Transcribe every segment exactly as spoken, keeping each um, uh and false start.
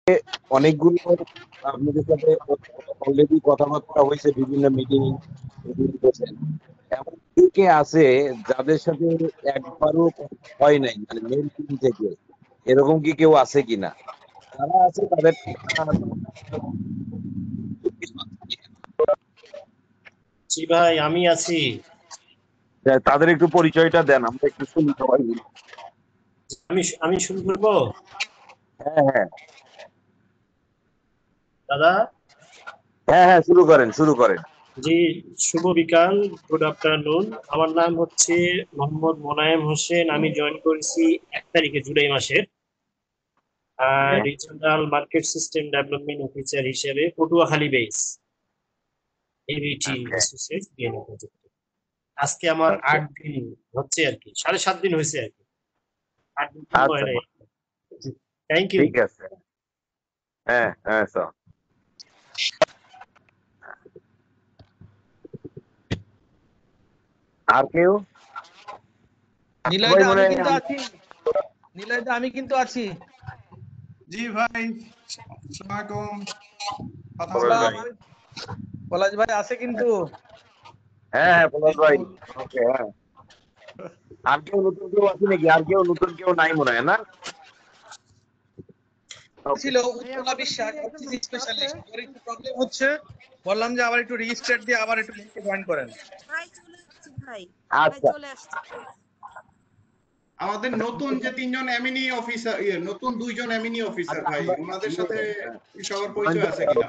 অনেকগুলো আপনাদের সাথে অলরেডি কথাবার্তা হয়েছে, বিভিন্ন মিটিং এমন কে কে আছে যাদের সাথে একবারও হয় নাই, মানে মেল টিম থেকে এরকম কি কেউ আছে কিনা? যারা আছে তাদের জি ভাই, আমি আছি। তাদের একটু পরিচয়টা দেন, আমরা একটু শুনি সবাই মিলে। আমি আমি শুরু করবো। হ্যাঁ হ্যাঁ দাদা। হ্যাঁ হ্যাঁ শুরু করেন শুরু করেন জি, শুভ বিকাল, গুড আফটারনুন। আমার নাম হচ্ছে মোহাম্মদ মোনায়েম হোসেন। আমি জয়েন করেছি এক তারিখে জুলাই মাসের regional market system development officer হিসেবে Patuakhali base ABT associate BNA প্রজেক্টে। আজকে আমার আট দিন হচ্ছে আর কি, সাড়ে সাত দিন হয়েছে আর কি, আট দিন পূর্ণ হয় নাই। Thank you. ঠিক আছে। হ্যাঁ হ্যাঁ স্যার। আর কেউ? নিলয়দা আমি কিন্তু আছি। নিলয়দা আমি কিন্তু আছি। জি ভাই, আসসালামু আলাইকুম। পলাশ ভাই আছে কিন্তু। হ্যাঁ হ্যাঁ পলাশ ভাই, ওকে। হ্যাঁ, আর কেউ নতুন কেউ আছে নাকি? আর কেউ নতুন কেউ নাই মনে হয় না? ছিল উৎপলা বিশ্বাস, অফিস স্পেশালিস্ট। ওর একটু প্রবলেম হচ্ছে, বললাম যে আবার একটু রেজিস্টার দিয়ে আবার একটু লিংকে জয়েন করেন। ভাই চলে আসছি ভাই। আচ্ছা, চলে আসছি। আমাদের নতুন যে তিনজন এমএনই অফিসার, নতুন দুইজন এমএনই অফিসার ভাই, ওনাদের সাথে সবার পরিচয় আছে কিনা?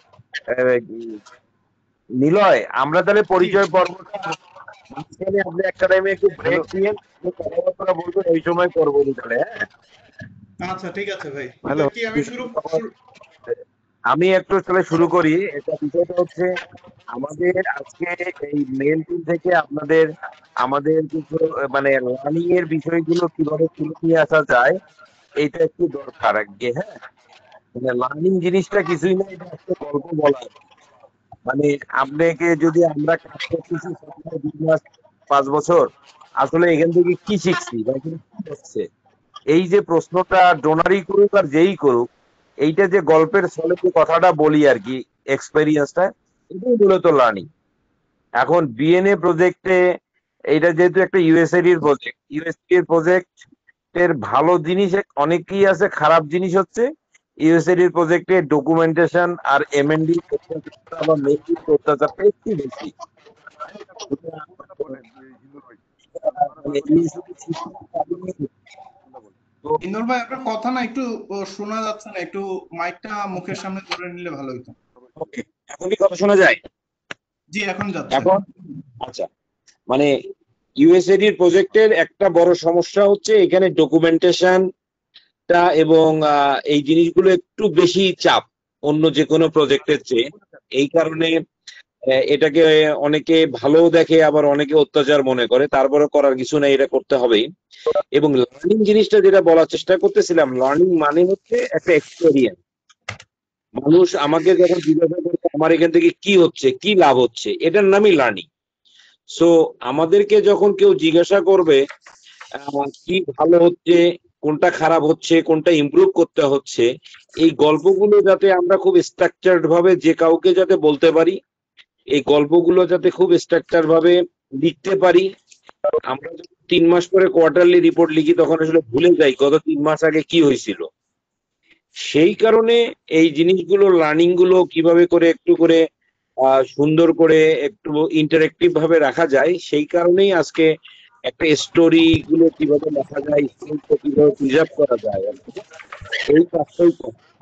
নিলয়, আমরা তাহলে পরিচয় পর্বটা মাঝখানে আপনি একটা টাইমে একটু ব্রেক দিয়ে কথাবার্তা বলবেন, ওই সময় করবো তাহলে। হ্যাঁ আচ্ছা ঠিক আছে ভাই। হ্যালো, কি আমি শুরু আমি একটু তাহলে শুরু করি। এটা বিষয়টা হচ্ছে আমাদের আজকে এই মেল টিম থেকে আপনাদের আমাদের কিছু মানে লার্নিং এর বিষয়গুলো কিভাবে তুলে নিয়ে আসা যায় এইটা একটু দরকার আগে। হ্যাঁ, মানে লার্নিং জিনিসটা কিছুই না, এটা একটা গল্প বলা। মানে আপনাকে যদি আমরা কাজ করতেছি দুই মাস পাঁচ বছর, আসলে এখান থেকে কি শিখছি বা এখানে কি হচ্ছে, এই যে প্রশ্নটা ডোনারই করুক আর যেই করুক, এইটা যে গল্পের ছলে যে কথাটা বলি আর কি, এক্সপেরিয়েন্সটা, এটাই মূলত লার্নিং। এখন বিএনএ প্রজেক্টে এইটা যেহেতু একটা ইউএসএডি এর প্রজেক্ট, ইউএসএডি এর প্রজেক্ট এর ভালো জিনিস অনেকই আছে, খারাপ জিনিস হচ্ছে ইউএসএডি এর প্রজেক্টে ডকুমেন্টেশন আর এমএনডি বা মেকিং অত্যাচারটা একটু বেশি। ইন্দুর ভাই, আপনার কথা না একটু শোনা যাচ্ছে না, একটু মাইকটা মুখের সামনে ধরে নিলে ভালো হতো। ওকে, এখন কি কথা শোনা যায়? জি, এখন যাচ্ছে। এখন আচ্ছা, মানে ইউএসএডি এর প্রজেক্টের একটা বড় সমস্যা হচ্ছে এখানে ডকুমেন্টেশনটা এবং এই জিনিসগুলো একটু বেশি চাপ অন্য যে কোনো প্রজেক্টের চেয়ে। এই কারণে এটাকে অনেকে ভালো দেখে, আবার অনেকে অত্যাচার মনে করে। তারপরে করার কিছু নাই, এটা করতে হবেই। এবং লার্নিং জিনিসটা যেটা বলার চেষ্টা করতেছিলাম, লার্নিং মানে হচ্ছে একটা এক্সপেরিয়েন্স। মানুষ আমাকে যখন জিজ্ঞাসা করবে আমার এখান থেকে কি হচ্ছে, কি লাভ হচ্ছে, এটার নামই লার্নিং। সো আমাদেরকে যখন কেউ জিজ্ঞাসা করবে কি ভালো হচ্ছে, কোনটা খারাপ হচ্ছে, কোনটা ইমপ্রুভ করতে হচ্ছে, এই গল্পগুলো যাতে আমরা খুব স্ট্রাকচার্ড ভাবে যে কাউকে যাতে বলতে পারি, এই গল্পগুলো যাতে খুব স্ট্রাকচার ভাবে লিখতে পারি। আমরা যখন তিন মাস পরে কোয়ার্টারলি রিপোর্ট লিখি তখন আসলে ভুলে যাই গত তিন মাস আগে কি হয়েছিল। সেই কারণে এই জিনিসগুলো লার্নিং গুলো কিভাবে করে একটু করে আহ সুন্দর করে একটু ইন্টারেক্টিভ ভাবে রাখা যায়, সেই কারণেই আজকে একটা স্টোরি গুলো কিভাবে লেখা যায়, কিভাবে প্রিজার্ভ করা যায়, এই কাজটাই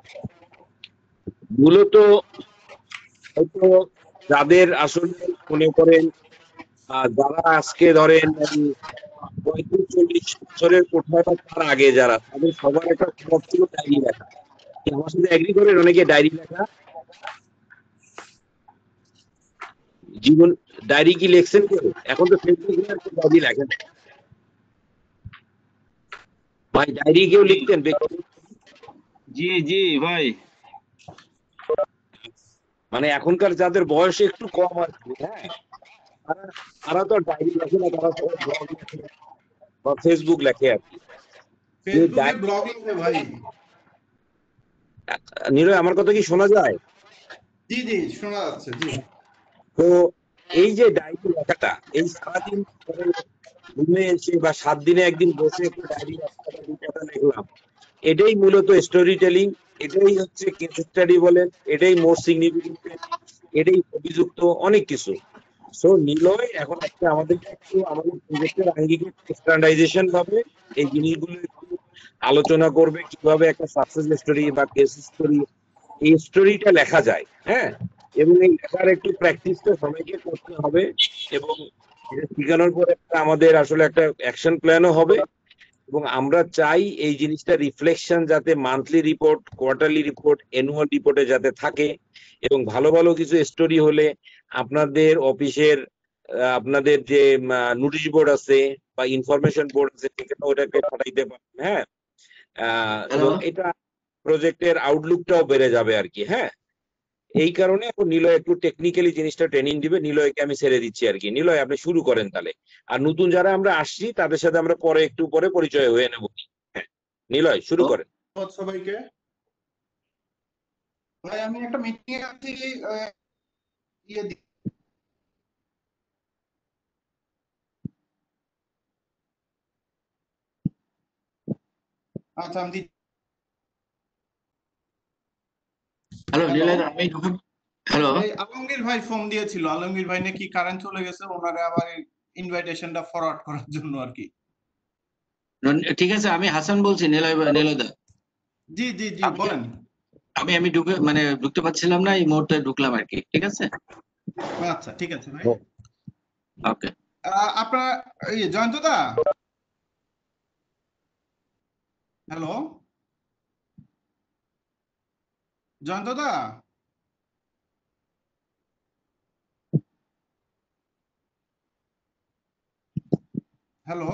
মূলত। হয়তো যাদের আসলে মনে করেন যারা আজকে ধরেন পঁয়ত্রিশ চল্লিশ বছরের কোঠায় বা তার আগে যারা, তাদের সবার একটা শখ ছিল ডায়েরি লেখা। আমার সাথে এগ্রি করেন অনেকে ডায়েরি লেখা? জীবন ডায়েরি কি লেখছেন কেউ? এখন তো ফেসবুকে ডায়েরি লেখেন ভাই, ডায়েরি কেউ লিখতেন? জি জি ভাই, মানে এখনকার যাদের বয়স একটু কম আছে, হ্যাঁ, তারা তো ডায়েরি লেখে না, তারা সবাই ব্লগ লেখে বা ফেসবুক লেখে আর কি। ফেসবুকে ব্লগ লিখে ভাই। নিলয়, আমার কথা কি শোনা যায়? জি জি শোনা যাচ্ছে জি। তো এই যে ডায়েরি লেখাটা, এই সারাদিন পরে ঘুমে এসে বা সাত দিনে একদিন বসে একটা ডায়েরি একটা বা দুই পাতা লিখলাম, এটাই মূলত স্টোরি টেলিং, এটাই হচ্ছে কেস স্টাডি বলেন, এটাই মোর সিগনিফিকেন্ট, এটাই অভিযুক্ত অনেক কিছু। সো নিলয় এখন একটা আমাদের একটু আমাদের প্রজেক্টের আঙ্গিকে স্ট্যান্ডার্ডাইজেশন ভাবে এই জিনিসগুলো একটু আলোচনা করবে, কিভাবে একটা সাকসেস স্টোরি বা কেস স্টোরি এই স্টোরিটা লেখা যায়। হ্যাঁ, এবং এই লেখার একটু প্র্যাকটিসটা সবাইকে করতে হবে, এবং এটা শেখানোর পর একটা আমাদের আসলে একটা অ্যাকশন প্ল্যানও হবে। এবং আমরা চাই এই জিনিসটা রিফ্লেকশন যাতে monthly report, quarterly report, annual রিপোর্টে যাতে থাকে, এবং ভালো ভালো কিছু স্টোরি হলে আপনাদের অফিসের আহ, আপনাদের যে নোটিশ বোর্ড আছে বা ইনফরমেশন বোর্ড আছে সেখানে ওটাকে পাঠাইতে পারেন। হ্যাঁ, আহ, এবং এটা প্রজেক্টের আউটলুকটাও বেড়ে যাবে আর কি। হ্যাঁ, এই কারণে এখন নিলয় একটু টেকনিক্যালি জিনিসটা ট্রেনিং দিবে, নিলয়কে আমি ছেড়ে দিচ্ছি আর কি। নিলয়, আপনি শুরু করেন তাহলে, আর নতুন যারা আমরা আসছি তাদের সাথে আমরা পরে একটু পরে পরিচয় হয়ে নেব। হ্যাঁ, নিলয় শুরু করেন। ধন্যবাদ সবাইকে। ভাই আমি একটা মিটিং এ আছি, আহ, ইয়ে দি- আচ্ছা আমি দি- হ্যালো Hello? নীলাদ, আমি ঢুকে হ্যালো এই আলমগীর ভাই ফোন দিয়েছিল, আলমগীর ভাই নাকি কারেন্ট চলে গেছে, ওনারে আবার ইনভাইটেশনটা ফরওয়ার্ড করার জন্য আর কি। ঠিক আছে, আমি হাসান বলছি। নীলয় নীলয়দা, জি জি জি আমি বলেন। আমি আমি ঢুকে মানে ঢুকতে পারছিলাম না, এই মুহূর্তে ঢুকলাম আর কি। ঠিক আছে, আচ্ছা ঠিক আছে ভাই। ওকে। আহ, আপনার এই জয়ন্ত দা, হ্যালো জয়ন্ত দা, হ্যালো।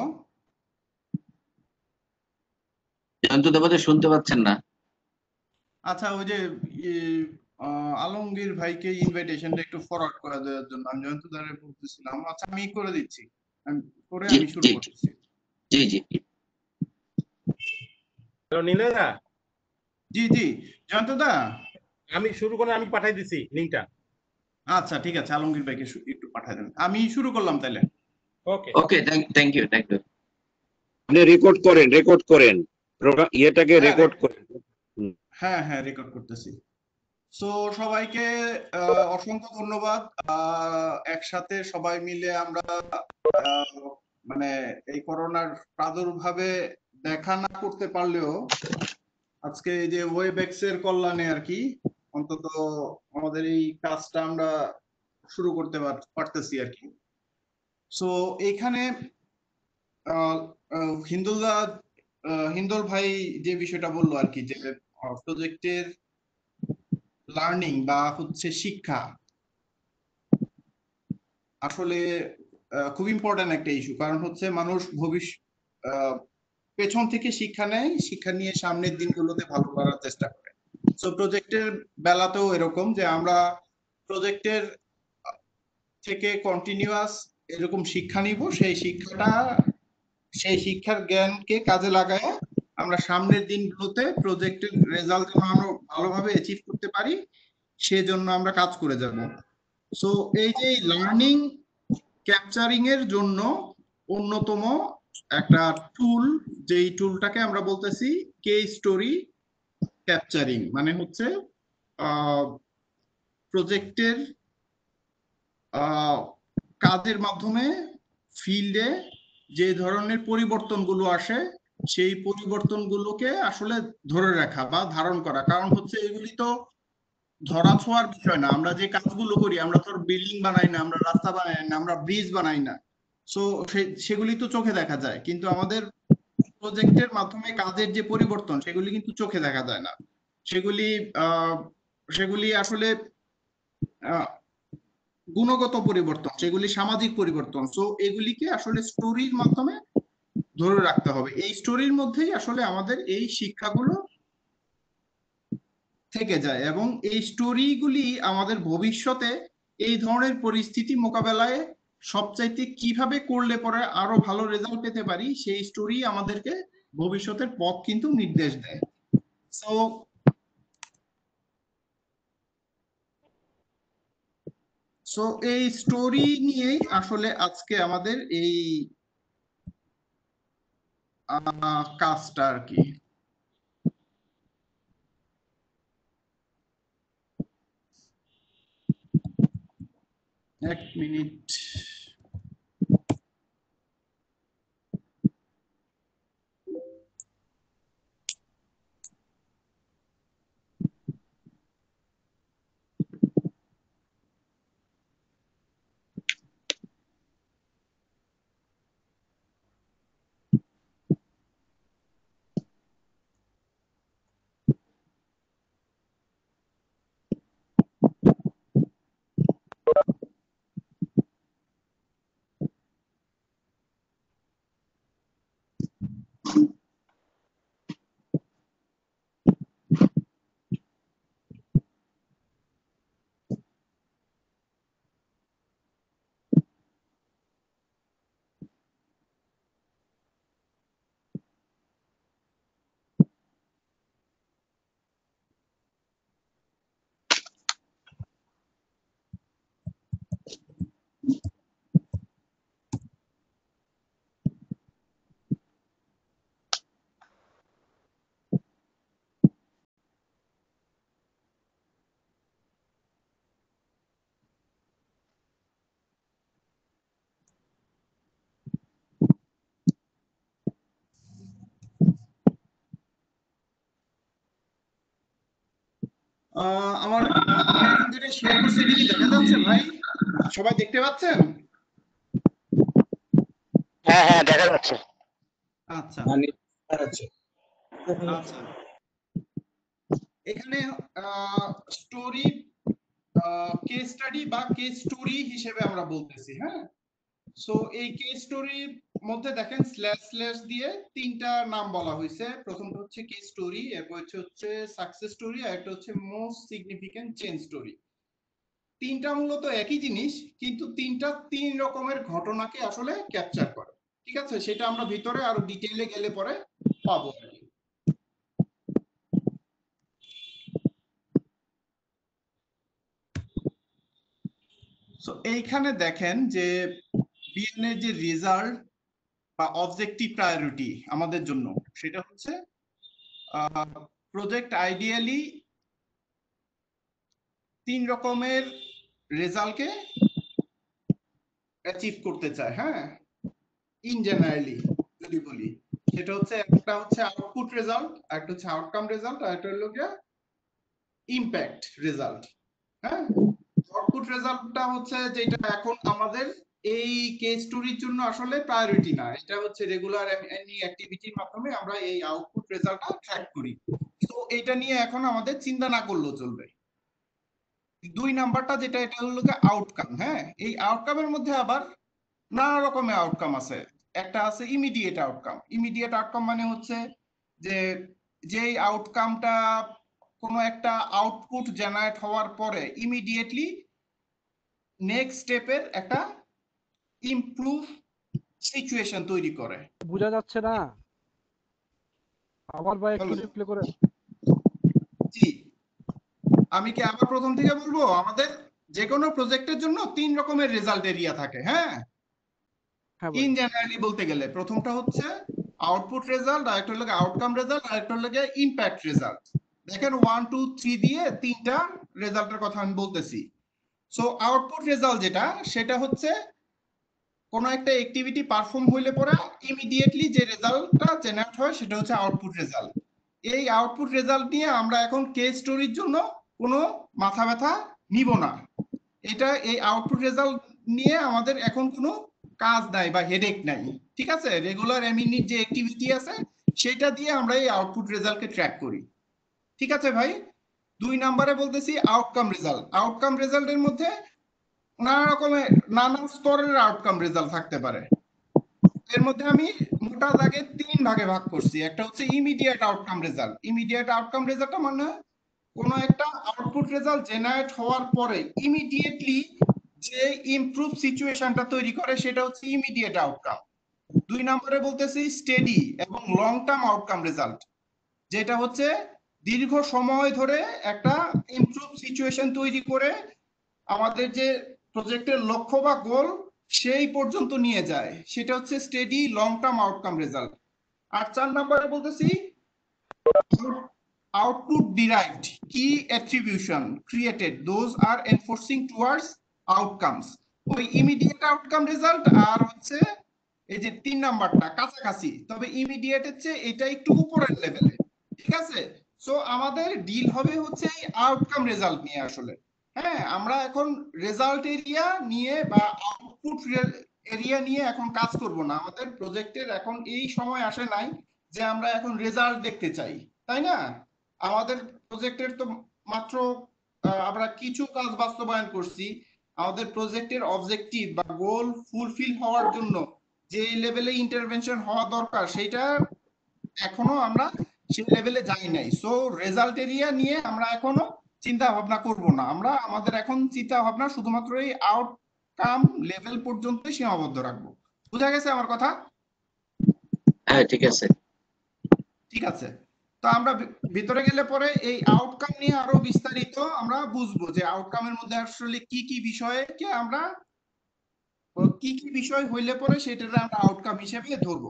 জয়ন্ত দেবতা শুনতে পাচ্ছেন না? আচ্ছা ওই যে ই, আহ, আলমগীর ভাইকে ইনভাইটেশনটা একটু ফরওয়ার্ড করে দেওয়ার জন্য আমি জয়ন্ত দারে বলতেছিলাম। আচ্ছা আমি করে দিচ্ছি, আমি করে জি আমি শুরু জি করতেছি। জি জি জি। তো নিলয় দা, জি জি জয়ন্ত দা, আমি শুরু করে আমি পাঠাই দিছি লিংকটা। আচ্ছা ঠিক আছে, আলমগীর ভাইকে শু- একটু পাঠায় দেন, আমি শুরু করলাম তাহলে। Okay. Okay, thank you thank you. আপনি রেকর্ড করেন, রেকর্ড করেন, প্রোগ্রাম ইয়েটাকে হ্যাঁ রেকর্ড করেন। হুম। হ্যাঁ হ্যাঁ রেকর্ড করতেছি। সো সবাইকে আহ, অসংখ্য ধন্যবাদ। আহ, একসাথে সবাই মিলে আমরা আহ, মানে এই করোনার প্রাদুর্ভাবে দেখা না করতে পারলেও আজকে এই যে ওয়েবএক্স এর কল্যাণে আর কি অন্তত আমাদের এই কাজটা আমরা শুরু করতে পার- পারতেছি আর কি। সো এইখানে আহ, আহ, হিন্দুলদা আহ, হিন্দুল ভাই যে বিষয়টা বললো আর কি, যে প্রজেক্টের লার্নিং বা হচ্ছে শিক্ষা আসলে আহ, খুব ইম্পর্টেন্ট একটা ইস্যু। কারণ হচ্ছে মানুষ ভবিষ্যৎ পেছন থেকে শিক্ষা নেয়, শিক্ষা নিয়ে সামনের দিনগুলোতে ভালো করার চেষ্টা করে। সো প্রজেক্টের বেলাতেও এরকম যে আমরা প্রজেক্টের থেকে কন্টিনিউয়াস এরকম শিক্ষা নিব, সেই শিক্ষাটা সেই শিক্ষার জ্ঞানকে কাজে লাগায় আমরা সামনের দিনগুলোতে প্রজেক্টের রেজাল্ট যেন আমরা ভালোভাবে অ্যাচিভ করতে পারি সেজন্য আমরা কাজ করে যাব। সো এই যে লার্নিং ক্যাপচারিং এর জন্য অন্যতম একটা টুল, যেই টুলটাকে আমরা বলতেছি কে স্টোরি ক্যাপচারিং, মানে হচ্ছে প্রজেক্টের কাজের মাধ্যমে ফিল্ডে যে ধরনের পরিবর্তনগুলো আসে সেই পরিবর্তনগুলোকে আসলে ধরে রাখা বা ধারণ করা। কারণ হচ্ছে এগুলি তো ধরা ছোঁয়ার বিষয় না, আমরা যে কাজগুলো করি, আমরা তো বিল্ডিং বানাই না, আমরা রাস্তা বানাই না, আমরা ব্রিজ বানাই না। সো সেগুলি তো চোখে দেখা যায়, কিন্তু আমাদের প্রজেক্টের মাধ্যমে কাজের যে পরিবর্তন সেগুলি কিন্তু চোখে দেখা যায় না। সেগুলি আহ সেগুলি আসলে আহ গুণগত পরিবর্তন, সেগুলি সামাজিক পরিবর্তন। সো এগুলিকে আসলে স্টোরির মাধ্যমে ধরে রাখতে হবে। এই স্টোরির মধ্যেই আসলে আমাদের এই শিক্ষাগুলো থেকে যায়, এবং এই স্টোরিগুলি আমাদের ভবিষ্যতে এই ধরনের পরিস্থিতি মোকাবেলায় সবচাইতে কিভাবে করলে পরে আরো ভালো রেজাল্ট পেতে পারি সেই স্টোরি আমাদেরকে ভবিষ্যতের পথ কিন্তু নির্দেশ দেয়। সো সো এই স্টোরি নিয়েই আসলে আজকে আমাদের এই আহ, কাজটা আর কি। এক মিনিট। আহ, আমার যেটা শেয়ার করছি এটা কি দেখা যাচ্ছে ভাই? সবাই দেখতে পাচ্ছেন? হ্যাঁ হ্যাঁ দেখা যাচ্ছে। আচ্ছা মানে আচ্ছা আচ্ছা, এখানে স্টোরি কেস স্টাডি বা কেস স্টোরি হিসেবে আমরা বলতেছি, হ্যাঁ। সো এই কেস স্টোরির মধ্যে দেখেন স্ল্যাশ স্ল্যাশ দিয়ে তিনটা নাম বলা হয়েছে। প্রথমটা হচ্ছে কেস স্টোরি, এরপর হচ্ছে সাকসেস স্টোরি, আর একটা হচ্ছে মোস্ট সিগনিফিকেন্ট চেঞ্জ স্টোরি। তিনটা মূলত একই জিনিস, কিন্তু তিনটা তিন রকমের ঘটনাকে আসলে ক্যাপচার করে। ঠিক আছে, সেটা আমরা ভিতরে আরো ডিটেইলে গেলে পরে পাবো আর কি। সো এইখানে দেখেন যে বিএনএ যে রেজাল্ট বা অবজেক্টিভ প্রায়োরিটি আমাদের জন্য, সেটা হচ্ছে প্রজেক্ট আইডিয়ালি তিন রকমের রেজাল্টকে অ্যাচিভ করতে চায়, হ্যাঁ। ইন জেনারেলি যদি বলি, সেটা হচ্ছে একটা হচ্ছে আউটপুট রেজাল্ট, একটা হচ্ছে আউটকাম রেজাল্ট, আর একটা হলো গিয়ে ইমপ্যাক্ট রেজাল্ট, হ্যাঁ। আউটপুট রেজাল্টটা হচ্ছে যেটা এখন আমাদের এই কেস স্টোরির জন্য আসলে প্রায়োরিটি না, এটা হচ্ছে রেগুলার এনি অ্যাক্টিভিটির মাধ্যমে আমরা এই আউটপুট রেজাল্টটা ট্র্যাক করি। তো এটা নিয়ে এখন আমাদের চিন্তা না করলেও চলবে। দুই নাম্বারটা যেটা, এটা হলো আউটকাম, হ্যাঁ। এই আউটকামের মধ্যে আবার নানা রকমের আউটকাম আছে। একটা আছে ইমিডিয়েট আউটকাম। ইমিডিয়েট আউটকাম মানে হচ্ছে যে যেই আউটকামটা কোনো একটা আউটপুট জেনারেট হওয়ার পরে ইমিডিয়েটলি নেক্সট স্টেপের একটা ইমপ্রুভ সিচুয়েশন তৈরি করে। বোঝা যাচ্ছে না, আবার ভাই একটু Hello? রিপ্লে করে। জি, আমি কি আবার প্রথম থেকে বলবো? আমাদের যে কোনো প্রজেক্টের জন্য তিন রকমের রেজাল্ট এরিয়া থাকে, হ্যাঁ। হ্যাঁ ভাই। ইন জেনারেলি বলতে গেলে প্রথমটা হচ্ছে আউটপুট রেজাল্ট, আর একটা হলো আউটকাম রেজাল্ট, আর একটা হলো ইমপ্যাক্ট রেজাল্ট। দেখেন ওয়ান টু থ্রি দিয়ে তিনটা রেজাল্টের কথা আমি বলতেছি। সো আউটপুট রেজাল্ট যেটা, সেটা হচ্ছে কোনো একটা অ্যাক্টিভিটি পারফর্ম হইলে পরে ইমিডিয়েটলি যে রেজাল্টটা জেনারেট হয় সেটা হচ্ছে আউটপুট রেজাল্ট। এই আউটপুট রেজাল্ট নিয়ে আমরা এখন কেস স্টোরির জন্য কোনো মাথা ব্যথা নিব না। এটা এই আউটপুট রেজাল্ট নিয়ে আমাদের এখন কোনো কাজ নাই বা হেডেক নাই, ঠিক আছে। রেগুলার এমিনিট যে অ্যাক্টিভিটি আছে সেটা দিয়ে আমরা এই আউটপুট রেজাল্টকে ট্র্যাক করি, ঠিক আছে ভাই। দুই নম্বরে বলতেছি আউটকাম রেজাল্ট। আউটকাম রেজাল্টের মধ্যে নানা রকমের নানা স্তরের আউটকাম রেজাল্ট থাকতে পারে। এর মধ্যে আমি মোটা দাগে তিন ভাগে ভাগ করছি। একটা হচ্ছে immediate outcome result. Immediate outcome রেজাল্টটা মানে কোনো একটা আউটপুট রেজাল্ট জেনারেট হওয়ার পরে ইমিডিয়েটলি যে ইমপ্রুভ সিচুয়েশনটা তৈরি করে সেটা হচ্ছে ইমিডিয়েট আউটকাম। দুই নম্বরে বলতেছি স্টেডি এবং লং টার্ম আউটকাম রেজাল্ট, যেটা হচ্ছে দীর্ঘ সময় ধরে একটা ইমপ্রুভ সিচুয়েশন তৈরি করে আমাদের যে প্রজেক্টের লক্ষ্য বা গোল সেই পর্যন্ত নিয়ে যায়, সেটা হচ্ছে steady long term outcome result. আর চার নম্বরে বলতেছি output derived key attribution created, those are enforcing towards outcomes। ওই ইমিডিয়েট আউটকাম রেজাল্ট আর হচ্ছে এই যে তিন নাম্বারটা কাছাকাছি, তবে ইমিডিয়েট হচ্ছে এটা একটু উপরের লেভেলে, ঠিক আছে। সো আমাদের ডিল হবে হচ্ছে এই আউটকাম রেজাল্ট নিয়ে আসলে। হ্যাঁ, আমরা এখন রেজাল্ট এরিয়া নিয়ে বা আউটপুট এরিয়া নিয়ে এখন কাজ করব না। আমাদের প্রজেক্টের এখন এই সময় আসে নাই যে আমরা এখন রেজাল্ট দেখতে চাই, তাই না? আমাদের প্রজেক্টের তো মাত্র আমরা কিছু কাজ বাস্তবায়ন করছি। আমাদের প্রজেক্টের অবজেক্টিভ বা গোল ফুলফিল হওয়ার জন্য যে লেভেলে ইন্টারভেনশন হওয়া দরকার সেটা এখনো আমরা সেই লেভেলে যাই নাই। সো রেজাল্ট এরিয়া নিয়ে আমরা এখনো চিন্তা ভাবনা করব না। আমরা আমাদের এখন চিন্তা ভাবনা শুধুমাত্র এই আউটকাম লেভেল পর্যন্তই সীমাবদ্ধ রাখবো। বুঝা গেছে আমার কথা? হ্যাঁ ঠিক আছে। ঠিক আছে, তো আমরা ভিতরে গেলে পরে এই আউটকাম নিয়ে আরো বিস্তারিত আমরা বুঝবো যে আউটকামের মধ্যে আসলে কি কি বিষয়কে আমরা কি কি বিষয় হইলে পরে সেটাকে আমরা আউটকাম হিসেবে ধরবো।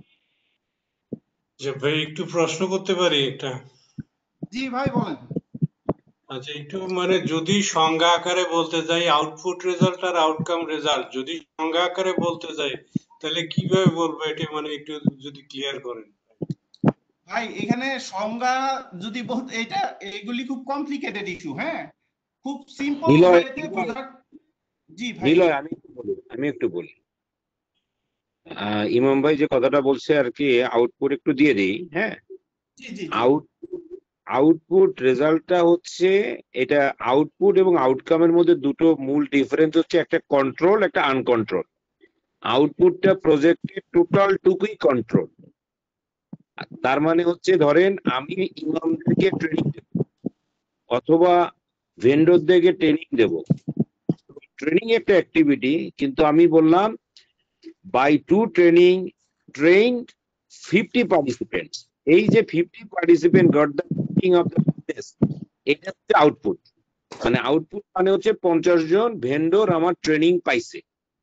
যে ভাই একটু প্রশ্ন করতে পারি একটা? জি ভাই বলেন। আচ্ছা, একটু মানে যদি সংজ্ঞা আকারে বলতে যাই আউটপুট রেজাল্ট আর আউটকাম রেজাল্ট, যদি সংজ্ঞা আকারে বলতে যাই তাহলে কিভাবে বলবো এটা, মানে একটু যদি ক্লিয়ার করেন। ভাই এখানে সংজ্ঞা যদি বলতে, এটা এগুলি খুব কমপ্লিকেটেড ইস্যু। হ্যাঁ, খুব সিম্পল ওয়েতে বোঝার। জি ভাই। নিলয়, আমি একটু বলি আমি একটু বলি আহ, ইমাম ভাই যে কথাটা বলছে আর কি, আউটপুট একটু দিয়ে দিই। হ্যাঁ, জি জি আউটপুট আউটপুট রেজাল্টটা হচ্ছে, এটা আউটপুট এবং আউটকামের মধ্যে দুটো মূল ডিফারেন্স হচ্ছে, একটা কন্ট্রোল, একটা আনকন্ট্রোল। আউটপুটটা প্রজেক্টের টোটাল টুকুই কন্ট্রোল। তার মানে হচ্ছে ধরেন আমি ইমামদেরকে ট্রেনিং দেব অথবা ভেন্ডরদেরকে ট্রেনিং দেব, ট্রেনিং একটা অ্যাক্টিভিটি, কিন্তু আমি বললাম by two training trained fifty participants. এই যে fifty participant got the meeting of the business, এটা হচ্ছে আউটপুট। মানে আউটপুট মানে হচ্ছে পঞ্চাশ জন ভেন্ডর আমার ট্রেনিং পাইছে,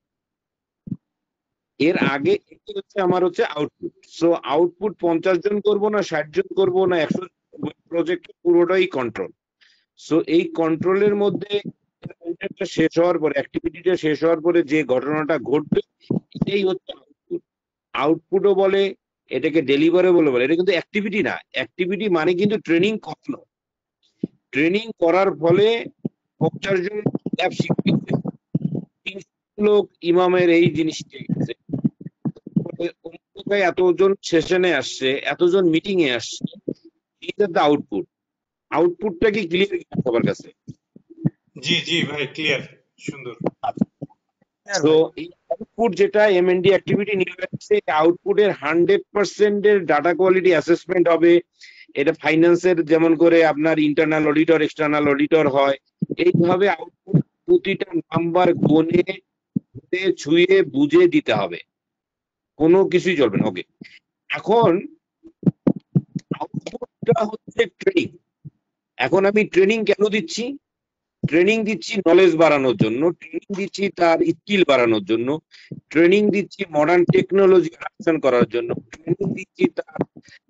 এর আগে এটি হচ্ছে আমার হচ্ছে আউটপুট। সো আউটপুট পঞ্চাশ জন করবো না ষাট জন করবো না একশো, প্রজেক্ট পুরোটাই কন্ট্রোল। সো এই কন্ট্রোলের মধ্যে শেষ হওয়ার পরে, অ্যাক্টিভিটিটা শেষ হওয়ার পরে যে ঘটনাটা ঘটবে এটাই হচ্ছে আউটপুট। আউটপুটও বলে এটাকে, ডেলিভারেবল বলে। এটা কিন্তু অ্যাক্টিভিটি না, অ্যাক্টিভিটি মানে কিন্তু ট্রেনিং করানো। ট্রেনিং করার ফলে পঞ্চাশ জন অ্যাপ শিখতেছে, তিনশো লোক ইমামের এই জিনিস শিখেছে, এতজন সেশনে আসছে, এতজন মিটিং এ আসছে, আউটপুট। আউটপুটটা কি ক্লিয়ার সবার কাছে? জি জি ভাই, ক্লিয়ার, সুন্দর। তো এই আউটপুট যেটা এমএনডি অ্যাক্টিভিটি নিয়ে আসছে, আউটপুটের হান্ড্রেড পার্সেন্ট এর ডাটা কোয়ালিটি অ্যাসেসমেন্ট হবে। এটা ফাইন্যান্সের যেমন করে আপনার ইন্টারনাল অডিটর এক্সটার্নাল অডিটর হয়, এইভাবে আউটপুট প্রতিটা নাম্বার গুনে ছুঁয়ে বুঝে দিতে হবে, কোনো কিছুই চলবে না। ওকে, এখন আউটপুটটা হচ্ছে ট্রেনিং। এখন আমি ট্রেনিং কেন দিচ্ছি? ট্রেনিং দিচ্ছি নলেজ বাড়ানোর জন্য, ট্রেনিং দিচ্ছি তার স্কিল বাড়ানোর জন্য, ট্রেনিং দিচ্ছি মডার্ন টেকনোলজি অ্যাডাপশন করার জন্য, ট্রেনিং দিচ্ছি তার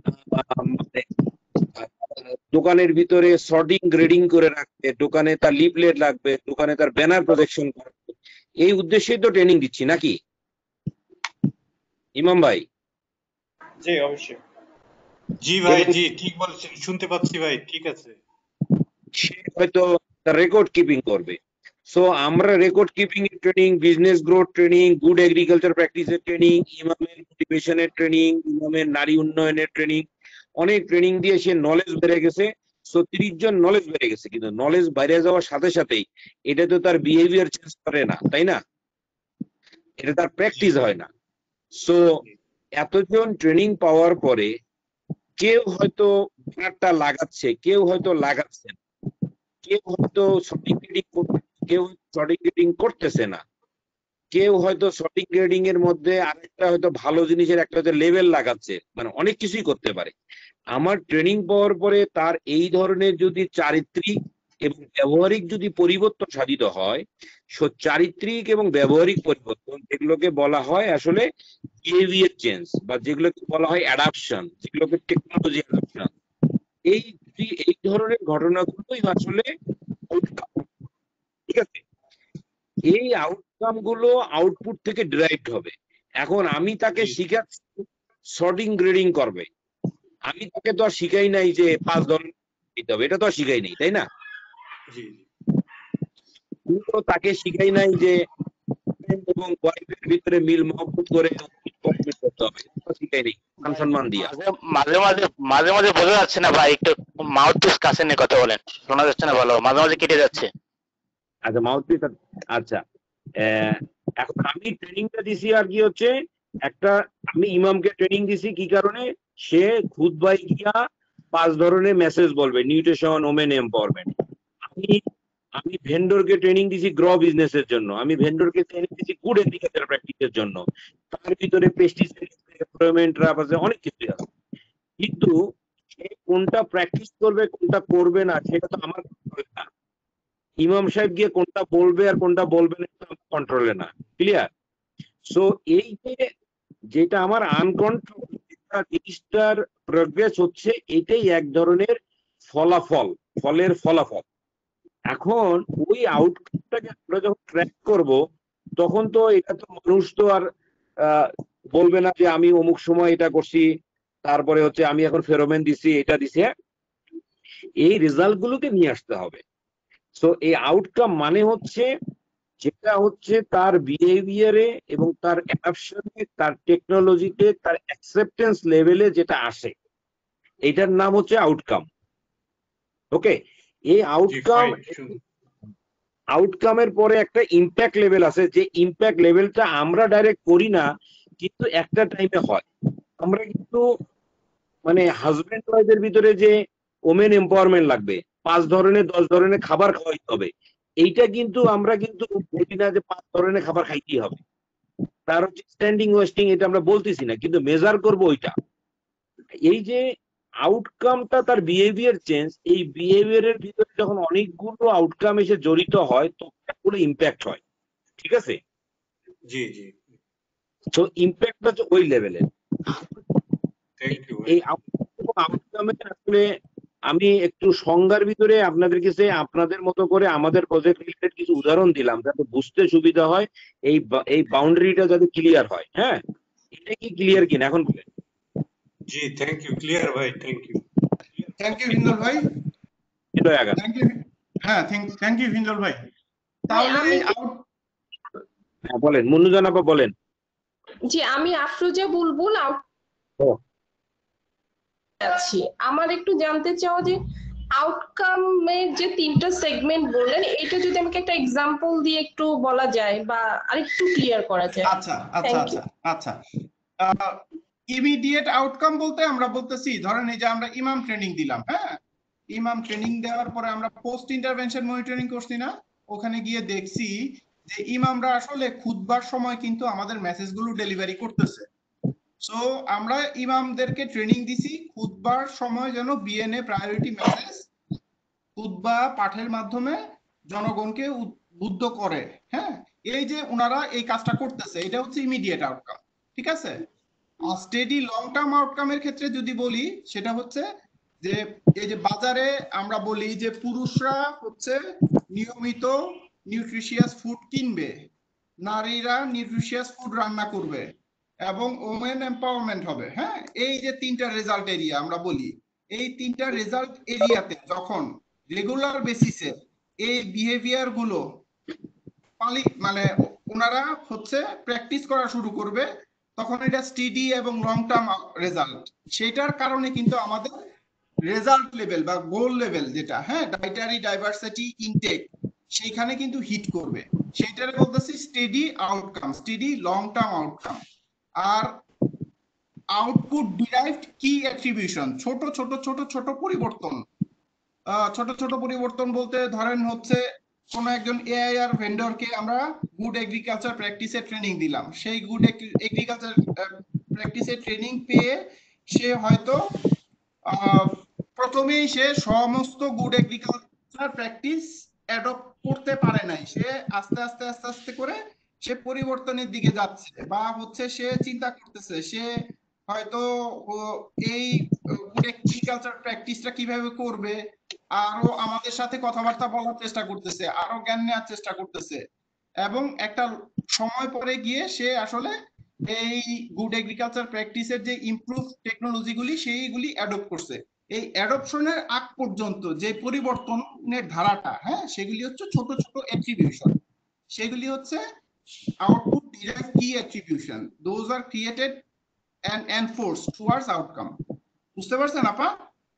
দোকানের ভিতরে সর্টিং গ্রেডিং করে রাখবে, দোকানে তার লিফলেট লাগবে, দোকানে তার ব্যানার প্রজেকশন করবে। এই উদ্দেশ্যেই তো ট্রেনিং দিচ্ছি, নাকি ইমাম ভাই? জি অবশ্যই। জি ভাই, জি ঠিক বলছেন, শুনতে পাচ্ছি ভাই, ঠিক আছে। সে হয়তো রেকর্ড কিপিং করবে। সো আমরা রেকর্ড কিপিং এর training, business growth training, good agriculture প্র্যাকটিসের ট্রেনিং, ইমামের মোটিভেশনের ট্রেনিং, ইমামের নারী উন্নয়নের ট্রেনিং, অনেক ট্রেনিং দিয়ে সে নলেজ বেড়ে গেছে। সো ত্রিশ জন নলেজ বেড়ে গেছে, কিন্তু নলেজ বাইরে যাওয়ার সাথে সাথেই এটা তো তার বিহেভিয়ার চেঞ্জ করে না, তাই না? এটা তার প্র্যাকটিস হয় না। সো এতজন ট্রেনিং পাওয়ার পরে কেউ হয়তো ব্যানারটা লাগাচ্ছে, কেউ হয়তো লাগাচ্ছে না, কেউ হয়তো সঠিক গ্রেডিং করছে, কেউ সঠিক গ্রেডিং করতেছে না, কেউ হয়তো সঠিক গ্রেডিং এর মধ্যে আরেকটা হয়তো ভালো জিনিসের একটা হয়তো লেভেল লাগাচ্ছে, মানে অনেক কিছুই করতে পারে। আমার ট্রেনিং পাওয়ার পরে তার এই ধরনের যদি চারিত্রিক এবং ব্যবহারিক যদি পরিবর্তন সাধিত হয়, চারিত্রিক এবং ব্যবহারিক পরিবর্তন যেগুলোকে বলা হয় আসলে বিহেভিয়ার চেঞ্জ, বা যেগুলোকে বলা হয় অ্যাডাপশন, যেগুলোকে টেকনোলজি অ্যাডাপশন, এই এই ধরনের ঘটনাগুলোই আসলে আউটকাম। ঠিক আছে, এই আউটকাম গুলো আউটপুট থেকে ডিরাইভড হবে। এখন আমি তাকে শিখাচ্ছি সর্টিং গ্রেডিং করবে, আমি তাকে তো আর শিখাই নাই যে পাঁচ ধরনের দিতে হবে, এটা তো আর শিখাই নাই, তাই না? তো তাকে শিখাই নাই যে এবং ওয়াইফের ভিতরে মিল মহব্বত করে করতে হবে, শিখাই নাই মান সম্মান দিয়া। মাঝে মাঝে মাঝে মাঝে বোঝা যাচ্ছে না ভাই, একটু মাউথপিস কাছে নিয়ে কথা বলেন, শোনা যাচ্ছে না ভালো, মাঝে মাঝে কেটে যাচ্ছে। আচ্ছা মাউথপিস, আচ্ছা এখন আমি ট্রেনিংটা দিছি আর কি হচ্ছে একটা, আমি ইমামকে ট্রেনিং দিছি কি কারণে, সে খুতবায় গিয়া পাঁচ ধরনের মেসেজ বলবে, নিউট্রিশন, ওমেন এম্পাওয়ারমেন্ট। আমি আমি ভেন্ডরকে ট্রেনিং দিছি গ্র বিজনেসের জন্য, আমি ভেন্ডরকে ট্রেনিং দিছি গুড এগ্রিকালচার প্র্যাকটিসের জন্য, তার ভিতরে পেস্টিসাইড অনেক কিছু আছে। কিন্তু সে কোনটা প্র্যাকটিস করবে কোনটা করবে না সেটা তো আমার কন্ট্রোলে না। ইমাম সাহেব গিয়ে কোনটা বলবে আর কোনটা বলবে না আমার কন্ট্রোলে না। ক্লিয়ার? সো এই যে যেটা আমার আনকন্ট্রোল জিনিসটার প্রোগ্রেস হচ্ছে, এটাই এক ধরনের ফলাফল, ফলের ফলাফল। এখন ওই আউটকামটাকে আমরা যখন ট্র্যাক করব, তখন তো এটা তো মানুষ তো আর বলবে না যে আমি অমুক সময় এটা করছি, তারপরে হচ্ছে আমি এখন ফেরোমেন দিছি, এটা দিছি। এই রেজাল্ট গুলোকে নিয়ে আসতে হবে। সো এই আউটকাম মানে হচ্ছে যেটা হচ্ছে তার বিহেভিয়ারে এবং তার অ্যাডাপশনে, তার টেকনোলজিতে, তার অ্যাকসেপ্টেন্স লেভেলে যেটা আসে, এটার নাম হচ্ছে আউটকাম। ওকে, এই আউটকাম আউটকামের পরে একটা ইম্প্যাক্ট লেভেল আছে, যে ইম্প্যাক্ট লেভেলটা আমরা ডাইরেক্ট করি না, কিন্তু একটা টাইমে হয়। আমরা কিন্তু মানে হাজবেন্ড ওয়াইফের ভিতরে যে ওমেন এম্পাওয়ারমেন্ট লাগবে, পাঁচ ধরনের দশ ধরনের খাবার খাওয়াইতে হবে, এইটা কিন্তু আমরা কিন্তু বলি না যে পাঁচ ধরনের খাবার খাইতেই হবে, তার হচ্ছে স্ট্যান্ডিং ওয়েস্টিং, এটা আমরা বলতেছি না, কিন্তু মেজার করবো ওইটা। এই যে আউটকামটা তার বিহেভিয়ার চেঞ্জ, এই বিহেভিয়ারের ভিতরে যখন অনেকগুলো আউটকাম এসে জড়িত হয় তো পুরো ইম্প্যাক্ট হয়। ঠিক আছে? জি জি। তো ইম্প্যাক্টটা হচ্ছে ওই লেভেলের। এই আউটকামের আসলে আমি একটু সংজ্ঞার ভিতরে আপনাদের কাছে আপনাদের মতো করে আমাদের প্রজেক্ট রিলেটেড কিছু উদাহরণ দিলাম যাতে বুঝতে সুবিধা হয়, এই এই বাউন্ডারিটা যাতে ক্লিয়ার হয়। হ্যাঁ, এটা কি ক্লিয়ার কিনা এখন বলেন? জি, থ্যাংক ইউ, ক্লিয়ার ভাই, thank you. Thank you Hindol ভাই। Thank you. হ্যাঁ, থ্যাংক ইউ হিন্দল ভাই। তাহলে আউট, হ্যাঁ বলেন মুন্নুজান আপা, বলেন। জি, আমি আফরোজা বুলবুল আউট আছি। আমার একটু জানতে চাও যে আউটকামের যে তিনটা সেগমেন্ট বললেন, এটা যদি আমাকে একটা এক্সাম্পল দিয়ে একটু বলা যায় বা আরেকটু ক্লিয়ার করা যায়। আচ্ছা আচ্ছা আচ্ছা আচ্ছা ইমিডিয়েট আউটকাম বলতে আমরা বলতেছি, ধরেন এই যে আমরা ইমাম ট্রেনিং দিলাম, হ্যাঁ, ইমাম ট্রেনিং দেওয়ার পরে আমরা পোস্ট ইন্টারভেনশন মনিটরিং করছি না, ওখানে গিয়ে দেখছি যে ইমামরা আসলে খুতবার সময় কিন্তু আমাদের মেসেজগুলো ডেলিভারি করতেছে। সো আমরা ইমামদেরকে ট্রেনিং দিছি খুতবার সময় যেন বিএনএ প্রায়োরিটি মেসেজ খুতবা পাঠের মাধ্যমে জনগণকে উদ্বুদ্ধ করে। হ্যাঁ, এই যে ওনারা এই কাজটা করতেছে, এটা হচ্ছে ইমিডিয়েট আউটকাম। ঠিক আছে? স্টেডি লং টার্ম আউটকামের ক্ষেত্রে যদি বলি, সেটা হচ্ছে যে এই যে বাজারে আমরা বলি যে পুরুষরা হচ্ছে নিয়মিত নিউট্রিশিয়াস ফুড কিনবে, নারীরা নিউট্রিশিয়াস ফুড রান্না করবে এবং ওমেন এম্পাওয়ারমেন্ট হবে। হ্যাঁ, এই যে তিনটা রেজাল্ট এরিয়া আমরা বলি, এই তিনটা রেজাল্ট এরিয়াতে যখন রেগুলার বেসিসে এই বিহেভিয়ার গুলো পালি মানে ওনারা হচ্ছে প্র্যাকটিস করা শুরু করবে, তখন এটা স্টেডি এবং লং টার্ম রেজাল্ট। সেটার কারণে কিন্তু আমাদের রেজাল্ট লেভেল বা গোল লেভেল যেটা, হ্যাঁ, ডাইটারি ডাইভার্সিটি ইনটেক, সেইখানে কিন্তু হিট করবে। সেইটারে বলতেছি steady outcome, steady long term outcome. আর আউটপুট ডিরাইভড কি অ্যাট্রিবিউশন, ছোট ছোট ছোট ছোট পরিবর্তন, ছোট ছোট পরিবর্তন বলতে ধরেন হচ্ছে কোন একজন এআইআর ভেন্ডরকে আমরা গুড এগ্রিকালচার প্র্যাকটিসে ট্রেনিং দিলাম, সেই গুড এগ্রিকালচার প্র্যাকটিসে ট্রেনিং পেয়ে সে হয়তো প্রথমেই সে সমস্ত good agriculture agriculture practice adopt করতে পারে নাই, সে আস্তে আস্তে আস্তে আস্তে করে সে পরিবর্তনের দিকে যাচ্ছে, বা হচ্ছে সে চিন্তা করতেছে সে হয়তো এই এগ্রিকালচার প্র্যাকটিসটা কিভাবে করবে, আরো আমাদের সাথে কথাবার্তা বলার চেষ্টা করতেছে, আরো জ্ঞান নেওয়ার চেষ্টা করতেছে, এবং একটা সময় পরে গিয়ে সে আসলে এই গুড এগ্রিকালচার প্র্যাকটিসের যে ইমপ্রুভ টেকনোলজি গুলি সেইগুলি অ্যাডপ্ট করছে। এই অ্যাডপশনের আগ পর্যন্ত যে পরিবর্তনের ধারাটা, হ্যাঁ, সেগুলি হচ্ছে ছোট ছোট অ্যাট্রিবিউশন, সেগুলি হচ্ছে আউটপুট ডিরাইভ কি attribution, those are created and enforce towards outcome. বুঝতে পারছেন আপা?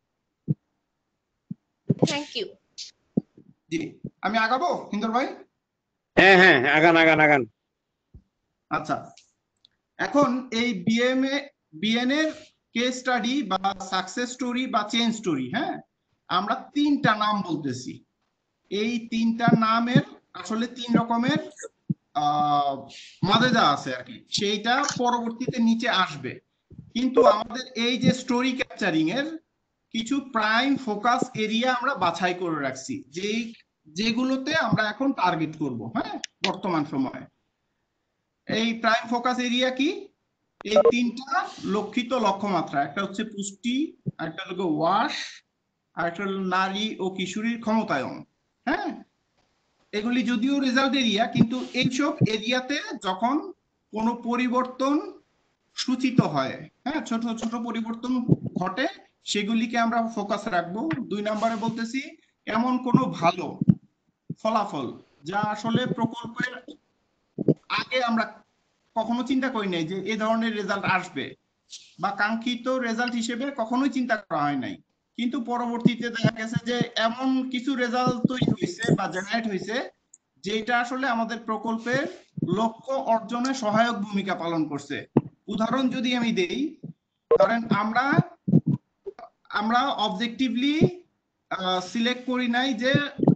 Thank you. জি, আমি আগাবো হিন্দর ভাই? হ্যাঁ হ্যাঁ আগান আগান আগান। আচ্ছা, এখন এই বিএমএ বিএন এর কেস স্টাডি বা সাকসেস স্টোরি বা চেঞ্জ স্টোরি, হ্যাঁ, আমরা তিনটা নাম বলতেছি। এই তিনটা নামের আসলে তিন রকমের আহ মাদেদা আছে আর কি, সেইটা পরবর্তীতে নিচে আসবে। কিন্তু আমাদের এই যে স্টোরি ক্যাপচারিং এর কিছু প্রাইম ফোকাস এরিয়া আমরা বাছাই করে রাখছি, যেই যেগুলোতে আমরা এখন টার্গেট করব, হ্যাঁ, বর্তমান সময়ে। এই প্রাইম ফোকাস এরিয়া কি? এই তিনটা লক্ষিত লক্ষ্যমাত্রা, একটা হচ্ছে পুষ্টি, একটা হলো ওয়াশ, আর একটা হলো নারী ও কিশোরীর ক্ষমতায়ন। হ্যাঁ, এগুলি যদিও রেজাল্ট এরিয়া, কিন্তু এইসব এরিয়াতে যখন কোনো পরিবর্তন সূচিত হয়, হ্যাঁ, ছোট ছোট পরিবর্তন ঘটে, সেগুলিকে আমরা ফোকাস রাখবো। দুই নম্বরে বলতেছি এমন কোনো ভালো ফলাফল যা আসলে প্রকল্পের আগে আমরা কখনো চিন্তা করি নাই যে এই ধরনের রেজাল্ট আসবে, বা কাঙ্ক্ষিত রেজাল্ট হিসেবে কখনোই চিন্তা করা হয় নাই, কিন্তু পরবর্তীতে দেখা গেছে যে এমন কিছু রেজাল্ট তৈরি হয়েছে বা জেনারেট হয়েছে যেটা আসলে আমাদের প্রকল্পের লক্ষ্য অর্জনে সহায়ক ভূমিকা পালন করছে। উদাহরণ যদি আমি দেই, ধরেন আমরা আমরা অবজেক্টিভলি সিলেক্ট করি নাই যে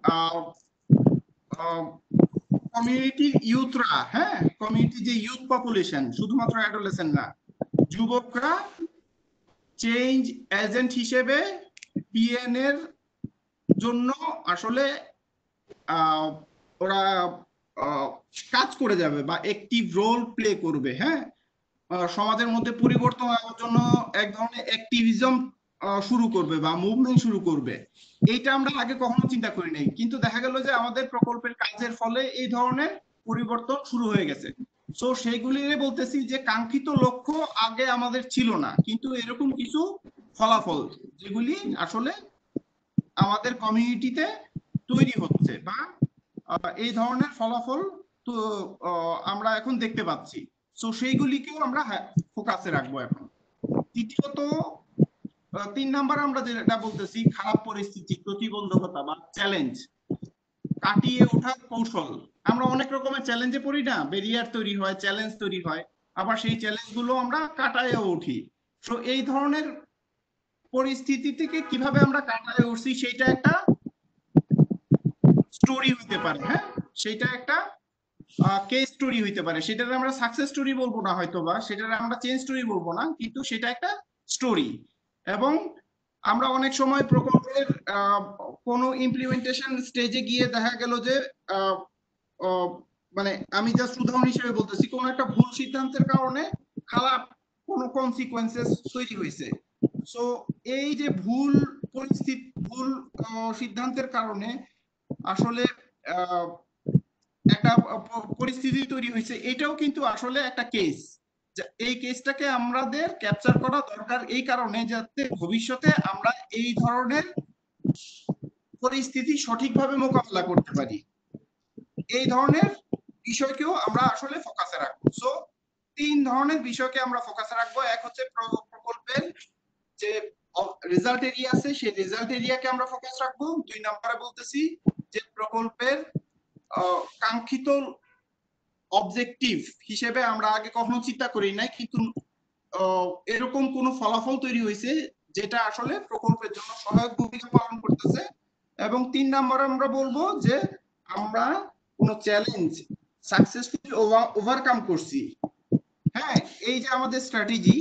কমিউনিটির ইউথরা, হ্যাঁ, কমিউনিটি যে ইউথ পপুলেশন, শুধুমাত্র অ্যাডোলেসেন্ট না, যুবকরা চেঞ্জ এজেন্ট হিসেবে বিএন এর জন্য আসলে ওরা কাজ করে যাবে বা একটিভ রোল প্লে করবে, হ্যাঁ, সমাজের মধ্যে পরিবর্তন আনার জন্য এক ধরনের অ্যাক্টিভিজম শুরু করবে বা মুভমেন্ট শুরু করবে। এইটা আমরা আগে কখনো চিন্তা করি নাই, কিন্তু দেখা গেল যে আমাদের প্রকল্পের কাজের ফলে এই ধরনের পরিবর্তন শুরু হয়ে গেছে। সো সেইগুলিরে বলতেছি যে কাঙ্ক্ষিত লক্ষ্য আগে আমাদের ছিল না, কিন্তু এরকম কিছু ফলাফল যেগুলি আসলে আমাদের কমিউনিটিতে তৈরি হচ্ছে, বা এই ধরনের ফলাফল তো আমরা এখন দেখতে পাচ্ছি। সো সেইগুলিকেও আমরা ফোকাসে রাখবো এখন। তৃতীয়ত, তিন নাম্বার আমরা যেটা বলতেছি খারাপ পরিস্থিতি, প্রতিবন্ধকতা বা চ্যালেঞ্জ কাটিয়ে ওঠার কৌশল। আমরা অনেক রকমের চ্যালেঞ্জে পড়ি না, ব্যারিয়ার তৈরি হয়, চ্যালেঞ্জ তৈরি হয়, আবার সেই চ্যালেঞ্জ গুলো আমরা কাটায়ে উঠি। সো এই ধরনের পরিস্থিতি থেকে কিভাবে আমরা কাটায়ে উঠছি সেইটা একটা স্টোরি হইতে পারে, হ্যাঁ, সেইটা একটা কেস স্টোরি হইতে পারে। সেটা আমরা সাকসেস স্টোরি বলবো না হয়তো, বা সেটা আমরা চেঞ্জ স্টোরি বলবো না, কিন্তু সেটা একটা স্টোরি। এবং আমরা অনেক সময় প্রকল্পের কোনো ইমপ্লিমেন্টেশন স্টেজে গিয়ে দেখা গেল যে মানে আমি জাস্ট উদাহরণ হিসেবে বলতেছি, কোন একটা ভুল সিদ্ধান্তের কারণে খারাপ কোনো কনসিকোয়েন্সেস তৈরি হয়েছে। সো এই যে ভুল পরিস্থিতি, ভুল সিদ্ধান্তের কারণে আসলে একটা পরিস্থিতি তৈরি হয়েছে, এটাও কিন্তু আসলে একটা কেস। এই কেসটাকে আমাদের ক্যাপচার করা দরকার এই কারণে যাতে ভবিষ্যতে আমরা এই ধরনের পরিস্থিতি সঠিকভাবে মোকাবেলা করতে পারি। এই ধরনের বিষয়কেও আমরা আসলে ফোকাসে রাখবো। সো তিন ধরনের বিষয়কে আমরা ফোকাসে রাখবো। এক হচ্ছে প্রকল্পের যে রেজাল্ট এরিয়া আছে সেই রেজাল্ট এরিয়াকে আমরা ফোকাস রাখবো। দুই নম্বরে বলতেছি যে প্রকল্পের কাঙ্ক্ষিত অবজেক্টিভ হিসেবে আমরা আগে কখনো চিন্তা করি নাই, কিন্তু এরকম কোন ফলাফল তৈরি হয়েছে যেটা আসলে প্রকল্পের জন্য সহায়ক ভূমিকা পালন করতেছে। এবং তিন নম্বরে আমরা বলবো যে আমরা কোন চ্যালেঞ্জ সাকসেসফুলি ওভারকাম করছি। হ্যাঁ, এই যে আমাদের স্ট্র্যাটেজি,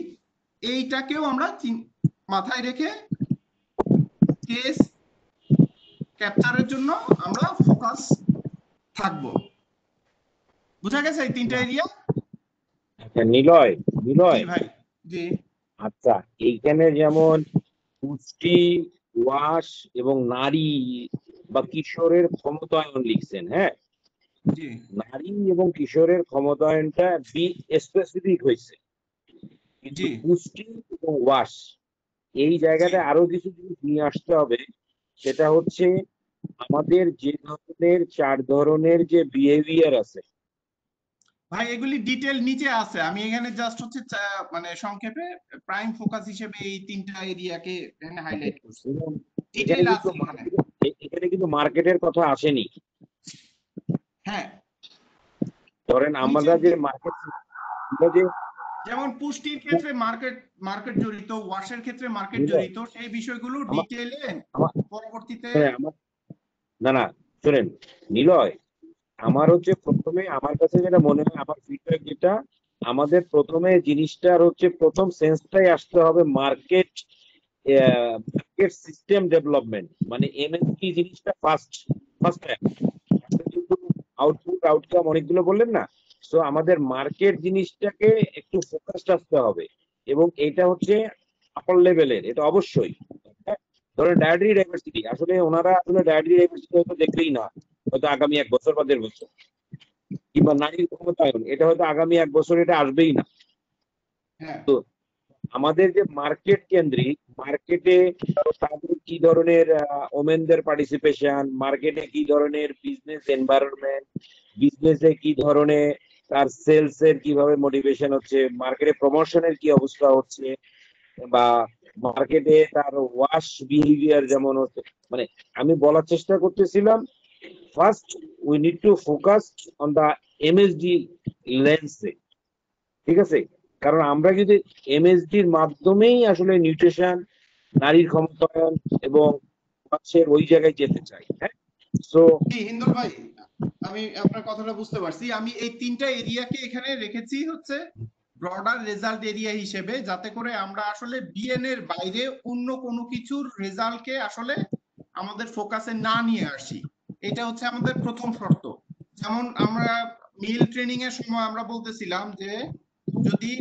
এইটাকেও আমরা মাথায় রেখে কেস ক্যাপচারের জন্য আমরা ফোকাস থাকবো। বুঝা গেছে এই তিনটা এরিয়া? আচ্ছা নিলয় নিলয় জি ভাই, জি আচ্ছা এইখানে যেমন পুষ্টি, ওয়াশ এবং নারী বা কিশোরের ক্ষমতায়ন লিখছেন, হ্যাঁ জি নারী এবং কিশোরের ক্ষমতায়নটা বি স্পেসিফিক হয়েছে, কিন্তু জি পুষ্টি এবং ওয়াশ এই জায়গাটা জি আরো কিছু জিনিস নিয়ে আসতে হবে। সেটা হচ্ছে আমাদের যে ধরনের চার ধরনের যে বিহেভিয়ার আছে, ভাই এগুলি ডিটেল নিচে আছে, আমি এখানে জাস্ট হচ্ছে চা- মানে সংক্ষেপে প্রাইম ফোকাস হিসেবে এই তিনটা এরিয়াকে এখানে হাইলাইট করছি। এবং ডিটেল এখানে আছে কিন্তু এখানে। মার্কেট এখানে কিন্তু মার্কেটের কথা আসেনি। হ্যাঁ ধরেন আমরা নিচে যে দি- মার্কেট আমরা যে যেমন পুষ্টির ক্ষেত্রে মার্কেট মার্কেট জড়িত, ওয়াশের ক্ষেত্রে মার্কেট নিলয়, জড়িত, সেই বিষয়গুলো আমার ডিটেলে আমার পরবর্তীতে। হ্যাঁ, আমার না না শোনেন নিলয়, আমার হচ্ছে প্রথমে আমার কাছে যেটা মনে হয়, আমার ফিডব্যাক যেটা, আমাদের প্রথমে জিনিসটার হচ্ছে প্রথম সেন্সটাই আসতে হবে মার্কেট মার্কেট সিস্টেম ডেভেলপমেন্ট, মানে এমএসপি জিনিসটা ফার্স্ট ফার্স্ট কিন্তু আউটপুট আউটকাম অনেকগুলো বললেন না, সো আমাদের মার্কেট জিনিসটাকে একটু ফোকাসড আসতে হবে, এবং এটা হচ্ছে আপার লেভেলের, এটা অবশ্যই। হ্যাঁ, ধরেন ডায়েটারি ডাইভার্সিটি, আসলে ওনারা আসলে ডায়েটারি ডাইভার্সিটি হয়তো দেখবেই না, হয়তো আগামী এক বছর বা দেড় বছর, কিংবা নারীর ক্ষমতায়ন এটা হয়তো আগামী এক বছর এটা আসবেই না। হ্যাঁ তো আমাদের যে মার্কেট কেন্দ্রিক, মার্কেটে তাদের কি ধরনের ওমেনদের পার্টিসিপেশন, মার্কেটে কি ধরনের বিজনেস এনভায়রনমেন্ট, বিজনেসে কি ধরনের তার সেলস এর কিভাবে মোটিভেশন হচ্ছে, মার্কেটে প্রমোশনের কি অবস্থা হচ্ছে, বা মার্কেটে তার ওয়াশ বিহেভিয়ার যেমন হচ্ছে, মানে আমি বলার চেষ্টা করতেছিলাম first we need to focus on the MSD লেন্সে, ঠিক আছে? কারণ আমরা যদি এমএসডির মাধ্যমেই আসলে নিউট্রিশন, নারীর ক্ষমতায়ন এবং হচ্ছে ওই জায়গায় যেতে চাই, হ্যাঁ সো জি হিন্দুল ভাই, আমি আপনার কথাটা বুঝতে পারছি। আমি এই তিনটা এরিয়াকে এখানে রেখেছি হচ্ছে ব্রডার রেজাল্ট এরিয়া হিসেবে, যাতে করে আমরা আসলে বিএন এর বাইরে অন্য কোনো কিছুর রেজাল্টকে আসলে আমাদের ফোকাসে না নিয়ে আসি। এটা হচ্ছে আমাদের প্রথম শর্ত। যেমন আমরা মিল ট্রেনিং এর সময় আমরা বলতেছিলাম যে যদি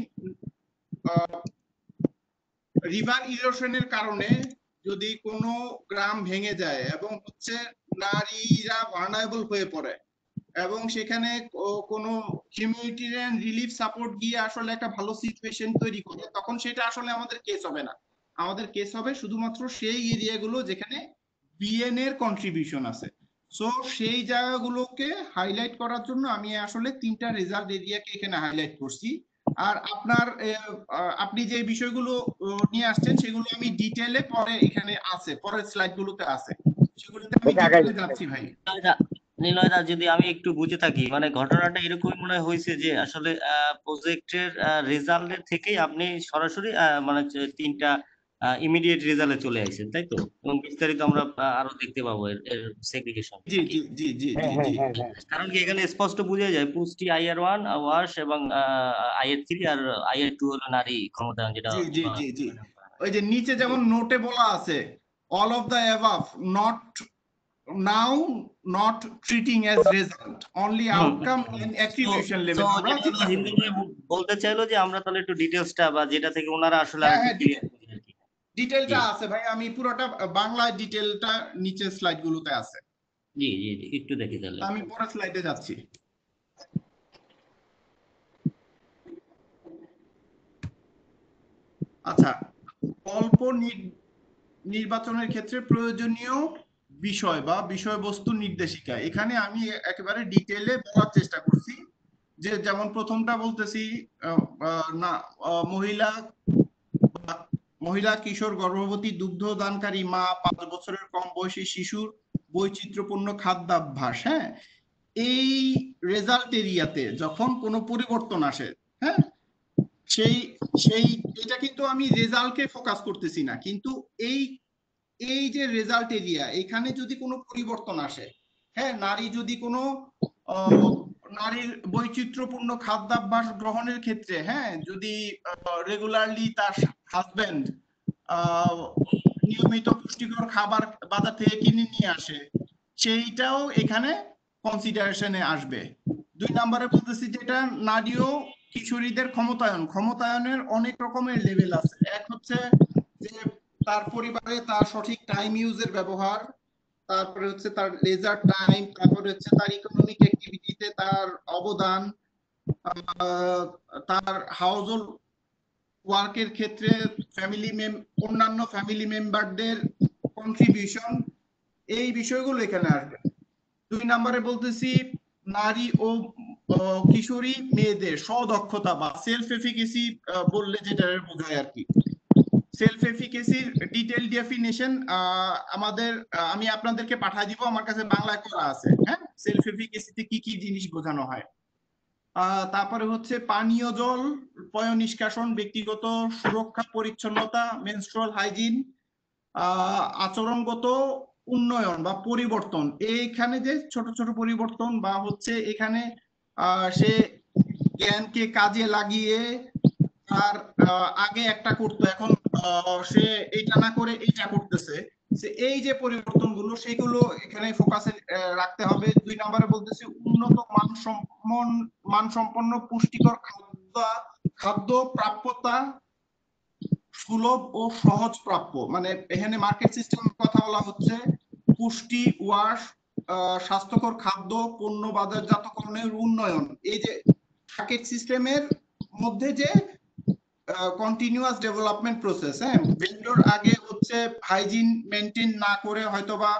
রিভার ইরোশনের কারণে যদি কোনো গ্রাম ভেঙে যায় এবং হচ্ছে নারীরা ভার্নারেবল হয়ে পড়ে এবং সেখানে কোনো হিউম্যানিটেরিয়ান রিলিফ সাপোর্ট দিয়ে আসলে একটা ভালো সিচুয়েশন তৈরি করে, তখন সেটা আসলে আমাদের কেস হবে না। আমাদের কেস হবে শুধুমাত্র সেই এরিয়াগুলো যেখানে বিএন এর কন্ট্রিবিউশন আছে। সো সেই জায়গাগুলোকে হাইলাইট করার জন্য আমি আসলে তিনটা রেজাল্ট এরিয়াকে এখানে হাইলাইট করছি। আর আপনার আপনি যে বিষয়গুলো নিয়ে আসছেন সেগুলো আমি ডিটেইলে পরে এখানে আছে, পরের স্লাইড গুলোতে আছে, সেগুলোতে আমি ডিটেইলে যাচ্ছি ভাই। নিলয়দা, যদি আমি একটু বুঝে থাকি, মানে ঘটনাটা এরকম মনে হয়েছে যে আসলে প্রজেক্টের রেজাল্টের থেকেই আপনি সরাসরি মানে তিনটা ইমিডিয়েট রেজাল্টে চলে আসেন, তাই তো? এবং বিস্তারিত আমরা আরো দেখতে পাবো এর সেগ্রিগেশন। জি জি জি জি জি। কারণ কি এখানে স্পষ্ট বোঝা যায় পুষ্টি আইআর ওয়ান, ওয়াশ এবং আইআর থ্রি, আর আইআর টু হলো নারী ক্ষমতায়ন, যেটা জি জি জি জি। ওই যে নিচে যেমন নোটে বলা আছে all of the above, not now not treating as result, only outcome and attribution level। আমরা চিন্তা করব। বলতে চাইলো যে আমরা তাহলে একটু ডিটেইলসটা বা যেটা থেকে ওনারা আসলে আর একটু ক্লিয়ার করি আর কি। ডিটেইলটা আছে ভাই, আমি পুরোটা বাংলা ডিটেইলটা নিচে স্লাইড গুলোতে আছে। জি জি জি, একটু দেখি তাহলে। আমি পরের স্লাইডে যাচ্ছি। আচ্ছা, অল্প নির্বাচনের ক্ষেত্রে প্রয়োজনীয় বিষয় বা বিষয়বস্তু নির্দেশিকা, এখানে আমি একেবারে ডিটেইলে বলার চেষ্টা করছি। যে যেমন প্রথমটা বলতেছি না, মহিলা মহিলা কিশোর গর্ভবতী দুগ্ধদানকারী মা, পাঁচ বছরের কম বয়সী শিশুর বৈচিত্র্যপূর্ণ খাদ্যাভ্যাস। হ্যাঁ, এই রেজাল্ট এরিয়াতে যখন কোনো পরিবর্তন আসে, হ্যাঁ সেই সেই এটা কিন্তু আমি রেজাল্টকে ফোকাস করতেছি না, কিন্তু এই এই যে রেজাল্ট এরিয়া, এখানে যদি কোনো পরিবর্তন আসে, হ্যাঁ নারী যদি কোনো নারীর বৈচিত্র্যপূর্ণ খাদ্যাভ্যাস গ্রহণের ক্ষেত্রে, হ্যাঁ যদি রেগুলারলি তার হাজবেন্ড নিয়মিত পুষ্টিকর খাবার বাজার থেকে কিনে নিয়ে আসে, সেইটাও এখানে কনসিডারেশনে আসবে। দুই নম্বরে বলতেছি যেটা নারী ও কিশোরীদের ক্ষমতায়ন, ক্ষমতায়নের অনেক রকমের লেভেল আছে। এক হচ্ছে যে তার পরিবারে তার সঠিক টাইম ইউজের ব্যবহার, তারপরে হচ্ছে তার লেজার টাইম, তারপরে হচ্ছে তার ইকোনমিক অ্যাক্টিভিটিতে তার অবদান, তার হাউস হোল্ড ওয়ার্কের ক্ষেত্রে ফ্যামিলি অন্যান্য ফ্যামিলি মেম্বারদের কন্ট্রিবিউশন, এই বিষয়গুলো এখানে আসবে। দুই নম্বরে বলতেছি নারী ও কিশোরী মেয়েদের স্বদক্ষতা বা সেলফ এফিকেসি বললে যেটা বোঝায় আর কি। সেলফ এফিকেসির ডিটেইল ডেফিনিশন আমাদের আমি আপনাদেরকে পাঠিয়ে দিব, আমার কাছে বাংলায় করা আছে। হ্যাঁ, সেলফ এফিকেসিতে কি কি জিনিস বোঝানো হয়। আহ তারপরে হচ্ছে পানীয় জল, পয় নিষ্কাশন, ব্যক্তিগত সুরক্ষা পরিচ্ছন্নতা, মেনস্ট্রুয়াল হাইজিন, আহ আচরণগত উন্নয়ন বা পরিবর্তন, এইখানে যে ছোট ছোট পরিবর্তন বা হচ্ছে এখানে আহ সে জ্ঞানকে কাজে লাগিয়ে আর আগে একটা করতো এখন সে এইটা না করে এইটা করতেছে, এই যে পরিবর্তনগুলো সেগুলো এখানে ফোকাসে রাখতে হবে। দুই নম্বরে বলতেছি উন্নত মান মানসম্পন্ন পুষ্টিকর খাদ্য খাদ্য প্রাপ্যতা, সুলভ ও সহজ প্রাপ্য, মানে এখানে মার্কেট সিস্টেমের কথা বলা হচ্ছে। পুষ্টি, ওয়াশ, স্বাস্থ্যকর খাদ্য, পণ্য বাজারজাতকরণের উন্নয়ন, এই যে মার্কেট সিস্টেমের মধ্যে যে কন্টিনিউয়াস ডেভেলপমেন্ট প্রসেস। হ্যাঁ, ভেন্ডর আগে হচ্ছে হাইজিন মেনটেন না করে হয়তোবা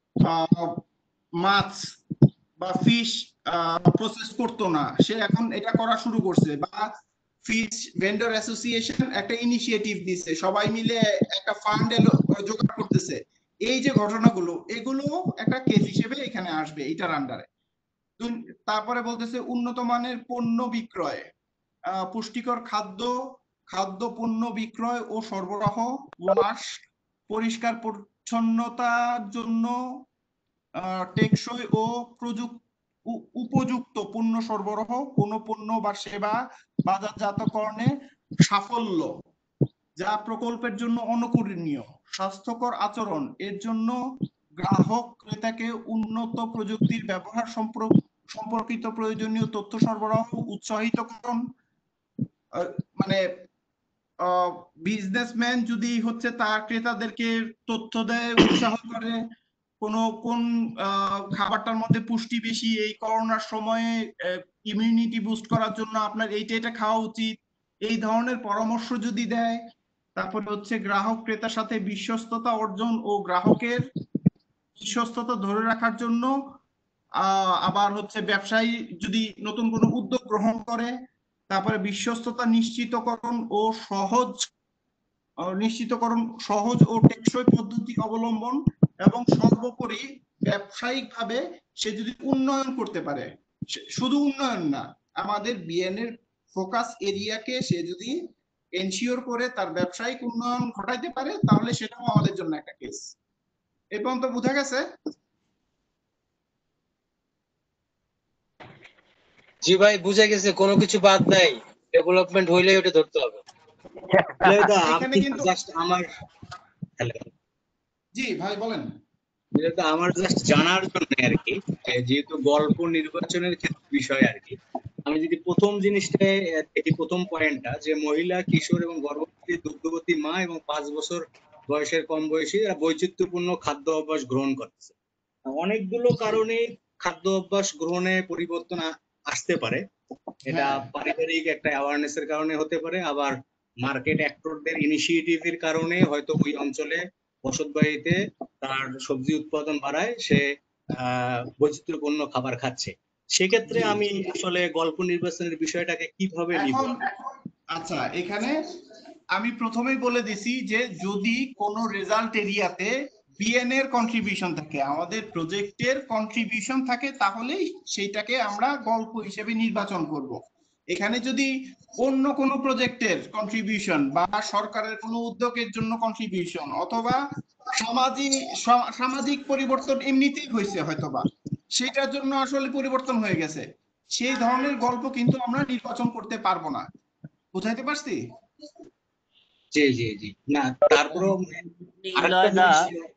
মাছ বা ফিশ প্রসেস করতো না, সে এখন এটা করা শুরু করছে। বা ফিশ ভেন্ডর অ্যাসোসিয়েশন একটা ইনিশিয়েটিভ দিচ্ছে, সবাই মিলে একটা ফান্ড জোগাড় করতেছে। এই যে ঘটনাগুলো, এগুলো একটা কেস হিসেবে এখানে আসবে এটার আন্ডারে। তারপরে বলতেছে উন্নত মানের পণ্য বিক্রয়, পুষ্টিকর খাদ্য, খাদ্য পণ্য বিক্রয় ও সরবরাহ, ওয়াশ, পরিষ্কার পরিচ্ছন্নতার জন্য টেকসই ও প্রযুক্তি উপযুক্ত পণ্য সরবরাহ, কোন পণ্য বা সেবা বাজারজাতকরণে সাফল্য যা প্রকল্পের জন্য অনুকরণীয়, স্বাস্থ্যকর আচরণ, এর জন্য গ্রাহক ক্রেতাকে উন্নত প্রযুক্তির ব্যবহার সম্পর্কিত প্রয়োজনীয় তথ্য সরবরাহ উৎসাহিতকরণ, মানে বিজনেসম্যান যদি হচ্ছে তার ক্রেতাদেরকে তথ্য দেয়, উৎসাহ করে কোন কোন খাবারটার মধ্যে পুষ্টি বেশি, এই করোনার সময়ে ইমিউনিটি বুস্ট করার জন্য আপনার এইটা এটা খাওয়া উচিত, এই ধরনের পরামর্শ যদি দেয়। তারপরে হচ্ছে গ্রাহক ক্রেতার সাথে বিশ্বস্ততা অর্জন ও গ্রাহকের বিশ্বস্ততা ধরে রাখার জন্য আহ আবার হচ্ছে ব্যবসায়ী যদি নতুন কোনো উদ্যোগ গ্রহণ করে, তারপরে বিশ্বস্ততা নিশ্চিতকরণ ও সহজ নিশ্চিতকরণ সহজ ও টেকসই পদ্ধতি অবলম্বন, এবং সর্বোপরি ব্যবসায়িক ভাবে সে যদি উন্নয়ন করতে পারে, শুধু উন্নয়ন না, আমাদের বিএন এর ফোকাস এরিয়াকে সে যদি এনশিওর করে তার ব্যবসায়িক উন্নয়ন ঘটাইতে পারে, তাহলে সেটাও আমাদের জন্য একটা কেস। এই পর্যন্ত বোঝা গেছে? জি ভাই, বুঝা গেছে, কোনো কিছু বাদ নাই, ডেভেলপমেন্ট হইলে ওটা ধরতে হবে। এখানে কিন্তু জাস্ট আমার জি ভাই বলেন। এটা আমার জাস্ট জানার জন্য আর কি, যেহেতু গল্প নির্বাচনের ক্ষেত্রে বিষয় আর কি, আমি যদি প্রথম জিনিসটা এই প্রথম পয়েন্টটা যে মহিলা, কিশোর এবং গর্ভবতী, দুগ্ধবতী মা এবং পাঁচ বছর বয়সের কম বয়সী এরা বৈচিত্র্যপূর্ণ খাদ্য অভ্যাস গ্রহণ করতেছে। অনেকগুলো কারণে খাদ্য অভ্যাস গ্রহণে পরিবর্তন আসতে পারে। এটা পারিবারিক একটা অ্যাওয়ারনেস এর কারণে হতে পারে, আবার মার্কেট অ্যাক্টরদের ইনিশিয়েটিভের কারণে হয়তো ওই অঞ্চলে বসতবাড়িতে তার সবজি উৎপাদন বাড়ায়, সে আহ বৈচিত্র্যপূর্ণ খাবার খাচ্ছে। সেক্ষেত্রে আমি আসলে গল্প নির্বাচনের বিষয়টাকে কিভাবে নিব? আচ্ছা, এখানে আমি প্রথমেই বলে দিছি যে যদি কোনো রেজাল্ট এরিয়াতে বিএন এর কন্ট্রিবিউশন থাকে, আমাদের প্রজেক্টের কন্ট্রিবিউশন থাকে, তাহলেই সেইটাকে আমরা গল্প হিসেবে নির্বাচন করব। এখানে যদি অন্য কোনো প্রজেক্টের কন্ট্রিবিউশন বা সরকারের কোনো উদ্যোগের জন্য কন্ট্রিবিউশন অথবা সামাজিক সামাজিক পরিবর্তন এমনিতেই হয়েছে হয়তোবা, সেটার জন্য আসলে পরিবর্তন হয়ে গেছে, সেই ধরনের গল্প কিন্তু আমরা নির্বাচন করতে পারবো না। বুঝাইতে পারছি? জি জি জি। না, তারপরেও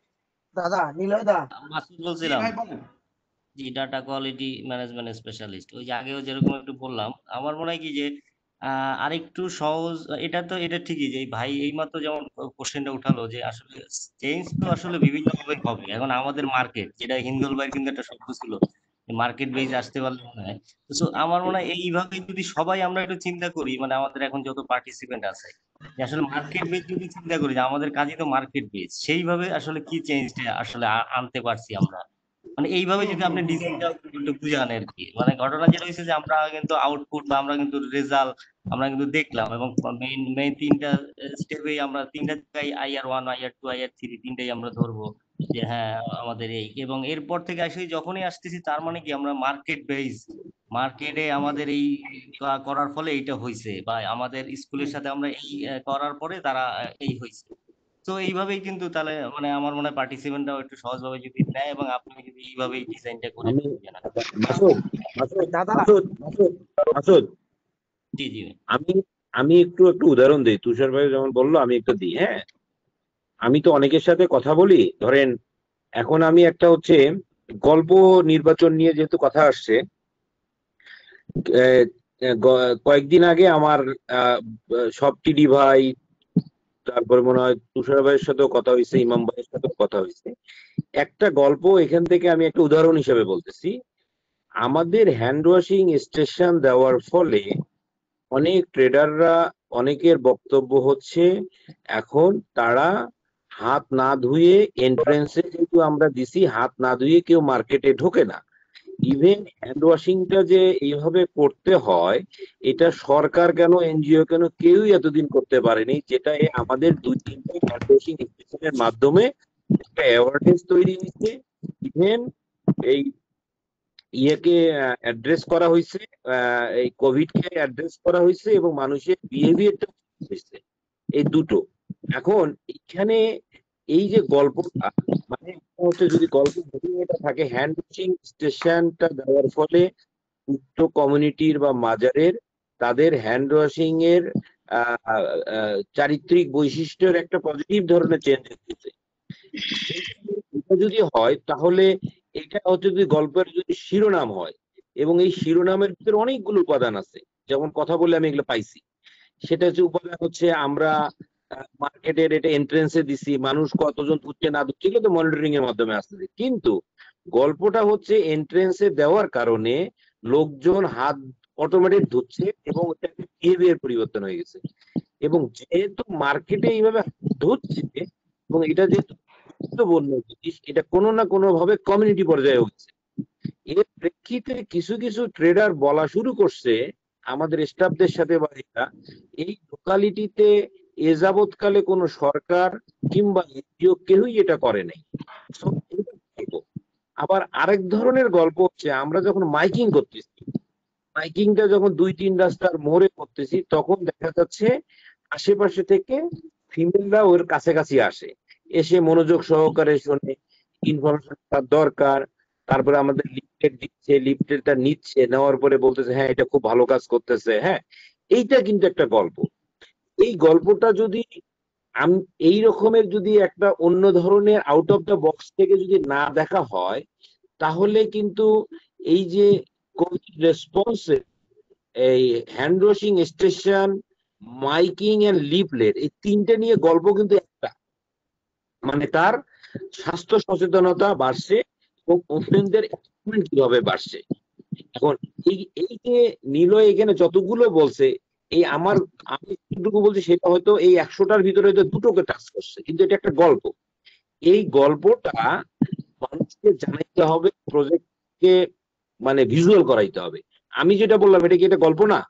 দাদা নিলয় দা মাসুদ জি বলছিলাম। ভাই বলেন। জি, ডাটা কোয়ালিটি ম্যানেজমেন্ট স্পেশালিস্ট। ওই যে আগেও যেরকম একটু বললাম, আমার মনে হয় কি যে আহ, আরেকটু সহজ, এটা তো এটা ঠিকই যে এই ভাই এইমাত্র যেমন কোশ্চেনটা উঠালো যে আসলে চেঞ্জ তো আসলে বিভিন্ন ভাবে হবে। এখন আমাদের মার্কেট, যেটা হিন্দুল ভাই কিন্তু একটা শব্দ ছিল, মার্কেট বেজ আসতে পারলে মনে হয়। তো আমার মনে হয় এইভাবে যদি সবাই আমরা একটু চিন্তা করি, মানে আমাদের এখন যত পার্টিসিপেন্ট আছে, যে আসলে মার্কেট বেজ যদি চিন্তা করি যে আমাদের কাজই তো মার্কেট বেজ, সেইভাবে আসলে কি চেঞ্জটা আসলে আ- আনতে পারছি আমরা, মানে এইভাবে হুম যদি হুম আপনি হুম ডিজাইনটা একটু বুঝান আর কি। মানে ঘটনা যেটা হয়েছে যে আমরা কিন্তু আউটপুট বা আমরা কিন্তু রেজাল্ট আমরা কিন্তু দেখলাম, এবং মেইন মেইন তিনটা স্টেপে আমরা তিনটা জায়গায় IR one IR two IR three তিনটাই আমরা ধরবো যে হ্যাঁ আমাদের এই, এবং এরপর থেকে আসলে যখনই আসতেছি তার মানে কি আমরা মার্কেট বেস, মার্কেটে আমাদের এই কা- করার ফলে এইটা হয়েছে, বা আমাদের স্কুলের হুম। সাথে আমরা এই আহ, করার পরে তারা আহ, এই হয়েছে। তো এইভাবেই কিন্তু তাহলে মানে আমার মনে হয় পার্টিসিপেন্টরাও একটু সহজভাবে যদি নেয়, এবং আপনি যদি এইভাবেই ডিজাইনটা করে আমি দেন। মাসুদ মাসুদ দাদা মাসুদ মাসুদ মাসুদ জি জি আমি আমি একটু একটু উদাহরণ দিই, তুষার ভাই যেমন বললো আমি একটু দিই। হ্যাঁ, আমি তো অনেকের সাথে কথা বলি, ধরেন এখন আমি একটা হচ্ছে গল্প নির্বাচন নিয়ে যেহেতু কথা আসছে, আহ, গ- কয়েকদিন আগে আমার আহ, সব টিডি ভাই, তারপরে মনে হয় তুষার ভাইয়ের সাথেও কথা হয়েছে, ইমাম ভাইয়ের সাথেও কথা হয়েছে। একটা গল্প এখান থেকে আমি একটা উদাহরণ হিসেবে বলতেছি। আমাদের হ্যান্ড ওয়াশিং স্টেশন দেওয়ার ফলে অনেক ট্রেডাররা, অনেকের বক্তব্য হচ্ছে এখন তারা হাত না ধুয়ে, এন্ট্রেন্সে যেহেতু আমরা দিছি, হাত না ধুয়ে কেউ মার্কেটে ঢোকে না। ইভেন হ্যান্ড ওয়াশিংটা যে এইভাবে করতে হয়, এটা সরকার কেন, এনজিও কেন, কেউই এতদিন করতে পারেনি, যেটা এই আমাদের দুই তিনটে হ্যান্ড ওয়াশিং স্টেশনের মাধ্যমে একটা অ্যাওয়ারনেস তৈরি হয়েছে। ইভেন এই ইয়েকে অ্যাড্রেস করা হয়েছে, এই কোভিড কে অ্যাড্রেস করা হয়েছে, এবং মানুষের বিহেভিয়ারটা হয়েছে, এই দুটো। এখন এখানে এই যে গল্পটা, মানে হচ্ছে যদি গল্প এটা থাকে, হ্যান্ড ওয়াশিং স্টেশনটা দেওয়ার ফলে উক্ত কমিউনিটির বা মাজারের তাদের হ্যান্ড ওয়াশিং এর আহ, আহ, চারিত্রিক বৈশিষ্ট্যের একটা পজিটিভ ধরনের চেঞ্জ এসেছে। এটা যদি হয় তাহলে এটা হচ্ছে যদি গল্পের যদি শিরোনাম হয়, এবং এই শিরোনামের ভিতরে অনেকগুলো উপাদান আছে, যেমন কথা বলে আমি এগুলো পাইছি। সেটা হচ্ছে উপাদান হচ্ছে আমরা মার্কেটের এটা এন্ট্রেন্সে দিছি, মানুষ কতজন ধুচ্ছে না ধুচ্ছে এগুলো তো মনিটরিং এর মাধ্যমে আসতেছে, কিন্তু গল্পটা হচ্ছে এন্ট্রেন্সে দেওয়ার কারণে লোকজন হাত অটোমেটিক ধুচ্ছে, এবং বিহেভিয়ার পরিবর্তন হয়ে গেছে। এবং যেহেতু মার্কেটে এইভাবে ধুচ্ছে, এবং এটা যেহেতু গুরুত্বপূর্ণ জিনিস, এটা কোনো না কোনো ভাবে কমিউনিটি পর্যায়ে হচ্ছে। এর প্রেক্ষিতে কিছু কিছু ট্রেডার বলা শুরু করছে আমাদের স্টাফদের সাথে, বা এটা এই লোকালিটিতে এ যাবৎকালে কোনো সরকার কিংবা এনজিও কেউই এটা করে নাই। So, এটা গল্প। আবার আরেক ধরনের গল্প হচ্ছে আমরা যখন মাইকিং করতেছি, মাইকিংটা যখন দুই তিন রাস্তার মোড়ে করতেছি, তখন দেখা যাচ্ছে আশেপাশে থেকে ফিমেলরা ওর কাছাকাছি আসে, এসে মনোযোগ সহকারে শোনে, ইনফরমেশন তার দরকার, তারপরে আমাদের লিফলেট দিচ্ছে, লিফলেটটা নিচ্ছে, নেওয়ার পরে বলতেছে হ্যাঁ এটা খুব ভালো কাজ করতেছে। হ্যাঁ, এইটা কিন্তু একটা গল্প। এই গল্পটা যদি আম- এই রকমের যদি একটা অন্য ধরনের আউট অফ দ্য বক্স থেকে যদি না দেখা হয়, তাহলে কিন্তু এই যে কোভিড রেসপন্সে এই hand washing station, miking and leaflet, এই তিনটে নিয়ে গল্প কিন্তু একটা, মানে তার স্বাস্থ্য সচেতনতা বাড়ছে এবং ওপেনদের অ্যাচিভমেন্ট কিভাবে বাড়ছে। এখন এই এই যে নিলয় এখানে যতগুলো বলছে, এই আমার আমি যেটুকু বলছি সেটা হয়তো এই একশোটার ভিতরে হয়তো দুটোকে টাচ করছে, কিন্তু এটা একটা গল্প। এই গল্পটা মানুষকে জানাইতে হবে, প্রজেক্টকে মানে ভিজুয়াল করাইতে হবে। আমি যেটা বললাম এটা কি এটা গল্প না?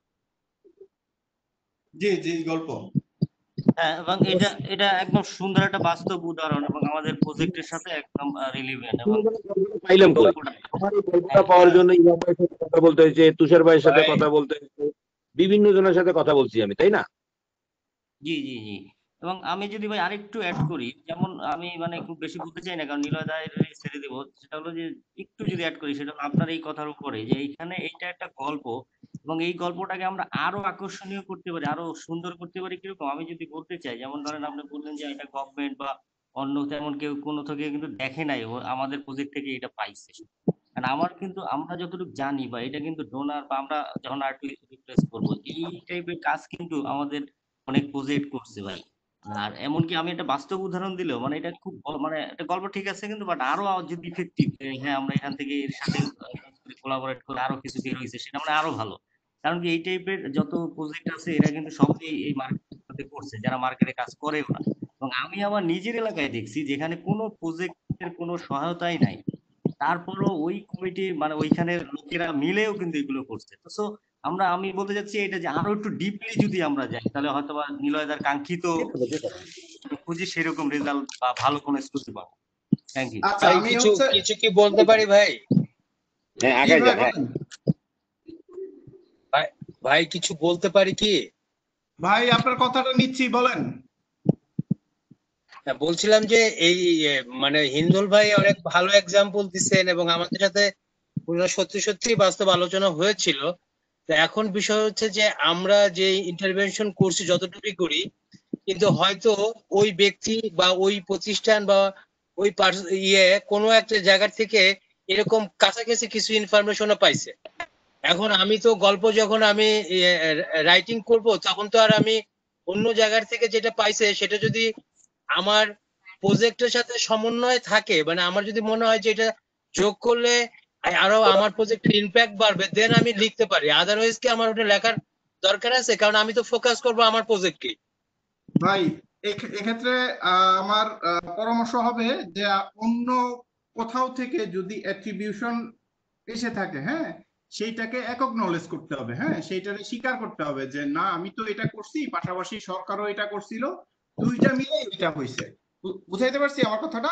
জি জি গল্প। হ্যাঁ, এবং এটা এটা একদম সুন্দর একটা বাস্তব উদাহরণ, এবং আমাদের প্রজেক্টের সাথে একদম রিলেভেন্ট, এবং পাইলাম এই কই? গল্পটা আমার এই গল্পটা হ্যাঁ পাওয়ার জন্য ইমাম ভাইয়ের সাথে কথা বলতে হয়েছে, তুষার ভাইয়ের সাথে ভাই কথা বলতে হয়েছে, বিভিন্ন জনের সাথে কথা বলছি আমি, তাই না? জি জি জি। এবং আমি যদি ভাই আরেকটু অ্যাড করি, যেমন আমি মানে খুব বেশি বলতে চাই না কারণ নিলয় দায়ের ছেড়ে দেবো, সেটা হলো যে একটু যদি অ্যাড করি সেটা হলো আপনার এই কথার উপরে যে এইখানে এইটা একটা গল্প, এবং এই গল্পটাকে আমরা আরো আকর্ষণীয় করতে পারি, আরো সুন্দর করতে পারি কিরকম, আমি যদি বলতে চাই, যেমন ধরেন আপনি বললেন যে এটা গভর্নমেন্ট বা অন্য তেমন কেউ কোনো থেকে কিন্তু দেখে নাই ও আমাদের প্রজেক্ট থেকে এটা পাইছে। কারণ আমার কিন্তু আমরা যতটুকু জানি বা এটা কিন্তু ডোনার বা আমরা যখন আরটি রিপ্লেস করবো এই টাইপের কাজ কিন্তু আমাদের অনেক প্রজেক্ট করছে ভাই। আর এমনকি আমি একটা বাস্তব উদাহরণ দিলেও মানে এটা খুব ব- মানে একটা গল্প ঠিক আছে কিন্তু বাট আরো যদি ইফেক্টিভ হ্যাঁ আমরা এখান থেকে এর সাথে কোলাবোরেট করে আরো কিছু বের হয়েছে সেটা মানে আরো ভালো। কারণ কি এই টাইপের যত প্রজেক্ট আছে এরা কিন্তু সবই এই মার্কেটে করছে যারা মার্কেটে কাজ করেও না। এবং আমি আমার নিজের এলাকায় দেখছি যেখানে কোনো প্রজেক্টের কোনো সহায়তাই নাই তারপরও ওই কমিটি মানে ওইখানের লোকেরা মিলেও কিন্তু এগুলো করছে। তো সো আমরা আমি বলতে চাচ্ছি এটা যে আরো একটু ডিপলি যদি আমরা যাই তাহলে হয়তো বা নিলয়দার কাঙ্ক্ষিত খুঁজি সেরকম রেজাল্ট বা ভালো কোনো স্কুল পাবো। Thank you. আচ্ছা ভাই আমি কিছু হচ্ছে কিছু কি বলতে পারি ভাই? হ্যাঁ জি আগাই ভাই যান, হ্যাঁ। বলেন। ভাই ভাই কিছু বলতে পারি কি? ভাই আপনার কথাটা নিচ্ছি, বলেন। হ্যাঁ, বলছিলাম যে এই এ, মানে হিন্দুল ভাই অনেক ভালো এক্সাম্পল দিচ্ছেন এবং আমাদের সাথে পুরো সত্যি সত্যি বাস্তব আলোচনা হয়েছিল। তো এখন বিষয় হচ্ছে যে আমরা যে ইন্টারভেনশন করছি যতটুকুই করি কিন্তু হয়তো ওই ব্যক্তি বা ওই প্রতিষ্ঠান বা ওই পার্স- ইয়ে কোনো একটা জায়গা থেকে এরকম কাছাকাছি কিছু ইনফরমেশনও পাইছে। এখন আমি তো গল্প যখন আমি রাইটিং করব তখন তো আর আমি অন্য জায়গার থেকে যেটা পাইছে সেটা যদি আমার প্রজেক্টের সাথে সমন্বয় থাকে মানে আমার যদি মনে হয় যে এটা যোগ করলে আরো আমার প্রজেক্টের ইমপ্যাক্ট বাড়বে দেন আমি লিখতে পারি, আদারওয়াইজ কি আমার ওটা লেখার দরকার আছে? কারণ আমি তো ফোকাস করব আমার প্রজেক্টকে। ভাই এখ- এক্ষেত্রে আহ, আমার আহ, পরামর্শ হবে যে আহ, অন্য কোথাও থেকে যদি অ্যাট্রিবিউশন এসে থাকে, হ্যাঁ, সেইটাকে একনলেজ করতে হবে, হ্যাঁ, সেইটাকে স্বীকার করতে হবে যে না আমি তো এটা করছি, পাশাপাশি সরকারও এটা করছিল, দুইটা মিলে এটা হয়েছে। বু- বুঝাইতে পারছি আমার কথাটা?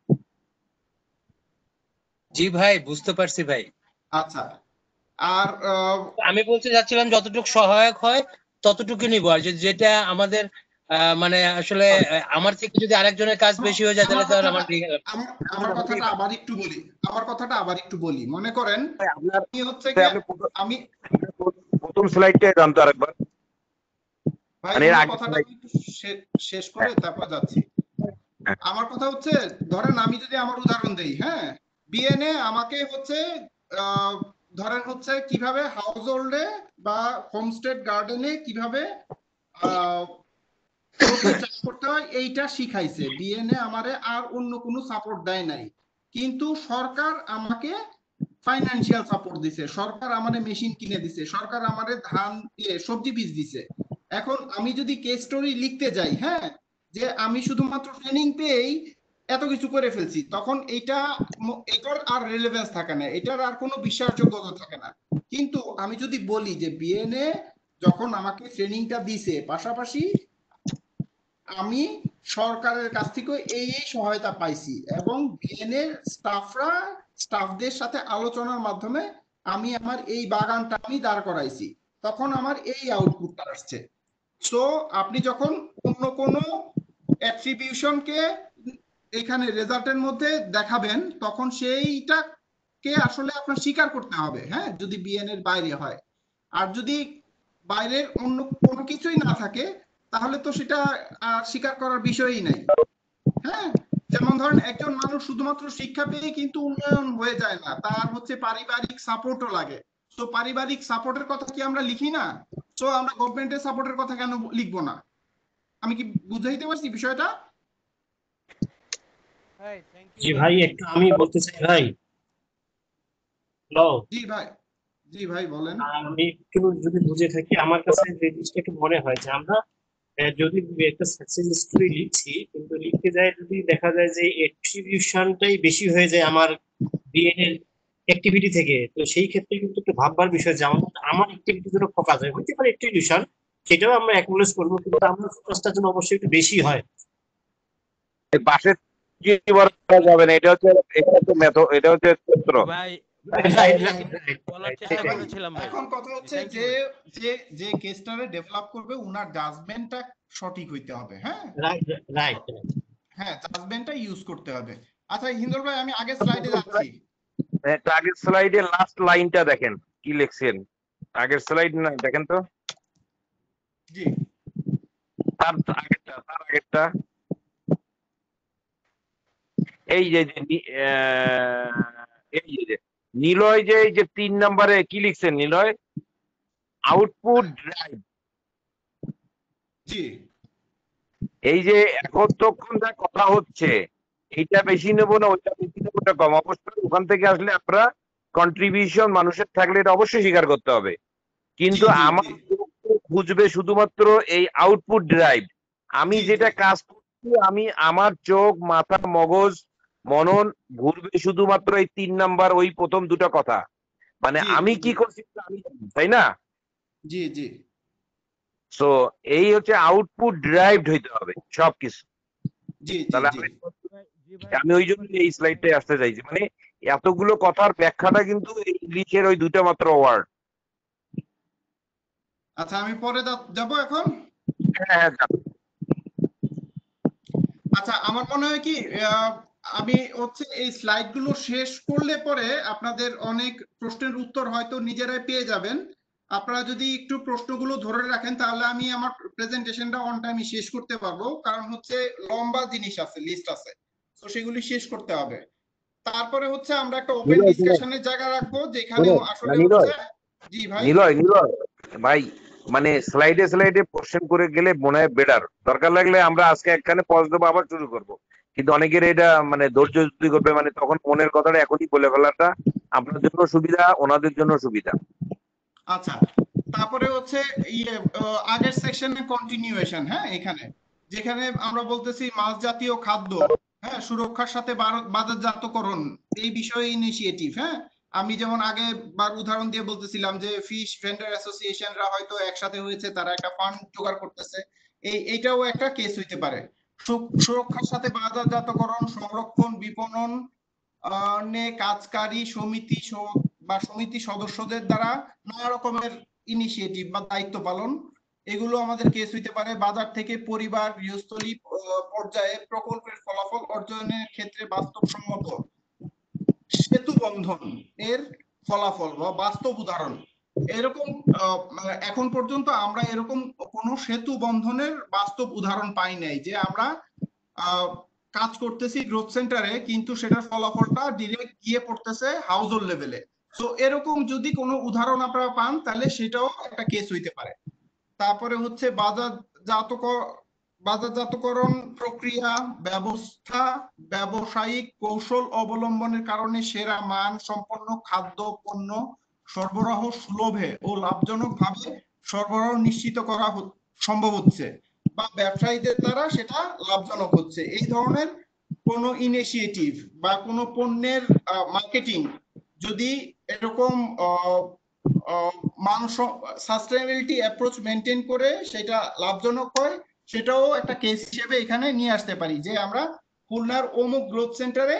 জি ভাই বুঝতে পারছি ভাই। আচ্ছা। আর আহ, আমি বলতে চাচ্ছিলাম যতটুকু সহায়ক হয় ততটুকু নিব, আর যে- যেটা আমাদের আহ, মানে আসলে আহ, আমার থেকে যদি আরেকজনের কাজ বেশি হয়ে যায় আমার তাহলে তো আর কথাটা আমার লিখে- আমার আমার কথাটা আবার একটু বলি আমার কথাটা আবার একটু বলি মনে করেন আপনার আমি হচ্ছে কি আপনি প্রথম- আমি প্রথম স্লাইডটা জানতো আরেকবার, ভাই মানে এর আমার আগে কথাটা slide- আমি একটু শে- শেষ করে তারপর যাচ্ছি। হ্যাঁ। আমার কথা হচ্ছে ধরেন আমি যদি আমার উদাহরণ দেই, হ্যাঁ, বিএনএ আমাকে হচ্ছে আহ, ধরেন হচ্ছে কিভাবে হাউস হোল্ডে বা হোমস্টেড গার্ডেনে কিভাবে আহ, সবজি চাষ করতে হয় এইটা শিখাইছে বিএনএ আমারে, আর অন্য কোনো সাপোর্ট দেয় নাই। কিন্তু সরকার আমাকে ফাইনান্সিয়াল সাপোর্ট দিছে, সরকার আমারে মেশিন কিনে দিছে, সরকার আমারে ধান ইয়ে সবজি বীজ দিছে। এখন আমি যদি কেস স্টোরি লিখতে যাই, হ্যাঁ, যে আমি শুধুমাত্র ট্রেনিং পেয়েই এত কিছু করে ফেলছি, তখন এটা ম- এটার আর রেলেভেন্স থাকে না, এটার আর কোনো বিশ্বাসযোগ্যতা থাকে না। কিন্তু আমি যদি বলি যে বিএনএ যখন আমাকে ট্রেনিংটা দিছে, পাশাপাশি আমি সরকারের কাছ থেকে এই এই সহায়তা পাইছি এবং বিএনএ স্টাফরা স্টাফদের সাথে আলোচনার মাধ্যমে আমি আমার এই বাগানটা আমি দাঁড় করাইছি, তখন আমার এই আউটপুটটা আসছে। সো আপনি যখন অন্য কোনো অ্যাট্রিবিউশনকে এখানে রেজাল্টের মধ্যে দেখাবেন তখন সেইটাকে আসলে আপনার স্বীকার করতে হবে, হ্যাঁ, যদি বিএন এর বাইরে হয়। আর যদি বাইরের অন্য কোনো কিছুই না থাকে তাহলে তো সেটা আর স্বীকার করার বিষয়ই নাই, হ্যাঁ। যেমন ধরেন একজন মানুষ শুধুমাত্র শিক্ষা পেয়ে কিন্তু উন্নয়ন হয়ে যায় না, তার হচ্ছে পারিবারিক সাপোর্টও লাগে। তো পারিবারিক সাপোর্টের কথা কি আমরা লিখি না? তো আমরা গভর্নমেন্টের সাপোর্টের কথা কেন লিখবো না? আমি কি বুঝাইতে পারছি বিষয়টা? জি ভাই একটু আমি বলতে চাই ভাই। হ্যালো, জি ভাই, জি ভাই বলেন। আমি একটু যদি বুঝে থাকি আমার কাছে যে জিনিসটা একটু মনে হয় যে আমরা আহ, যদি একটা সাকসেস স্টোরি লিখছি কিন্তু লিখতে যায় যদি দেখা যায় যে এট্রিবিউশনটাই বেশি হয়ে যায় আমার বিএন এর অ্যাক্টিভিটি থেকে, তো সেই ক্ষেত্রে কিন্তু একটু ভাববার বিষয় যে আমার আমার অ্যাক্টিভিটির জন্য ফোকাস হয় হতে পারে এট্রিবিউশন, সেটাও আমরা অ্যাকনোলেজ করবো কিন্তু আমার ফোকাসটার জন্য অবশ্যই একটু বেশি হয়। এই বাসের কি বলা যাবে না, এটা হচ্ছে এটা হচ্ছে মেথড, এটা হচ্ছে সূত্র। ভাই Right, ভাই right, এটা right, কিন্তু right, বলার right, চেষ্টা সেটাই। করেছিলাম ভাই। এখন কথা হচ্ছে Thank you যে ভাই। যে যে কেসটারে ডেভেলপ করবে উনার জাজমেন্টটা সঠিক হইতে হবে, হ্যাঁ, রাইট রাইট হ্যাঁ, জাজমেন্টটা ইউজ করতে হবে। আচ্ছা হিন্দুল ভাই আমি আগের স্লাইডে যাচ্ছি। একটা আগের স্লাইডে লাস্ট লাইনটা দেখেন কি লিখছেন, আগের স্লাইড না দেখেন তো, জি তার আগেরটা তার আগেরটা এই যে যে নি- আহ, এই যে যে নিলয় যে এই যে তিন নম্বরে কি লিখছেন নিলয়, আউটপুট ড্রাইভ। জি এই যে এতক্ষণ যা কথা হচ্ছে, এইটা বেশি নেবো না ওইটা বেশি নেবো, ওটা কম, অবশ্যই ওখান থেকে আসলে আপনারা কন্ট্রিবিউশন মানুষের থাকলে এটা অবশ্যই স্বীকার করতে হবে। কিন্তু জি জি আমার জি চোখ বুঝবে শুধুমাত্র এই আউটপুট ড্রাইভ। আমি জি যেটা জি কাজ করছি, আমি আমার চোখ মাথা মগজ মনন ঘুরবে শুধুমাত্র এই তিন নাম্বার ওই প্রথম দুটো কথা, মানে জি আমি জি কি করছি সেটা আমি জানি, তাই না? জি জি সো এই হচ্ছে আউটপুট ড্রাইভড হইতে হবে সবকিছু। জি জি তাহলে জি আমি আমি ওই জন্য এই স্লাইডটাই আসতে চাইছি, মানে এতগুলো কথার ব্যাখ্যাটা কিন্তু ইংলিশের ওই দুটো মাত্র ওয়ার্ড। আচ্ছা আমি পরে যা- যাব এখন। হ্যাঁ হ্যাঁ যান। আচ্ছা আমার মনে হয় কি আহ, আমি হচ্ছে এই স্লাইড গুলো শেষ করলে পরে আপনাদের অনেক প্রশ্নের উত্তর হয়তো নিজেরাই পেয়ে যাবেন। আপনারা যদি একটু প্রশ্নগুলো ধরে রাখেন তাহলে আমি আমার প্রেজেন্টেশনটা অন টাইমে শেষ করতে পারবো, কারণ হচ্ছে লম্বা জিনিস আছে, লিস্ট আছে, তো সেগুলি শেষ করতে হবে। তারপরে হচ্ছে আমরা একটা ওপেন নিলয় শুনো ডিসকাশনের জায়গা রাখবো যেখানে শুনো আসলে না, হচ্ছে। নিলয় জি ভাই। নিলয় নিলয় ভাই, মানে স্লাইডে স্লাইডে কোশ্চেন করে গেলে মনে হয় বেটার। দরকার লাগলে আমরা আজকে একখানে পজ দেবো, আবার শুরু করব। কিন্তু অনেকের এটা মানে ধৈর্য ধরতে করবে, মানে তখন মনের কথাটা এখনই বলে ফেলাটা আপনার জন্য সুবিধা, ওনাদের জন্য সুবিধা। আচ্ছা তারপরে হচ্ছে ইয়ে আহ, আগের সেকশনে কন্টিনিউয়েশন, হ্যাঁ এখানে যেখানে আমরা বলতেছি মাছ জাতীয় খাদ্য, হ্যাঁ সুরক্ষার সাথে বার- বাজারজাতকরণ এই বিষয়ে ইনিশিয়েটিভ। হ্যাঁ আমি যেমন আগে বার উদাহরণ দিয়ে বলতেছিলাম যে ফিশ ভেন্ডার অ্যাসোসিয়েশনরা হয়তো একসাথে হয়েছে, তারা একটা ফান্ড জোগাড় করতেছে, এই এইটাও একটা কেস হইতে পারে। সু- সুরক্ষার সাথে বাজারজাতকরণ, সংরক্ষণ, বিপণন আহ, নে কাজকারী সমিতি স- বা সমিতি সদস্যদের দ্বারা নানা রকমের ইনিশিয়েটিভ বা দায়িত্ব পালন, এগুলো আমাদের কেস হইতে পারে। বাজার থেকে পরিবার গৃহস্থলী আহ, পর্যায়ে প্রকল্পের ফলাফল অর্জনের ক্ষেত্রে বাস্তবসম্মত সেতু বন্ধন এর ফলাফল বা বাস্তব উদাহরণ, এরকম আহ, মানে এখন পর্যন্ত আমরা এরকম কোনো সেতু বন্ধনের বাস্তব উদাহরণ পাই নাই যে আমরা আহ, কাজ করতেছি গ্রোথ সেন্টারে কিন্তু সেটার ফলাফলটা ডিরেক্ট গিয়ে পড়তেছে হাউস হোল্ড লেভেলে। সো এরকম যদি কোনো উদাহরণ আপনারা পান তাহলে সেটাও একটা কেস হইতে পারে। তারপরে হচ্ছে বাজারজাত বাজারজাতকরণ প্রক্রিয়া ব্যবস্থা ব্যবসায়িক কৌশল অবলম্বনের কারণে সেরা মান সম্পন্ন খাদ্য পণ্য সরবরাহ সুলভে ও লাভজনকভাবে সরবরাহ নিশ্চিত করা হ- সম্ভব হচ্ছে বা ব্যবসায়ীদের দ্বারা সেটা লাভজনক হচ্ছে। এই ধরনের কোন ইনিশিয়েটিভ বা কোনো পণ্যের মার্কেটিং যদি এরকম আহ, আহ, মান সাস্টেনেবিলিটি অ্যাপ্রোচ মেনটেন করে সেটা লাভজনক হয়, সেটাও একটা কেস হিসেবে এখানে নিয়ে আসতে পারি যে আমরা খুলনার অমুক গ্রোথ সেন্টারে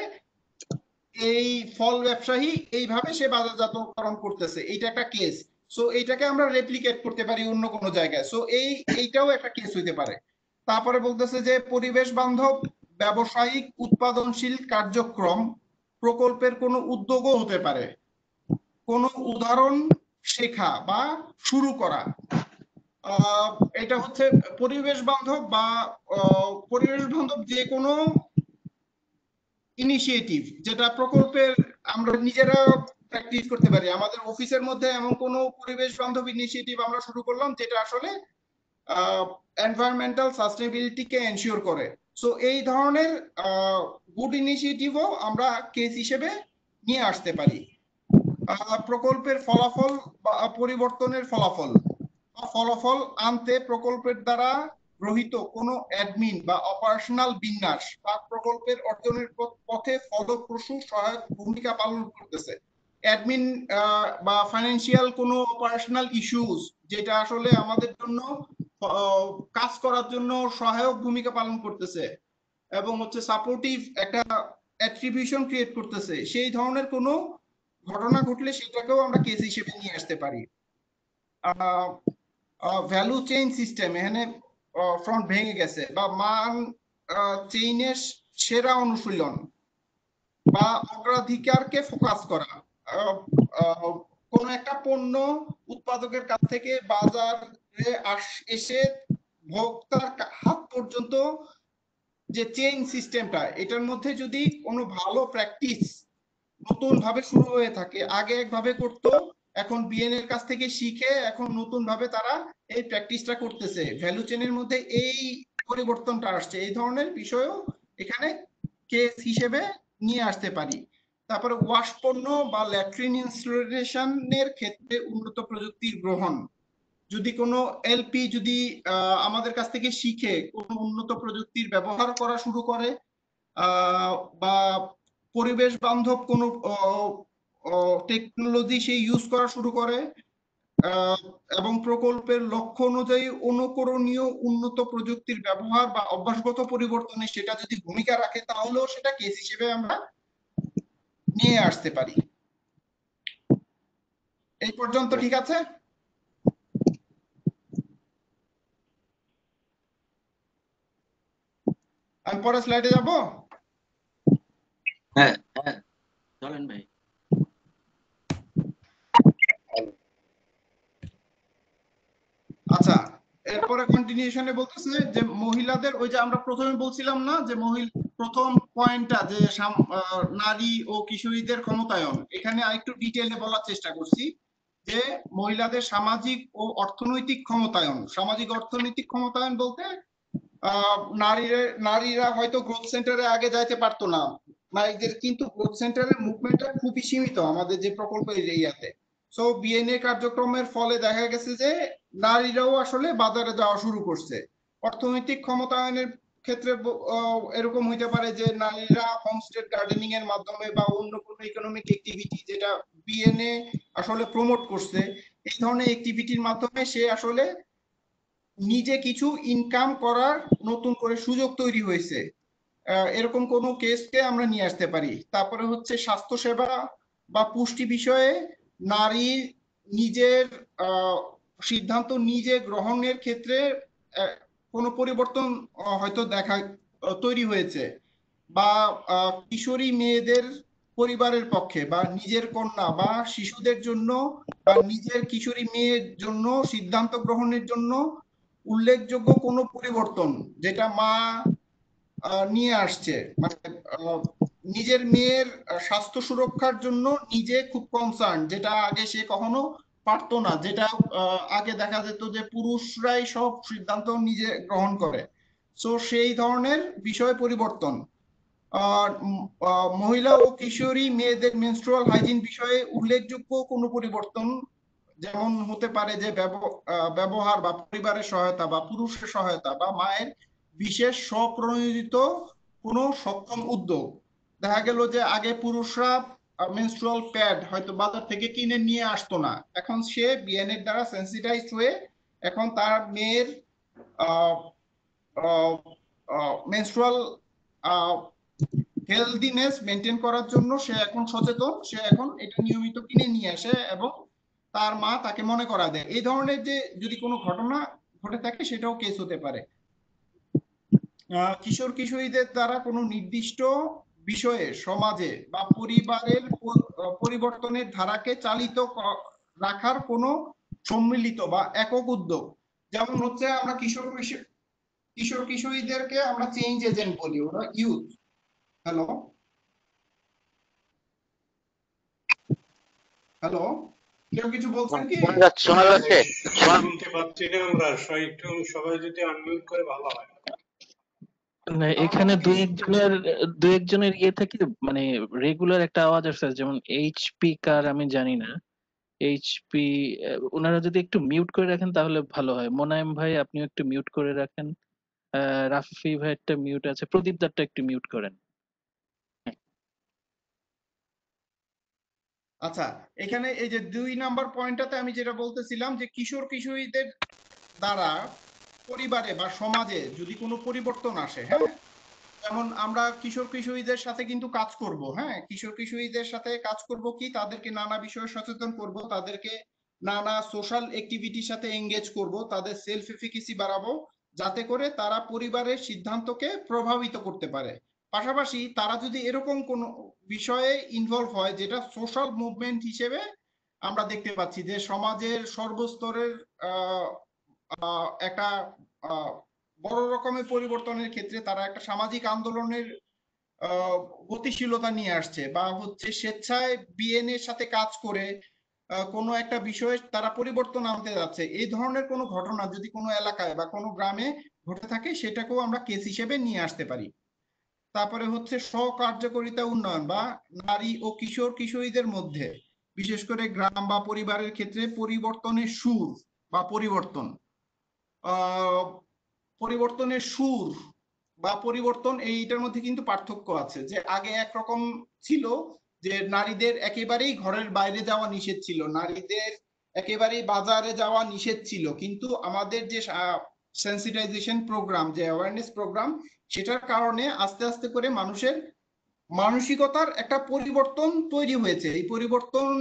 এই ফল ব্যবসায়ী এইভাবে সে বাজারজাতকরণ করতেছে, এইটা একটা কেস। সো এইটাকে আমরা রেপ্লিকেট করতে পারি অন্য কোনো জায়গায়, সো এই এইটাও একটা কেস হইতে পারে। তারপরে বলতেছে যে পরিবেশ বান্ধব ব্যবসায়িক উৎপাদনশীল কার্যক্রম প্রকল্পের কোনো উদ্যোগও হতে পারে, কোনো উদাহরণ শেখা বা শুরু করা। আহ, এটা হচ্ছে পরিবেশ বান্ধব বা আহ, পরিবেশ বান্ধব যে কোনো ইনিশিয়েটিভ যেটা প্রকল্পের আমরা নিজেরা প্র্যাকটিস করতে পারি। আমাদের অফিসের মধ্যে এমন কোনো পরিবেশ বান্ধব ইনিশিয়েটিভ আমরা শুরু করলাম যেটা আসলে এনভায়রনমেন্টাল সাস্টেনেবিলিটিকে এনশিওর করে। সো এই ধরনের গুড ইনিশিয়েটিভও আমরা কেস হিসেবে নিয়ে আসতে পারি। আহ, প্রকল্পের ফলাফল বা পরিবর্তনের ফলাফল বা ফলাফল আনতে প্রকল্পের দ্বারা গ্রহীত কোনো অ্যাডমিন বা অপারেশনাল বিন্যাস বা প্রকল্পের অর্জনের পথ- পথে ফলপ্রসূ সহায়ক ভূমিকা পালন করতেছে। অ্যাডমিন বা ফাইন্যান্সিয়াল কোনো অপারেশনাল ইস্যুস যেটা আসলে আমাদের জন্য আহ, কাজ করার জন্য সহায়ক ভূমিকা পালন করতেছে এবং হচ্ছে সাপোর্টিভ একটা অ্যাট্রিবিউশন ক্রিয়েট করতেছে, সেই ধরনের কোনো ঘটনা ঘটলে সেটাকেও আমরা কেস হিসেবে নিয়ে আসতে পারি। ভ্যালু চেইন সিস্টেম এখানে ফ্রন্ট ভেঙে গেছে বা মান চেইনের সেরা অনুশীলন বা অগ্রাধিকারকে ফোকাস করা, আহ, আহ, কোন একটা পণ্য উৎপাদকের কাছ থেকে বাজারে আস- এসে ভোক্তার কা- হাত পর্যন্ত যে চেইন সিস্টেমটা, এটার মধ্যে যদি কোনো ভালো প্র্যাকটিস নতুন ভাবে শুরু হয়ে থাকে, আগে একভাবে করতো, এখন বিএন এর কাছ থেকে শিখে এখন নতুন ভাবে তারা এই প্র্যাকটিসটা করতেছে, ভ্যালু চেনের মধ্যে এই পরিবর্তনটা আসছে, এই ধরনের বিষয়ও এখানে কেস হিসেবে নিয়ে আসতে পারি। তারপরে ওয়াশ পণ্য বা ল্যাট্রিন ইনস্টলেশনের ক্ষেত্রে উন্নত প্রযুক্তির গ্রহণ, যদি কোনো এলপি যদি আমাদের কাছ থেকে শিখে কোনো উন্নত প্রযুক্তির ব্যবহার করা শুরু করে বা পরিবেশ বান্ধব কোনো টেকনোলজি সে ইউজ করা শুরু করে এবং প্রকল্পের লক্ষ্য অনুযায়ী অনুকরণীয় উন্নত প্রযুক্তির ব্যবহার বা অভ্যাসগত পরিবর্তনে সেটা যদি ভূমিকা রাখে, তাহলেও সেটা কেস হিসেবে আমরা নিয়ে আসতে পারি। এই পর্যন্ত ঠিক আছে? আমি পরের স্লাইডে যাব। হ্যাঁ হ্যাঁ চলেন ভাই। আচ্ছা, এরপরে কন্টিনিউশনে বলতেছে যে মহিলাদের, ওই যে আমরা প্রথমে বলছিলাম না যে মহিলা প্রথম পয়েন্টটা যে নারী ও কিশোরীদের ক্ষমতায়ন, এখানে আরেকটু ডিটেইলে বলার চেষ্টা করছি যে মহিলাদের সামাজিক ও অর্থনৈতিক ক্ষমতায়ন। সামাজিক অর্থনৈতিক ক্ষমতায়ন বলতে নারীরা নারীরা হয়তো গ্রোথ সেন্টারে আগে যাইতে পারতো না, নারীদের কিন্তু গ্রোথ সেন্টারের মুভমেন্টটা খুবই সীমিত আমাদের যে প্রকল্প এরিয়াতে। সো বিএনএ কার্যক্রমের ফলে দেখা গেছে যে নারীরাও আসলে বাজারে যাওয়া শুরু করছে। অর্থনৈতিক ক্ষমতায়নের ক্ষেত্রে এরকম হইতে পারে যে নারীরা হোমস্টে গার্ডেনিং এর মাধ্যমে বা অন্য কোনো ইকোনমিক অ্যাক্টিভিটি যেটা বিএনএ আসলে প্রমোট করছে, এই ধরনের অ্যাক্টিভিটির মাধ্যমে সে আসলে নিজে কিছু ইনকাম করার নতুন করে সুযোগ তৈরি হয়েছে। এরকম কোন কেসকে আমরা নিয়ে আসতে পারি। তারপরে হচ্ছে স্বাস্থ্য সেবা বা পুষ্টি বিষয়ে নারী নিজের সিদ্ধান্ত নিজে গ্রহণের ক্ষেত্রে কোনো পরিবর্তন হয়তো দেখা তৈরি হয়েছে, বা কিশোরী মেয়েদের পরিবারের পক্ষে বা নিজের কন্যা বা শিশুদের জন্য বা নিজের কিশোরী মেয়ের জন্য সিদ্ধান্ত গ্রহণের জন্য উল্লেখযোগ্য কোনো পরিবর্তন যেটা মা নিয়ে আসছে, মানে নিজের মেয়ের স্বাস্থ্য সুরক্ষার জন্য নিজে খুব কনসার্ন, যেটা আগে সে কখনো পারতো না, যেটা আগে দেখা যেত যে পুরুষরাই সব সিদ্ধান্ত নিজে গ্রহণ করে। সো সেই ধরনের বিষয় পরিবর্তন। আর মহিলা ও কিশোরী মেয়েদের মেনস্ট্রুয়াল হাইজিন বিষয়ে উল্লেখযোগ্য কোনো পরিবর্তন, যেমন হতে পারে যে ব্যবহার বা পরিবারের সহায়তা বা পুরুষের সহায়তা বা মায়ের বিশেষ স্বপ্রণোদিত কোনো সক্ষম উদ্যোগ। দেখা গেল যে আগে পুরুষরা মেনস্ট্রুয়াল প্যাড হয়তো বাজার থেকে কিনে নিয়ে আসতো না, এখন সে বিএনএ এর দ্বারা সেন্সিটাইজড হয়ে এখন তার মেয়ের মেনস্ট্রুয়াল হেলদিনেস মেনটেন করার জন্য সে এখন সচেতন, সে এখন এটা নিয়মিত কিনে নিয়ে আসে এবং তার মা তাকে মনে করা দেয়। এই ধরনের যে যদি কোনো ঘটনা ঘটে থাকে সেটাও কেস হতে পারে। কিশোর কিশোরীদের দ্বারা কোনো নির্দিষ্ট বিষয়ে সমাজে বা পরিবারের পরিবর্তনের ধারাকে চালিত রাখার কোনো সম্মিলিত বা একক উদ্যোগ, যেমন হচ্ছে আমরা কিশোর কিশোর কিশোর কিশোরীদেরকে আমরা চেঞ্জ এজেন্ট বলি, ওরা ইউথ। হ্যালো হ্যালো কেউ কিছু বলছেন কি? শোনা যাচ্ছে? শুনতে পাচ্ছি না আমরা, একটু সবাই যদি আনমিউট করে ভালো হয়। না, এখানে দুই একজনের দুই একজনের ইয়ে থেকে মানে রেগুলার একটা আওয়াজ আসছে, যেমন এইচপি কার আমি জানি না, এইচপি ওনারা যদি একটু মিউট করে রাখেন তাহলে ভালো হয়। মোনায়েম ভাই আপনিও একটু মিউট করে রাখেন, আহ রাফি ভাই একটা মিউট আছে, প্রদীপ দারটা একটু মিউট করেন। আচ্ছা, এখানে এই যে দুই নাম্বার পয়েন্টটাতে আমি যেটা বলতেছিলাম যে কিশোর কিশোরীদের দ্বারা পরিবারে বা সমাজে যদি কোনো পরিবর্তন আসে, হ্যাঁ, যেমন আমরা কিশোর কিশোরীদের সাথে কিন্তু কাজ করব, হ্যাঁ, কিশোর কিশোরীদের সাথে কাজ করব কি, তাদেরকে নানা বিষয়ে সচেতন করব, তাদেরকে নানা সোশ্যাল অ্যাক্টিভিটির সাথে এঙ্গেজ করব, তাদের সেলফ এফিকেসি বাড়াবো, যাতে করে তারা পরিবারের সিদ্ধান্তকে প্রভাবিত করতে পারে। পাশাপাশি তারা যদি এরকম কোন বিষয়ে ইনভলভ হয় যেটা সোশ্যাল মুভমেন্ট হিসেবে আমরা দেখতে পাচ্ছি যে সমাজের সর্বস্তরের একটা বড় রকমের পরিবর্তনের ক্ষেত্রে তারা একটা সামাজিক আন্দোলনের আহ, গতিশীলতা নিয়ে আসছে, বা হচ্ছে স্বেচ্ছায় বিএনএ এর সাথে কাজ করে আহ, কোনো একটা বিষয়ে তারা পরিবর্তন আনতে যাচ্ছে। এই ধরনের কোনো ঘটনা যদি কোনো এলাকায় বা কোনো গ্রামে ঘটে থাকে, সেটাকেও আমরা কেস হিসেবে নিয়ে আসতে পারি। তারপরে হচ্ছে স্বকার্যকারিতা উন্নয়ন, বা নারী ও কিশোর কিশোরীদের মধ্যে বিশেষ করে গ্রাম বা পরিবারের ক্ষেত্রে পরিবর্তনের সুর বা পরিবর্তন আহ পরিবর্তনের সুর বা পরিবর্তন, এইটার মধ্যে কিন্তু পার্থক্য আছে। যে আগে একরকম ছিল যে নারীদের একেবারেই ঘরের বাইরে যাওয়া নিষেধ ছিল, নারীদের একেবারেই বাজারে যাওয়া নিষেধ ছিল, কিন্তু আমাদের যে সেন্সিটাইজেশন প্রোগ্রাম, যে অ্যাওয়ারনেস প্রোগ্রাম, সেটার কারণে আস্তে আস্তে করে মানুষের মানসিকতার একটা পরিবর্তন তৈরি হয়েছে। এই পরিবর্তন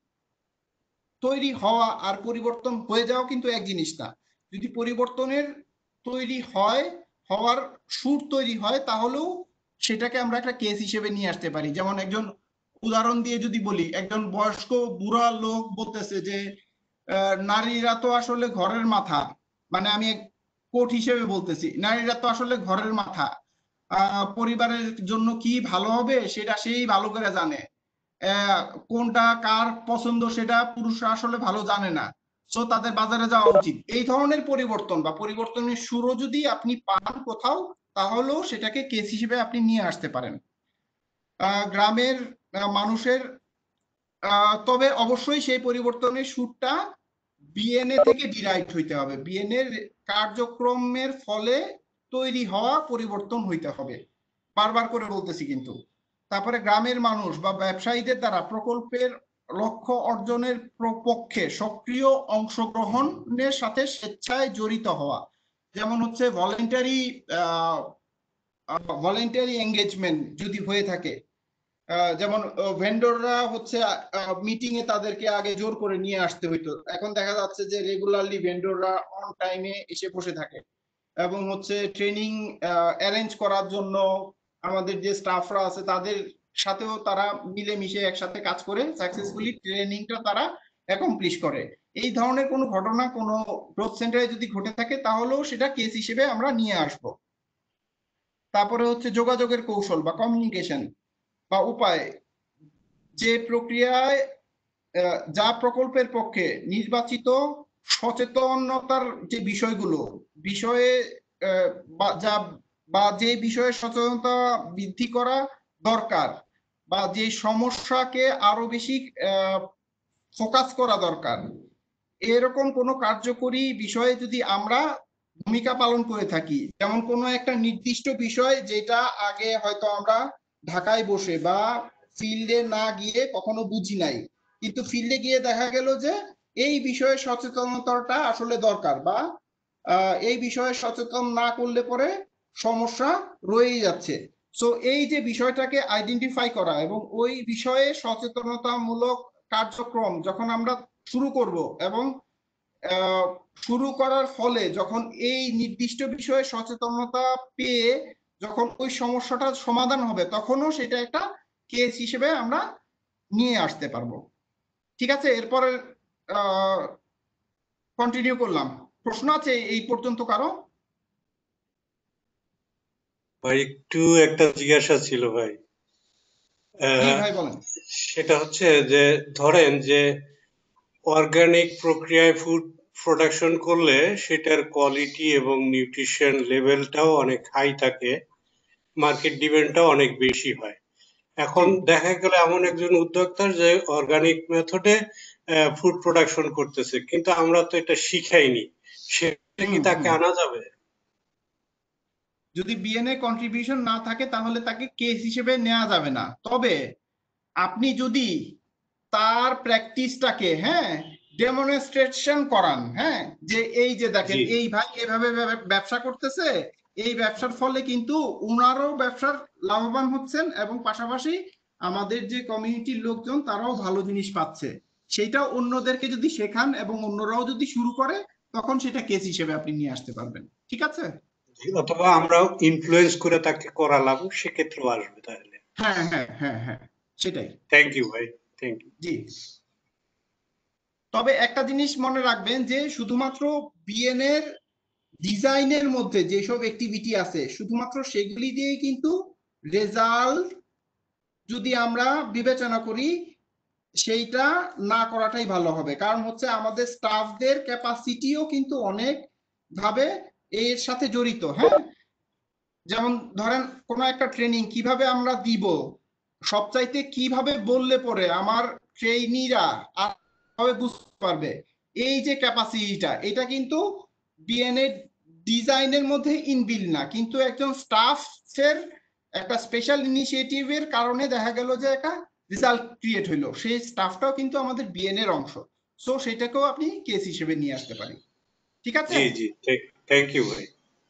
তৈরি হওয়া আর পরিবর্তন হয়ে যাওয়া কিন্তু এক জিনিস না। যদি পরিবর্তনের তৈরি হয়, হওয়ার সুর তৈরি হয়, তাহলেও সেটাকে আমরা একটা কেস হিসেবে নিয়ে আসতে পারি। যেমন একজন উদাহরণ দিয়ে যদি বলি, একজন বয়স্ক বুড়া লোক বলতেছে যে আহ, নারীরা তো আসলে ঘরের মাথা, মানে আমি কোট হিসেবে বলতেছি, নারীরা তো আসলে ঘরের মাথা, আহ পরিবারের জন্য কি ভালো হবে সেটা সেই ভালো করে জানে, আহ, কোনটা কার পছন্দ সেটা পুরুষরা আসলে ভালো জানে না, সো তাদের বাজারে যাওয়া উচিত। এই ধরনের পরিবর্তন বা পরিবর্তনের সুরও যদি আপনি পান কোথাও, তাহলেও সেটাকে কেস হিসেবে আপনি নিয়ে আসতে পারেন। আহ, গ্রামের আহ, মানুষের আহ, তবে অবশ্যই সেই পরিবর্তনের সুরটা বিএনএ থেকে ডিরাইভ হইতে হবে, বিএনএ কার্যক্রমের ফলে তৈরি হওয়া পরিবর্তন হইতে হবে, বারবার করে বলতেছি কিন্তু। তারপরে গ্রামের মানুষ বা ব্যবসায়ীদের দ্বারা প্রকল্পের লক্ষ্য অর্জনের পক্ষে সক্রিয় অংশগ্রহণের সাথে স্বেচ্ছায় জড়িত হওয়া, যেমন হচ্ছে ভলেন্টারি ভলেন্টারি এঙ্গেজমেন্ট যদি হয়ে থাকে, যেমন ভেন্ডররা হচ্ছে মিটিং এ তাদেরকে আগে জোর করে নিয়ে আসতে হইতো, এখন দেখা যাচ্ছে যে রেগুলারলি ভেন্ডররা অন টাইমে এসে বসে থাকে, এবং হচ্ছে ট্রেনিং অ্যারেঞ্জ করার জন্য আমাদের যে স্টাফরা আছে তাদের সাথেও তারা মিলেমিশে একসাথে কাজ করে সাকসেসফুলি ট্রেনিংটা তারা অ্যাকমপ্লিশ করে। এই ধরনের কোনো ঘটনা কোনো গ্রোথ সেন্টারে যদি ঘটে থাকে, তাহলেও সেটা কেস হিসেবে আমরা নিয়ে আসব। তারপরে হচ্ছে যোগাযোগের কৌশল বা কমিউনিকেশন বা উপায়, যে প্রক্রিয়ায় যা প্রকল্পের পক্ষে নির্বাচিত সচেতনতার যে বিষয়গুলো বিষয়ে যা বা যে বিষয়ে সচেতনতা বৃদ্ধি করা দরকার, বা যে সমস্যাকে আরো বেশি ফোকাস করা দরকার, এরকম কোনো কার্যকরী বিষয়ে যদি আমরা ভূমিকা পালন করে থাকি, যেমন কোনো একটা নির্দিষ্ট বিষয় যেটা আগে হয়তো আমরা ঢাকায় বসে বা ফিল্ডে না গিয়ে কখনো বুঝি নাই, কিন্তু ফিল্ডে গিয়ে দেখা গেল যে এই বিষয়ে সচেতনতাটা আসলে দরকার, বা এই বিষয়ে সচেতন না করলে পরে সমস্যা রয়েই যাচ্ছে। সো এই যে বিষয়টাকে আইডেন্টিফাই করা এবং ওই বিষয়ে সচেতনতামূলক কার্যক্রম যখন আমরা শুরু করব, এবং শুরু করার ফলে যখন এই নির্দিষ্ট বিষয়ে সচেতনতা পেয়ে যখন ওই সমস্যাটার সমাধান হবে, তখনও সেটা একটা কেস হিসেবে আমরা নিয়ে আসতে পারবো। ঠিক আছে, এরপরে কন্টিনিউ করলাম। প্রশ্ন আছে এই পর্যন্ত কারো? ভাই একটু একটা জিজ্ঞাসা ছিল ভাই। ভাই বলেন। সেটা হচ্ছে যে ধরেন যে অর্গানিক প্রক্রিয়ায় ফুড প্রোডাকশন করলে সেটার কোয়ালিটি এবং নিউট্রিশন লেভেলটাও অনেক হাই থাকে, মার্কেট ডিমান্ডটাও অনেক বেশি হয়। এখন দেখা গেল এমন একজন উদ্যোক্তা যে অর্গানিক মেথডে ফুড প্রোডাকশন করতেছে, কিন্তু আমরা তো এটা শিখাইনি, সেটা কি তাকে আনা যাবে? যদি বিএনএ কন্ট্রিবিউশন না থাকে তাহলে তাকে কেস হিসেবে নেওয়া যাবে না। তবে আপনি যদি তার প্র্যাকটিসটাকে হ্যাঁ ডেমনস্ট্রেশন করান, হ্যাঁ যে এই যে দেখেন এই ভাই এভাবে ব্যবসা করতেছে, এই ব্যবসার ফলে কিন্তু ওনারও ব্যবসার লাভবান হচ্ছেন এবং পাশাপাশি আমাদের যে কমিউনিটির লোকজন তারাও ভালো জিনিস পাচ্ছে, সেটা অন্যদেরকে যদি শেখান এবং অন্যরাও যদি শুরু করে, তখন সেটা কেস হিসেবে আপনি নিয়ে আসতে পারবেন। ঠিক আছে, অথবা আমরাও ইনফ্লুয়েন্স করে তাকে করালাম, সেক্ষেত্রেও আসবে তাহলে। হ্যাঁ হ্যাঁ হ্যাঁ হ্যাঁ সেটাই। থ্যাংক ইউ ভাই, থ্যাংক ইউ। জি, তবে একটা জিনিস মনে রাখবেন যে শুধুমাত্র বিএনএর ডিজাইনের মধ্যে যেসব অ্যাক্টিভিটি আছে শুধুমাত্র সেগুলি দিয়ে কিন্তু রেজাল্ট যদি আমরা বিবেচনা করি সেইটা না করাটাই ভালো হবে। কারণ হচ্ছে আমাদের স্টাফদের ক্যাপাসিটিও কিন্তু অনেক ভাবে এর সাথে জড়িত। হ্যাঁ, যেমন ধরেন কোনো একটা ট্রেনিং কিভাবে আমরা দিব, সবচাইতে কিভাবে বললে পরে আমার ট্রেইনিরা বুঝতে পারবে, এই যে ক্যাপাসিটিটা, এটা কিন্তু বিএনএ ডিজাইনের মধ্যে ইনবিল্ড না, কিন্তু একজন স্টাফের একটা স্পেশাল ইনিশিয়েটিভের কারণে দেখা গেল যে একটা রেজাল্ট ক্রিয়েট হইলো, সেই স্টাফটাও কিন্তু আমাদের বিএনএ এর অংশ। সো সেটাকেও আপনি কেস হিসেবে নিয়ে আসতে পারেন। ঠিক আছে? জি জি, থ্যাংক ইউ ভাই।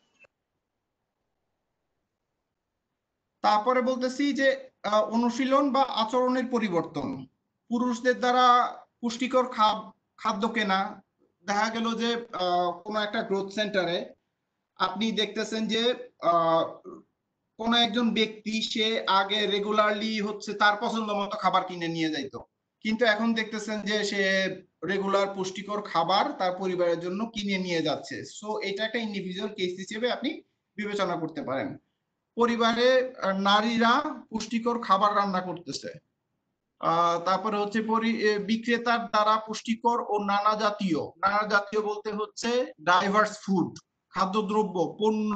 তারপরে বলতেছি যে অনুশীলন বা আচরণের পরিবর্তন। পুরুষদের দ্বারা পুষ্টিকর খাদ্য কেনা, দেখা গেল যে কোনো একটা গ্রোথ সেন্টারে আপনি দেখতেছেন যে কোন একজন ব্যক্তি সে আগে রেগুলারলি হচ্ছে তার পছন্দ মতো খাবার কিনে নিয়ে যাইতো, কিন্তু এখন দেখতেছেন যে সে রেগুলার পুষ্টিকর খাবার তার পরিবারের জন্য কিনে নিয়ে যাচ্ছে। সো এটা একটা ইন্ডিভিজুয়াল কেস হিসেবে আপনি বিবেচনা করতে পারেন। পরিবারে নারীরা পুষ্টিকর খাবার রান্না করতেছে, আহ তারপরে হচ্ছে বিক্রেতার দ্বারা পুষ্টিকর ও নানা জাতীয়, নানা জাতীয় বলতে হচ্ছে ডাইভার্স ফুড, খাদ্যদ্রব্য, পণ্য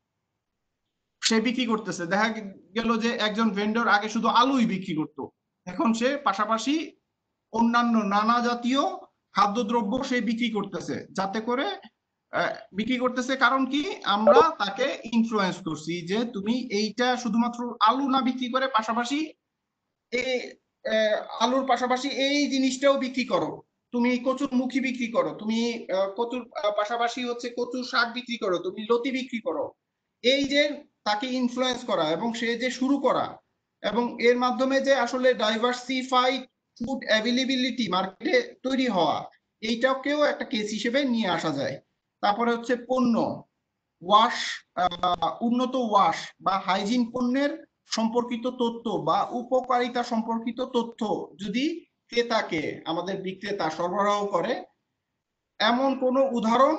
সে বিক্রি করতেছে। দেখা গেল যে একজন ভেন্ডর আগে শুধু আলুই বিক্রি করতো, এখন সে পাশাপাশি অন্যান্য নানা জাতীয় খাদ্যদ্রব্য সে বিক্রি করতেছে, যাতে করে বিক্রি করতেছে কারণ কি আমরা তাকে ইনফ্লুয়েন্স করছি যে তুমি এইটা শুধুমাত্র আলু না বিক্রি করে পাশাপাশি এই আলুর পাশাপাশি এই জিনিসটাও বিক্রি করো, তুমি কচুর মুখী বিক্রি করো, তুমি কচুর পাশাপাশি হচ্ছে কচুর শাক বিক্রি করো, তুমি লতি বিক্রি করো। এই যে তাকে ইনফ্লুয়েন্স করা এবং সে যে শুরু করা, এবং এর মাধ্যমে যে আসলে ডাইভার্সিফাইড ফুড অ্যাভেলেবিলিটি মার্কেটে তৈরি হওয়া, এইটাকেও একটা কেস হিসেবে নিয়ে আসা যায়। তারপরে হচ্ছে পণ্য, ওয়াশ, উন্নত ওয়াশ বা হাইজিন পণ্যের সম্পর্কিত তথ্য বা উপকারিতা সম্পর্কিত তথ্য যদি ক্রেতাকে আমাদের বিক্রেতা সরবরাহ করে, এমন কোনো উদাহরণ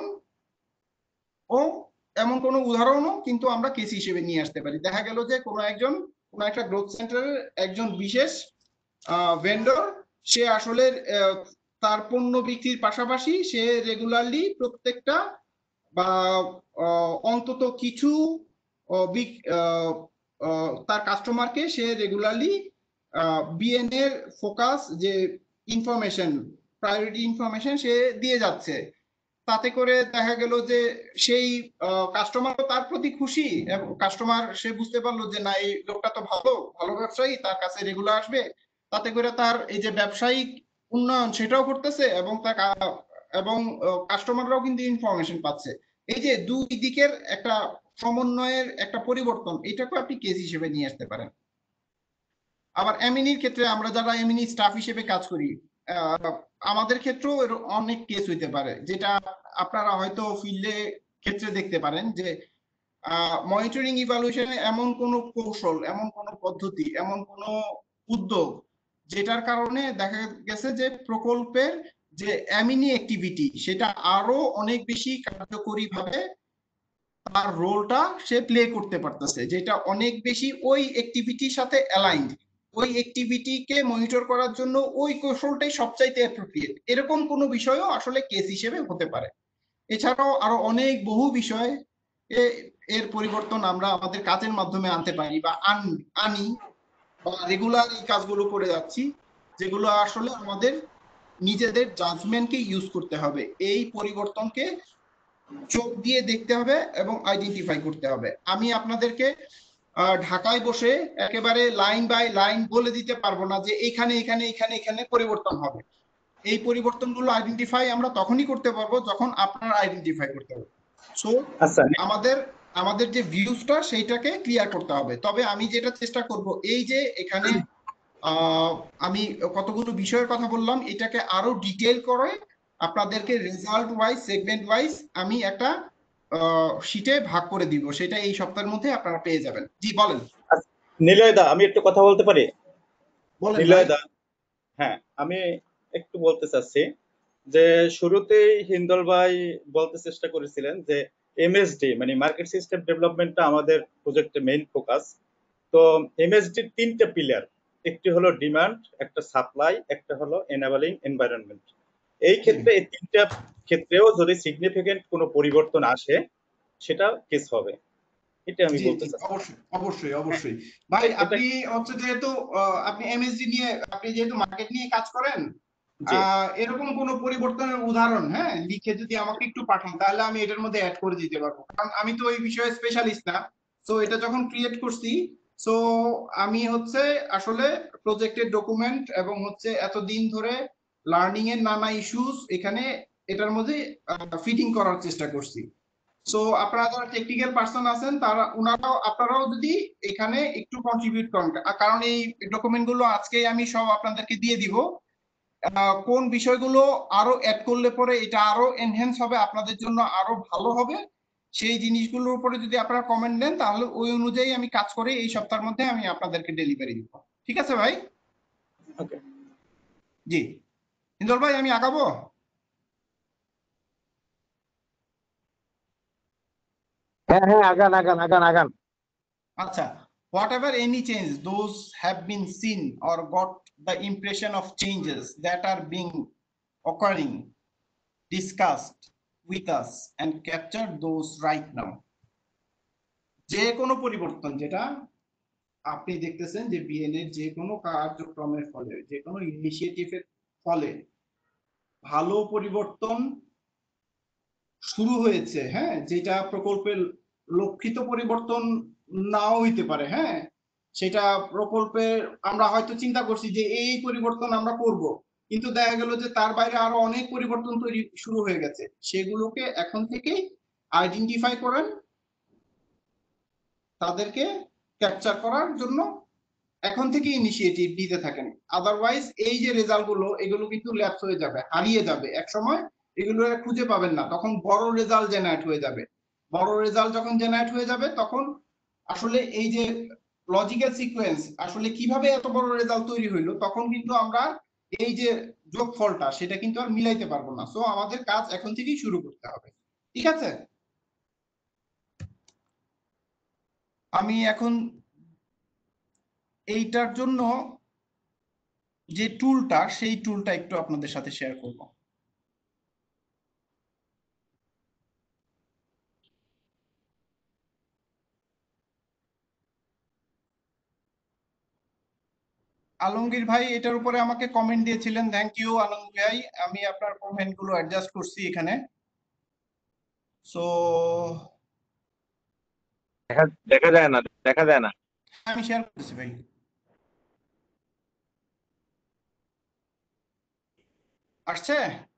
ও এমন কোনো উদাহরণও কিন্তু আমরা কেস হিসেবে নিয়ে আসতে পারি। দেখা গেল যে কোনো একজন কোনো একটা গ্রোথ সেন্টারের একজন বিশেষ ভেন্ডর সে আসলে তার পণ্য বিক্রির পাশাপাশি সে রেগুলারলি প্রত্যেকটা বা অন্তত কিছু তার কাস্টমারকে সে রেগুলারলি বিএনএ এর ফোকাস যে ইনফরমেশন, প্রায়োরিটি ইনফরমেশন সে দিয়ে যাচ্ছে। তাতে করে দেখা গেল যে সেই কাস্টমারও তার প্রতি খুশি, এবং কাস্টমার সে বুঝতে পারলো যে না এই লোকটা তো ভালো ভালো ব্যবসায়ী, তার কাছে রেগুলার আসবে। তাতে করে তার এই যে ব্যবসায়িক উন্নয়ন সেটাও করতেছে এবং তার এবং কাস্টমাররাও কিন্তু ইনফরমেশন পাচ্ছে। এই যে দুই দিকের একটা সমন্বয়ের একটা পরিবর্তন, এটাকে আপনি কেস হিসেবে নিয়ে আসতে পারেন। আবার এমএনইর ক্ষেত্রে আমরা যারা এমএনই স্টাফ হিসেবে কাজ করি, আমাদের ক্ষেত্রেও অনেক কেস হইতে পারে, যেটা আপনারা হয়তো ফিল্ডে ক্ষেত্রে দেখতে পারেন যে মনিটরিং ইভালুয়েশনে এমন কোনো কৌশল, এমন কোনো পদ্ধতি, এমন কোনো উদ্যোগ যেটার কারণে দেখা গেছে যে প্রকল্পের যে এমএনই অ্যাক্টিভিটি সেটা আরো অনেক বেশি কার্যকরী ভাবে তার রোলটা সে প্লে করতে পারতেছে, যেটা অনেক বেশি ওই অ্যাক্টিভিটির সাথে অ্যালাইন্ড, ওই অ্যাক্টিভিটিকে মনিটর করার জন্য ওই কৌশলটাই সবচাইতে অ্যাপ্রোপ্রিয়েট, এরকম কোনো বিষয়ও আসলে কেস হিসেবে হতে পারে। এছাড়াও আরো অনেক বহু বিষয় এর পরিবর্তন আমরা আমাদের কাজের মাধ্যমে আনতে পারি বা আনি বা রেগুলার এই কাজগুলো করে যাচ্ছি, যেগুলো আসলে আমাদের নিজেদের জাজমেন্টকে ইউজ করতে হবে, এই পরিবর্তনকে চোখ দিয়ে দেখতে হবে এবং আইডেন্টিফাই করতে হবে। আমি আপনাদেরকে ঢাকায় বসে একেবারে লাইন বাই লাইন বলে দিতে পারবো না যে এখানে এখানে এখানে এখানে পরিবর্তন হবে। এই পরিবর্তনগুলো আইডেন্টিফাই আমরা তখনই করতে পারবো যখন আপনারা আইডেন্টিফাই করতে হবে। সো আমাদের আমাদের যে ভিউজটা সেইটাকে ক্লিয়ার করতে হবে। তবে আমি যেটা চেষ্টা করব, এই যে এখানে আমি কতগুলো বিষয়ের কথা বললাম, এটাকে আরো ডিটেইল করে আপনাদেরকে রেজাল্ট ওয়াইজ, সেগমেন্ট ওয়াইজ আমি একটা শীটে ভাগ করে দিব, সেটা এই সপ্তাহের মধ্যে আপনারা পেয়ে যাবেন। জি বলেন। নিলয় দা, আমি একটু কথা বলতে পারি? নিলয় দা, হ্যাঁ, আমি একটু বলতে চাচ্ছি যে শুরুতেই হিন্দল ভাই বলতে চেষ্টা করেছিলেন যে এমএসডি মানে মার্কেট সিস্টেম ডেভেলপমেন্টটা আমাদের প্রজেক্টের মেইন ফোকাস। তো এমএসডির তিনটা পিলার, একটি হলো ডিমান্ড, একটা সাপ্লাই, একটা হলো এনাবলিং এনভায়রনমেন্ট। এই ক্ষেত্রে এই তিনটা ক্ষেত্রেও যদি সিগনিফিকেন্ট কোনো পরিবর্তন আসে সেটা কেস হবে, এটা আমি জি বলতে জি চাচ্ছি। অবশ্যই অবশ্যই অবশ্যই ভাই এটা আপনি হচ্ছে যেহেতু আহ, আপনি এমএসডি নিয়ে আপনি যেহেতু মার্কেট নিয়ে কাজ করেন, জি আহ, এরকম কোনো পরিবর্তনের উদাহরণ হ্যাঁ লিখে যদি আমাকে একটু পাঠান তাহলে আমি এটার মধ্যে অ্যাড করে দিতে পারবো, কারণ আমি তো ওই বিষয়ে স্পেশালিস্ট না। তো এটা যখন ক্রিয়েট করছি, সো আমি হচ্ছে আসলে প্রজেক্টের ডকুমেন্ট এবং হচ্ছে এতদিন ধরে লার্নিং এর নানা ইস্যুস এখানে এটার মধ্যে ফিটিং করার চেষ্টা করছি। সো আপনারা যারা টেকনিক্যাল পার্সন আছেন তারা ওনারাও আপনারাও যদি এখানে একটু কন্ট্রিবিউট করেন, আ- কারণ এই ডকুমেন্ট গুলো আজকে আমি সব আপনাদেরকে দিয়ে দিব। আহ, কোন বিষয়গুলো আরো অ্যাড করলে পরে এটা আরো এনহ্যান্স হবে, আপনাদের জন্য আরো ভালো হবে, সেই জিনিসগুলোর উপরে যদি আপনারা কমেন্ট দেন তাহলে ওই অনুযায়ী আমি কাজ করে এই সপ্তাহের মধ্যে আমি আপনাদেরকে ডেলিভারি দিব। ঠিক আছে ভাই? ওকে। জি ইন্দল ভাই আমি আগাবো। হ্যাঁ হ্যাঁ, আগান আগান আগান আগান। Acha, whatever any change, those have been seen or got the impression of changes that are being occurring, discussed with us and capture those right now. যে কোনো পরিবর্তন যেটা আপনি দেখতেছেন যে বিএন এর যে কোনো কার্যক্রমের ফলে যে কোনো ইনিশিয়েটিভের ফলে ভালো পরিবর্তন শুরু হয়েছে, হ্যাঁ, যেটা প্রকল্পের লক্ষিত পরিবর্তন নাও হইতে পারে, হ্যাঁ, সেটা প্রকল্পের আমরা হয়তো চিন্তা করছি যে এই পরিবর্তন আমরা করব, কিন্তু দেখা গেল যে তার বাইরে আরো অনেক পরিবর্তন তৈরি শুরু হয়ে গেছে। সেগুলোকে এখন থেকে আইডেন্টিফাই করেন, তাদেরকে ক্যাপচার করার জন্য এখন থেকে ইনিশিয়েটিভ দিতে থাকেন। আদারওয়াইজ এই যে রেজাল্ট গুলো এগুলো কিন্তু ল্যাপস হয়ে যাবে, হারিয়ে যাবে এক সময়, এগুলো আর খুঁজে পাবেন না, তখন বড় রেজাল্ট জেনারেট হয়ে যাবে। বড় রেজাল্ট যখন জেনারেট হয়ে যাবে তখন আসলে এই যে লজিক্যাল সিকোয়েন্স আসলে কিভাবে এত বড় রেজাল্ট তৈরি হইলো তখন কিন্তু আমরা এই যে যোগফলটা সেটা কিন্তু আর মিলাইতে পারবো না। সো আমাদের কাজ এখন থেকেই শুরু করতে হবে। ঠিক আছে, আমি এখন এইটার জন্য যে টুলটা সেই টুলটা একটু আপনাদের সাথে শেয়ার করব। আলমগীর ভাই এটার উপরে আমাকে কমেন্ট দিয়েছিলেন, থ্যাংক ইউ আলমগীর ভাই, আমি আপনার কমেন্ট গুলো অ্যাডজাস্ট করছি এখানে। সো দেখা দেখা যায় না, দেখা যায় না। আমি শেয়ার করছি ভাই। আসছে?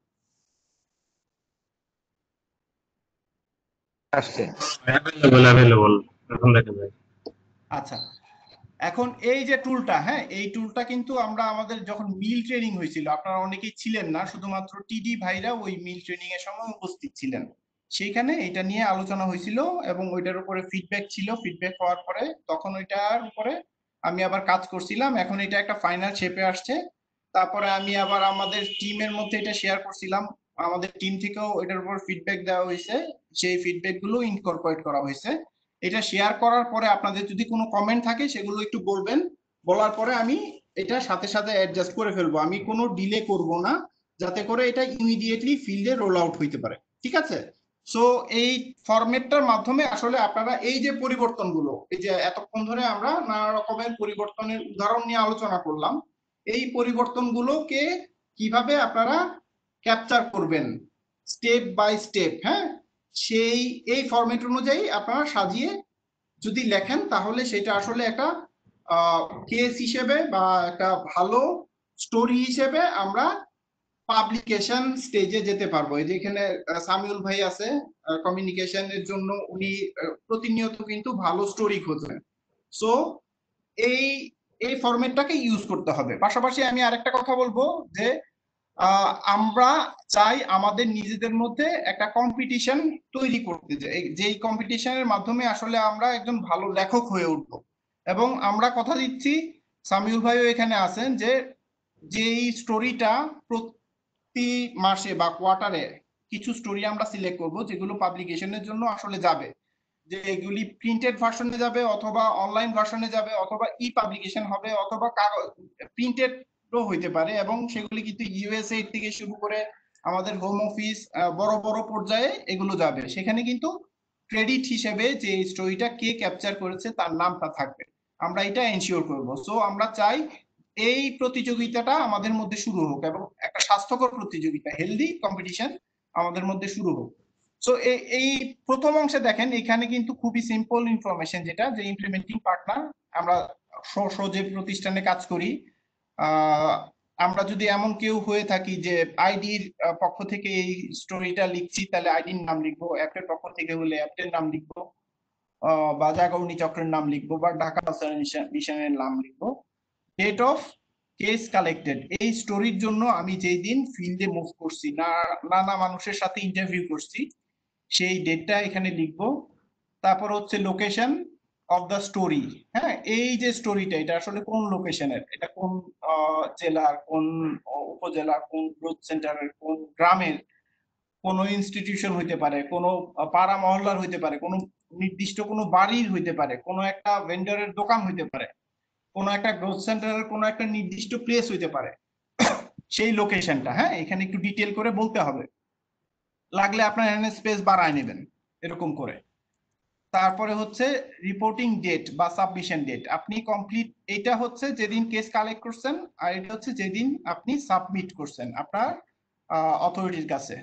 আসছে। অ্যাভেলেবল অ্যাভেলেবল এখন দেখা যায়। আচ্ছা, এখন এই যে টুলটা, হ্যাঁ, এই টুলটা কিন্তু আমরা আমাদের যখন মিল ট্রেনিং হয়েছিল, আপনারা অনেকেই ছিলেন না, শুধুমাত্র টিডি ভাইরা ওই মিল ট্রেনিং এর সময় উপস্থিত ছিলেন, সেইখানে এটা নিয়ে আলোচনা হয়েছিল এবং ওইটার উপরে ফিডব্যাক ছিল। ফিডব্যাক পাওয়ার পরে তখন ওইটার উপরে আমি আবার কাজ করছিলাম, এখন এটা একটা ফাইনাল শেপে আসছে। তারপরে আমি আবার আমাদের টিমের মধ্যে এটা শেয়ার করছিলাম, আমাদের টিম থেকেও এটার উপর ফিডব্যাক দেওয়া হয়েছে, সেই ফিডব্যাক গুলো ইনকর্পোরেট করা হয়েছে। এটা শেয়ার করার পরে আপনাদের যদি কোনো কমেন্ট থাকে সেগুলো একটু বলবেন, বলার পরে আমি এটা সাথে সাথে অ্যাডজাস্ট করে ফেলবো, আমি কোনো ডিলে করব না, যাতে করে এটা ইমিডিয়েটলি ফিল্ডে রোল আউট হইতে পারে। ঠিক আছে, সো এই ফরম্যাটটার মাধ্যমে আসলে আপনারা এই যে পরিবর্তনগুলো, এই যে এতক্ষণ ধরে আমরা নানা রকমের পরিবর্তনের উদাহরণ নিয়ে আলোচনা করলাম, এই পরিবর্তনগুলোকে কিভাবে আপনারা ক্যাপচার করবেন স্টেপ বাই স্টেপ, হ্যাঁ, সেই এই ফরম্যাট অনুযায়ী আপনারা সাজিয়ে যদি লেখেন তাহলে সেটা আসলে একটা কেস হিসেবে বা একটা ভালো স্টোরি হিসেবে আমরা পাবলিকেশন স্টেজে যেতে পারবো। এই যে এখানে সামিউল ভাই আছে কমিউনিকেশনের জন্য, উনি প্রতিনিয়ত কিন্তু ভালো স্টোরি খোঁজেন। সো এই এই ফরম্যাটটাকে ইউজ করতে হবে। পাশাপাশি আমি আরেকটা কথা বলবো যে আমরা চাই আমাদের নিজেদের মধ্যে একটা কম্পিটিশন তৈরি করতে, যেই কম্পিটিশনের মাধ্যমে আসলে আমরা একজন ভালো লেখক হয়ে উঠবো। এবং আমরা কথা দিচ্ছি, সামিউল ভাইও এখানে আছেন, যে যেই স্টোরিটা প্রতি মাসে বা কোয়ার্টারে কিছু স্টোরি আমরা সিলেক্ট করব যেগুলো পাবলিকেশনের জন্য আসলে যাবে, যে এগুলি প্রিন্টেড ভার্সনে যাবে অথবা অনলাইন ভার্সনে যাবে অথবা ই পাবলিকেশন হবে অথবা কাগজ প্রিন্টেডও হইতে পারে, এবং সেগুলি কিন্তু ইউএসএ থেকে শুরু করে আমাদের হোম অফিস বড় বড় পর্যায়ে এগুলো যাবে। সেখানে কিন্তু ক্রেডিট হিসেবে যে স্টোরিটা কে ক্যাপচার করেছে তার নামটা থাকবে, আমরা এটা এনশিওর করব। সো আমরা চাই এই প্রতিযোগিতাটা আমাদের মধ্যে শুরু হোক এবং একটা স্বাস্থ্যকর প্রতিযোগিতা, হেলদি কম্পিটিশন আমাদের মধ্যে শুরু হোক। সো এই প্রথম অংশে দেখেন এখানে কিন্তু খুবই সিম্পল ইনফরমেশন, যেটা যে ইমপ্লিমেন্টিং পার্টনার আমরা যে প্রতিষ্ঠানে কাজ করি, আহ আমরা যদি এমন কেউ হয়ে থাকি যে আইডির পক্ষ থেকে এই স্টোরিটা লিখছি, তাহলে আইডির নাম লিখবো, অ্যাপের পক্ষ থেকে হলে অ্যাপের নাম লিখবো, আহ বা জাগরণী চক্রের নাম লিখবো বা ঢাকা মিশনের নাম লিখবো। ডেট অফ কেস কালেক্টেড, এই স্টোরির জন্য আমি যেই দিন ফিল্ডে মুভ করছি, না নানা মানুষের সাথে ইন্টারভিউ করছি, সেই ডেটটা এখানে লিখবো। তারপর হচ্ছে লোকেশন অফ দ্য স্টোরি, হ্যাঁ এই যে স্টোরিটা এটা আসলে কোন লোকেশনের, এটা কোন জেলার, কোন উপজেলার, কোন গ্রোথ সেন্টারের, কোন গ্রামের, কোন ইনস্টিটিউশন হইতে পারে, কোন পাড়া মহল্লার হইতে পারে, কোন নির্দিষ্ট কোনো বাড়ির হইতে পারে, কোন একটা ভেন্ডরের দোকান হইতে পারে, কোন একটা গ্রোথ সেন্টারের কোন একটা নির্দিষ্ট প্লেস হইতে পারে, সেই লোকেশনটা হ্যাঁ এখানে একটু ডিটেল করে বলতে হবে, লাগলে আপনার এখানে স্পেস বাড়ায় নেবেন এরকম করে। তারপরে হচ্ছে রিপোর্টিং ডেট বা সাবমিশন ডেট, আপনি কমপ্লিট, এটা হচ্ছে যেদিন কেস কালেক্ট করছেন আর এটা হচ্ছে যেদিন আপনি সাবমিট করছেন আপনার অথরিটির কাছে।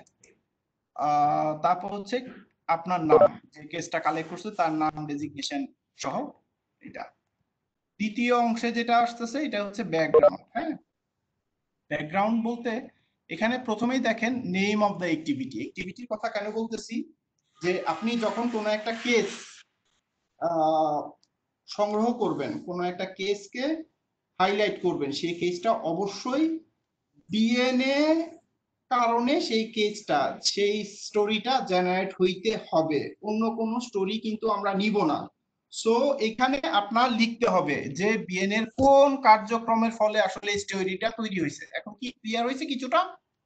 তারপর হচ্ছে আপনার নাম, যে কেসটা কালেক্ট করছে তার নাম, ডেজিগনেশন সহ এটা। দ্বিতীয় অংশে যেটা আসতেছে এটা হচ্ছে ব্যাকগ্রাউন্ড, হ্যাঁ ব্যাকগ্রাউন্ড বলতে এখানে প্রথমেই দেখেন নেম অফ দ্য অ্যাক্টিভিটি। অ্যাক্টিভিটির কথা কেন বলতেছি, যে আপনি যখন কোনো একটা কেস সংগ্রহ করবেন, কোনো একটা কেসকে হাইলাইট করবেন, সেই কেসটা অবশ্যই ডিএনএ কারণে সেই কেসটা, সেই স্টোরিটা জেনারেট হইতে হবে, অন্য কোনো স্টোরি কিন্তু আমরা নিব না। সো এখানে আপনার লিখতে হবে যে বিএনএ এর কোন কার্যক্রমের ফলে আসলে স্টোরিটা তৈরি হয়েছে। এখন কি ক্লিয়ার হয়েছে কিছুটা?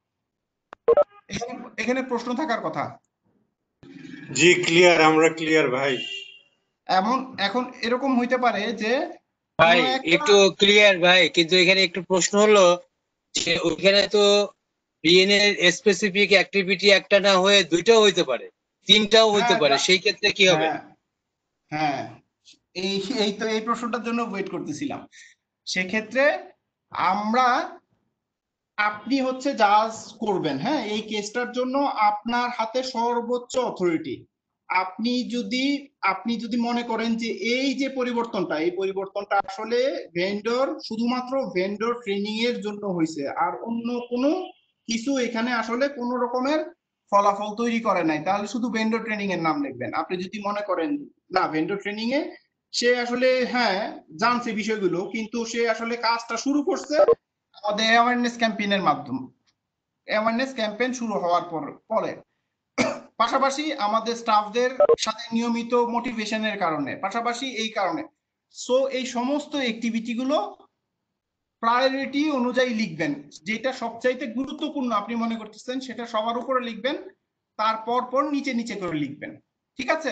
এখানে প্রশ্ন থাকার কথা। জি ক্লিয়ার, আমরা ক্লিয়ার ভাই। এমন এখন এরকম হইতে পারে যে ভাই একটু ক্লিয়ার ভাই, কিন্তু এখানে একটু প্রশ্ন হলো যে ওইখানে তো বিএনএ এর স্পেসিফিক অ্যাক্টিভিটি একটা না হয়ে দুইটাও হইতে পারে, তিনটাও হইতে পারে, সেই ক্ষেত্রে কি হবে? হ্যাঁ এই এই তো এই প্রশ্নটার জন্য ওয়েট করতেছিলাম। সেক্ষেত্রে আমরা, আপনি হচ্ছে জাজ করবেন, হ্যাঁ এই কেসটার জন্য আপনার হাতে সর্বোচ্চ অথরিটি। আপনি যদি আপনি যদি মনে করেন যে এই যে পরিবর্তনটা, এই পরিবর্তনটা আসলে ভেন্ডর, শুধুমাত্র ভেন্ডর ট্রেনিং এর জন্য হয়েছে আর অন্য কোনো কিছু এখানে আসলে কোনো রকমের ফলাফল তৈরি করে নাই, তাহলে শুধু ভেন্ডর ট্রেনিং এর নাম লিখবেন। আপনি যদি মনে করেন না ভেন্ডর ট্রেনিং এ সে আসলে হ্যাঁ জানছে বিষয়গুলো, কিন্তু সে আসলে কাজটা শুরু করছে আমাদের অ্যাওয়ারনেস ক্যাম্পেইনের মাধ্যমে, অ্যাওয়ারনেস ক্যাম্পেইন শুরু হওয়ার পর পরে, পাশাপাশি আমাদের স্টাফদের সাথে নিয়মিত মোটিভেশনের কারণে, পাশাপাশি এই কারণে। সো এই সমস্ত অ্যাক্টিভিটি গুলো প্রায়োরিটি অনুযায়ী লিখবেন, যেটা সবচাইতে গুরুত্বপূর্ণ আপনি মনে করতেছেন সেটা সবার উপরে লিখবেন, তারপর পর নিচে নিচে করে লিখবেন, ঠিক আছে?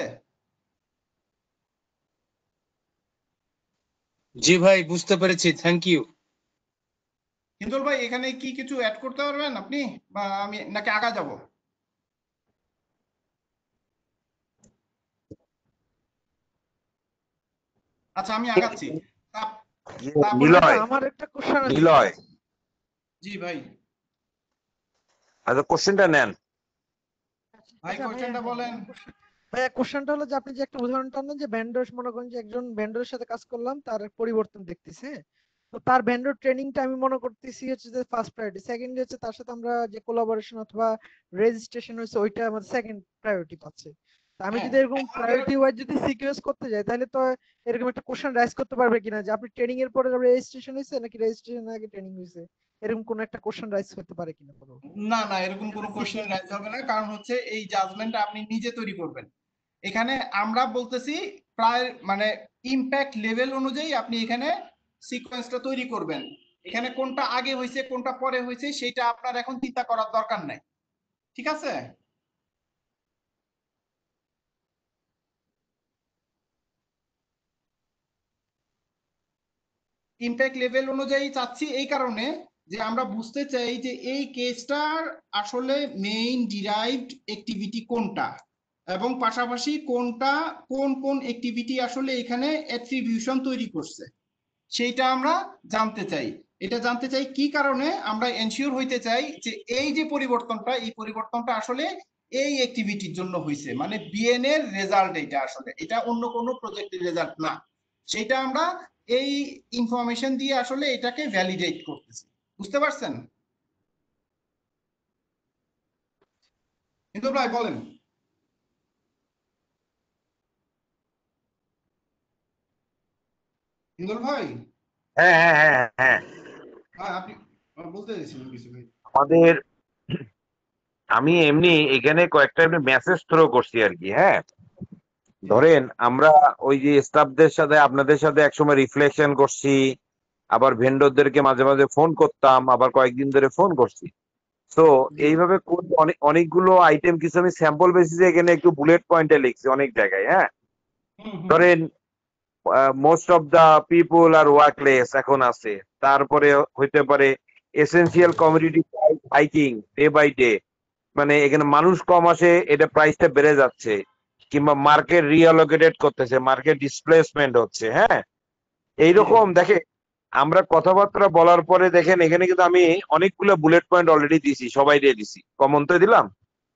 জি ভাই বুঝতে পেরেছি, থ্যাংক ইউ। হিন্দুল ভাই এখানে কি কিছু অ্যাড করতে পারবেন আপনি, বা আমি নাকি আগা যাব? আচ্ছা আমি আগাচ্ছি। আমার একটা কোশ্চেন আছে। জি ভাই। আচ্ছা কোশ্চেনটা নেন ভাই, কোশ্চেনটা বলেন। ভাইয়া কোশ্চেনটা হলো যে আপনি যে একটা উদাহরণ টানলেন যে ভেন্ডর, মনে করেন যে একজন ভেন্ডরের সাথে কাজ করলাম, তার পরিবর্তন দেখতেছে, তো তার ভেন্ডর ট্রেনিংটা আমি মনে করতেছি হচ্ছে যে ফার্স্ট প্রায়োরিটি, সেকেন্ড হচ্ছে তার সাথে আমরা যে কোলাবোরেশন অথবা রেজিস্ট্রেশন হচ্ছে ওইটা আমাদের সেকেন্ড প্রায়োরিটি পাচ্ছে। আমি যদি এরকম প্রায়োরিটি ওয়াইজ যদি সিকোয়েন্স করতে যাই, তাহলে তো এরকম একটা কোশ্চেন রাইজ করতে পারবে কিনা যে আপনি ট্রেনিং এর পরে রেজিস্ট্রেশন হয়েছে নাকি রেজিস্ট্রেশন আগে ট্রেনিং হয়েছে, এরকম কোন একটা কোশ্চেন রাইজ করতে পারে কিনা? না না এরকম কোনো কোশ্চেন রাইজ হবে না, কারণ হচ্ছে এই জাজমেন্টটা আপনি নিজে তৈরি করবেন। এখানে আমরা বলতেছি প্রায় মানে ইমপ্যাক্ট লেভেল অনুযায়ী আপনি এখানে সিকোয়েন্সটা তৈরি করবেন। এখানে কোনটা আগে হয়েছে কোনটা পরে হয়েছে সেটা আপনার এখন চিন্তা করার দরকার নাই, ঠিক আছে? ইম্প্যাক্ট লেভেল অনুযায়ী চাচ্ছি এই কারণে যে আমরা বুঝতে চাই যে এই কেসটার আসলে মেইন ডিরাইভড অ্যাক্টিভিটি কোনটা এবং পাশাপাশি কোনটা কোন কোন অ্যাক্টিভিটি আসলে এখানে অ্যাট্রিবিউশন তৈরি করছে সেইটা আমরা জানতে চাই। এটা জানতে চাই কি কারণে আমরা এনশিওর হইতে চাই যে এই যে পরিবর্তনটা এই পরিবর্তনটা আসলে এই অ্যাক্টিভিটির জন্য হয়েছে, মানে বিএন এর রেজাল্ট এটা আসলে, এটা অন্য কোনো প্রজেক্টের রেজাল্ট না। সেটা আমরা এই ইনফরমেশন দিয়ে আসলে এটাকে ভ্যালিডেট করতেছি। বুঝতে পারছেন? কিন্তু ভাই বলেন। ইন্দুল ভাই, হ্যাঁ হ্যাঁ হ্যাঁ হ্যাঁ হ্যাঁ আপনি বলতে চাইছিলেন কিছু ভাই। আমাদের আমি এমনি এখানে কয়েকটা এমনি মেসেজ থ্রো করছি আর কি। হ্যাঁ, ধরেন আমরা ওই যে স্টাফদের সাথে আপনাদের সাথে একসময় রিফ্লেকশন করছি, আবার ভেন্ডরদেরকে মাঝে মাঝে ফোন করতাম, আবার কয়েকদিন ধরে ফোন করছি। তো এইভাবে অনেক অনেকগুলো আইটেম কিছু আমি স্যাম্পল বেসিসে এখানে একটু বুলেট পয়েন্টে লিখছি অনেক জায়গায়। হ্যাঁ, ধরেন মোস্ট অফ দা পিপল আর ওয়ার্কলেস এখন আছে, তারপরে হইতে পারে essential community hiking day by day, মানে এখানে মানুষ কম আসে, এটা প্রাইসটা বেড়ে যাচ্ছে, কিংবা মার্কেট রিঅ্যালোকেটেড করতেছে, মার্কেট ডিসপ্লেসমেন্ট হচ্ছে। হ্যাঁ, এইরকম দেখে আমরা কথাবার্তা বলার পরে দেখেন এখানে কিন্তু আমি অনেকগুলো বুলেট পয়েন্ট অলরেডি দিছি, সবাই দিয়ে দিছি, কমন তো দিলাম।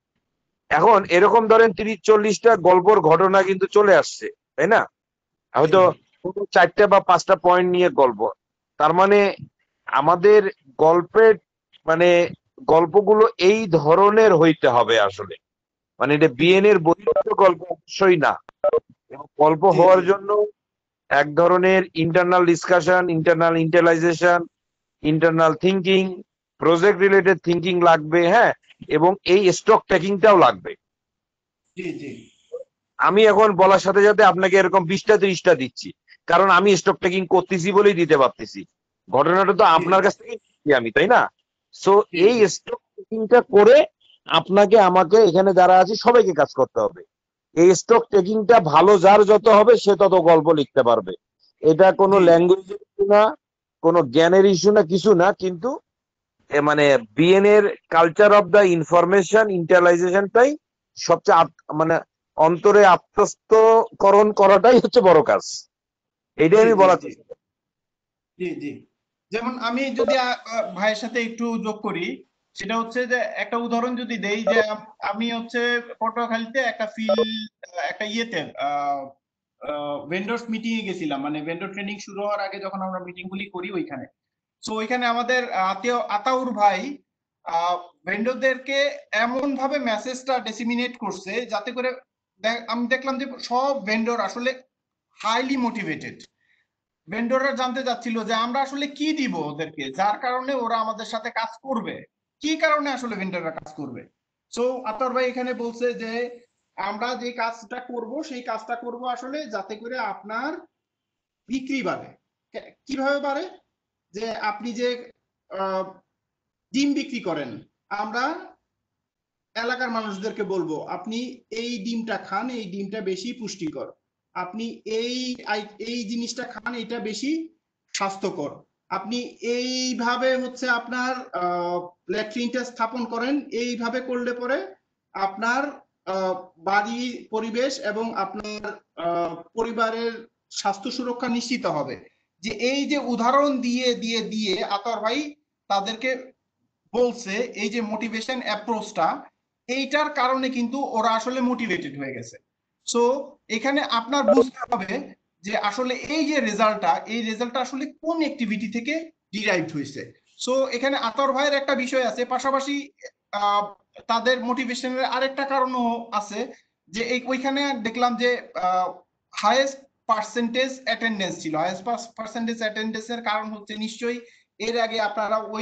এখন এরকম ধরেন তিরিশ চল্লিশটা গল্পর ঘটনা কিন্তু চলে আসছে, তাই না? হয়তো চারটা বা পাঁচটা পয়েন্ট নিয়ে গল্প। তার মানে আমাদের গল্পের মানে গল্পগুলো এই ধরনের হইতে হবে আসলে, মানে এটা বিএন এর বৈশিষ্ট্য গল্প অবশ্যই না। গল্প হওয়ার জন্য এক ধরনের internal discussion, internal internalization, internal thinking, project related thinking লাগবে। হ্যাঁ, এবং এই স্টক টেকিংটাও লাগবে। জি জি, আমি এখন বলার সাথে সাথে আপনাকে এরকম বিশটা ত্রিশটা দিচ্ছি, কারণ আমি স্টক টেকিং করতেছি বলেই দিতে পারতেছি। ঘটনাটা তো আপনার কাছ থেকে নিচ্ছি আমি, তাই না? সো এই স্টক টেকিংটা করে আপনাকে আমাকে এখানে যারা আছে সবাইকে কাজ করতে হবে। এই স্টক টেকিংটা ভালো যার যত হবে সে তত গল্প লিখতে পারবে। এটা কোনো ল্যাঙ্গুয়েজের ইস্যু না, কোনো জ্ঞানের ইস্যু না, কিছু না, কিন্তু মানে বিএন এর কালচার অফ দা ইনফরমেশন ইন্টারনালাইজেশনটাই সবচেয়ে মানে অন্তরে আত্মস্থকরণ করাটাই হচ্ছে বড় কাজ। এটাই আমি বলার চেষ্টা করি। জি জি, যেমন আমি যদি ভাইয়ের সাথে একটু যোগ করি, সেটা হচ্ছে যে একটা উদাহরণ যদি দেই, যে আমি হচ্ছে পটুয়াখালীতে একটা ফিল্ড একটা ইয়েতে ভেন্ডরস মিটিং এ গেছিলাম, মানে ভেন্ডর ট্রেনিং শুরু হওয়ার আগে যখন আমরা মিটিং গুলি করি ওইখানে। সো ওইখানে আমাদের আত্মীয় আতাউর ভাই ভেন্ডরদেরকে এমন ভাবে মেসেজটা ডিসিমিনেট করছে যাতে করে আমি দেখলাম যে সব ভেন্ডর আসলে হাইলি মোটিভেটেড। ভেন্ডররা জানতে চাচ্ছিল যে আমরা আসলে কি দিব ওদেরকে, যার কারণে ওরা আমাদের সাথে কাজ করবে, কি কারণে আসলে ভেন্ডররা কাজ করবে। সো আতর ভাই এখানে বলছে যে আমরা যে কাজটা করব সেই কাজটা করব আসলে যাতে করে আপনার বিক্রি বাড়ে। কিভাবে বাড়ে? যে আপনি যে ডিম বিক্রি করেন, আমরা এলাকার মানুষদেরকে বলবো আপনি এই ডিমটা খান, এই ডিমটা বেশি পুষ্টিকর, আপনি এই এই জিনিসটা খান, এটা বেশি স্বাস্থ্যকর, আপনি এইভাবে হচ্ছে আপনার ল্যাট্রিনটা স্থাপন করেন, এইভাবে করলে পরে আপনার বাড়ি পরিবেশ এবং আপনার পরিবারের স্বাস্থ্য সুরক্ষা নিশ্চিত হবে। যে এই যে উদাহরণ দিয়ে দিয়ে দিয়ে আতর ভাই তাদেরকে বলছে এই যে মোটিভেশন অ্যাপ্রোচটা, এইটার কারণে কিন্তু ওরা আসলে মোটিভেটেড হয়ে গেছে। সো এখানে আপনার বুঝতে হবে যে আসলে এই যে রেজাল্টটা, এই রেজাল্টটা আসলে কোন অ্যাক্টিভিটি থেকে ডিরাইভড হয়েছে। সো এখানে আতর ভাইয়ের একটা বিষয় আছে, পাশাপাশি তাদের মোটিভেশনের আরেকটা কারণও আছে, যে এই ওইখানে দেখলাম যে হাইয়েস্ট পার্সেন্টেজ অ্যাটেন্ডেন্স ছিল। হাইয়েস্ট পার্সেন্টেজ অ্যাটেন্ডেন্সের কারণ হচ্ছে নিশ্চয়ই এর আগে আপনারা ওই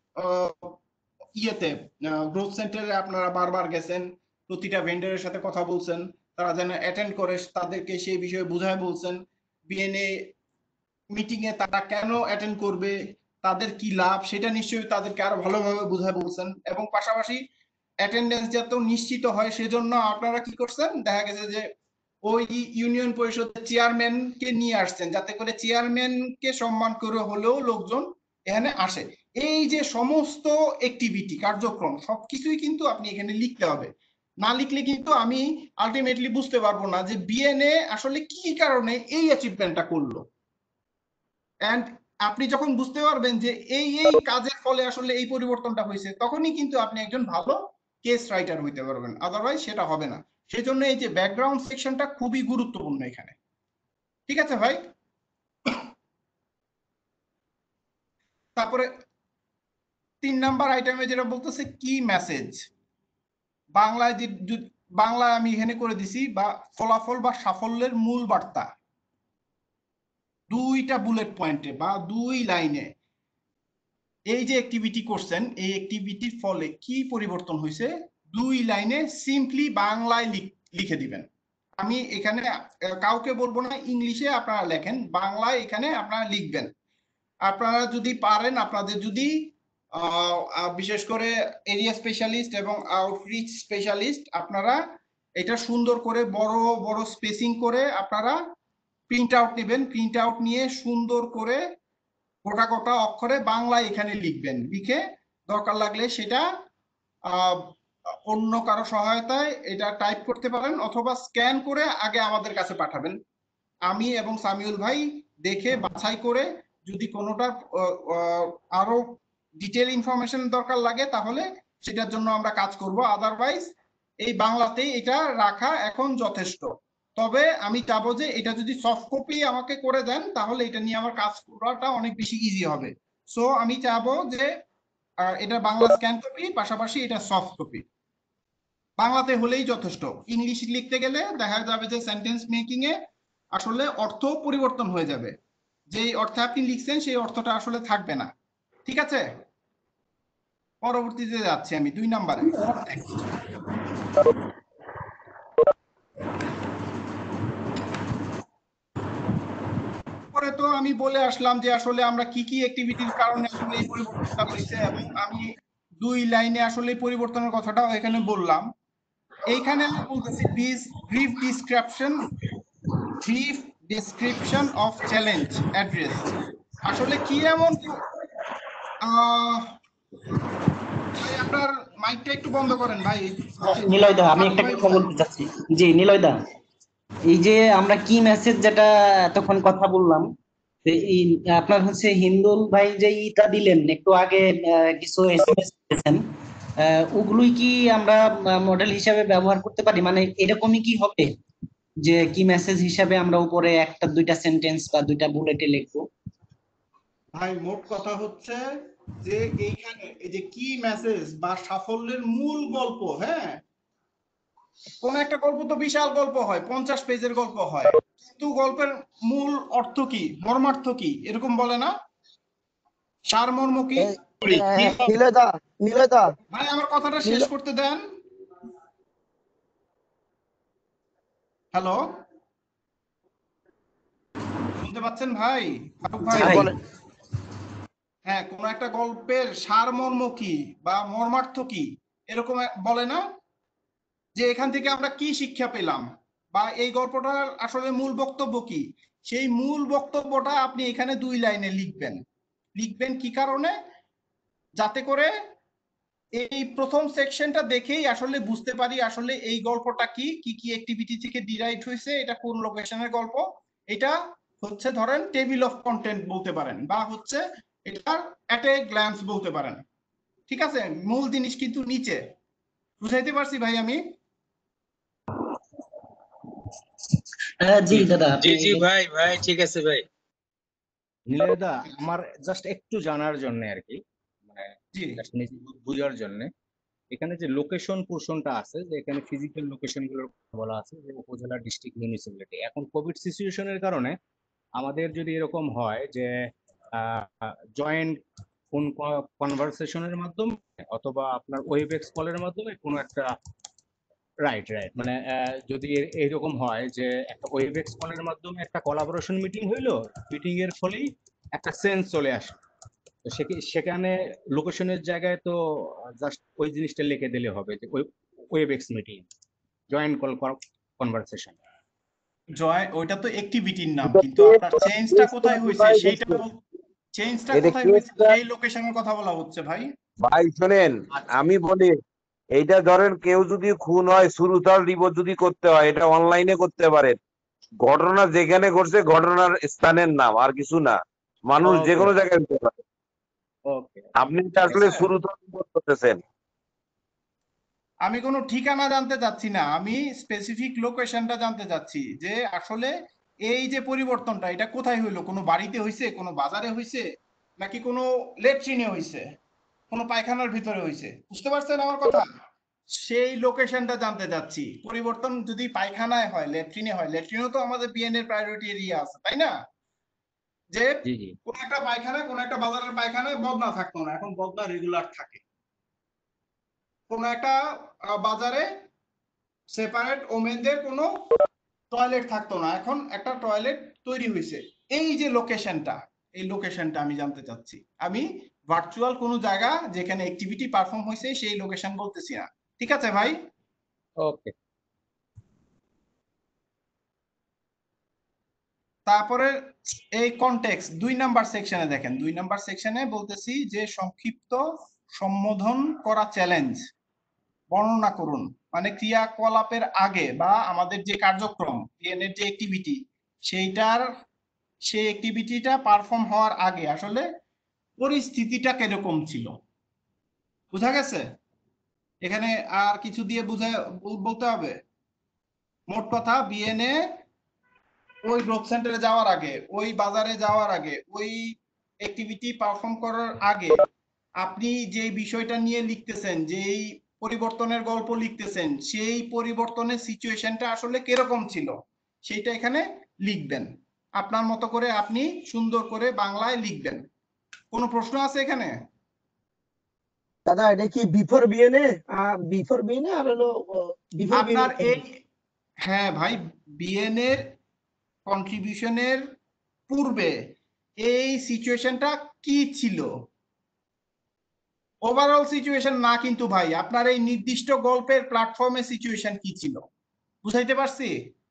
ইয়েতে গ্রোথ সেন্টারে আপনারা বারবার গেছেন, প্রতিটা ভেন্ডরের সাথে কথা বলছেন, তারা যেন অ্যাটেন্ড করে তাদেরকে সেই বিষয়ে বুঝায় বলছেন, বিএনএ মিটিং এ তারা কেন অ্যাটেন্ড করবে, তাদের কি লাভ সেটা নিশ্চয়ই তাদেরকে আরো ভালোভাবে বুঝায় বলছেন। এবং পাশাপাশি অ্যাটেন্ডেন্স যাতে নিশ্চিত হয় সেজন্য আপনারা কি করছেন, দেখা গেছে যে ওই ইউনিয়ন পরিষদের চেয়ারম্যানকে নিয়ে আসছেন, যাতে করে চেয়ারম্যানকে সম্মান করে হলেও লোকজন এখানে আসে। এই যে সমস্ত অ্যাক্টিভিটি কার্যক্রম সবকিছুই কিন্তু আপনি এখানে লিখতে হবে। না লিখলে কিন্তু আমি আলটিমেটলি বুঝতে পারবো না যে বিএনএ আসলে কি কারণে এই অ্যাচিভমেন্টটা করলো। এন্ড আপনি যখন বুঝতে পারবেন যে এই এই কাজের ফলে আসলে এই পরিবর্তনটা হয়েছে, তখনই কিন্তু আপনি একজন ভালো কেস রাইটার হইতে পারবেন, আদারওয়াইজ সেটা হবে না। সেজন্য এই যে ব্যাকগ্রাউন্ড সেকশনটা খুবই গুরুত্বপূর্ণ এখানে। ঠিক আছে ভাই? তারপরে তিন নাম্বার আইটেমে যেটা বলতেছে কি মেসেজ, বাংলায় যে বাংলায় আমি এখানে করে দিছি বা ফলাফল বা সাফল্যের মূল বার্তা, দুইটা বুলেট পয়েন্টে বা দুই লাইনে এই যে অ্যাক্টিভিটি করছেন, এই অ্যাক্টিভিটির ফলে কি পরিবর্তন হয়েছে দুই লাইনে সিম্পলি বাংলায় লিখে দিবেন। আমি এখানে কাউকে বলবো না ইংলিশে আপনারা লেখেন, বাংলায় এখানে আপনারা লিখবেন। আপনারা যদি পারেন, আপনাদের যদি বিশেষ করে এরিয়া স্পেশালিস্ট এবং আউটরিচ স্পেশালিস্ট, আপনারা এটা সুন্দর করে বড় বড় স্পেসিং করে আপনারা প্রিন্ট আউট নেবেন। প্রিন্ট আউট নিয়ে সুন্দর করে গোটা গোটা অক্ষরে বাংলায় এখানে লিখবেন। লিখে দরকার লাগলে সেটা অন্য কারো সহায়তায় এটা টাইপ করতে পারেন, অথবা স্ক্যান করে আগে আমাদের কাছে পাঠাবেন। আমি এবং সামিউল ভাই দেখে বাছাই করে যদি কোনোটা আরো ডিটেল ইনফরমেশন দরকার লাগে তাহলে সেটার জন্য আমরা কাজ করব। আদারওয়াইজ এই বাংলাতেই এটা রাখা এখন যথেষ্ট। তবে আমি চাবো যে এটা যদি সফট কপি আমাকে করে দেন তাহলে এটা নিয়ে আমার কাজ করাটা অনেক বেশি ইজি হবে। সো আমি চাবো যে এটা বাংলা স্ক্যান কপি, পাশাপাশি এটা সফট কপি। বাংলাতে হলেই যথেষ্ট। ইংলিশ লিখতে গেলে দেখা যাবে যে সেন্টেন্স মেকিং এ আসলে অর্থ পরিবর্তন হয়ে যাবে, যেই অর্থে আপনি লিখছেন সেই অর্থটা আসলে থাকবে না। ঠিক আছে, পরবর্তীতে যাচ্ছি আমি দুই নাম্বারে। পরে তো আমি বলে আসলাম যে আসলে আমরা কি কি অ্যাক্টিভিটির কারণে আসলে এই পরিবর্তনটা হয়েছে, এবং আমি দুই লাইনে আসলে পরিবর্তনের কথাটাও এখানে বললাম। এইখানে আমি বলতেছি brief description brief description of challenge address. আসলে কি এমন, আপনার মাইকটা একটু বন্ধ করেন ভাই। নিলয় দা, আমি একটা কথা বলতে চাচ্ছি। জি নিলয় দা, এই যে আমরা কি মেসেজ যেটা এতক্ষণ কথা বললাম, আপনার হচ্ছে হিন্দুল ভাই যে ইটা দিলেন একটু আগে কিছু এসএমএস দিয়েছেন, ওগুলোই কি আমরা মডেল হিসাবে ব্যবহার করতে পারি? মানে এরকমই কি হবে যে কি মেসেজ হিসাবে আমরা উপরে একটা দুইটা সেন্টেন্স বা দুইটা বুলেটে লিখবো? ভাই মোট কথা হচ্ছে যে এইখানে এই যে কি মেসেজ বা সাফল্যের মূল গল্প, হ্যাঁ, কোন একটা গল্প তো বিশাল গল্প হয়, পঞ্চাশ পেজের গল্প হয়, কিন্তু গল্পের মূল অর্থ কি, মর্মার্থ কি, এরকম বলে না, সারমর্ম কি? নিলয়দা নিলয়দা ভাই আমার কথাটা শেষ করতে দেন। হ্যালো, শুনতে পাচ্ছেন ভাই? ফারুক ভাই, হ্যাঁ, কোন একটা গল্পের সারমর্ম কি বা মর্মার্থ কি এরকম বলে না, যে এখান থেকে আমরা কি শিক্ষা পেলাম বা এই গল্পটার আসলে মূল বক্তব্য কি, সেই মূল বক্তব্যটা আপনি এখানে দুই লাইনে লিখবেন। লিখবেন কি কারণে? যাতে করে এই প্রথম সেকশনটা দেখেই আসলে বুঝতে পারি আসলে এই গল্পটা কি কি কি অ্যাক্টিভিটি থেকে ডিরাইভ হয়েছে, এটা কোন লোকেশনের গল্প। এটা হচ্ছে ধরেন টেবিল অফ কন্টেন্ট বলতে পারেন, বা হচ্ছে এটা অ্যাট এ গ্ল্যান্স বলতে পারেন। ঠিক আছে, মূল জিনিস কিন্তু নিচে। বুঝাইতে পারছি ভাই আমি? জি দাদা, জি জি ভাই ভাই ঠিক আছে ভাই। নিলয়দা, আমার জাস্ট একটু জানার জন্য আর কি, মানে বুঝার জন্য, এখানে যে লোকেশন পোর্শনটা আছে, যে এখানে ফিজিক্যাল লোকেশন গুলোর বলা আছে যে উপজেলা, ডিস্ট্রিক্ট, মিউনিসিপ্যালিটি। এখন কোভিড সিচুয়েশনের কারণে আমাদের যদি এরকম হয় যে জয়েন্ট ফোন কনভারসেশনের মাধ্যমে অথবা আপনার ওয়েবএক্স কলের মাধ্যমে কোনো একটা, রাইট রাইট মানে যদি এইরকম হয় যে একটা ওয়েবএক্স কলের মাধ্যমে একটা কোলাবোরেশন মিটিং হইলো, মিটিং এর ফলেই একটা সেন্স চলে আসে, তো সেখানে লোকেশনের জায়গায় তো জাস্ট ওই জিনিসটা লিখে দিলে হবে যে Webex meeting, joint call conversation. Joy ওইটা তো অ্যাক্টিভিটির নাম, কিন্তু আপনার চেঞ্জটা কোথায় হয়েছে সেইটা চেঞ্জটা এটা কোথায় হয়েছে কেসটা সেই লোকেশনের কথা বলা হচ্ছে ভাই। ভাই শোনেন, আমি বলি এইটা ধরেন কেউ যদি খুন হয় সুরুতাল রিপোর্ট যদি করতে হয় এটা অনলাইনে করতে পারেন। ঘটনা যেখানে ঘটছে ঘটনার স্থানের নাম, আর কিছু না। মানুষ যে কোনো জায়গায় দিতে পারে। ওকে আপনি তো আসলে সুরুতাল রিপোর্ট করতেছেন। আমি কোনো ঠিকানা জানতে চাচ্ছি না, আমি স্পেসিফিক লোকেশনটা জানতে চাচ্ছি যে আসলে এই যে পরিবর্তনটা এটা কোথায় হইলো, কোনো বাড়িতে হইছে, কোনো বাজারে হইছে, নাকি কোনো লেট্রিনে হইছে, কোনো পায়খানার ভিতরে হইছে, বুঝতে পারছেন আমার কথা? সেই লোকেশনটা জানতে চাচ্ছি। পরিবর্তন যদি পায়খানায় হয়, ল্যাট্রিনে হয়, ল্যাট্রিনও তো আমাদের বিএন এর প্রায়োরিটি এরিয়া আছে, তাই না? যে কোন একটা পায়খানায়, কোন একটা বাজারের পায়খানায় বদনা থাকতো না, এখন বদনা রেগুলার থাকে। কোন একটা বাজারে সেপারেট ওমেনদের কোনো টয়লেট থাকতো না, এখন একটা টয়লেট তৈরি হয়েছে। এই যে লোকেশনটা, এই লোকেশনটা আমি জানতে চাচ্ছি। আমি ভার্চুয়াল কোনো জায়গা যেখানে অ্যাক্টিভিটি পারফর্ম হয়েছে সেই লোকেশন বলতেছি না, ঠিক আছে ভাই? ওকে। তারপরে এই কনটেক্সট দুই নাম্বার সেকশনে দেখেন, দুই নাম্বার সেকশনে বলতেছি যে সংক্ষিপ্ত সম্বোধন করা চ্যালেঞ্জ বর্ণনা করুন। মানে ক্রিয়াকলাপের আগে বা আমাদের যে কার্যক্রম বিএন এর যে অ্যাক্টিভিটি সেইটার সেই অ্যাক্টিভিটিটা পারফর্ম হওয়ার আগে আসলে পরিস্থিতিটা কিরকম ছিল, বুঝা গেছে? এখানে আর কিছু দিয়ে বুঝায় বলতে হবে? মোট কথা বিএনএ ওই গ্রোথ সেন্টারে যাওয়ার আগে, ওই বাজারে যাওয়ার আগে, ওই অ্যাক্টিভিটি পারফর্ম করার আগে আপনি যে বিষয়টা নিয়ে লিখতেছেন, যেই পরিবর্তনের গল্প লিখতেছেন, সেই পরিবর্তনের সিচুয়েশনটা আসলে কিরকম ছিল সেইটা এখানে লিখবেন। আপনার মতো করে আপনি সুন্দর করে বাংলায় লিখবেন। কোনো প্রশ্ন আছে এখানে? দাদা এটা কি বিফোর বিএনএ বিফোর বিএনএ আর হলো বিফোর আপনার এই, হ্যাঁ ভাই, বিএন এর কন্ট্রিবিউশনের পূর্বে এই সিচুয়েশনটা কি ছিল, ওভারঅল সিচুয়েশন না কিন্তু ভাই, আপনার এই নির্দিষ্ট গল্পের প্ল্যাটফর্মে সিচুয়েশন কি ছিল, বুঝাইতে পারছি?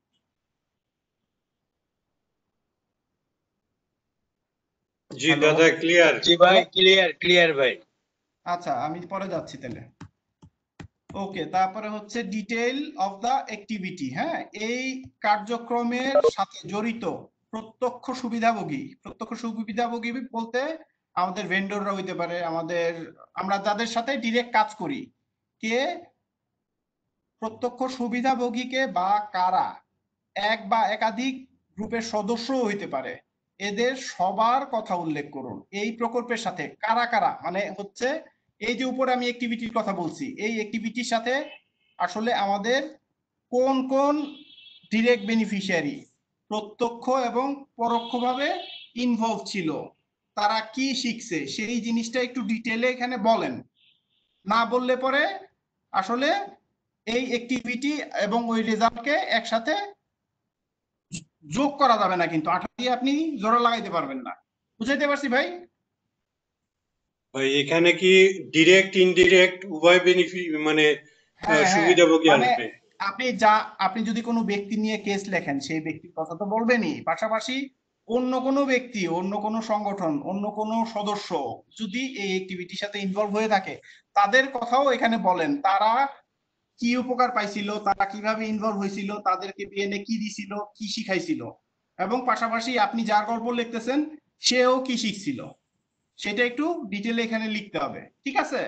জি দাদা ক্লিয়ার। জি ভাই ক্লিয়ার ক্লিয়ার ভাই। আচ্ছা আমি পরে যাচ্ছি তাহলে। ওকে, তারপরে হচ্ছে ডিটেইল অফ দা অ্যাক্টিভিটি। হ্যাঁ, এই কার্যক্রমের সাথে জড়িত প্রত্যক্ষ সুবিধাভোগী, প্রত্যক্ষ সুবিধাভোগী বলতে আমাদের ভেন্ডররা হইতে পারে, আমাদের আমরা যাদের সাথে ডিরেক্ট কাজ করি, কে প্রত্যক্ষ সুবিধাভোগীকে বা কারা এক বা একাধিক গ্রুপের সদস্য হইতে পারে, এদের সবার কথা উল্লেখ করুন। এই প্রকল্পের সাথে কারা কারা মানে হচ্ছে এই যে উপরে আমি অ্যাক্টিভিটির কথা বলছি, এই অ্যাক্টিভিটির সাথে আসলে আমাদের কোন কোন ডিরেক্ট বেনিফিশিয়ারি প্রত্যক্ষ এবং পরোক্ষভাবে ইনভলভ ছিল, তারা কি শিখছে সেই জিনিসটা একটু ডিটেইলে এখানে বলেন। না বললে পরে আসলে এই অ্যাক্টিভিটি এবং ওই রেজাল্টকে একসাথে যোগ করা যাবে না, কিন্তু আঠা দিয়ে আপনি জোড়া লাগাইতে পারবেন না। বুঝাইতে পারছি ভাই? ভাই এখানে কি ডিরেক্ট ইনডিরেক্ট উভয় বেনিফিট মানে সুবিধাভোগী আসবে? আপনি যা আপনি যদি কোনো ব্যক্তি নিয়ে কেস লেখেন সেই ব্যক্তির কথা তো বলবেনই, পাশাপাশি অন্য কোনো ব্যক্তি, অন্য কোনো সংগঠন, অন্য কোনো সদস্য যদি এই অ্যাক্টিভিটির সাথে ইনভলভ হয়ে থাকে তাদের কথাও এখানে বলেন। তারা কি উপকার পাইছিল, তারা কিভাবে ইনভলভ হয়েছিল, তাদেরকে বিএনএ কি দিছিল, কি শিখাইছিল, এবং পাশাপাশি আপনি যার গল্প লিখতেছেন সেও কি শিখছিল সেটা একটু ডিটেইলে এখানে লিখতে হবে, ঠিক আছে?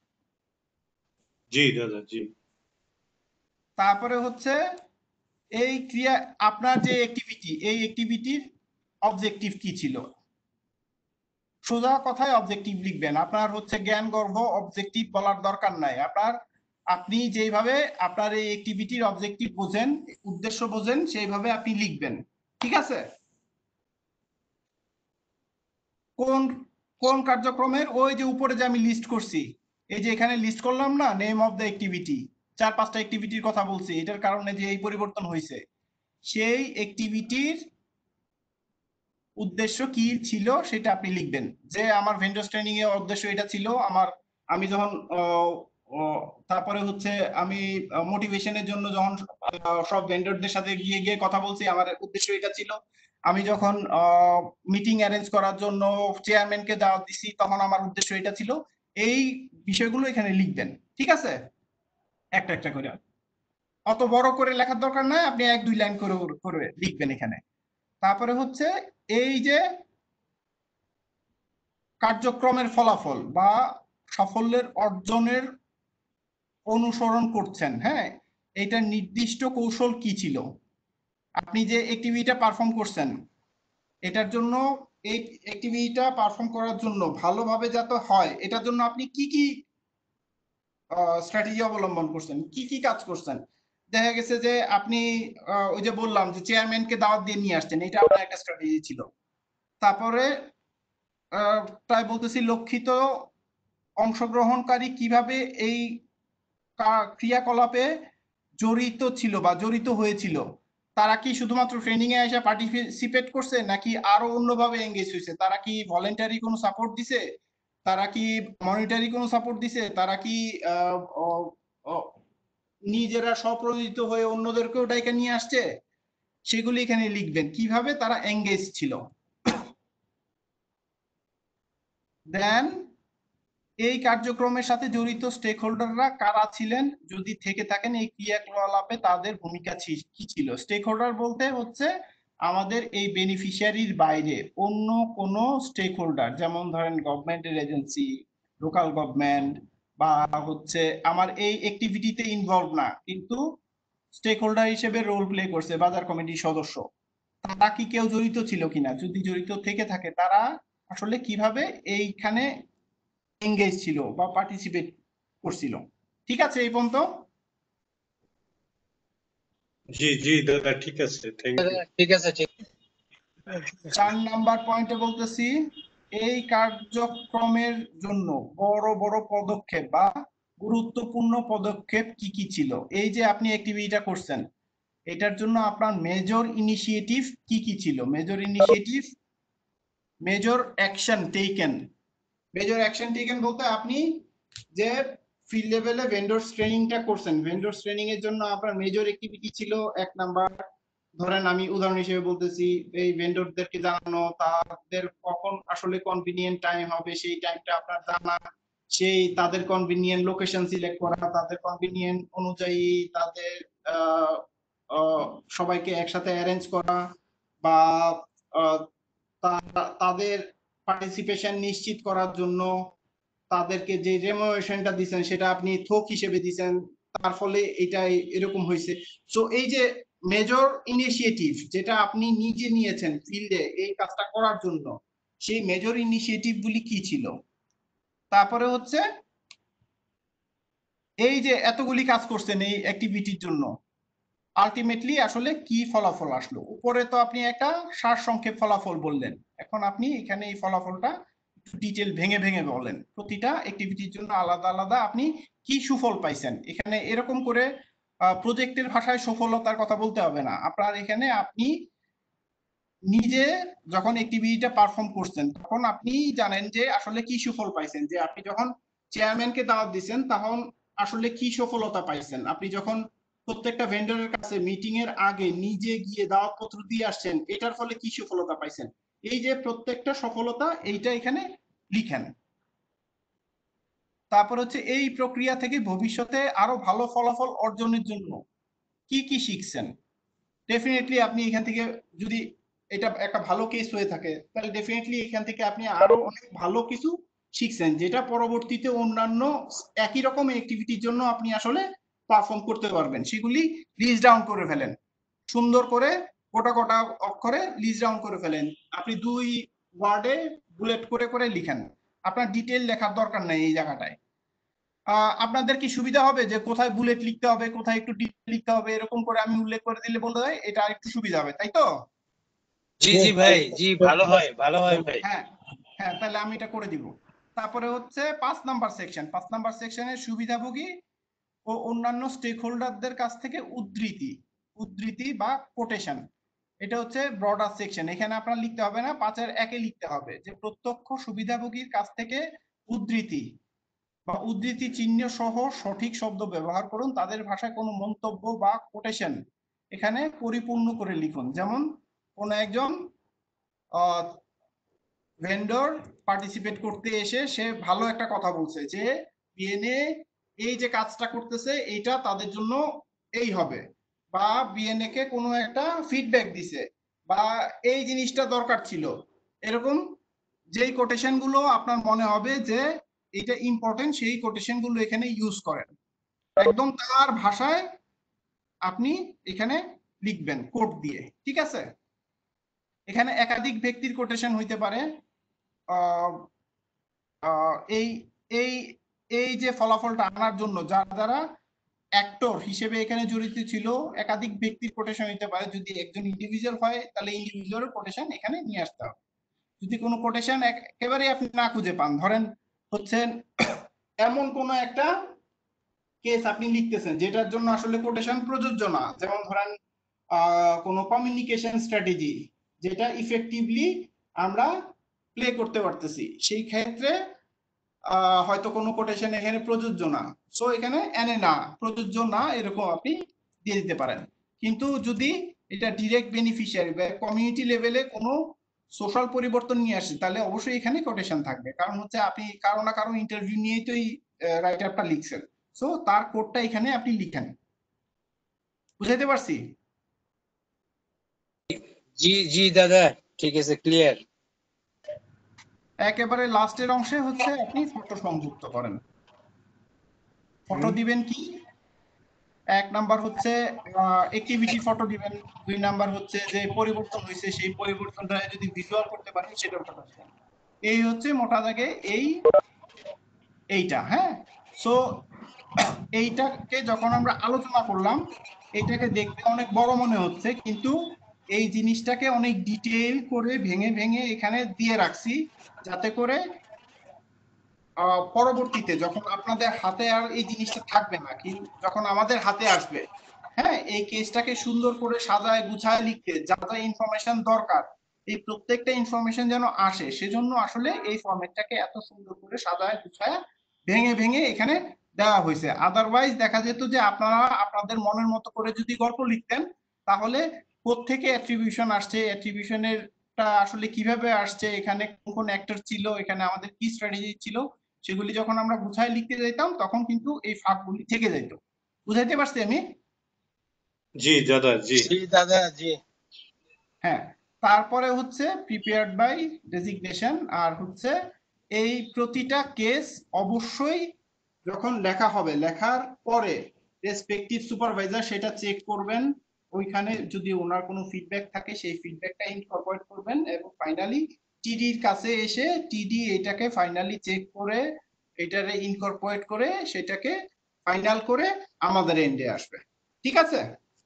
জি দাদা জি। তারপরে হচ্ছে এই ক্রিয়া, আপনার যে অ্যাক্টিভিটি, এই অ্যাক্টিভিটির অবজেক্টিভ কি ছিল, সোজা কথায় অবজেক্টিভ লিখবেন। আপনার হচ্ছে জ্ঞান গর্ভ অবজেক্টিভ বলার দরকার নাই। আপনার আপনি যেভাবে আপনার এই অ্যাক্টিভিটির অবজেক্টিভ বোঝেন, উদ্দেশ্য বোঝেন, সেইভাবে আপনি লিখবেন, ঠিক আছে? কোন কোন কার্যক্রমের ওই যে উপরে যে আমি লিস্ট করছি, এই যে এখানে লিস্ট করলাম না, নেম অফ দ্য অ্যাক্টিভিটি, চার পাঁচটা অ্যাক্টিভিটির কথা বলছি, এটার কারণে যে এই পরিবর্তন হয়েছে, সেই অ্যাক্টিভিটির উদ্দেশ্য কি ছিল সেটা আপনি লিখবেন। যে আমার ভেন্ডর ট্রেনিং এর উদ্দেশ্য এটা ছিল, আমার আমি যখন ও তারপরে হচ্ছে আমি মোটিভেশনের জন্য যখন আহ, সব ভেন্ডরদের সাথে গিয়ে গিয়ে কথা বলছি, আমার উদ্দেশ্য এটা ছিল আমি যখন মিটিং অ্যারেঞ্জ করার জন্য চেয়ারম্যানকে দাওয়াত দিছি, তখন আমার উদ্দেশ্য এটা ছিল। এই বিষয়গুলো এখানে লিখবেন, ঠিক আছে, একটা একটা করে। অত বড় করে লেখার দরকার নাই, আপনি এক দুই লাইন করে করে লিখবেন এখানে। তারপরে হচ্ছে এই যে কার্যক্রমের ফলাফল বা সাফল্যের অর্জনের অনুসরণ করছেন, হ্যাঁ, এটা নির্দিষ্ট কৌশল কি ছিল। আপনি যে অ্যাক্টিভিটিটা পারফর্ম করছেন, এটার জন্য এই অ্যাক্টিভিটিটা পারফর্ম করার জন্য ভালোভাবে যাতে হয়, এটার জন্য আপনি কি কি স্ট্র্যাটেজি অবলম্বন করছেন, কি কি কাজ করছেন। দেখা গেছে যে আপনি আহ, ওই যে বললাম যে চেয়ারম্যানকে দাওয়াত দিয়ে নিয়ে আসছেন, এটা আপনার একটা স্ট্র্যাটেজি ছিল। তারপরে আহ, তাই বলতেছি লক্ষিত অংশগ্রহণকারী কিভাবে এই কা- ক্রিয়াকলাপে জড়িত ছিল বা জড়িত হয়েছিল। তারা কি শুধুমাত্র ট্রেনিং এ এসে পার্টিসিপেট করছে, নাকি আরো অন্যভাবে এঙ্গেজ হয়েছে? তারা কি ভলেন্টারি কোনো সাপোর্ট দিছে, তারা কি মনিটারি কোনো সাপোর্ট দিছে, তারা কি আহ, ও- ও- নিজেরা স্বপ্রণোদিত হয়ে অন্যদেরকেও ডাইকা নিয়ে আসছে? সেগুলি এখানে লিখবেন, কিভাবে তারা এঙ্গেজ ছিল। দেন এই কার্যক্রমের সাথে জড়িত স্টেক হোল্ডাররা কারা ছিলেন, যদি থেকে থাকেন এই ক্রিয়াকলাপে তাদের ভূমিকা ছি- কি ছিল। স্টেক হোল্ডার বলতে হচ্ছে আমাদের এই বেনিফিশিয়ারির বাইরে অন্য কোনো স্টেক হোল্ডার, যেমন ধরেন গভর্নমেন্টের এজেন্সি, লোকাল গভর্নমেন্ট, বা হচ্ছে আমার এই অ্যাক্টিভিটিতে ইনভলভ না কিন্তু স্টেক হোল্ডার হিসেবে রোল প্লে করছে বাজার কমিটির সদস্য, তারা কি কেউ জড়িত ছিল কিনা, যদি জড়িত থেকে থাকে তারা আসলে কিভাবে এইখানে এঙ্গেজ ছিল বা পার্টিসিপেট করছিল। ঠিক আছে এই পর্যন্ত? জি জি দাদা, ঠিক আছে, থ্যাংক ইউ। ঠিক আছে, ঠিক চার নাম্বার পয়েন্টে বলতেছি এই কার্যক্রমের জন্য বড় বড় পদক্ষেপ বা গুরুত্বপূর্ণ পদক্ষেপ কি কি ছিল। এই যে আপনি অ্যাক্টিভিটিটা করছেন, এটার জন্য আপনার মেজর ইনিশিয়েটিভ কি কি ছিল। Major initiative, major action taken. Major action taken বলতে আপনি যে ফিল্ড লেভেলে ভেন্ডরস ট্রেনিংটা করছেন, ভেন্ডরস ট্রেনিং এর জন্য আপনার মেজর অ্যাক্টিভিটি ছিল এক নাম্বার, ধরেন আমি উদাহরণ হিসেবে বলতেছি, এই ভেন্ডরদেরকে জানানো তাদের কখন আসলে কনভিনিয়েন্ট টাইম হবে, সেই টাইমটা আপনার জানা, সেই তাদের কনভিনিয়েন্ট লোকেশন সিলেক্ট করা, তাদের কনভিনিয়েন্ট অনুযায়ী তাদের আহ, আহ, সবাইকে একসাথে অ্যারেঞ্জ করা, বা আহ, তা- তাদের পার্টিসিপেশন নিশ্চিত করার জন্য তাদেরকে যে রেমুনারেশনটা দিচ্ছেন সেটা আপনি থোক হিসেবে দিচ্ছেন, তার ফলে এটা এরকম হয়েছে। সো এই যে মেজর ইনিশিয়েটিভ যেটা আপনি নিজে নিয়েছেন ফিল্ডে এই কাজটা করার জন্য, সেই মেজর ইনিশিয়েটিভ গুলি কি ছিল। তারপরে হচ্ছে এই যে এতগুলি কাজ করছেন এই অ্যাক্টিভিটির জন্য, আলটিমেটলি আসলে কি ফলাফল আসলো। উপরে তো আপনি একটা সারসংক্ষেপ ফলাফল বললেন, এখন আপনি এখানে এই ফলাফলটা ডিটেল ভেঙে ভেঙে বলেন, প্রতিটা অ্যাক্টিভিটির জন্য আলাদা আলাদা আপনি কি সুফল পাইছেন। এখানে এরকম করে প্রজেক্টের ভাষায় সফলতার কথা বলতে হবে না, আপনার এখানে আপনি নিজে যখন অ্যাক্টিভিটিটা পারফর্ম করছেন তখন আপনি জানেন যে আসলে কি সুফল পাইছেন। যে আপনি যখন চেয়ারম্যানকে দাওয়াত দিচ্ছেন তখন আসলে কি সফলতা পাইছেন, আপনি যখন প্রত্যেকটা ভেন্ডরের কাছে মিটিং এর আগে নিজে গিয়ে দাওয়াতপত্র দিয়ে আসছেন এটার ফলে কি সফলতা পাইছেন। এই যে প্রত্যেকটা সফলতা এইটা এখানে লিখেন। তারপর হচ্ছে এই প্রক্রিয়া থেকে ভবিষ্যতে আরো ভালো ফলাফল অর্জনের জন্য কি কি শিখছেন। ডেফিনেটলি আপনি এখান থেকে যদি এটা একটা ভালো কেস হয়ে থাকে তাহলে ডেফিনেটলি এখান থেকে আপনি আরো অনেক ভালো কিছু শিখছেন, যেটা পরবর্তীতে অন্যান্য একই রকম অ্যাক্টিভিটির জন্য আপনি আসলে পারফর্ম করতে পারবেন। সেগুলি লিস্ট ডাউন করে ফেলেন, সুন্দর করে গোটা গোটা অক্ষরে লিস্ট ডাউন করে ফেলেন। আপনি দুই ওয়ার্ডে বুলেট করে করে লিখেন, আপনার ডিটেল লেখার দরকার নেই এই জায়গাটায়। আহ আপনাদের কি সুবিধা হবে যে কোথায় বুলেট লিখতে হবে, কোথায় একটু ডিটেল লিখতে হবে, এরকম করে আমি উল্লেখ করে দিলে বলতে হয় এটা একটু সুবিধা হবে, তাই তো? জি জি ভাই, জি ভালো হয়, ভালো হয় ভাই। হ্যাঁ হ্যাঁ, তাহলে আমি এটা করে দিব। তারপরে হচ্ছে পাঁচ নাম্বার সেকশন, পাঁচ নাম্বার সেকশনের সুবিধাভোগী ও অন্যান্য স্টেক হোল্ডারদের কাছ থেকে উদ্ধৃতি, উদ্ধৃতি বা কোটেশন। এটা হচ্ছে ব্রডার সেকশন, এখানে আপনার লিখতে হবে না, পাঁচের একে লিখতে হবে যে প্রত্যক্ষ সুবিধাভোগীর কাছ থেকে উদ্ধৃতি বা উদ্ধৃতি চিহ্ন সহ সঠিক শব্দ ব্যবহার করুন। তাদের ভাষায় কোনো মন্তব্য বা কোটেশন এখানে পরিপূর্ণ করে লিখুন। যেমন কোন একজন ভেন্ডর পার্টিসিপেট করতে এসে সে ভালো একটা কথা বলছে যে বিএনএ এই যে কাজটা করতেছে এইটা তাদের জন্য এই হবে, বা বিএনএ কে কোনো একটা ফিডব্যাক দিছে, বা এই জিনিসটা দরকার ছিল, এরকম যেই কোটেশন গুলো আপনার মনে হবে যে এটা ইম্পর্টেন্ট সেই কোটেশন গুলো এখানে ইউজ করেন। একদম তার ভাষায় আপনি এখানে লিখবেন কোট দিয়ে, ঠিক আছে? এখানে একাধিক ব্যক্তির কোটেশন হইতে পারে। এই এই এই যে ফলাফলটা আনার জন্য যারা যারা অ্যাক্টর হিসেবে এখানে জড়িত ছিল, একাধিক ব্যক্তির কোটেশন হইতে পারে। যদি একজন ইন্ডিভিজুয়াল হয় তাহলে ইন্ডিভিজুয়ালের কোটেশন এখানে নিয়ে আসতে হবে। যদি কোনো কোটেশন একেবারে আপনি না খুঁজে পান, ধরেন হচ্ছেন এমন কোন একটা কেস আপনি লিখতেছেন যেটার জন্য আসলে কোটেশন প্রযোজ্য না, যেমন ধরেন কোনো কমিউনিকেশন স্ট্র্যাটেজি যেটা ইফেক্টিভলি আমরা প্লে করতে পারতেছি, সেই ক্ষেত্রে হয়তো কোনো কোটেশন এখানে প্রযোজ্য না। সো এখানে এনে না, প্রযোজ্য না, এরকম আপনি দিয়ে দিতে পারেন। কিন্তু যদি এটা ডিরেক্ট বেনিফিশিয়ারি বা কমিউনিটি লেভেলে কোনো সোশ্যাল পরিবর্তন নিয়ে আসে তাহলে অবশ্যই এখানে কোটেশন থাকবে। কারণ হচ্ছে আপনি কারো না কারো ইন্টারভিউ নিয়েই তো এই রাইটারটা লিখছেন, সো তার কোডটা এখানে আপনি লিখেন। বুঝাইতে পারছি? জি জি দাদা, ঠিক আছে, ক্লিয়ার। একেবারে লাস্টের অংশে হচ্ছে আপনি ফটো সংযুক্ত করেন। ফটো দিবেন কি? এক নাম্বার হচ্ছে অ্যাক্টিভিটি ফটো দিবেন, দুই নাম্বার হচ্ছে যে পরিবর্তন হয়েছে সেই পরিবর্তনটা যদি ভিজুয়াল করতে পারেন সেটা ফটো দিবেন। এই হচ্ছে মোটা দাগে এই এইটা। হ্যাঁ, সো এইটাকে যখন আমরা আলোচনা করলাম, এইটাকে দেখতে অনেক বড় মনে হচ্ছে, কিন্তু এই জিনিসটাকে অনেক ডিটেইল করে ভেঙে ভেঙে এখানে দিয়ে রাখছি যাতে করে পরবর্তীতে যখন আপনাদের হাতে আর এই জিনিসটা থাকবে না, কি যখন আমাদের হাতে আসবে, হ্যাঁ, এই কেসটাকে সুন্দর করে সাজায় গুছায় লিখতে যা যা ইনফরমেশন দরকার, এই প্রত্যেকটা ইনফরমেশন যেন আসে, সেজন্য আসলে এই ফরম্যাটটাকে এত সুন্দর করে সাজায় গুছায় ভেঙে ভেঙে এখানে দেওয়া হয়েছে। আদারওয়াইজ দেখা যেত যে আপনারা আপনাদের মনের মতো করে যদি গল্প লিখতেন তাহলে কোত্থেকে অ্যাট্রিবিউশন আসছে, অ্যাট্রিবিউশনেরটা আসলে কিভাবে আসছে, এখানে কোন কোন অ্যাক্টর ছিল, এখানে আমাদের কি স্ট্র্যাটেজি ছিল, সেগুলি যখন আমরা গুছায় লিখতে যাইতাম তখন কিন্তু এই ফাঁকগুলি থেকে যেত। বুঝাইতে পারছি আমি? জি দাদা, জি জি দাদা, জি। হ্যাঁ, তারপরে হচ্ছে প্রিপেয়ার্ড বাই ডেজিগনেশন, আর হচ্ছে এই প্রতিটা কেস অবশ্যই যখন লেখা হবে লেখার পরে রেসপেক্টিভ সুপারভাইজার সেটা চেক করবেন, ওইখানে যদি ওনার কোনো ফিডব্যাক থাকে সেই ফিডব্যাকটা ইনকর্পোরেট করবেন, এবং ফাইনালি টিডির কাছে এসে টিডি এটাকে ফাইনালি চেক করে এটারে ইনকর্পোরেট করে সেটাকে ফাইনাল করে আমাদের এন্ডে আসবে। ঠিক আছে?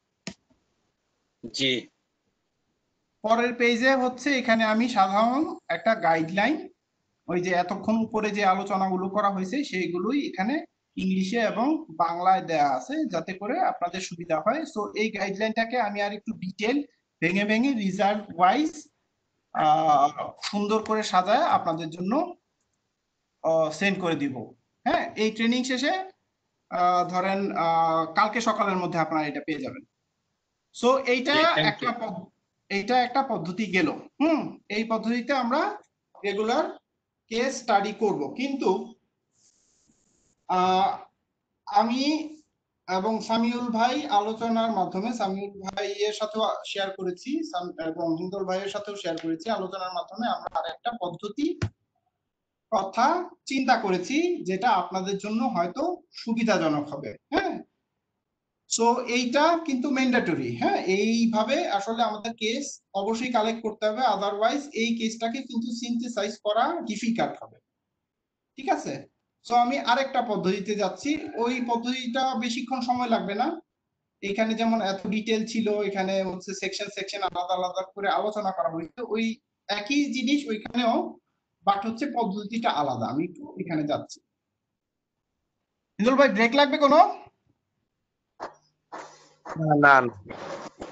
জি। পরের পেজে হচ্ছে এখানে আমি সাধারণ একটা গাইডলাইন, ওই যে এতক্ষণ উপরে যে আলোচনাগুলো করা হয়েছে সেইগুলোই এখানে ইংলিশে এবং বাংলায় দেয়া আছে যাতে করে আপনাদের সুবিধা হয়। সো এই গাইডলাইনটাকে আমি আর একটু ডিটেল ভেঙে ভেঙে রিজাল্ট ওয়াইজ সুন্দর করে সাজায় আপনাদের জন্য সেন্ড করে দিব। হ্যাঁ, এই ট্রেনিং শেষে ধরেন কালকে সকালের মধ্যে আপনারা এটা পেয়ে যাবেন। সো এইটা একটা এইটা একটা পদ্ধতি গেল। হুম, এই পদ্ধতিতে আমরা রেগুলার কেস স্টাডি করব, কিন্তু আমি এবং সামিউল ভাই আলোচনার মাধ্যমে সামিউল ভাইয়ের সাথেও শেয়ার করেছি এবং হিন্দুল ভাইয়ের সাথেও শেয়ার করেছি, আলোচনার মাধ্যমে আমরা আরেকটা পদ্ধতি কথা চিন্তা করেছি যেটা আপনাদের জন্য হয়তো সুবিধাজনক হবে। হ্যাঁ, সো এইটা কিন্তু ম্যান্ডেটরি। হ্যাঁ, এইভাবে আসলে আমাদের কেস অবশ্যই কালেক্ট করতে হবে, আদারওয়াইজ এই কেসটাকে কিন্তু সিনথেসাইজ করা ডিফিকাল্ট হবে। ঠিক আছে? সো আমি আরেকটা পদ্ধতিতে যাচ্ছি, ওই পদ্ধতিটা বেশিক্ষণ সময় লাগবে না। এখানে যেমন এত ডিটেল ছিল, এখানে হচ্ছে সেকশন সেকশন আলাদা আলাদা করে আলোচনা করা হয়েছে, ওই একই জিনিস ওইখানেও, বাট হচ্ছে পদ্ধতিটা আলাদা। আমি একটু এখানে যাচ্ছি। হিন্দুল ভাই ব্রেক লাগবে কোনো? না,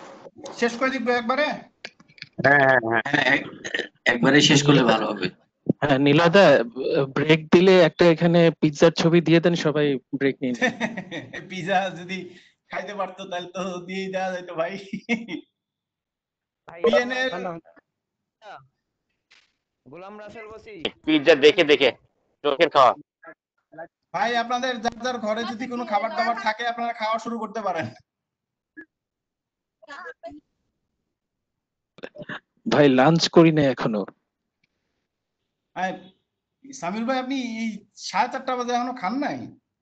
শেষ করে দিব একবারে? হ্যাঁ হ্যাঁ হ্যাঁ, একবারে শেষ করলে ভালো হবে। হ্যাঁ নীলদা, ব্রেক দিলে একটা এখানে পিৎজার ছবি দিয়ে দেন, সবাই ব্রেক নিয়ে নেয়। পিজা যদি খাইতে পারতো তাহলে তো দিয়েই দেওয়া যেত ভাই। পিএনএর গোলাম রাসেল বসি পিৎজা দেখে দেখে চোখের খাওয়া। ভাই আপনাদের যার যার ঘরে যদি কোনো খাবার দাবার থাকে আপনারা খাওয়া শুরু করতে পারেন। ভাই লাঞ্চ করি না এখনো। আর সামির ভাই আপনি এই সাড়ে চারটা বাজে এখনো খান নাই?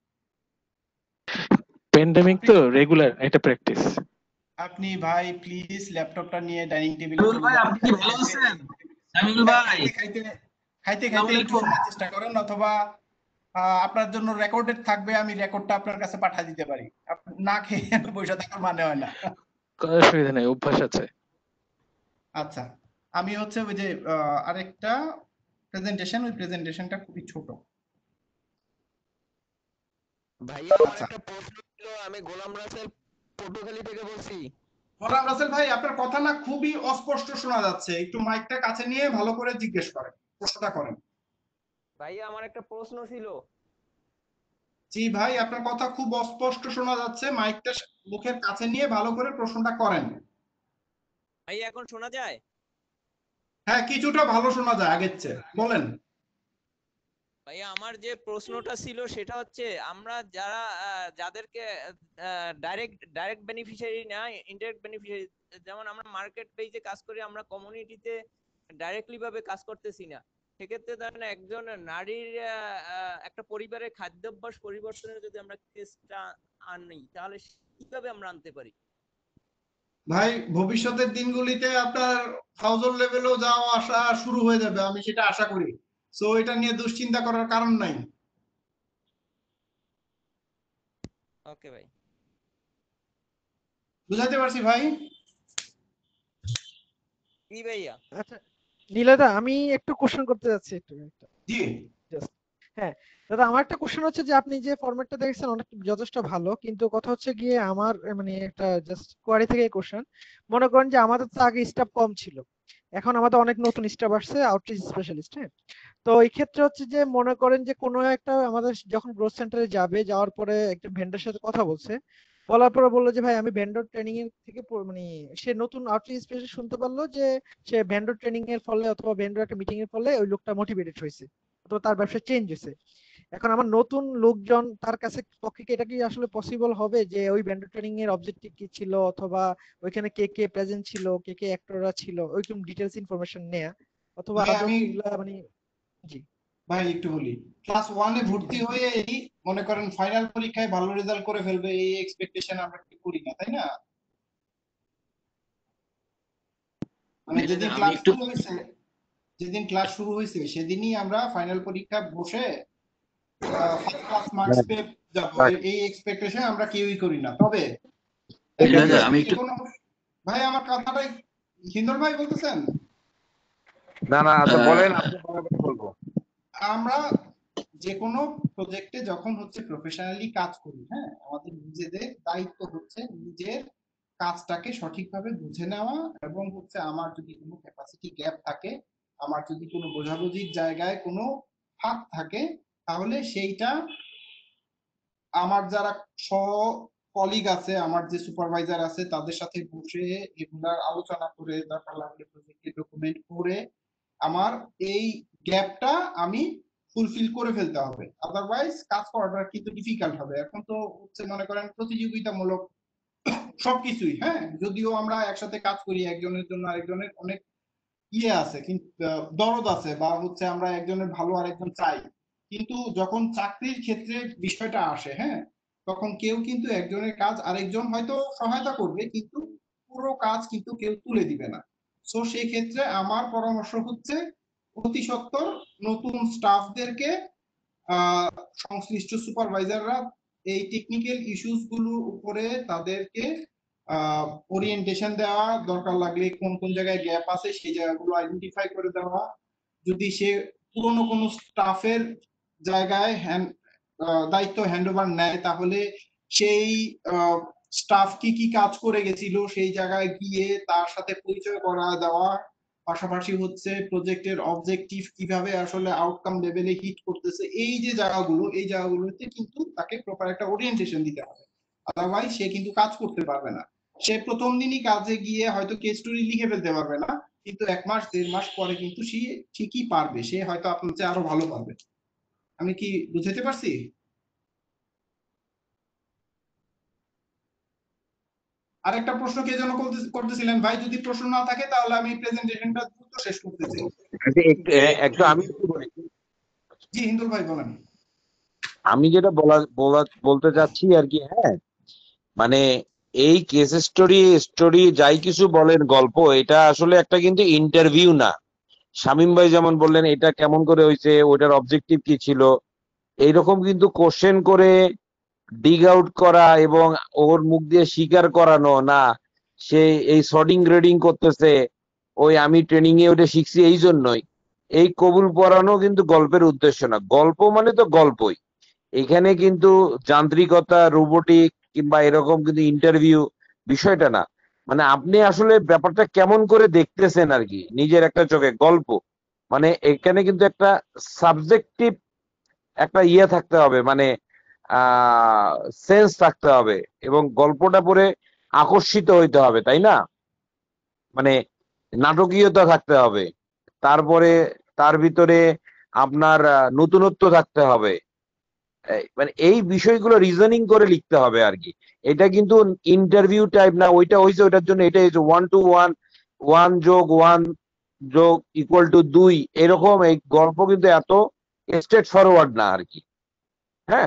প্যান্ডেমিক তো রেগুলার এটা প্র্যাকটিস। আপনি ভাই প্লিজ ল্যাপটপটা নিয়ে ডাইনিং টেবিলে সামিউল চলে ভাই যান। আপনি কি ভালো আছেন? সামিউল ভাই খাইতে খাইতে খাইতে একটু শোনার চেষ্টা করেন, অথবা আহ, আপনার জন্য রেকর্ডেড থাকবে, আমি রেকর্ডটা আপনার কাছে পাঠিয়ে দিতে পারি। আপনি না খেয়ে বসে থাকার মানে হয় না। কোনো অসুবিধা নেই, অভ্যাস আছে। আচ্ছা, আমি হচ্ছে ওই যে আহ, আরেকটা প্রেজেন্টেশন, ওই প্রেজেন্টেশনটা খুবই ছোট। ভাইয়া আমার আচ্ছা একটা প্রশ্ন ছিল, আমি গোলাম রাসেল পটুয়াখালী থেকে বলছি। গোলাম রাসেল ভাই আপনার কথা না খুবই অস্পষ্ট শোনা যাচ্ছে, একটু মাইকটা কাছে নিয়ে ভালো করে জিজ্ঞেস করেন, প্রশ্নটা করেন। ভাইয়া আমার একটা প্রশ্ন ছিল। জি ভাই আপনার কথা খুব অস্পষ্ট শোনা যাচ্ছে, মাইকটা মুখের কাছে নিয়ে ভালো করে প্রশ্নটা করেন। ভাইয়া এখন শোনা যায়? হ্যাঁ কিছুটা ভালো শোনা যায় আগের চেয়ে, বলেন। ভাইয়া আমার যে প্রশ্নটা ছিল সেটা হচ্ছে, আমরা যারা আহ, যাদেরকে ডাইরেক্ট ডাইরেক্ট বেনিফিশিয়ারি না, ইনডাইরেক্ট বেনিফিশিয়ারি, যেমন আমরা মার্কেট পেজে কাজ করি, আমরা কমিউনিটিতে ডাইরেক্টলি ভাবে কাজ করতেছি না, সেক্ষেত্রে ধরেন একজন নারীর আহ, আহ, একটা পরিবারের খাদ্যাভ্যাস পরিবর্তনের যদি আমরা কেসটা আনি, তাহলে কিভাবে আমরা আনতে পারি? ভাই ভবিষ্যতের দিনগুলিতে আপনার হাউজহোল্ড লেভেলেও যাওয়া আসা শুরু হয়ে যাবে, আমি সেটা আশা করি। সো এটা নিয়ে দুশ্চিন্তা করার কারণ নাই। ওকে ভাই। বুঝাতে পারছি ভাই? কি ভাইয়া? আচ্ছা নীলদা, আমি একটু কোশ্চেন করতে যাচ্ছি একটু একটা। জি Just, হ্যাঁ দাদা, আমার একটা কোশ্চেন হচ্ছে যে আপনি যে ফরম্যাটটা দেখছেন অনেক যথেষ্ট ভালো, কিন্তু কথা হচ্ছে গিয়ে আমার আহ, মানে একটা জাস্ট কোয়ারি থেকে কোশ্চেন। মনে করেন যে আমাদের তো আগে স্টাফ কম ছিল, এখন আমাদের অনেক নতুন স্টাফ আসছে, আউটরিচ স্পেশালিস্ট। হ্যাঁ, তো এই ক্ষেত্রে হচ্ছে যে মনে করেন যে কোনো একটা আমাদের যখন গ্রোথ সেন্টারে যাবে, যাওয়ার পরে একটা ভেন্ডারের সাথে কথা বলছে, বলার পরে বললো যে ভাই আমি ভেন্ডর ট্রেনিং এর থেকে প- মানে সে নতুন আউটরিচ স্পেশালিস্ট শুনতে পারলো যে সে ভেন্ডর ট্রেনিং এর ফলে অথবা ভেন্ডর একটা মিটিং এর ফলে ওই লোকটা মোটিভেটেড হয়েছে, অথবা তার ব্যবসা চেঞ্জ হয়েছে। এখন আমার নতুন লোকজন তার কাছে পক্ষে কি এটা কি আসলে পসিবল হবে যে ওই ভেন্ডর ট্রেনিং এর অবজেক্টিভ কি ছিল, অথবা ওইখানে কে কে প্রেজেন্ট ছিল, কে কে অ্যাক্টররা ছিল, ওইরকম ডিটেলস ইনফরমেশন নেয়া, অথবা ভাই আদৌ আমি কি এগুলা মানে। জি ভাই একটু বলি, ক্লাস ওয়ানে ভর্তি হয়েই মনে করেন ফাইনাল পরীক্ষায় ভালো রেজাল্ট করে ফেলবে এই এক্সপেকটেশন আমরা কি করি না, তাই না? মানে যেদিন আমি ক্লাস একটু শুরু হয়েছে যেদিন ক্লাস শুরু হয়েছে সেদিনই আমরা ফাইনাল পরীক্ষা বসে ফার্স্ট ক্লাস মার্কস পেয়ে যাবো, এই এক্সপেকটেশন আমরা কেউই করি না। তবে আমি একটু কোনো ভাই আমার কথাটাই হিন্দল ভাই বলতেছেন? না না আচ্ছা বলেন, আপনি বরাবর বলবো। আমরা যে কোনো প্রজেক্টে যখন হচ্ছে প্রফেশনালি কাজ করি, হ্যাঁ আমাদের নিজেদের দায়িত্ব হচ্ছে নিজের কাজটাকে সঠিকভাবে বুঝে নেওয়া, এবং হচ্ছে আমার যদি কোনো ক্যাপাসিটি গ্যাপ থাকে, আমার যদি কোনো বোঝাবুঝির জায়গায় কোনো ফাঁক থাকে, তাহলে সেইটা আমার যারা সহ কলিগ আছে, আমার যে সুপারভাইজার আছে তাদের সাথে বসে এগুলার আলোচনা করে, দরকার লাগলে প্রজেক্টের ডকুমেন্ট করে আমার এই গ্যাপটা আমি ফুলফিল করে ফেলতে হবে, আদারওয়াইজ কাজ করাটা কিন্তু ডিফিকাল্ট হবে। এখন তো হচ্ছে মনে করেন প্রতিযোগিতামূলক সবকিছুই, হ্যাঁ যদিও আমরা একসাথে কাজ করি, একজনের জন্য আরেকজনের অনেক ইয়ে আছে, কিন্তু আহ, দরদ আছে, বা হচ্ছে আমরা একজনের ভালো আরেকজন চাই, কিন্তু যখন চাকরির ক্ষেত্রে বিষয়টা আসে, হ্যাঁ তখন কেউ কিন্তু একজনের কাজ আরেকজন হয়তো সহায়তা করবে, কিন্তু পুরো কাজ কিন্তু কেউ তুলে দিবে না। সো সেই ক্ষেত্রে আমার পরামর্শ হচ্ছে অতি সত্বর নতুন স্টাফদেরকে আহ সংশ্লিষ্ট সুপারভাইজাররা এই টেকনিক্যাল ইস্যুস গুলোর উপরে তাদেরকে আহ ওরিয়েন্টেশন দেওয়া, দরকার লাগলে কোন কোন জায়গায় গ্যাপ আছে সেই জায়গাগুলো আইডেন্টিফাই করে দেওয়া, যদি সে পুরনো কোনো স্টাফের জায়গায় হ্যান্ড দায়িত্ব হ্যান্ড ওভার নেয়, তাহলে সেই স্টাফ কি কি কাজ করে গেছিল সেই জায়গায় গিয়ে তার সাথে পরিচয় করা দেওয়া, পাশাপাশি হচ্ছে প্রজেক্টের অবজেক্টিভ কিভাবে আসলে আউটকাম লেভেলে হিট করতেছে, এই যে জায়গাগুলো এই জায়গাগুলোতে কিন্তু তাকে প্রপার একটা ওরিয়েন্টেশন দিতে হবে, আদারওয়াইজ সে কিন্তু কাজ করতে পারবে না। সে প্রথম দিনই কাজে গিয়ে হয়তো কেস স্টোরি লিখে ফেলতে পারবে না, কিন্তু এক মাস দেড় মাস পরে কিন্তু সে ঠিকই পারবে, সে হয়তো আপনার চেয়ে আরো ভালো পারবে। আমি কি বুঝাতে পারছি? আরেকটা প্রশ্ন কে যেন করতে- করতেছিলেন ভাই, যদি প্রশ্ন না থাকে তাহলে আমি প্রেজেন্টেশনটা দ্রুত শেষ করতে চাই। আচ্ছা, একটু এ- একটু আমি একটু বলি। জি হিন্দুল ভাই বলেন। আমি যেটা বলা বলা বলতে চাচ্ছি আর কি, হ্যাঁ, মানে এই কেস স্টোরি স্টোরি যাই কিছু বলেন গল্প, এটা আসলে একটা কিন্তু ইন্টারভিউ না। শামীম ভাই যেমন বললেন এটা কেমন করে হয়েছে, ওটার অবজেক্টিভ কি ছিল, এইরকম কিন্তু কোশ্চেন করে ডিগ আউট করা এবং ওর মুখ দিয়ে স্বীকার করানো না সে এই সর্টিং গ্রেডিং করতেছে, ওই আমি ট্রেনিং এ ওটা শিখছি এই জন্যই, এই কবুল পড়ানো কিন্তু গল্পের উদ্দেশ্য না। গল্প মানে তো গল্পই, এখানে কিন্তু যান্ত্রিকতা রোবোটিক কিংবা এরকম কিন্তু ইন্টারভিউ বিষয়টা না। মানে আপনি আসলে ব্যাপারটা কেমন করে দেখতেছেন আর কি, নিজের একটা চোখে গল্প, মানে এখানে কিন্তু একটা সাবজেক্টিভ একটা ইয়ে থাকতে হবে, মানে আহ সেন্স থাকতে হবে এবং গল্পটা পড়ে আকর্ষিত হইতে হবে, তাই না? মানে নাটকীয়তা থাকতে হবে, তারপরে তার ভিতরে আপনার আহ, নতুনত্ব থাকতে হবে, এই- মানে এই বিষয়গুলো রিজনিং করে লিখতে হবে আর কি। এটা কিন্তু ইন্টারভিউ টাইপ না, ওইটা হয়েছে ওইটার জন্য এটা হয়েছে ওয়ান টু ওয়ান, ওয়ান যোগ ওয়ান যোগ ইকুয়াল টু দুই, এরকম এই গল্প কিন্তু এত স্ট্রেট ফরওয়ার্ড না আর কি। হ্যাঁ,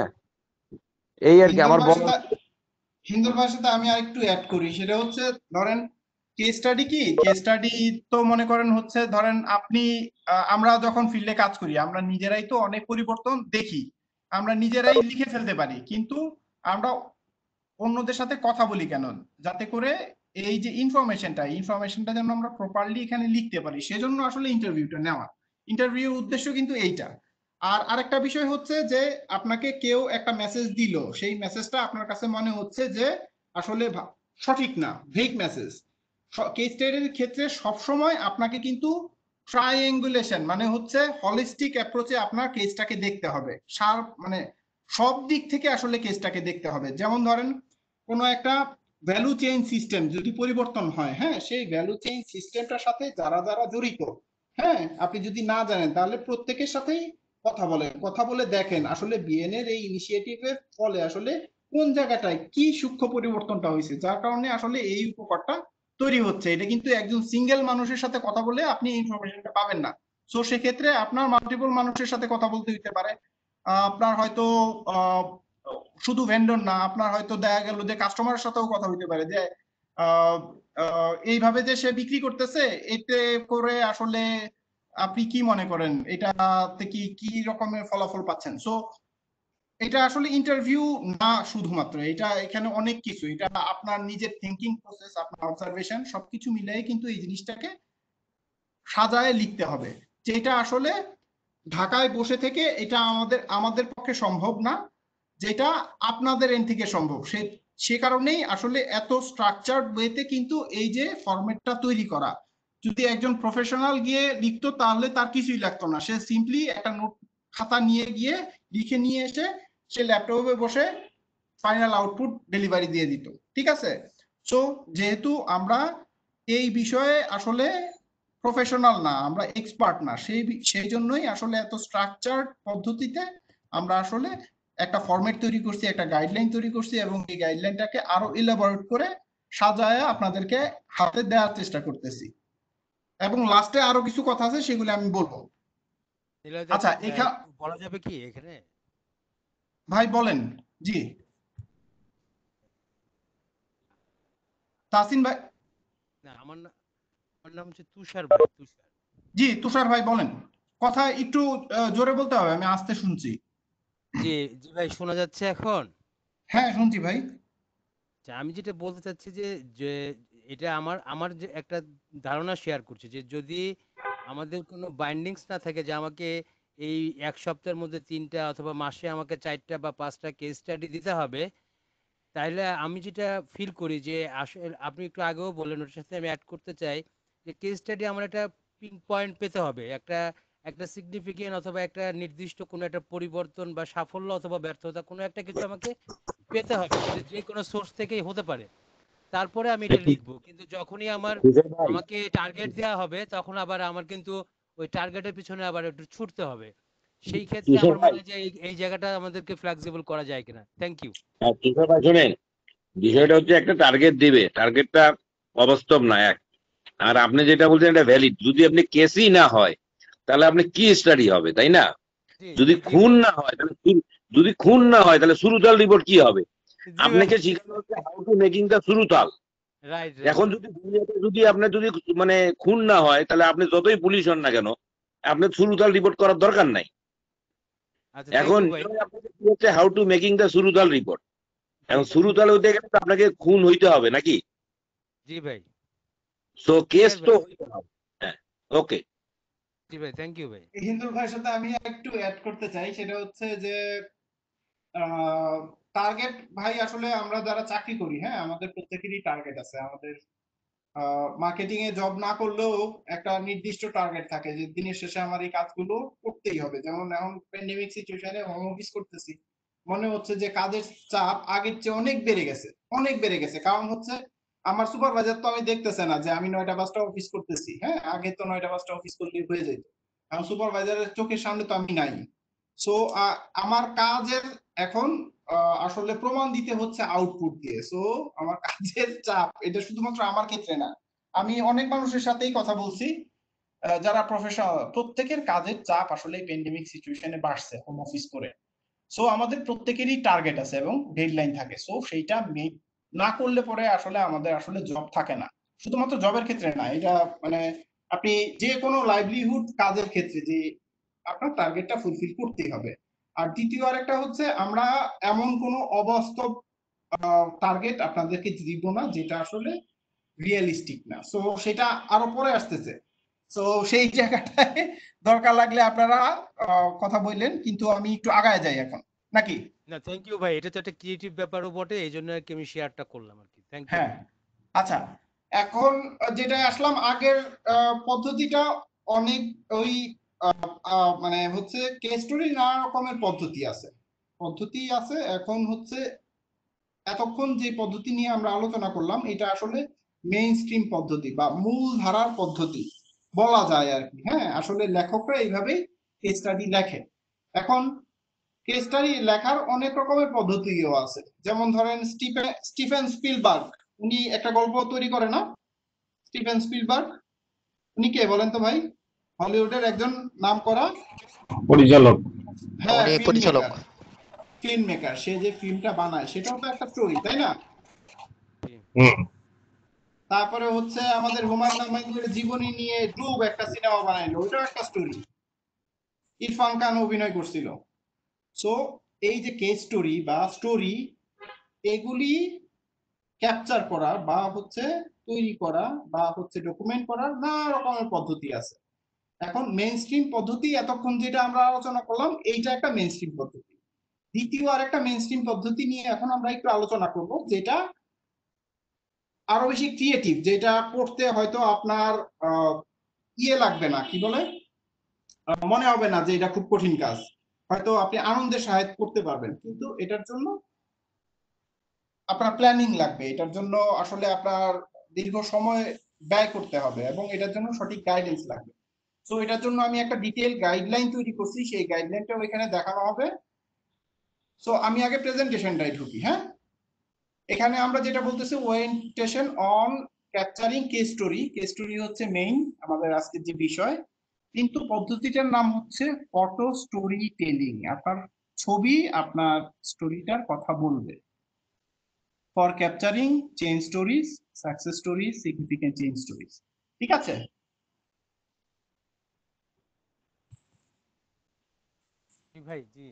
এই আর কি হিন্দুল আমার ভাইয়ের বলার। সাথে হিন্দুল ভাইয়ের সাথে আমি আর একটু অ্যাড করি, সেটা হচ্ছে ধরেন কেস স্টাডি কি, কেস স্টাডি তো মনে করেন হচ্ছে ধরেন আপনি আহ, আমরা যখন ফিল্ডে কাজ করি আমরা নিজেরাই তো অনেক পরিবর্তন দেখি, আমরা নিজেরাই লিখে ফেলতে পারি, কিন্তু আমরা অন্যদের সাথে কথা বলি কেন, যাতে করে এই যে ইনফরমেশনটা ইনফরমেশনটা যেন আমরা প্রপারলি এখানে লিখতে পারি, সেজন্য আসলে ইন্টারভিউটা নেওয়া। ইন্টারভিউ উদ্দেশ্য কিন্তু এইটা। আর আরেকটা বিষয় হচ্ছে যে আপনাকে কেউ একটা মেসেজ দিল, সেই মেসেজটা আপনার কাছে মনে হচ্ছে যে আসলে ভা- সঠিক না, ভেগ মেসেজ। কেস স্টাডির ক্ষেত্রে সবসময় আপনাকে কিন্তু ট্রাইঅ্যাঙ্গুলেশন মানে হচ্ছে হলিস্টিক অ্যাপ্রোচে আপনার কেসটাকে দেখতে হবে, সার মানে সব দিক থেকে আসলে কেসটাকে দেখতে হবে। যেমন ধরেন কোনো একটা ভ্যালু চেইন সিস্টেম যদি পরিবর্তন হয়, হ্যাঁ, সেই ভ্যালু চেইন সিস্টেমটার সাথে যারা যারা জড়িত, হ্যাঁ, আপনি যদি না জানেন তাহলে প্রত্যেকের সাথেই কথা বলেন, কথা বলে দেখেন আসলে বিএনএর এই ইনিশিয়েটিভের ফলে আসলে কোন জায়গাটায় কি সূক্ষ্ম পরিবর্তনটা হয়েছে, যার কারণে আসলে এই উপকারটা তৈরি হচ্ছে। এটা কিন্তু একজন সিঙ্গেল মানুষের সাথে কথা বলে আপনি ইনফরমেশনটা পাবেন না। সো সেক্ষেত্রে আপনার মাল্টিপল মানুষের সাথে কথা বলতে হতে পারে। আহ, আপনার হয়তো আহ, শুধু ভেন্ডর না, আপনার হয়তো দেখা গেল যে কাস্টমারের সাথেও কথা হইতে পারে যে আহ, আহ, এইভাবে যে সে বিক্রি করতেছে, এতে করে আসলে আপনি কি মনে করেন এটাতে কি কি রকমের ফলাফল পাচ্ছেন। সো এটা আসলে ইন্টারভিউ না শুধুমাত্র, এটা এখানে অনেক কিছু, এটা আপনার নিজের থিঙ্কিং প্রসেস, আপনার অবজারভেশন সবকিছু মিলিয়ে কিন্তু এই জিনিসটাকে সাজায় লিখতে হবে, যেটা আসলে ঢাকায় বসে থেকে এটা আমাদের আমাদের পক্ষে সম্ভব না, যেটা আপনাদের এন্ড থেকে সম্ভব। সে সে কারণেই আসলে এত স্ট্রাকচার্ড ওয়েতে কিন্তু এই যে ফরম্যাটটা তৈরি করা। যদি একজন প্রফেশনাল গিয়ে লিখতো তাহলে তার কিছুই লাগতো না, সে সিম্পলি একটা নোট খাতা নিয়ে গিয়ে লিখে নিয়ে এসে সে ল্যাপটপে বসে ফাইনাল আউটপুট ডেলিভারি দিয়ে দিত, ঠিক আছে। সো যেহেতু আমরা এই বিষয়ে আসলে প্রফেশনাল না, আমরা এক্সপার্ট না, সেই বি- সেই জন্যই আসলে এত স্ট্রাকচার্ড পদ্ধতিতে আমরা আসলে একটা ফরম্যাট তৈরি করছি, একটা গাইডলাইন তৈরি করছি, এবং এই গাইডলাইনটাকে আরো ইলাবোরেট করে সাজায় আপনাদেরকে হাতে দেওয়ার চেষ্টা করতেছি। এবং লাস্টে আরো কিছু কথা আছে সেগুলো আমি বলবো। নিলয়দা, আচ্ছা আহ, এখানে একটু বলা যাবে কি এখানে? ভাই বলেন। জি তাসিন ভাই। না, আমার না- আমার নাম হচ্ছে তুষার ভাই, তুষার। জি তুষার ভাই বলেন, কথা একটু আহ, জোরে বলতে হবে, আমি আস্তে শুনছি। জি জি ভাই, শোনা যাচ্ছে এখন? হ্যাঁ শুনছি ভাই। আচ্ছা, আমি যেটা বলতে চাচ্ছি যে যে এটা আমার আমার যে একটা ধারণা শেয়ার করছি যে যদি আমাদের কোনো বাইন্ডিংস না থাকে যে আমাকে এই এক সপ্তাহের মধ্যে তিনটা অথবা মাসে আমাকে চারটা বা পাঁচটা কেস স্টাডি দিতে হবে, তাইলে আমি যেটা ফিল করি যে আসলে আপনি একটু আগেও বললেন, ওটার সাথে আমি অ্যাড করতে চাই যে কেস স্টাডি আমার একটা পিন পয়েন্ট পেতে হবে, একটা একটা সিগনিফিকেন্ট অথবা একটা নির্দিষ্ট কোনো একটা পরিবর্তন বা সাফল্য অথবা ব্যর্থতা কোনো একটা কিছু আমাকে পেতে হবে, সেটা যে কোনো সোর্স থেকেই হতে পারে। তারপরে আমি এটা লিখবো। কিন্তু যখনই আমার কিশোর ভাই আমাকে টার্গেট দেওয়া হবে তখন আবার আমার কিন্তু ওই টার্গেটের পিছনে আবার একটু ছুটতে হবে। সেই ক্ষেত্রে কিশোর আমার ভাই মনে হয় যে এই এই জায়গাটা আমাদেরকে ফ্লেক্সিবল করা যায় কিনা। Thank you. হ্যাঁ, কিশোর ভাই শোনেন, বিষয়টা হচ্ছে একটা টার্গেট দিবে, টার্গেটটা অবাস্তব না এক। আর আপনি যেটা বলছেন এটা ভ্যালিড। যদি আপনি কেসই না হয় তাহলে আপনি কি স্টাডি হবে, তাই না? জি যদি জি জি খুন ভাই। না হয় তাহলে সুর- যদি খুন না হয় তাহলে সুরুতাল রিপোর্ট কি হবে? জি ভাই। আপনাকে শিখানো হচ্ছে হাউ টু মেকিং দ্য সুরুতাল। Right right. এখন যদি দুনিয়াতে যদি আপনার যদি মানে খুন না হয় তাহলে আপনি যতই পুলিশ হন না কেন, আপনার সুরুতাল রিপোর্ট করার দরকার নাই। আচ্ছা থ্যাংক এখন ইউ ভাই। আপনাকে কি হচ্ছে হাউ টু মেকিং দ্য সুরুতাল রিপোর্ট। এখন সুরুতাল হইতে গেলে তো আপনাকে খুন হইতে হবে নাকি? জি ভাই। সো কেস ক্লিয়ার তো ভাই। হইতে হবে। হ্যাঁ, ওকে। জি ভাই, থ্যাংক ইউ ভাই। হিন্দুল ভাইয়ের সাথে আমি একটু অ্যাড করতে চাই, সেটা হচ্ছে যে টার্গেট ভাই আসলে আমরা যারা চাকরি করি, হ্যাঁ আমাদের প্রত্যেকেরই টার্গেট আছে। আমাদের মার্কেটিং এ জব না করলেও একটা নির্দিষ্ট টার্গেট থাকে যে দিনের শেষে আমার এই কাজগুলো করতেই হবে। যেমন এখন প্যান্ডেমিক সিচুয়েশনে হোম অফিস করতেছি, মনে হচ্ছে যে কাজের চাপ আগের চেয়ে অনেক বেড়ে গেছে, অনেক বেড়ে গেছে। কারণ হচ্ছে আমার সুপারভাইজার তো আমি দেখতেছে না যে আমি নয়টা পাঁচটা অফিস করতেছি। হ্যাঁ, আগে তো নয়টা পাঁচটা অফিস করলে হয়ে যেত, এখন সুপারভাইজারের চোখের সামনে তো আমি নাই। সো আমার কাজের এখন আহ, আসলে প্রমাণ দিতে হচ্ছে আউটপুট দিয়ে। সো আমার কাজের চাপ এটা শুধুমাত্র আমার ক্ষেত্রে না, আমি অনেক মানুষের সাথেই কথা বলছি আহ, যারা প্রফেশনাল, প্রত্যেকের কাজের চাপ আসলে প্যান্ডেমিক সিচুয়েশনে বাড়ছে হোম অফিস করে। সো আমাদের প্রত্যেকেরই টার্গেট আছে এবং ডেডলাইন থাকে। সো সেইটা মেক না করলে পরে আসলে আমাদের আসলে জব থাকে না। শুধুমাত্র জবের ক্ষেত্রে না, এটা মানে আপনি যে কোনো লাইভলিহুড কাজের ক্ষেত্রে যে আপনার টার্গেটটা ফুলফিল করতেই হবে। আর দ্বিতীয় আরেকটা হচ্ছে আমরা এমন কোনো অবাস্তব টার্গেট আপনাদেরকে দিব না যেটা আসলে রিয়েলিস্টিক না। সো সেটা আরো পরে আসতেছে। সো সেই জায়গাটায় দরকার লাগলে আপনারা আহ, কথা বললেন, কিন্তু আমি একটু আগায় যাই এখন নাকি? না থ্যাংক ইউ ভাই, এটা তো একটা ক্রিয়েটিভ ব্যাপারও বটে, এই জন্য আর কি আমি শেয়ারটা করলাম আর কি। থ্যাংক ইউ হ্যাঁ, ভাই। আচ্ছা, এখন যেটা আসলাম আগের আহ, পদ্ধতিটা অনেক ওই আহ, আহ, মানে হচ্ছে কেস স্টোরি নানা রকমের পদ্ধতি আছে, পদ্ধতি আছে। এখন হচ্ছে এতক্ষণ যে পদ্ধতি নিয়ে আমরা আলোচনা করলাম এটা আসলে মেইন স্ট্রিম পদ্ধতি বা মূল ধারার পদ্ধতি বলা যায় আর কি। হ্যাঁ, আসলে লেখকরা এইভাবেই কেস স্টাডি লেখে। এখন কেস স্টাডি লেখার অনেক রকমের পদ্ধতিও আছে। যেমন ধরেন স্টিফেন স্টিফেন স্পিলবার্গ, উনি একটা গল্প তৈরি করে না? স্টিফেন স্পিলবার্গ উনি কে বলেন তো ভাই? হলিউডের একজন নামকরা পরিচালক। হ্যাঁ উনি ফিল্ম পরিচালক। মেকার। ফিল্ম মেকার, সে যে ফিল্মটা বানায় সেটাও তো একটা স্টোরি, তাই না? হুম। তারপরে হচ্ছে আমাদের হুমায়ুন আহমেদের জীবনী নিয়ে ডুব একটা সিনেমা বানাইলো, ওইটাও একটা স্টোরি, ইরফান খান অভিনয় করছিল। সো এই যে কেস স্টোরি বা স্টোরি, এগুলি ক্যাপচার করা বা হচ্ছে তৈরি করা বা হচ্ছে ডকুমেন্ট করার নানা রকমের পদ্ধতি আছে। এখন মেইন স্ট্রিম পদ্ধতি এতক্ষণ যেটা আমরা আলোচনা করলাম এইটা একটা মেইন স্ট্রিম পদ্ধতি। দ্বিতীয় আর একটা মেইন স্ট্রিম পদ্ধতি নিয়ে এখন আমরা একটু আলোচনা করব, যেটা আরো বেশি ক্রিয়েটিভ, যেটা করতে হয়তো আপনার আহ, ইয়ে লাগবে না, কি বলে আহ, মনে হবে না যে এটা খুব কঠিন কাজ, হয়তো আপনি আনন্দের সাহায্য করতে পারবেন, কিন্তু এটার জন্য আপনার প্ল্যানিং লাগবে, এটার জন্য আসলে আপনার দীর্ঘ সময় ব্যয় করতে হবে এবং এটার জন্য সঠিক গাইডেন্স লাগবে। সো এটার জন্য আমি একটা ডিটেইল গাইডলাইন তৈরি করছি, সেই গাইডলাইনটাও এখানে দেখানো হবে। সো আমি আগে প্রেজেন্টেশনটাই ঢুকি। হ্যাঁ, এখানে আমরা যেটা বলতেছি orientation on capturing case story. Case story হচ্ছে মেইন আমাদের আজকের যে বিষয়, কিন্তু পদ্ধতিটার নাম হচ্ছে ফটো স্টোরি টেলিং। আপনার ছবি আপনার স্টোরিটার কথা বলবে। For capturing change stories, success stories, significant change stories. ঠিক আছে? জি ভাই। জি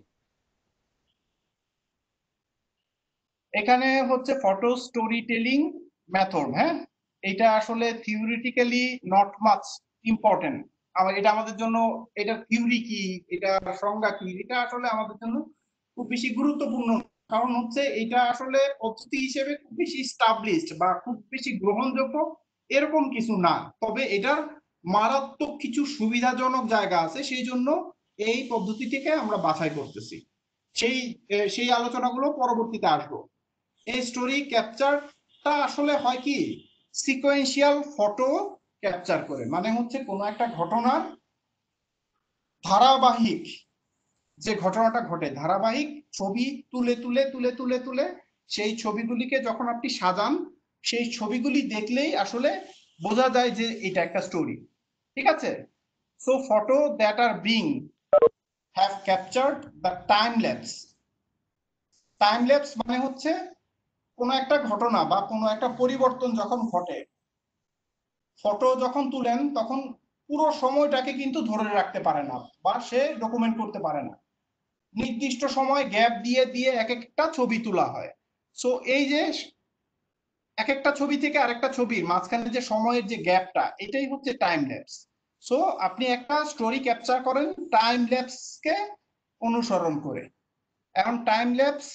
এখানে হচ্ছে ফটো স্টোরি টেলিং মেথড। হ্যাঁ, এটা আসলে থিওরিটিক্যালি নট মাচ ইম্পর্টেন্ট। আবার এটা আমাদের জন্য, এটা থিওরি কি, এটা সংজ্ঞা কি, এটা আসলে আমাদের জন্য খুব বেশি গুরুত্বপূর্ণ না। কারণ হচ্ছে এটা আসলে পদ্ধতি হিসেবে খুব বেশি স্টাবলিশড বা খুব বেশি গ্রহণযোগ্য এরকম কিছু না। তবে এটার মারাত্মক কিছু সুবিধাজনক জায়গা আছে, সেই জন্য এই পদ্ধতিটিকে আমরা বাছাই করতেছি। সেই সেই আলোচনাগুলো পরবর্তীতে আসবো। এই স্টোরি ক্যাপচারটা আসলে হয় কি, সিকোয়েন্সিয়াল ফটো ক্যাপচার করে, মানে হচ্ছে কোনো একটা ঘটনার ধারাবাহিক যে ঘটনাটা ঘটে, ধারাবাহিক ছবি তুলে তুলে তুলে তুলে তুলে সেই ছবিগুলিকে যখন আপনি সাজান, সেই ছবিগুলি দেখলেই আসলে বোঝা যায় যে এটা একটা স্টোরি। ঠিক আছে? So photo that are being have captured the time lapse. Time lapse মানে হচ্ছে কোনো একটা ঘটনা বা কোনো একটা পরিবর্তন যখন ঘটে, ফটো যখন তুলেন তখন পুরো সময়টাকে কিন্তু ধরে রাখতে পারে না বা সে ডকুমেন্ট করতে পারে না, নির্দিষ্ট সময় গ্যাপ দিয়ে দিয়ে এক একটা ছবি তোলা হয়। সো এই যে এক একটা ছবি থেকে আরেকটা ছবির মাঝখানে যে সময়ের যে গ্যাপটা, এটাই হচ্ছে টাইম ল্যাপস। সো আপনি একটা স্টোরি ক্যাপচার করেন টাইম ল্যাপসকে অনুসরণ করে। এখন টাইম ল্যাপস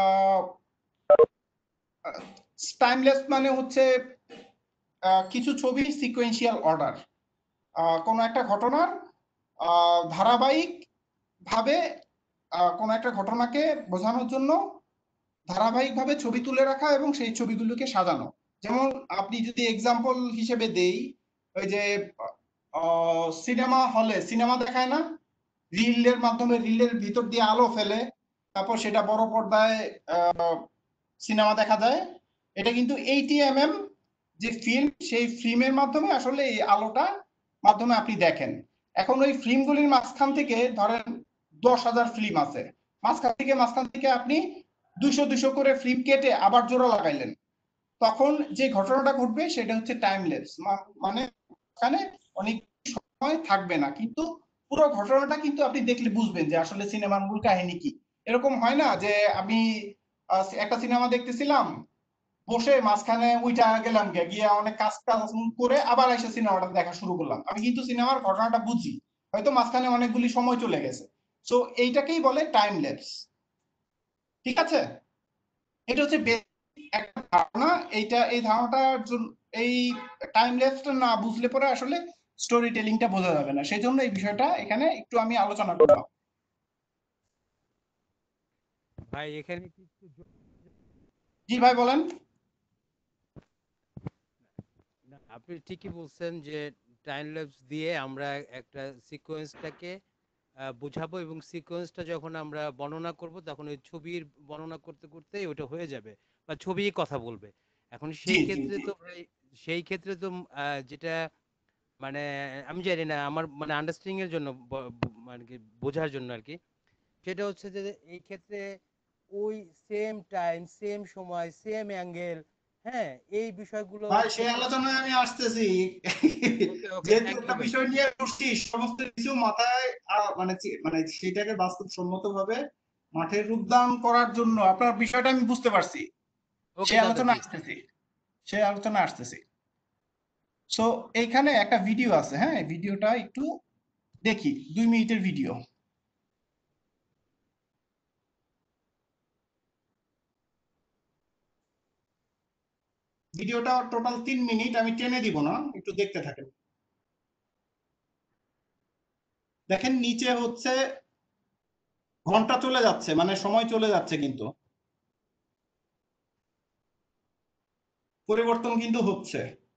টাইম ল্যাপস মানে হচ্ছে কিছু ছবি সিকোয়েন্সিয়াল অর্ডার, কোনো একটা ঘটনার ধারাবাহিক ভাবে কোনো একটা ঘটনাকে বোঝানোর জন্য ধারাবাহিকভাবে ছবি তুলে রাখা এবং সেই ছবিগুলোকে সাজানো। যেমন আপনি যদি এক্সাম্পল হিসেবে দেই, ওই যে সিনেমা হলে সিনেমা দেখায় না, রিলের মাধ্যমে রিলের ভিতর দিয়ে আলো ফেলে, তারপর সেটা বড় পর্দায় সিনেমা দেখা যায়। এটা কিন্তু এইটি এম এম যে ফিল্ম, সেই ফিল্মের মাধ্যমে আসলে এই আলোটা মাধ্যমে আপনি দেখেন। এখন ওই ফিল্মগুলির মাঝখান থেকে ধরেন দশ হাজার ফিল্ম আছে, মাঝখান থেকে মাঝখান থেকে আপনি দুইশো দুইশো করে ফিল্ম কেটে আবার জোড়া লাগাইলেন, তখন যে ঘটনাটা ঘটবে সেটা হচ্ছে টাইম ল্যাপস, মানে এখানে অনেক সময় থাকবে না, কিন্তু পুরো ঘটনাটা কিন্তু আপনি দেখলে বুঝবেন যে আসলে সিনেমার মূল কাহিনী কি। এরকম হয় না যে আমি একটা সিনেমা দেখতেছিলাম, বসে মাঝখানে উইটা গেলাম, গিয়ে অনেক কাজ কাজ করে আবার এসে সিনেমাটা দেখা শুরু করলাম, আমি কিন্তু সিনেমার ঘটনাটা বুঝি, হয়তো মাঝখানে অনেকগুলি সময় চলে গেছে। সো এইটাকেই বলে টাইম ল্যাপস। ঠিক আছে? এটা হচ্ছে একটা ধারণা। এইটা এই ধারণাটার জন্য এই টাইম ল্যাপসটা না বুঝলে পরে আসলে স্টোরি টেলিংটা বোঝা যাবে না, সেই জন্য এই বিষয়টা এখানে একটু আমি আলোচনা করলাম। ভাই এখানে কি একটু জি ভাই বলেন। না, আপনি ঠিকই বলছেন যে টাইম ল্যাপস দিয়ে আমরা একটা সিকোয়েন্সটাকে বোঝাবো এবং সিকোয়েন্সটা যখন আমরা বর্ণনা করব তখন ওই ছবির বর্ণনা করতে করতে ওটা হয়ে যাবে বা ছবি কথা বলবে। এখন সেই ক্ষেত্রে তো ভাই সেই ক্ষেত্রে তো যেটা মানে আমি জানি না, আমার মানে আন্ডারস্ট্যান্ডিং এর জন্য মানে কি বোঝার জন্য আর কি, সেটা হচ্ছে যে এই ক্ষেত্রে ওই সেম টাইম সেম সময় সেম অ্যাঙ্গেল, হ্যাঁ এই বিষয়গুলো ভাই সেই আলোচনায় আমি আসতেছি, যেহেতু একটা বিষয় নিয়ে বসছি, সমস্ত কিছু মাথায় মানে মানে সেটাকে বাস্তবসম্মত ভাবে মাঠের রূপদান করার জন্য আপনার বিষয়টা আমি বুঝতে পারছি, সেই আলোচনা আসতেছি সেই আলোচনা আসতেছি সো এইখানে একটা ভিডিও আছে, হ্যাঁ ভিডিওটা একটু দেখি, দুই মিনিটের ভিডিও। ভিডিওটা টোটাল তিন মিনিট, আমি টেনে দিব না, একটু দেখতে থাকেন। দেখেন নিচে হচ্ছে ঘন্টা চলে যাচ্ছে, মানে সময় চলে যাচ্ছে, কিন্তু পরিবর্তন কিন্তু হচ্ছে।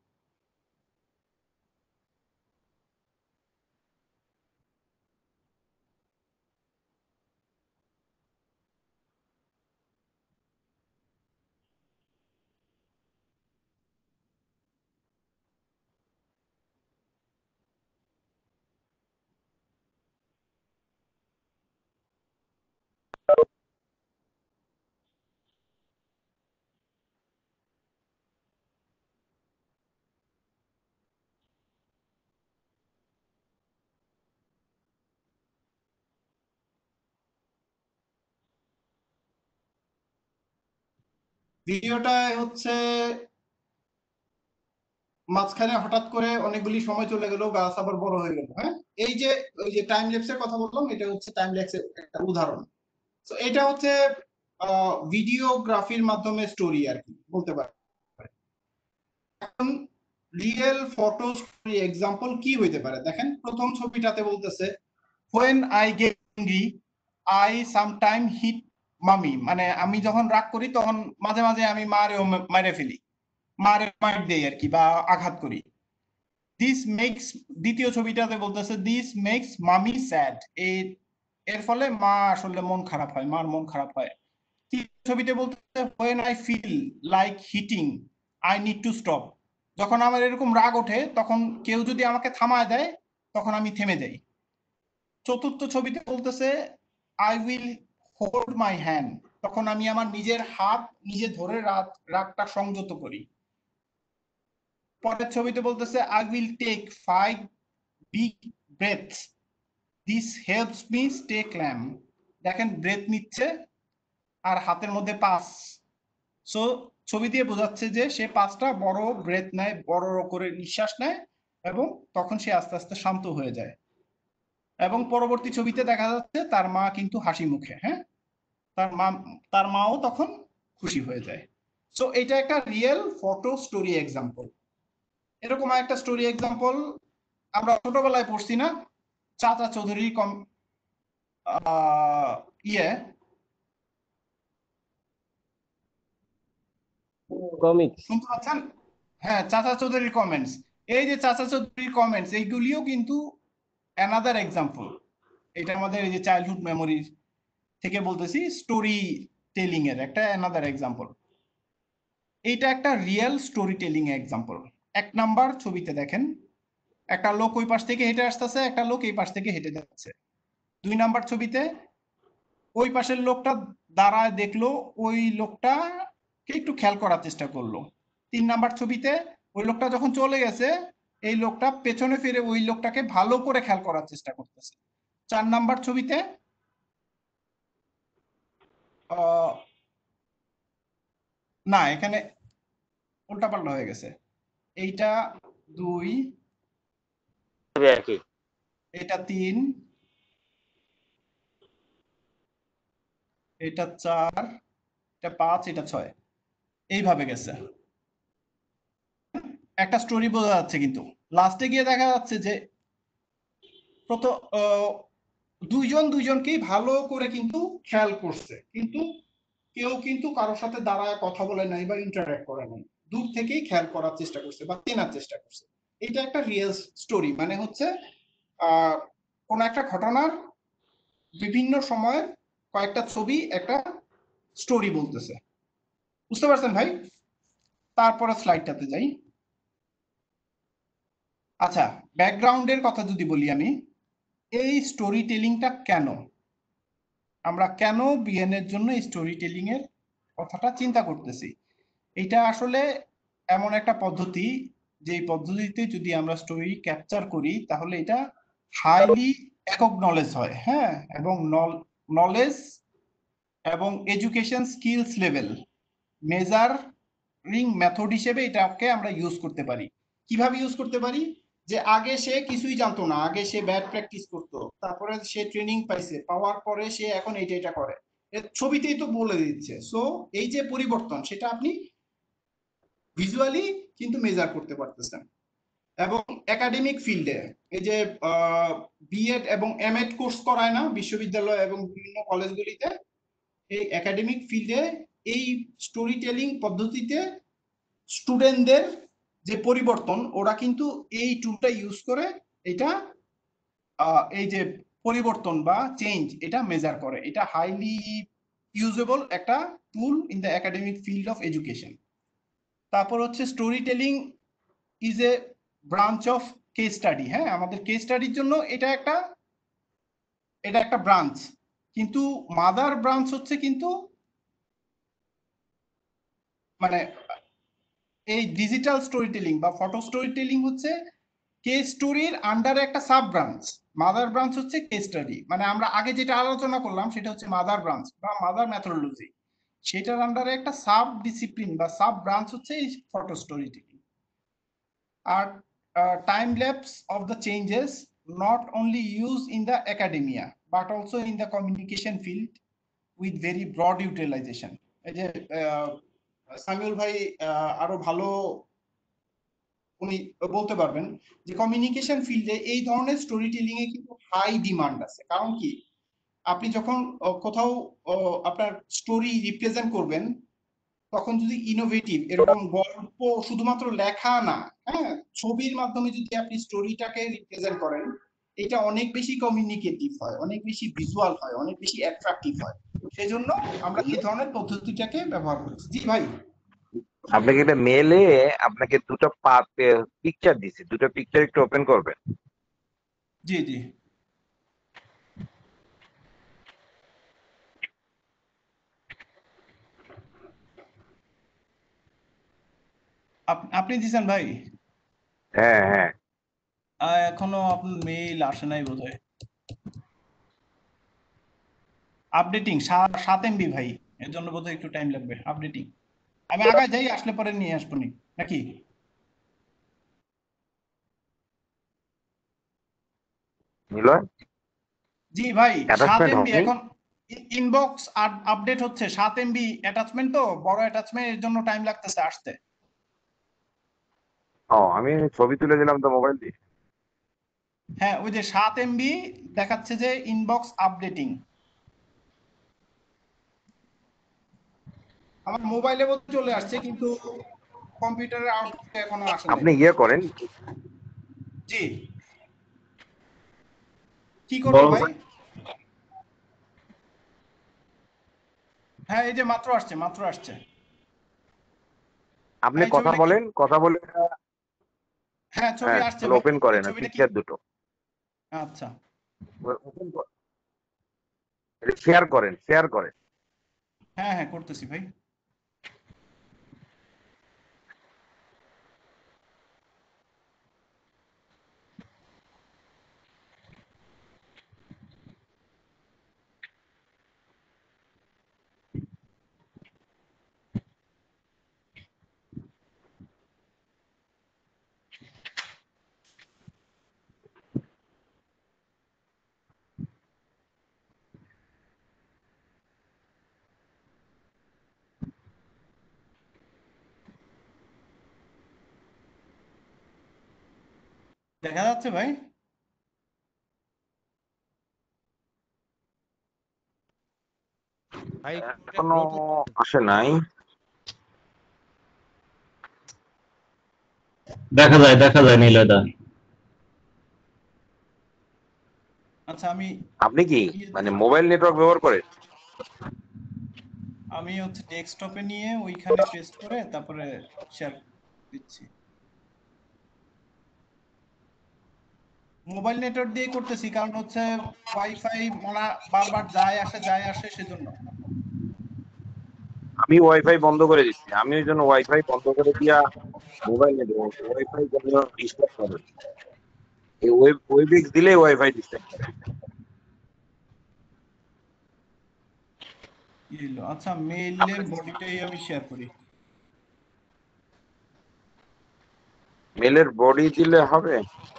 ভিডিওটা হচ্ছে মাঝখানে হঠাৎ করে অনেকগুলি সময় চলে গেল, গাছ আবার বড় হয়ে গেল। হ্যাঁ, এই যে ওই যে টাইম ল্যাপসের কথা বললাম, এটা হচ্ছে টাইম ল্যাপসের একটা উদাহরণ। তো এটা হচ্ছে ভিডিওগ্রাফির মাধ্যমে স্টোরি আর কি বলতে পারে। এখন রিয়েল ফটো এক্সাম্পল কি হইতে পারে দেখেন প্রথম ছবিটাতে বলতেছে when I get angry I sometime hit মামি মানে আমি যখন রাগ করি তখন মাঝে মাঝে আমি মারেও মারে ফেলি মারে মার দেই আর কি বা আঘাত করি দিস মেক্স দ্বিতীয় ছবিটাতে বলতেছে দিস মেক্স মামি স্যাড এই এর ফলে মা আসলে মন খারাপ হয় মার মন খারাপ হয় তৃতীয় ছবিতে বলতেছে when I feel like hitting I need to stop যখন আমার এরকম রাগ ওঠে তখন কেউ যদি আমাকে থামায় দেয় তখন আমি থেমে যাই চতুর্থ ছবিতে বলতেছে I will hold my hand তখন আমি আমার নিজের হাত নিজে ধরে রাগ রাগটা সংযত করি পরের ছবিতে বলতেছে I will take five big breaths this helps me stay calm দেখেন ব্রেথ নিচ্ছে আর হাতের মধ্যে পাঁচ সো ছবি দিয়ে বোঝাচ্ছে যে সে পাঁচটা বড় ব্রেথ নেয় বড় করে নিঃশ্বাস নেয় এবং তখন সে আস্তে আস্তে শান্ত হয়ে যায় এবং পরবর্তী ছবিতে দেখা যাচ্ছে তার মা কিন্তু হাসি মুখে হ্যাঁ তার মা তার মাও তখন খুশি হয়ে যায় সো এটা একটা রিয়েল ফটো স্টোরি এক্সাম্পল এরকম একটা স্টোরি এক্সাম্পল আমরা ছোটবেলায় পড়ছি না চাচা চৌধুরী কম ইয়ে কমিক্স শুনতে পাচ্ছেন হ্যাঁ চাচা চৌধুরীর কমেন্টস এই যে চাচা চৌধুরীর কমেন্টস এইগুলিও কিন্তু অ্যানাদার এক্সাম্পল এটা আমাদের এই যে চাইল্ডহুড মেমোরি থেকে বলতেছি স্টোরি টেলিং এর একটা অ্যানাদার এক্সাম্পল এইটা একটা রিয়েল স্টোরি টেলিং এক্সাম্পল এক নাম্বার ছবিতে দেখেন একটা লোক ওই পাশ থেকে হেঁটে আসতেছে একটা লোক এই পাশ থেকে হেঁটে যাচ্ছে দুই নাম্বার ছবিতে ওই পাশের লোকটা দাঁড়ায় দেখলো ওই লোকটাকে একটু খেয়াল করার চেষ্টা করলো তিন নাম্বার ছবিতে ওই লোকটা যখন চলে গেছে এই লোকটা পেছনে ফিরে ওই লোকটাকে ভালো করে খেয়াল করার চেষ্টা করতেছে চার নাম্বার ছবিতে না এখানে উল্টাপাল্টা হয়ে গেছে এইটা দুই এটা তিন এটা চার এটা পাঁচ এটা ছয় এইভাবে গেছে একটা স্টোরি বোঝা যাচ্ছে কিন্তু লাস্টে গিয়ে দেখা যাচ্ছে যে প্রথম দুইজন দুইজনকেই ভালো করে কিন্তু খেয়াল করছে কিন্তু কেউ কিন্তু কারোর সাথে দাঁড়ায় কথা বলে নাই বা ইন্টারঅ্যাক্ট করে নাই দূর থেকেই খেয়াল করার চেষ্টা করছে বা চেনার চেষ্টা করছে এটা একটা রিয়েল স্টোরি মানে হচ্ছে আহ কোন একটা ঘটনার বিভিন্ন সময়ের কয়েকটা ছবি একটা স্টোরি বলতেছে বুঝতে পারছেন ভাই তারপরে স্লাইডটাতে যাই আচ্ছা ব্যাকগ্রাউন্ডের কথা যদি বলি আমি এই স্টোরি টেলিংটা কেন আমরা কেন বিএন এর জন্য এই স্টোরি টেলিং এর কথাটা চিন্তা করতেছি এটা আসলে এমন একটা পদ্ধতি যে পদ্ধতিতে যদি আমরা স্টোরি ক্যাপচার করি তাহলে এটা হাইলি একক নলেজ হয় হ্যাঁ এবং নলেজ এবং education skills level measuring method হিসেবে এটাকে আমরা ইউজ করতে পারি কিভাবে ইউজ করতে পারি যে আগে সে কিছুই জানতো না আগে সে ব্যাড প্র্যাকটিস করতো তারপরে সে ট্রেনিং পাইছে পাওয়ার পরে সে এখন এইটা এটা করে ছবিতেই তো বলে দিচ্ছে সো এই যে পরিবর্তন সেটা আপনি ভিজুয়ালি কিন্তু মেজার করতে পারতেছেন এবং একাডেমিক ফিল্ডে এই যে বিএড এবং এমএড কোর্স করায় না বিশ্ববিদ্যালয় এবং বিভিন্ন কলেজগুলিতে এই একাডেমিক ফিল্ডে এই স্টোরি টেলিং পদ্ধতিতে স্টুডেন্টদের যে পরিবর্তন ওরা কিন্তু এই টুলটা ইউজ করে এটা এই যে পরিবর্তন বা চেঞ্জ এটা মেজার করে এটা হাইলি ইউজেবল একটা tool in the academic field of education তারপর হচ্ছে story telling is a branch of case study হ্যাঁ আমাদের কেস স্টাডির জন্য এটা একটা এটা একটা ব্রাঞ্চ কিন্তু মাদার ব্রাঞ্চ হচ্ছে কিন্তু মানে এই ডিজিটাল স্টোরি টেলিং বা ফটো স্টোরি টেলিং হচ্ছে কেস স্টোরির আন্ডারে একটা সাব ব্রাঞ্চ মাদার ব্রাঞ্চ হচ্ছে কেস স্টাডি মানে আমরা আগে যেটা আলোচনা করলাম সেটা হচ্ছে মাদার ব্রাঞ্চ বা মাদার মেথোডোলজি সেটার আন্ডারে একটা সাব ডিসিপ্লিন বা সাব ব্রাঞ্চ হচ্ছে এই ফটো স্টোরি টেলিং আর time lapse of the changes not only used in the academia but also in the communication field with very broad utilization এই যে সামিউল ভাই আরো ভালো উনি বলতে পারবেন যে কমিউনিকেশন ফিল্ডে এই ধরনের স্টোরি টেলিং এ কিন্তু হাই ডিমান্ড আছে। কারণ কি, আপনি যখন কোথাও আপনার স্টোরি রিপ্রেজেন্ট করবেন, তখন যদি ইনোভেটিভ এরকম গল্প শুধুমাত্র লেখা না, হ্যাঁ, ছবির মাধ্যমে যদি আপনি স্টোরিটাকে রিপ্রেজেন্ট করেন, এটা অনেক বেশি কমিউনিকেটিভ হয়, অনেক বেশি ভিজুয়াল হয়, অনেক বেশি অ্যাট্রাকটিভ হয়। সেজন্য আমরা এই ধরনের পদ্ধতিটাকে ব্যবহার করছি। জি ভাই, আপনাকে এটা মেলে আপনাকে দুটো পিকচার দিছি, দুটো পিকচার একটু ওপেন করবেন। জি জি আপনি দিছেন ভাই? হ্যাঁ হ্যাঁ, এখনো আপনার মেইল আসে নাই বোধহয়। আপডেটিং সাত এমবি ভাই, এর জন্য বোধহয় একটু টাইম লাগবে আপডেটিং। আমি আগে যাই, আসলে পরে নিয়ে আসবো নি নাকি? জি ভাই, সাত এমবি এখন ইনবক্স আপডেট হচ্ছে, সাত এমবি অ্যাটাচমেন্ট তো বড় অ্যাটাচমেন্ট, এর জন্য টাইম লাগতেছে আসতে। ও আমি ছবি তুলে দিলাম তো মোবাইল দিয়ে। হ্যাঁ, ওই যে সাত এমবি দেখাচ্ছে যে ইনবক্স আপডেটিং। আমার মোবাইলে চলে আসছে কিন্তু কম্পিউটারের আউটপুট এখনো আসে নাই। আপনি ইয়ে করেন। জি, কি করব ভাই? হ্যাঁ, এই যে মাত্র আসছে, মাত্র আসছে। আপনি কথা বলেন, কথা বলে হ্যাঁ, ছবি আসছে, ওপেন করেন পিকচার দুটো। আচ্ছা, ওপেন করেন, শেয়ার করেন, শেয়ার করেন। হ্যাঁ হ্যাঁ করতেছি ভাই। দেখা যাচ্ছে ভাই? এখনো আসে নাই। দেখা যায়, দেখা যায় নীলদা। আচ্ছা, আমি আপনি কি মানে মোবাইল নেটওয়ার্ক ব্যবহার করেন? আমি হচ্ছে ডেস্কটপে নিয়ে ওইখানে পেস্ট করে তারপরে শেয়ার দিচ্ছি। মোবাইল নেটওয়ার্ক দিয়ে করতেছি, কারণ হচ্ছে ওয়াইফাই মানে বারবার যায় আসে যায় আসে, সেজন্য। আমি ওয়াইফাই বন্ধ করে দিচ্ছি, আমি ওই জন্য ওয়াইফাই বন্ধ করে দিয়া মোবাইল নেটওয়ার্ক ওয়াইফাই যেন ডিস্টার্ব করে। এই ওয়েব ওয়েবিক্স দিলে ওয়াইফাই ডিস্টার্ব করে। আচ্ছা, মেইলের বডিটাই আমি শেয়ার করি। মেলের বডি দিলে হবে?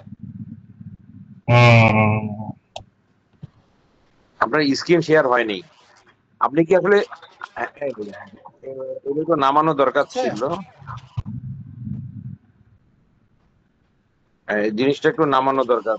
আপনার স্ক্রিন শেয়ার হয়নি। আপনি কি আসলে এগুলো তো নামানো দরকার ছিল, জিনিসটা একটু নামানো দরকার।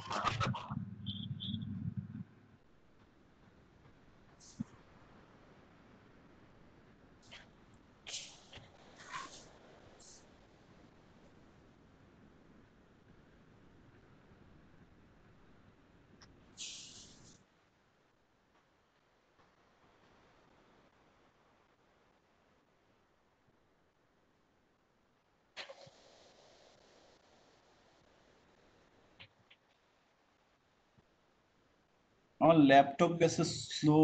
আমার ল্যাপটপ গেছে স্লো।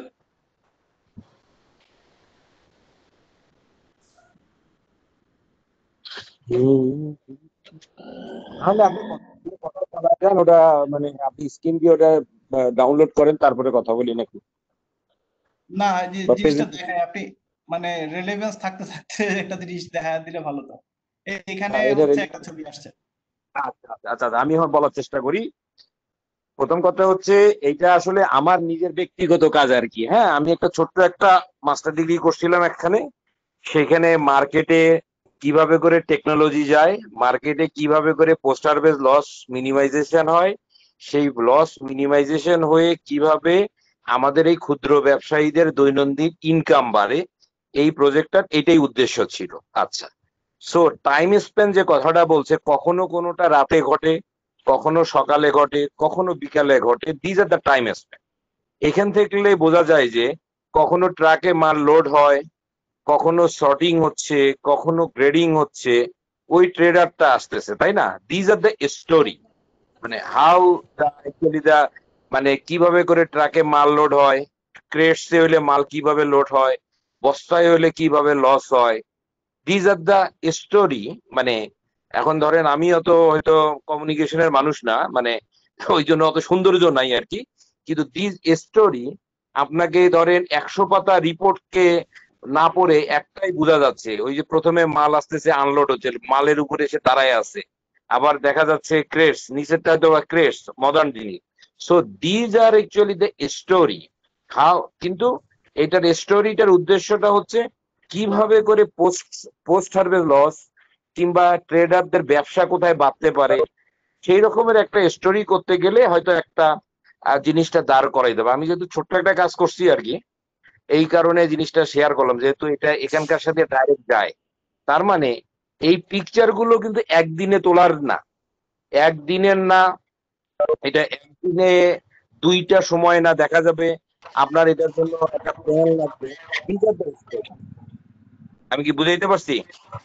তাহলে আপনি কথা বলার ওটা মানে আপনি স্ক্রিন দিয়ে ওটা ডাউনলোড করেন, তারপরে কথা বলি নাকি? না, যে জিনিসটা দেখায় আপনি মানে রিলেভেন্স থাকতে থাকতে একটা জিনিস দেখা দিলে ভালো তো। এখানে হচ্ছে একটা ছবি আসছে। আচ্ছা আচ্ছা, আমি এখন বলার চেষ্টা করি। প্রথম কথা হচ্ছে এইটা আসলে আমার নিজের ব্যক্তিগত কাজ আর কি। হ্যাঁ, আমি একটা ছোট্ট একটা মাস্টার ডিগ্রি করছিলাম এখানে, সেখানে মার্কেটে কিভাবে করে টেকনোলজি যায়, মার্কেটে কিভাবে করে পোস্ট হারভেস্ট লস মিনিমাইজেশন হয়, সেই লস মিনিমাইজেশন হয়ে কিভাবে আমাদের এই ক্ষুদ্র ব্যবসায়ীদের দৈনন্দিন ইনকাম বাড়ে, এই প্রজেক্টটার এটাই উদ্দেশ্য ছিল। আচ্ছা, সো টাইম স্পেন যে কথাটা বলছে, কখনো কোনোটা রাতে ঘটে, কখনো সকালে ঘটে, কখনো বিকালে ঘটে, these are the time span. এখান থেকে বোঝা যায় যে কখনো ট্রাকে মাল লোড হয়, কখনো শর্টিং হচ্ছে, কখনো গ্রেডিং হচ্ছে, ওই ট্রেডারটা আসতেছে, তাই না? দিজ আর দ্য স্টোরি, মানে হাউ দা অ্যাকচুয়ালি দা, মানে কিভাবে করে ট্রাকে মাল লোড হয়, ক্রেটসে হইলে মাল কিভাবে লোড হয়, বস্তায় হইলে কিভাবে লস হয়, দিজ আর দা স্টোরি। মানে এখন ধরেন আমি অত হয়তো কমিউনিকেশনের মানুষ না, মানে ওই জন্য অত সৌন্দর্য নাই আর কি, কিন্তু দিস স্টোরি আপনাকে ধরেন একশো পাতা রিপোর্টকে না পড়ে একটাই বোঝা যাচ্ছে, ওই যে প্রথমে মাল আসতেছে, আনলোড হচ্ছে, মালের উপরে এসে দাঁড়ায় আছে, আবার দেখা যাচ্ছে ক্রেটস, নিচেরটা তো ক্রেটস, মডার্ন জিনিস। So these are actually the story how, কিন্তু এটার স্টোরিটার উদ্দেশ্যটা হচ্ছে কিভাবে করে পোস্ট পোস্ট হারভেস্ট লস কিংবা ট্রেডারদের ব্যবসা কোথায় বাড়তে পারে, সেই রকমের একটা স্টোরি করতে গেলে হয়তো একটা আহ, জিনিসটা দাঁড় করাই দেবে। আমি যেহেতু ছোট্ট একটা কাজ করছি আর কি, এই কারণে জিনিসটা শেয়ার করলাম, যেহেতু এটা এখানকার সাথে ডাইরেক্ট যায়। তার মানে এই পিকচার গুলো কিন্তু একদিনে তোলার না, একদিনের না, এটা একদিনে দুইটা সময় না, দেখা যাবে আপনার এটার জন্য একটা প্ল্যান লাগবে। আমি কি বুঝাইতে পারছি?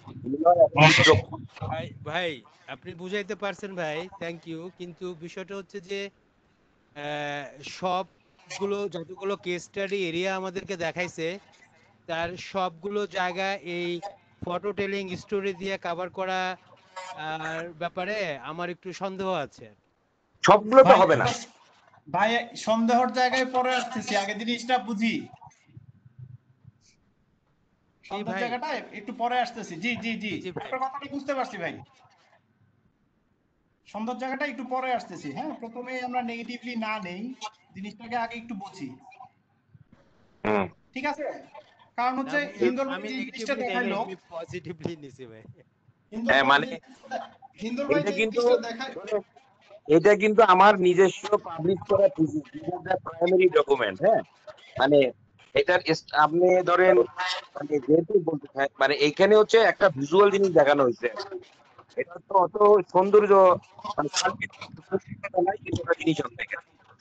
ভাই ভাই আপনি বুঝাইতে পারছেন ভাই, থ্যাংক ইউ। কিন্তু বিষয়টা হচ্ছে যে আহ, সবগুলো যতগুলো কেস স্টাডি এরিয়া আমাদেরকে দেখাইছে, তার সবগুলো জায়গা এই ফটো টেলিং স্টোরি দিয়ে কভার করা আর ব্যাপারে আমার একটু সন্দেহ আছে। সবগুলো তো হবে না ভাই, সন্দেহর জায়গায় পরে আসতেছি, আগে জিনিসটা বুঝি। সন্দেহ ভাই। জায়গাটা একটু পরে আসতেছি। জি জি জি জি ভাই। আপনার কথাটা বুঝতে পারছি ভাই। সন্দেহ জায়গাটা একটু পরে আসতেছি। হ্যাঁ, প্রথমে আমরা নেগেটিভলি না নেই, জিনিসটাকে আগে একটু বুঝি, ঠিক আছে? কারণ না হচ্ছে ভাই, হিন্দুল ভাই আমি যে জিনিসটা নেগেটিভলি নেই নাই, দেখাইলো, আমি পজিটিভলি নিছি ভাই। হিন্দুল হ্যাঁ ভাই মানে যে হিন্দুল ভাই এটা যে কিন্তু জিনিসটা দেখায়, এটা কিন্তু আমার নিজস্ব পাবলিশ করা থিসিস, প্রাইমারি ডকুমেন্ট। হ্যাঁ, মানে এটার এস- আপনি ধরেন, মানে যেহেতু বলতে চাই, মানে এইখানে হচ্ছে একটা ভিজুয়াল জিনিস দেখানো হয়েছে, এটা তো অত সৌন্দর্য, মানে সার্কিট নাই, কিন্তু একটা জিনিস আছে এখানে।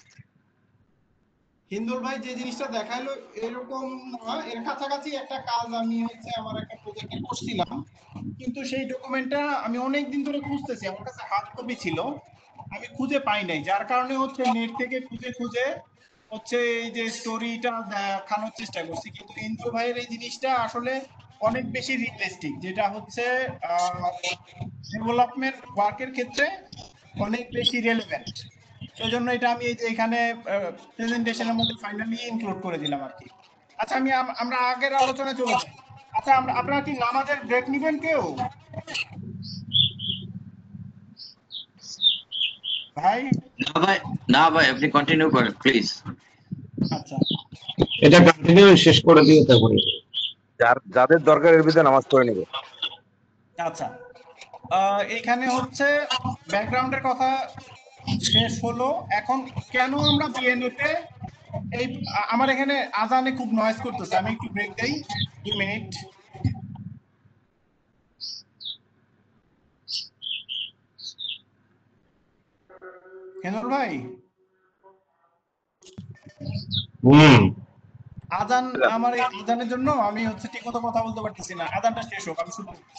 হিন্দুল ভাই যে জিনিসটা দেখাইলো এরকম না, এর কাছাকাছি একটা কাজ আমি হচ্ছে আমার একটা প্রজেক্টে করছিলাম, কিন্তু সেই ডকুমেন্টটা আমি অনেক দিন ধরে খুঁজতেছি, আমার কাছে হার্ড কপি ছিল, আমি খুঁজে পাই নাই, যার কারণে হচ্ছে নেট থেকে খুঁজে খুঁজে হচ্ছে এই যে স্টোরিটা দেখানোর চেষ্টা করছি। কিন্তু ইন্দু ভাইয়ের এই জিনিসটা আসলে অনেক বেশি রিয়েলিস্টিক, যেটা হচ্ছে ডেভেলপমেন্ট ওয়ার্কের ক্ষেত্রে অনেক বেশি রেলেভেন্ট। সেই জন্য এটা আমি এই যে এখানে প্রেজেন্টেশনের মধ্যে ফাইনালি ইনক্লুড করে দিলাম আর কি। আচ্ছা, আমি আম- আমরা আগের আলোচনায় চলে যাই। আচ্ছা, আমরা আপনারা কি নামাজের ব্রেক নিবেন কেউ? ভাই না ভাই, না ভাই, আপনি কন্টিনিউ করেন প্লিজ। আচ্ছা, এটা কন্টিনিউ শেষ করে দিয়ে তারপরে যার যাদের দরকার এর ভিতরে নামাজ পড়ে নেবে। আচ্ছা, আহ, এখানে হচ্ছে ব্যাকগ্রাউন্ডের কথা শেষ হলো। এখন কেন আমরা বিএনএ তে এই আ- আমার এখানে আজানে খুব নয়েজ করতেছে, আমি একটু ব্রেক দেই দুই মিনিট। হেনর ভাই, হুম আজান, আমার এই আজানের জন্য আমি হচ্ছে ঠিক মতো কথা বলতে পারতেছি না, আজানটা শেষ হোক আমি শুরু করতেছি।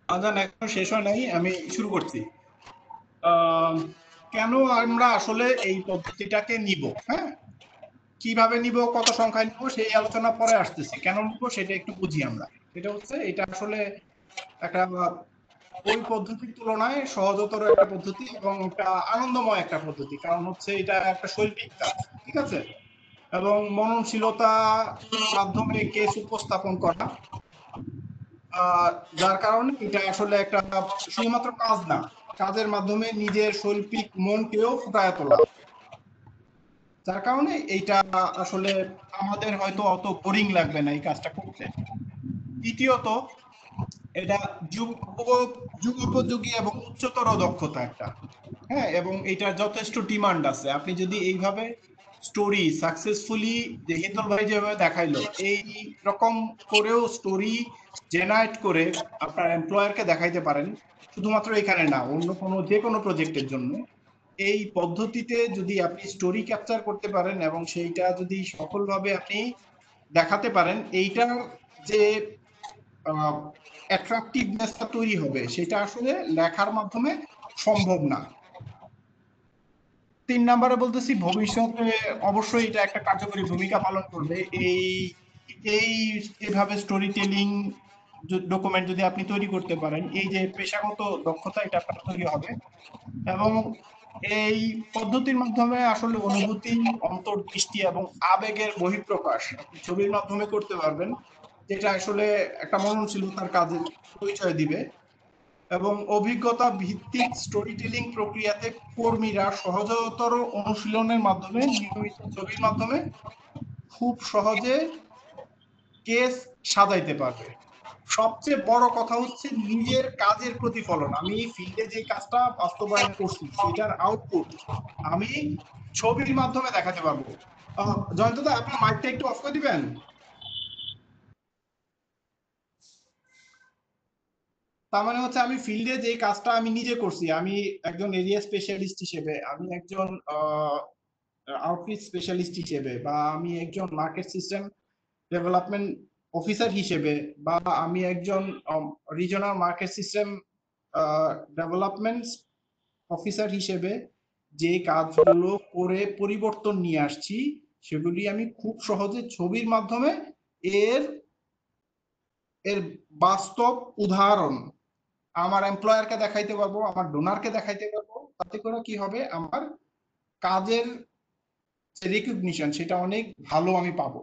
আজান এখনো শেষ হয় নাই, আমি শুরু করছি। আহ, কেন আমরা আসলে এই পদ্ধতিটাকে নিব, হ্যাঁ কিভাবে নিব, কত সংখ্যায় নিব সেই আলোচনা পরে আসতেছি। কেন নিব সেটা একটু বুঝি আমরা। এটা হচ্ছে এটা আসলে একটা ওই পদ্ধতির তুলনায় সহজতর একটা পদ্ধতি এবং একটা আনন্দময় একটা পদ্ধতি। কারণ হচ্ছে এটা একটা শৈল্পিক কাজ, ঠিক আছে, এবং মননশীলতা মাধ্যমে কেস উপস্থাপন করা, আহ, যার কারণে এটা আসলে একটা শুধুমাত্র কাজ না, কাজের মাধ্যমে নিজের শৈল্পিক মনকেও ফুটায় তোলা। যার কারণে এইটা আসলে আমাদের হয়তো অত বোরিং লাগবে না এই কাজটা করতে। দ্বিতীয়ত এটা যুগ যুগোপযোগী এবং উচ্চতর দক্ষতা একটা, হ্যাঁ, এবং এটার যথেষ্ট ডিমান্ড আছে। আপনি যদি এইভাবে স্টোরি সাকসেসফুলি যে হিন্দল ভাই যেভাবে দেখাইলো এই রকম করেও স্টোরি জেনারেট করে আপনার এমপ্লয়ারকে দেখাইতে পারেন, শুধুমাত্র এখানে না অন্য কোনো যে কোনো প্রজেক্টের জন্য এই পদ্ধতিতে যদি আপনি স্টোরি ক্যাপচার করতে পারেন এবং সেইটা যদি সফলভাবে আপনি দেখাতে পারেন, এইটার যে অ্যাট্রাকটিভনেসটা তৈরি হবে সেটা আসলে লেখার মাধ্যমে সম্ভব না। তিন নম্বরে বলতেছি ভবিষ্যতে অবশ্যই এটা একটা কার্যকরী ভূমিকা পালন করবে। এই এই এইভাবে স্টোরি টেলিং ডকুমেন্ট যদি আপনি তৈরি করতে পারেন, এই যে পেশাগত দক্ষতা এটা আপনার তৈরি হবে এবং এই পদ্ধতির মাধ্যমে আসলে অনুভূতি, অন্তর্দৃষ্টি এবং আবেগের বহিঃপ্রকাশ আপনি ছবির মাধ্যমে করতে পারবেন, যেটা আসলে একটা মননশীলতার কাজের পরিচয় দিবে। এবং অভিজ্ঞতা ভিত্তিক স্টোরি টেলিং প্রক্রিয়াতে কর্মীরা সহজতর অনুশীলনের মাধ্যমে নিয়মিত ছবির মাধ্যমে খুব সহজে কেস সাজাইতে পারবে। সবচেয়ে বড় কথা হচ্ছে নিজের কাজের প্রতিফলন। আমি ফিল্ডে যে কাজটা বাস্তবায়ন করছি সেটার আউটপুট আমি ছবির মাধ্যমে দেখাতে পারবো। জয়ন্তদা আপনার মাইকটা একটু অফ করে দিবেন। তার মানে হচ্ছে আমি ফিল্ডে যে কাজটা আমি নিজে করছি, আমি একজন এরিয়া স্পেশালিস্ট হিসেবে, আমি একজন আউটরিচ স্পেশালিস্ট হিসেবে, বা আমি একজন মার্কেট সিস্টেম ডেভেলপমেন্ট অফিসার হিসেবে, বা আমি একজন regional market system development officer হিসেবে যে কাজগুলো করে পরিবর্তন নিয়ে আসছি সেগুলি আমি খুব সহজে ছবির মাধ্যমে এর এর বাস্তব উদাহরণ আমার এমপ্লয়ারকে দেখাইতে পারবো, আমার ডোনারকে দেখাইতে পারবো। তাতে করে কি হবে, আমার কাজের রিকগনিশন সেটা অনেক ভালো আমি পাবো।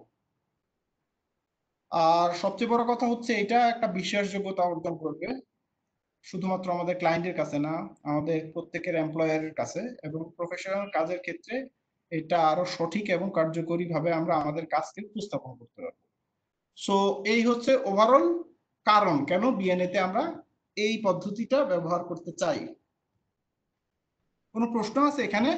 আর সবচেয়ে বড় কথা হচ্ছে এটা একটা বিশ্বাসযোগ্যতা অর্জন করবে শুধুমাত্র আমাদের ক্লায়েন্টের কাছে না, আমাদের প্রত্যেকের এমপ্লয়ারের কাছে, এবং প্রফেশনাল কাজের ক্ষেত্রে এটা আরো সঠিক এবং কার্যকরী ভাবে আমরা আমাদের কাজকে উপস্থাপন করতে পারবো। সো এই হচ্ছে ওভারঅল কারণ কেন বিএনএ তে আমরা এই পদ্ধতিটা ব্যবহার করতে চাই। কোনো প্রশ্ন আছে এখানে?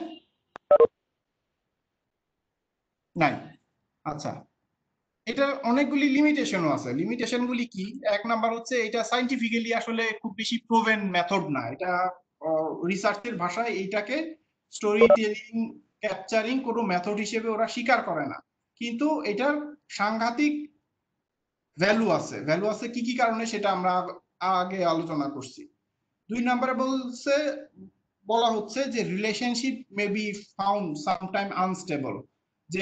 নাই। আচ্ছা, এটার অনেকগুলি লিমিটেশনও আছে। লিমিটেশন গুলি কি? এক নাম্বার হচ্ছে এটা সাইন্টিফিক্যালি আসলে খুব বেশি প্রুভেন মেথড না। এটা রিসার্চের ভাষায় এইটাকে স্টোরি টেলিং ক্যাপচারিং কোনো মেথড হিসেবে ওরা স্বীকার করে না, কিন্তু এটার সাংঘাতিক ভ্যালু আছে। ভ্যালু আছে কি কি কারণে সেটা আমরা আগে আলোচনা করছি। দুই নম্বরে বলছে বলা হচ্ছে যে relationship may be found sometime unstable, যে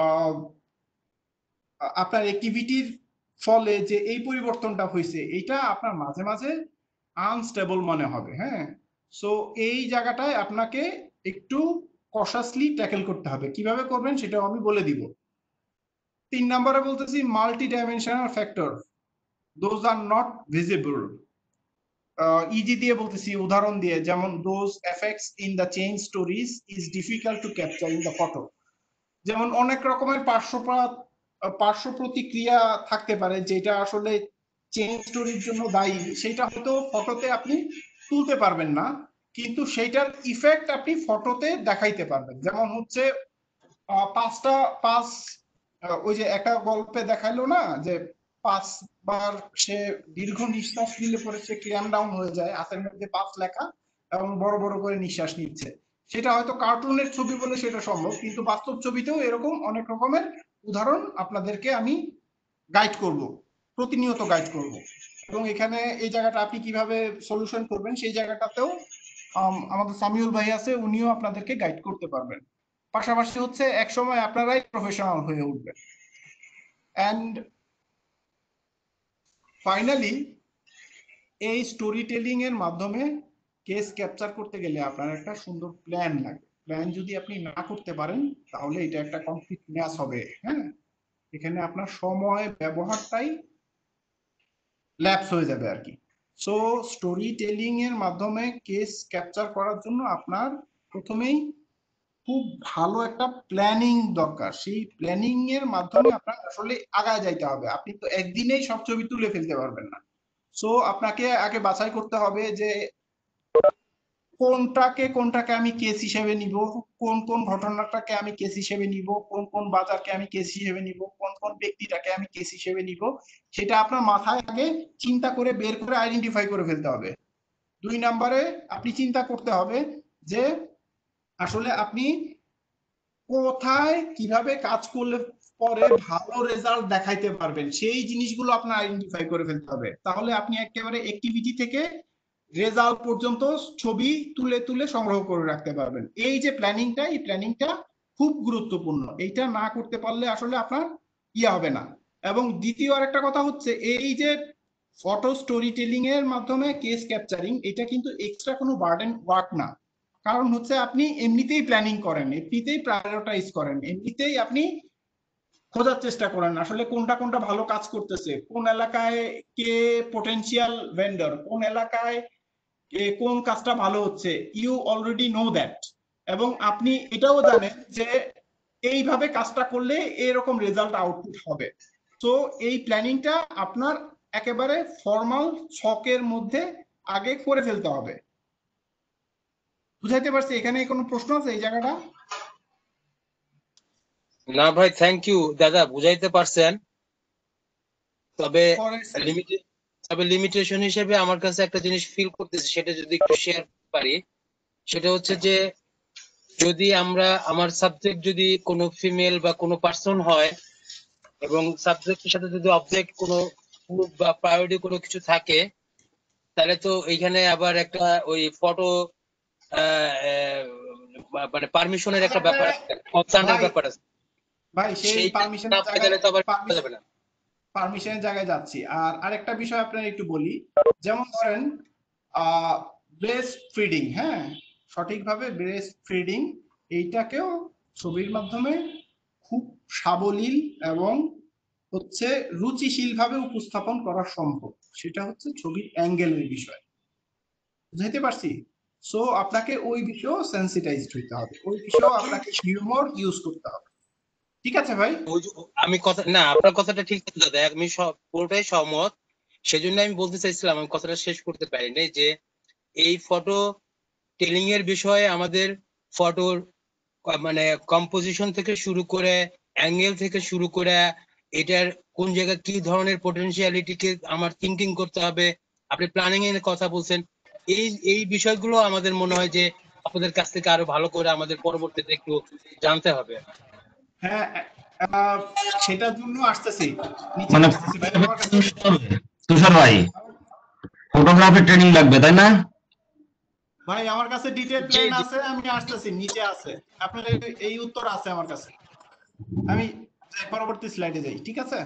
আপনার অ্যাক্টিভিটির ফলে যে এই পরিবর্তনটা হয়েছে এটা আপনার মাঝে মাঝে আনস্টেবল মনে হবে। হ্যাঁ, সো এই জায়গাটায় আপনাকে একটু কশাসলি ট্যাকেল করতে হবে। কিভাবে করবেন সেটাও আমি বলে দিব। তিন নম্বরে বলতেছি multi dimensional factor, those are not visible. Easy দিয়ে বলতেছি, উদাহরণ দিয়ে, যেমন those effects in the chain stories is difficult to capture in the photo. যেমন অনেক রকমের পার্শ্ব পার্শ্ব প্রতিক্রিয়া থাকতে পারে যেটা আসলে চেইন স্টোরির জন্য দায়ী, সেটা হয়তো ফটোতে আপনি তুলতে পারবেন না, কিন্তু সেইটার ইফেক্ট আপনি ফটোতে দেখাইতে পারবেন। যেমন হচ্ছে পাঁচটা পাঁচ ওই যে একটা গল্পে দেখাইলো না যে পাঁচবার সে দীর্ঘ নিঃশ্বাস নিলে পরে সে ক্ল্যাম ডাউন হয়ে যায়, হাতের মধ্যে পাঁচ লেখা এবং বড় বড় করে নিঃশ্বাস নিচ্ছে। সেটা হয়তো কার্টুনের ছবি বলে সেটা সম্ভব, কিন্তু বাস্তব ছবিতেও এরকম অনেক রকমের উদাহরণ আপনাদেরকে আমি গাইড করব, প্রতিনিয়ত গাইড করব। এবং এখানে এই জায়গাটা আপনি কিভাবে সলিউশন করবেন সেই জায়গাটাতেও আম, আমাদের সামিউল ভাই আছে, উনিও আপনাদেরকে গাইড করতে পারবেন। পাশাপাশি হচ্ছে এক সময় আপনারাই প্রফেশনাল হয়ে উঠবেন। এন্ড ফাইনালি এই স্টোরি টেলিং এর মাধ্যমে কেস ক্যাপচার করতে গেলে আপনার একটা সুন্দর প্ল্যান লাগে। প্ল্যান যদি আপনি না করতে পারেন তাহলে এটা একটা কমপ্লিট ম্যাচ হবে। হ্যাঁ, এখানে আপনার সময় ব্যবহারটাই ল্যাপস হয়ে যাবে আর কি। সো স্টোরি টেলিং এর মাধ্যমে কেস ক্যাপচার করার জন্য আপনার প্রথমেই খুব ভালো একটা প্ল্যানিং দরকার। সেই প্ল্যানিং এর মাধ্যমে আপনার আসলে আগায় যাইতে হবে। আপনি তো একদিনেই সব ছবি তুলে ফেলতে পারবেন না। সো আপনাকে আগে বাছাই করতে হবে যে কোনটাকে কোনটাকে আমি কেস হিসেবে নিব, কোন কোন ঘটনাটাকে আমি কেস হিসেবে নিব, কোন কোন বাজারকে আমি কেস হিসেবে নিব, কোন কোন ব্যক্তিটাকে আমি কেস হিসেবে নিব, সেটা আপনার মাথায় আগে চিন্তা করে বের করে আইডেন্টিফাই করে ফেলতে হবে। দুই নম্বরে আপনি চিন্তা করতে হবে যে আসলে আপনি কোথায় কিভাবে কাজ করলে পরে ভালো রেজাল্ট দেখাইতে পারবেন, সেই জিনিসগুলো আপনার আইডেন্টিফাই করে ফেলতে হবে। তাহলে আপনি একেবারে অ্যাক্টিভিটি থেকে রেজাল্ট পর্যন্ত ছবি তুলে তুলে সংগ্রহ করে রাখতে পারবেন। এই যে প্ল্যানিংটা, এই প্ল্যানিংটা খুব গুরুত্বপূর্ণ। এইটা না করতে পারলে আসলে আপনার ইয়ে হবে না। এবং দ্বিতীয় আরেকটা কথা হচ্ছে এই যে ফটো স্টোরি টেলিং এর মাধ্যমে কেস ক্যাপচারিং, এটা কিন্তু এক্সট্রা কোনো বার্ডেন ওয়ার্ক না। কারণ হচ্ছে আপনি এমনিতেই প্ল্যানিং করেন, এমনিতেই প্রায়োরিটাইজ করেন, এমনিতেই আপনি খোঁজার চেষ্টা করেন আসলে কোনটা কোনটা ভালো কাজ করতেছে, কোন এলাকায় কে পটেনশিয়াল ভেন্ডর, কোন এলাকায় কোন কাজটা ভালো হচ্ছে। You already know that. এবং আপনি এটাও জানেন যে এইভাবে কাজটা করলে এরকম রেজাল্ট আউটপুট হবে। তো এই প্ল্যানিংটা আপনার একেবারে ফর্মাল ছকের মধ্যে আগে করে ফেলতে হবে। বুঝাইতে পারছি? এখানে কোনো প্রশ্ন আছে এই জায়গাটা? না ভাই, থ্যাংক ইউ দাদা, বুঝাইতে পারছেন। তবে লিমিটে- তবে লিমিটেশন হিসেবে আমার কাছে একটা জিনিস ফিল করতেছি, সেটা যদি একটু শেয়ার পারি, সেটা হচ্ছে যে যদি আমরা আমার সাবজেক্ট যদি কোনো ফিমেল বা কোনো পার্সন হয় এবং সাবজেক্টের সাথে যদি অবজেক্ট কোনো proof বা প্রায়োরিটি কোনো কিছু থাকে, তাহলে তো এইখানে আবার একটা ওই ফটো মানে পারমিশনের একটা ব্যাপার আছে, কনসার্নের ভাই- ব্যাপার আছে। ভাই সেই সেইটা পারমিশনের না পেলে তো আবার করা যাবে না। পারমিশনের জায়গায় যাচ্ছি। আর আরেকটা বিষয় আপনার একটু বলি, যেমন ধরেন আহ ব্রেস্ট ফিডিং, হ্যাঁ, সঠিকভাবে ব্রেস্ট ফিডিং এইটাকেও ছবির মাধ্যমে খুব সাবলীল এবং হচ্ছে রুচিশীল ভাবে উপস্থাপন করা সম্ভব। সেটা হচ্ছে ছবির অ্যাঙ্গেলের বিষয়। বুঝাইতে পারছি? সো আপনাকে ওই বিষয়েও সেন্সিটাইজড হইতে হবে, ওই বিষয়েও আপনাকে হিউমর ইউজ করতে হবে। ঠিক আছে ভাই? আমি কথা না, আপনার কথাটা ঠিক আছে দাদা, আমি সব পুরোটাই সহমত। সেজন্য আমি বলতে চাইছিলাম, আমি কথাটা শেষ করতে পারিনি, যে এই ফটো টেলিং এর বিষয়ে আমাদের ফটোর মানে কম্পোজিশন থেকে শুরু করে অ্যাঙ্গেল থেকে শুরু করে এটার কোন জায়গায় কি ধরনের পটেনশিয়ালিটিকে আমার থিঙ্কিং করতে হবে, আপনি প্ল্যানিং এর কথা বলছেন, এই এই বিষয়গুলো আমাদের মনে হয় যে আপনাদের কাছ থেকে আরো ভালো করে আমাদের পরবর্তীতে একটু জানতে হবে। হ্যাঁ, আহ, সেটার জন্য আসতেছি, নিচে মানে আসতেছি ভাই। আমার কাছে তুষার ভাই ফটোগ্রাফি ট্রেনিং লাগবে তাই না? ভাই আমার কাছে ডিটেইল প্ল্যান আছে, আমি আসতেছি, নিচে আছে আপনার এই- এই উত্তর আছে আমার কাছে। আমি যাই, পরবর্তী স্লাইডে যাই, ঠিক আছে?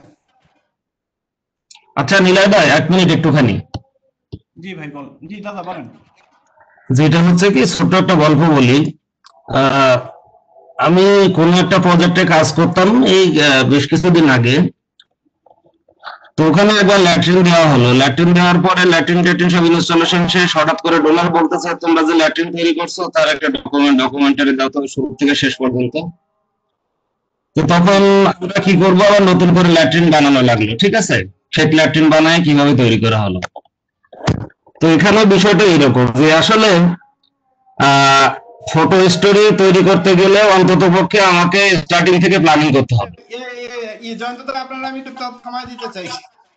আচ্ছা নিলয় ভাই এক মিনিট একটুখানি। জি ভাই বল। জি দাদা বলেন। যেটা হচ্ছে কি ছোট্ট একটা গল্প বলি। আহ, আমি কোন একটা প্রজেক্টে কাজ করতাম এই আহ, বেশ কিছুদিন আগে। তো ওখানে একবার ল্যাট্রিন দেওয়া হলো, ল্যাট্রিন দেওয়ার পরে ল্যাট্রিন ট্যাট্রিন সব ইনস্টলেশন শেষ, হঠাৎ করে ডোনার বলতেছে তোমরা যে ল্যাট্রিন তৈরি করছো তার একটা ডকুমেন্ট ডকুমেন্টারি দাও তো শুরু থেকে শেষ পর্যন্ত। তো তখন আমরা কি করবো, আবার নতুন করে ল্যাট্রিন বানানো লাগলো। ঠিক আছে, সেই ল্যাট্রিন বানায় কিভাবে তৈরি করা হলো। তো এখানে বিষয়টা এরকম যে আসলে আহ ফটো স্টোরি তৈরি করতে গেলে অন্তত পক্ষে আমাকে স্টার্টিং থেকে প্ল্যানিং করতে হবে। এই জয়ন্ত দা আপনারা আমি একটু থামায় দিতে চাই।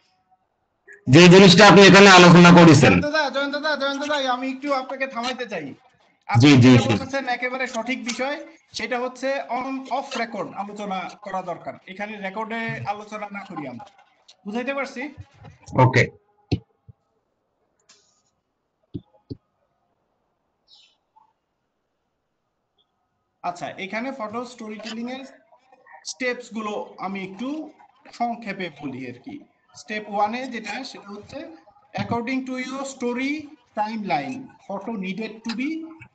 যে জিনিসটা আপনি এখানে আলোচনা করেছেন। জয়ন্ত দা জয়ন্ত দা জয়ন্ত দা আমি একটু আপনাকে থামাইতে চাই। জি আপনি জি যেটা জি বলতেছেন একেবারে সঠিক বিষয়, সেটা হচ্ছে অন অফ রেকর্ড আলোচনা করা দরকার, এখানে রেকর্ডে আলোচনা না করি আমরা। বুঝাইতে পারছি? ওকে। আচ্ছা, এখানে ফটো স্টোরি টেলিং এর স্টেপস গুলো আমি একটু সংক্ষেপে বলি আর কি। স্টেপ ওয়ানে যেটা, সেটা হচ্ছে according to your story timeline photo needed to be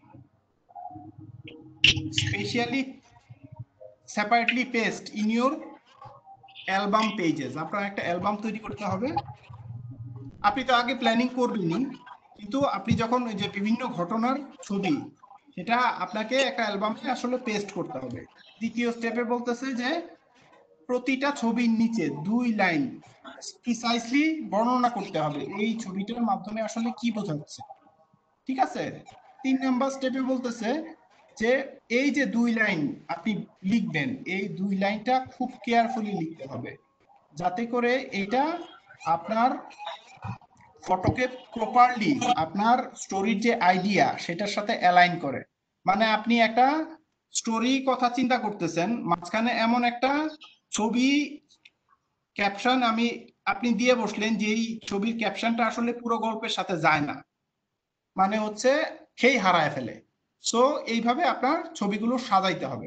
specially separately paste in your album pages. আপনার একটা অ্যালবাম তৈরি করতে হবে। আপনি তো আগে প্ল্যানিং করবেনই, কিন্তু আপনি যখন ওই যে বিভিন্ন ঘটনার ছবি, সেটা আপনাকে একটা অ্যালবামে আসলে পেস্ট করতে হবে। দ্বিতীয় স্টেপে বলতেছে যে প্রতিটা ছবির নিচে দুই লাইন প্রিসাইসলি বর্ণনা করতে হবে এই ছবিটার মাধ্যমে আসলে কি বোঝাচ্ছে, ঠিক আছে? তিন নাম্বার স্টেপে বলতেছে যে এই যে দুই লাইন আপনি লিখবেন, এই দুই লাইনটা খুব কেয়ারফুলি লিখতে হবে, যাতে করে এটা আপনার ফটোকে প্রপারলি আপনার স্টোরির যে আইডিয়া সেটার সাথে অ্যালাইন করে। মানে আপনি একটা স্টোরি কথা চিন্তা করতেছেন, মাঝখানে এমন একটা ছবি ক্যাপশন আমি আপনি দিয়ে বসলেন যে এই ছবির ক্যাপশনটা আসলে পুরো গল্পের সাথে যায় না, মানে হচ্ছে সেই হারায় ফেলে। সো এইভাবে আপনার ছবিগুলো সাজাইতে হবে।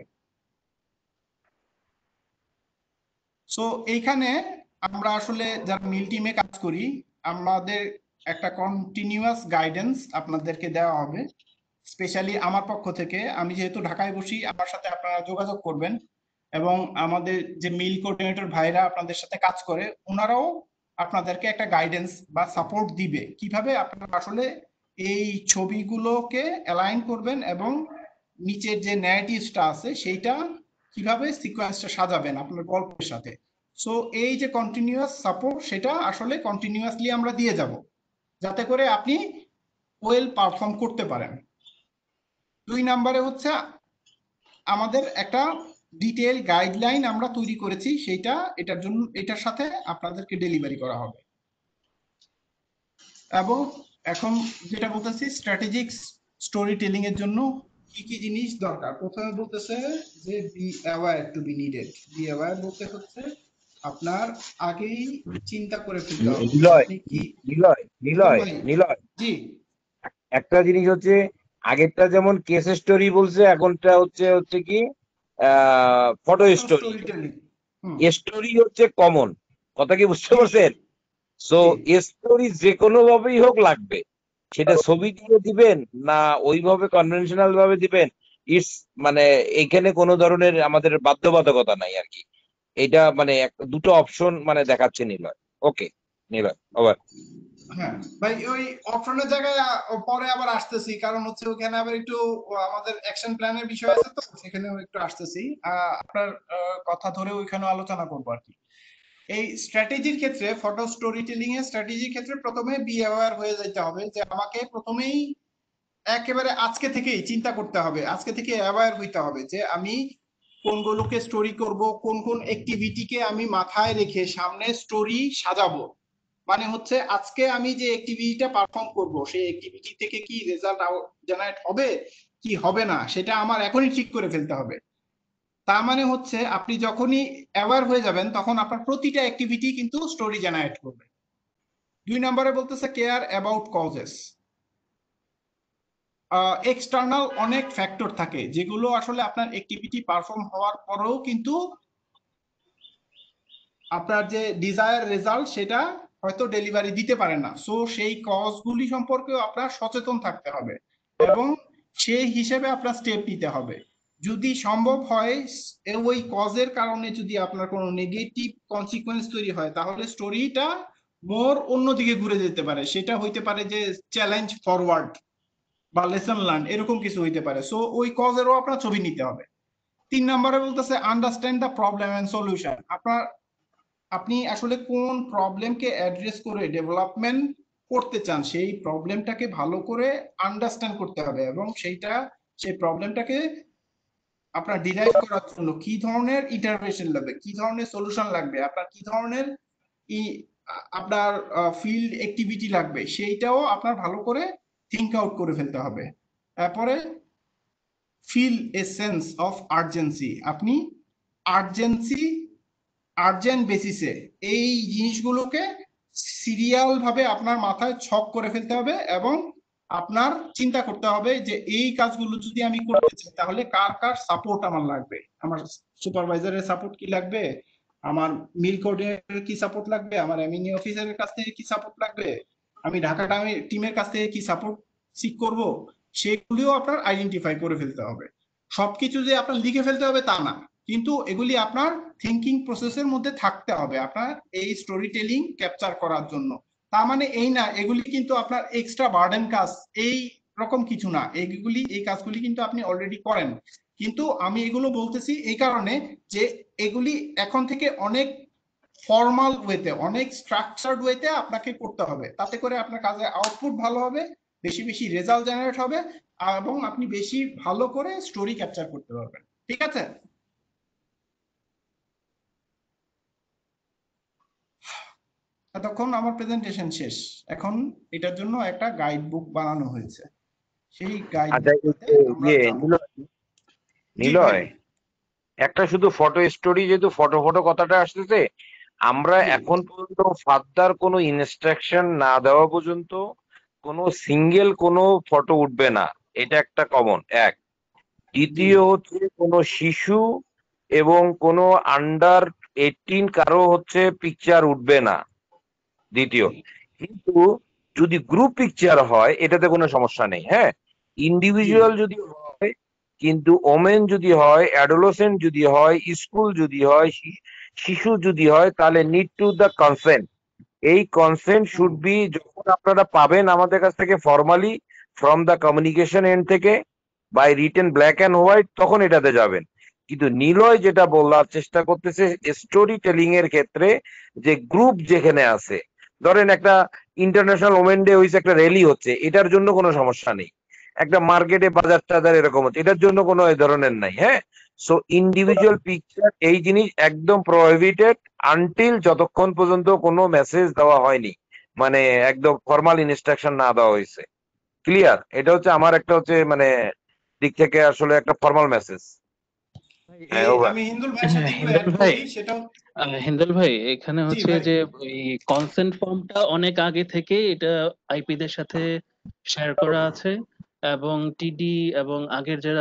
সো এইখানে আমরা আসলে যারা মিল টিমে কাজ করি, আমাদের একটা কন্টিনিউয়াস গাইডেন্স আপনাদেরকে দেওয়া হবে, স্পেশালি আমার পক্ষ থেকে। আমি যেহেতু ঢাকায় বসি, আমার সাথে আপনারা যোগাযোগ করবেন, এবং আমাদের যে মিল কোঅর্ডিনেটর ভাইরা আপনাদের সাথে কাজ করে, ওনারাও আপনাদেরকে একটা গাইডেন্স বা সাপোর্ট দিবে কিভাবে আপনারা আসলে এই ছবিগুলোকে অ্যালাইন করবেন এবং নিচের যে ন্যারেটিভসটা আছে সেইটা কিভাবে সিকোয়েন্সটা সাজাবেন আপনার গল্পের সাথে। সো এই যে কন্টিনিউয়াস সাপোর্ট, সেটা আসলে কন্টিনিউয়াসলি আমরা দিয়ে যাব, যাতে করে আপনি ওয়েল পারফর্ম করতে পারেন। দুই নম্বরে হচ্ছে আমাদের একটা ডিটেইল গাইডলাইন আমরা তৈরি করেছি, সেইটা এটার জন্য এটার সাথে আপনাদেরকে ডেলিভারি করা হবে। এবং এখন যেটা বলতেছি স্ট্র্যাটেজিক স্টোরি টেলিং এর জন্য কি কি জিনিস দরকার, প্রথমে বলতেছে যে be aware to be needed. Be aware বলতে হচ্ছে আপনার আগেই চিন্তা করে ফেলতে হবে নিলয় আপনি কি। নিলয় নিলয় নিলয় জি, একটা জিনিস হচ্ছে, আগেরটা যেমন কেস স্টোরি বলছে, এখনটা হচ্ছে হচ্ছে কি photo story. Story telling story হচ্ছে কমন, কথা কি বুঝতে পারছেন? সো স্টোরি যে কোনো ভাবেই হোক লাগবে, সেটা ছবি দিয়ে দিবেন না ওইভাবে কনভেনশনাল ভাবে দিবেন, ইটস মানে এখানে কোনো ধরনের আমাদের বাধ্যবাধকতা নাই আর কি। এটা মানে এক- দুটো অপশন মানে দেখাচ্ছে নিলয়। ওকে নিলয়, ওভার। হ্যাঁ ভাই, ওই অপশনের জায়গায় আ, পরে আবার আসতেছি, কারণ হচ্ছে ওখানে আবার একটু আমাদের অ্যাকশন প্ল্যানের বিষয় আছে, তো সেখানেও একটু আসতেছি। আহ, আপনার আহ, কথা ধরে ওইখানে আলোচনা করবো আর কি। এই স্ট্র্যাটেজির ক্ষেত্রে, ফটো স্টোরি টেলিং এর স্ট্র্যাটেজির ক্ষেত্রে প্রথমে বি অ্যাওয়্যার হয়ে যেতে হবে যে আমাকে প্রথমেই একেবারে আজকে থেকেই চিন্তা করতে হবে, আজকে থেকে অ্যাওয়্যার হইতে হবে যে আমি কোনগুলোকে স্টোরি করব, কোন কোন অ্যাক্টিভিটিকে আমি মাথায় রেখে সামনে স্টোরি সাজাবো। মানে হচ্ছে আজকে আমি যে অ্যাক্টিভিটিটা পারফর্ম করব, সেই অ্যাক্টিভিটি থেকে কি রেজাল্ট জেনারেট হবে কি হবে না, সেটা আমার এখনই ঠিক করে ফেলতে হবে। তার মানে হচ্ছে আপনি যখনই অ্যাওয়্যার হয়ে যাবেন, তখন আপনার প্রতিটা অ্যাক্টিভিটি কিন্তু স্টোরি জেনারেট করবে। দুই নম্বরে বলতেছে কেয়ার অ্যাবাউট কজেস। এক্সটার্নাল অনেক ফ্যাক্টর থাকে যেগুলো আসলে আপনার অ্যাক্টিভিটি পারফর্ম হওয়ার পরেও কিন্তু আপনার যে ডিজায়ার রেজাল্ট সেটা হয়তো ডেলিভারি দিতে পারে না। সো সেই কজগুলি সম্পর্কেও আপনার সচেতন থাকতে হবে এবং সেই হিসেবে আপনার স্টেপ নিতে হবে। যদি সম্ভব হয় ওই কজের কারণে যদি আপনার কোনো নেগেটিভ কনসিকোয়েন্স তৈরি হয়, তাহলে স্টোরিটা মোর অন্যদিকে ঘুরে যেতে পারে। সেটা হইতে পারে যে চ্যালেঞ্জ ফরওয়ার্ড বা লেসন লার্ন, এরকম কিছু হইতে পারে। সো ওই কজেরও আপনার ছবি নিতে হবে। তিন নম্বরে বলতেছে understand the problem and solution. আপনার আপনি আসলে কোন প্রবলেমকে অ্যাড্রেস করে ডেভেলপমেন্ট করতে চান, সেই প্রবলেমটাকে ভালো করে আন্ডারস্ট্যান্ড করতে হবে এবং সেইটা সেই প্রবলেমটাকে আপনার ডিরাইভ করার জন্য কি ধরনের ইন্টারভেনশন লাগবে, কি ধরনের সলিউশন লাগবে, আপনার কি ধরনের আপনার ফিল্ড অ্যাক্টিভিটি লাগবে, সেইটাও আপনার ভালো করে থিঙ্ক আউট করে ফেলতে হবে। তারপরে feel a sense of urgency. আপনি আর্জেন্সি আর্জেন্ট বেসিসে এই জিনিসগুলোকে সিরিয়াল ভাবে আপনার মাথায় ছক করে ফেলতে হবে এবং আপনার চিন্তা করতে হবে যে এই কাজগুলো যদি আমি করতে চাই তাহলে কার কার সাপোর্ট আমার লাগবে, আমার সুপারভাইজারের সাপোর্ট কি লাগবে, আমার মিল কোঅর্ডিনেটর কি সাপোর্ট লাগবে, আমার এমইনি অফিসারের কাছ থেকে কি সাপোর্ট লাগবে, আমি ঢাকা টিমের কাছ থেকে কি সাপোর্ট সিক করব, সেগুলিও আপনার আইডেন্টিফাই করে ফেলতে হবে। সবকিছু যে আপনার লিখে ফেলতে হবে তা না, কিন্তু এগুলি আপনার থিংকিং প্রসেসের মধ্যে থাকতে হবে আপনার এই স্টোরি টেলিং ক্যাপচার করার জন্য। তার মানে এই না এগুলি কিন্তু আপনার এক্সট্রা বার্ডেন কাজ, এই রকম কিছু না, এইগুলি এই কাজগুলি কিন্তু আপনি অলরেডি করেন। কিন্তু আমি এগুলো বলতেছি এই কারণে যে এগুলি এখন থেকে অনেক ফর্মাল ওয়েতে, অনেক স্ট্রাকচারড ওয়েতে আপনাকে করতে হবে, তাতে করে আপনার কাজের আউটপুট ভালো হবে, বেশি বেশি রেজাল্ট জেনারেট হবে এবং আপনি বেশি ভালো করে স্টোরি ক্যাপচার করতে পারবেন। ঠিক আছে? এতক্ষণ আমার প্রেজেন্টেশন শেষ, এখন এটার জন্য একটা গাইড বুক বানানো হয়েছে, সেই গাইড বুকটাতে আমরা যাব। নিলয়, একটা শুধু ফটো স্টোরি, যেহেতু ফটো ফটো কথাটা আসতেছে, আমরা এখন পর্যন্ত ফার্দার কোনো ইনস্ট্রাকশন না দেওয়া পর্যন্ত কোনো সিঙ্গেল কোনো ফটো উঠবে না, এটা একটা কমন এক। দ্বিতীয় হচ্ছে কোনো শিশু এবং কোনো আন্ডার এইটিন কারো হচ্ছে পিকচার উঠবে না, দ্বিতীয়। কিন্তু যদি গ্রুপ পিকচার হয় এটাতে কোনো সমস্যা নেই, হ্যাঁ। ইন্ডিভিজুয়াল যদি হয়, কিন্তু ওমেন যদি হয়, অ্যাডোলেসেন্ট যদি হয়, স্কুল যদি হয়, শিশু যদি হয়, তাহলে নিড টু দ্য কনসেন্ট। এই কনসেন্ট শুড বি, যখন আপনারা পাবেন আমাদের কাছ থেকে formally from the communication and থেকে by written black and white, তখন এটাতে যাবেন। কিন্তু নিলয় যেটা বলার চেষ্টা করতেছে স্টোরি টেলিং এর ক্ষেত্রে, যে গ্রুপ যেখানে আছে, ধরেন একটা ইন্টারন্যাশনাল ওমেন ডে হয়েছে, একটা র্যালি হচ্ছে, এটার জন্য কোনো সমস্যা নেই। একটা মার্কেটে বাজার টাজার এরকম হচ্ছে, এটার জন্য কোনো এই ধরনের নাই, হ্যাঁ। সো ইন্ডিভিজুয়াল পিকচার এই জিনিস একদম প্রহিবিটেড আনটিল যতক্ষণ পর্যন্ত কোনো মেসেজ দেওয়া হয়নি, মানে একদম ফর্মাল ইনস্ট্রাকশন না দেওয়া হয়েছে। ক্লিয়ার? এটা হচ্ছে আমার একটা হচ্ছে মানে দিক থেকে আসলে একটা ফর্মাল মেসেজ। আমি হিন্দুল ভাইয়ের সাথে একটু অ্যাড করি, সেটা হিন্দুল ভাই, এখানে হচ্ছে যে ওই কনসেন্ট ফর্মটা অনেক আগে থেকে এটা আইপি দের সাথে শেয়ার করা আছে, এবং টিডি এবং আগের যারা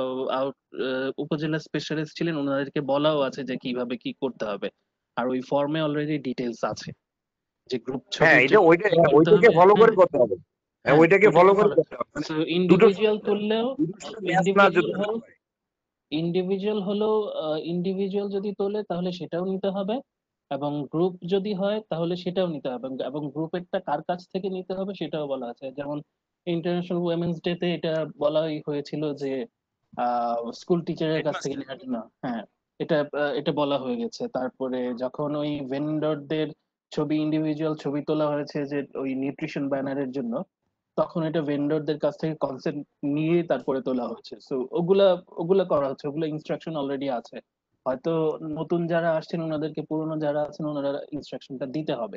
উপজেলা স্পেশালিস্ট ছিলেন ওনাদেরকে বলাও আছে যে কিভাবে কি করতে হবে, আর ওই ফর্মে অলরেডি ডিটেইলস আছে যে গ্রুপ ছবি। হ্যাঁ, এটা ওইটা ওইটাকে ফলো করে করতে হবে। হ্যাঁ, ওইটাকে ফলো করে করতে হবে। সো ইন্ডিভিজুয়াল তুললেও ইন্ডিভিজুয়াল ইন্ডিভিজুয়াল হলেও ইন্ডিভিজুয়াল যদি তোলে তাহলে সেটাও নিতে হবে, এবং গ্রুপ যদি হয় তাহলে সেটাও নিতে হবে, এবং গ্রুপেরটা কার কাছ থেকে নিতে হবে সেটাও বলা আছে। যেমন ইন্টারন্যাশনাল উইমেন্স ডে তে এটা বলাই হয়েছিল যে স্কুল টিচারের কাছ থেকে নেওয়ার জন্য, হ্যাঁ এটা এটা বলা হয়ে গেছে। তারপরে যখন ওই ভেন্ডরদের ছবি ইন্ডিভিজুয়াল ছবি তোলা হয়েছে যে ওই নিউট্রিশন ব্যানারের জন্য, তখন এটা ভেন্ডরদের কাছ থেকে কনসেন্ট নিয়ে তারপরে তোলা হচ্ছে। সো ওগুলা ওগুলা করা হচ্ছে, ওগুলো ইনস্ট্রাকশন অলরেডি আছে। হয়তো নতুন যারা আসছেন ওনাদেরকে পুরনো যারা আছেন ওনারা ইনস্ট্রাকশনটা দিতে হবে।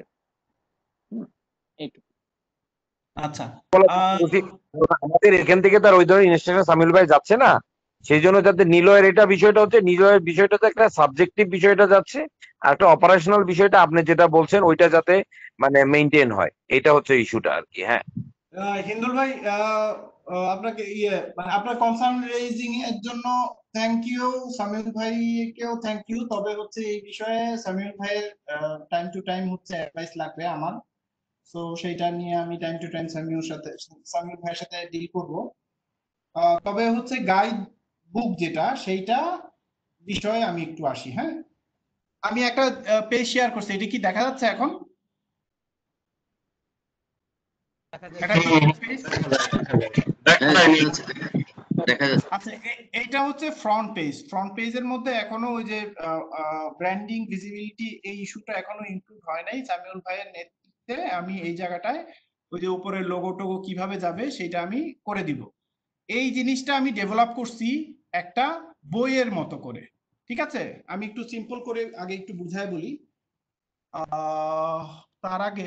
আচ্ছা, আমাদের এখান থেকে তার ওই ধরনের ইনস্ট্রাকশন সামিল ভাই যাচ্ছে না, সেই জন্য যাতে নিলয়ের এটা বিষয়টা হচ্ছে, নিলয়ের বিষয়টা তো একটা সাবজেক্টিভ বিষয়টা যাচ্ছে, আর একটা অপারেশনাল বিষয়টা আপনি যেটা বলছেন ওইটা যাতে মানে মেইনটেইন হয়, এটা হচ্ছে ইস্যুটা আর কি। হ্যাঁ হিন্দুল ভাই, আপনাকে ইয়ে মানে আপনার কনসার্ন রেইজিং এর জন্য থ্যাংক ইউ, সামিউল ভাইকেও থ্যাংক ইউ। তবে হচ্ছে এই বিষয়ে সামিউল ভাইয়ের টাইম টু টাইম হচ্ছে অ্যাডভাইস লাগবে আমার, সো সেইটা নিয়ে আমি টাইম টু টাইম সামিউর সাথে সামিউল ভাইয়ের সাথে ডিল করব। তবে হচ্ছে গাইড বুক যেটা, সেইটা বিষয়ে আমি একটু আসি। হ্যাঁ, আমি একটা পেজ শেয়ার করছি, এটা কি দেখা যাচ্ছে এখন? আচ্ছা, এইটা হচ্ছে ফ্রন্ট পেজ। ফ্রন্ট পেজের মধ্যে এখনো ওই যে ব্র্যান্ডিং ভিজিবিলিটি এই ইস্যুটা এখনো ইনক্লুড হয় নাই। সামিউল ভাইয়ের নেতৃত্বে আমি এই জায়গাটায় ওই যে উপরে লোগো টোগো কিভাবে যাবে সেটা আমি করে দিব। এই জিনিসটা আমি ডেভেলপ করছি একটা বইয়ের মতো করে, ঠিক আছে? আমি একটু সিম্পল করে আগে একটু বুঝায় বলি। তার আগে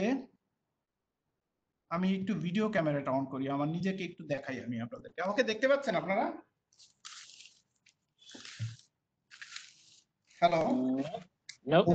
আমি একটু ভিডিও ক্যামেরাটা অন করি, আমার নিজেকে একটু দেখাই আমি আপনাদেরকে। আমাকে দেখতে পাচ্ছেন আপনারা? হ্যালো,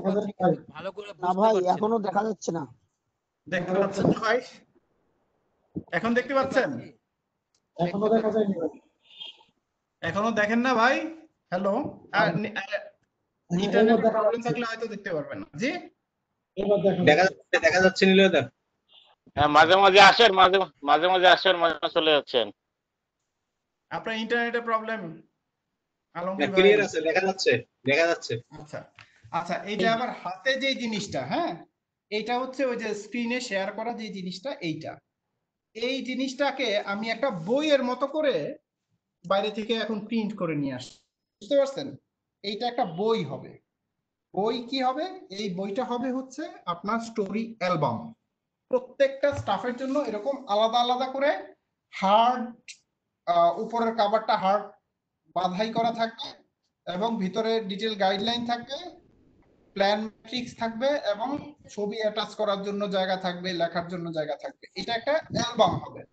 ভালো করে না ভাই, এখনো দেখা যাচ্ছে না। দেখতে পাচ্ছেন না ভাই? এখন দেখতে পাচ্ছেন? এখনো দেখা যায়নি ভাই। এখনো দেখেন না ভাই? হ্যালো, আর ইন্টারনেট প্রবলেম থাকলে হয়তো দেখতে পারবেন না। জি, দেখা যাচ্ছে দেখা যাচ্ছে নীলয়দা। হ্যাঁ, মাঝে মাঝে আসেন, মাঝে মাঝে মাঝে আসেন, মাঝে মাঝে চলে যাচ্ছেন। আপনার ইন্টারনেটের প্রবলেম আলমগীর ভাই। ক্লিয়ার আছে, দেখা যাচ্ছে দেখা যাচ্ছে। আচ্ছা আচ্ছা, এইটা আবার হাতে যে জিনিসটা, হ্যাঁ, এইটা হচ্ছে ওই যে স্ক্রিনে শেয়ার করা যে জিনিসটা, এইটা এই জিনিসটাকে আমি একটা বইয়ের মতো করে বাইরে থেকে এখন প্রিন্ট করে নিয়ে আসছি, বুঝতে পারছেন? এইটা একটা বই হবে। বই কি হবে? এই বইটা হবে হচ্ছে আপনার স্টোরি অ্যালবাম। প্রত্যেকটা স্টাফের জন্য এরকম আলাদা আলাদা করে হার্ড, উপরের কভারটা হার্ড বাঁধাই করা থাকবে এবং ভিতরে ডিটেল গাইডলাইন থাকবে, প্ল্যান ম্যাট্রিক্স থাকবে এবং ছবি অ্যাটাচ করার জন্য জায়গা থাকবে, লেখার জন্য জায়গা থাকবে। এটা একটা অ্যালবাম হবে।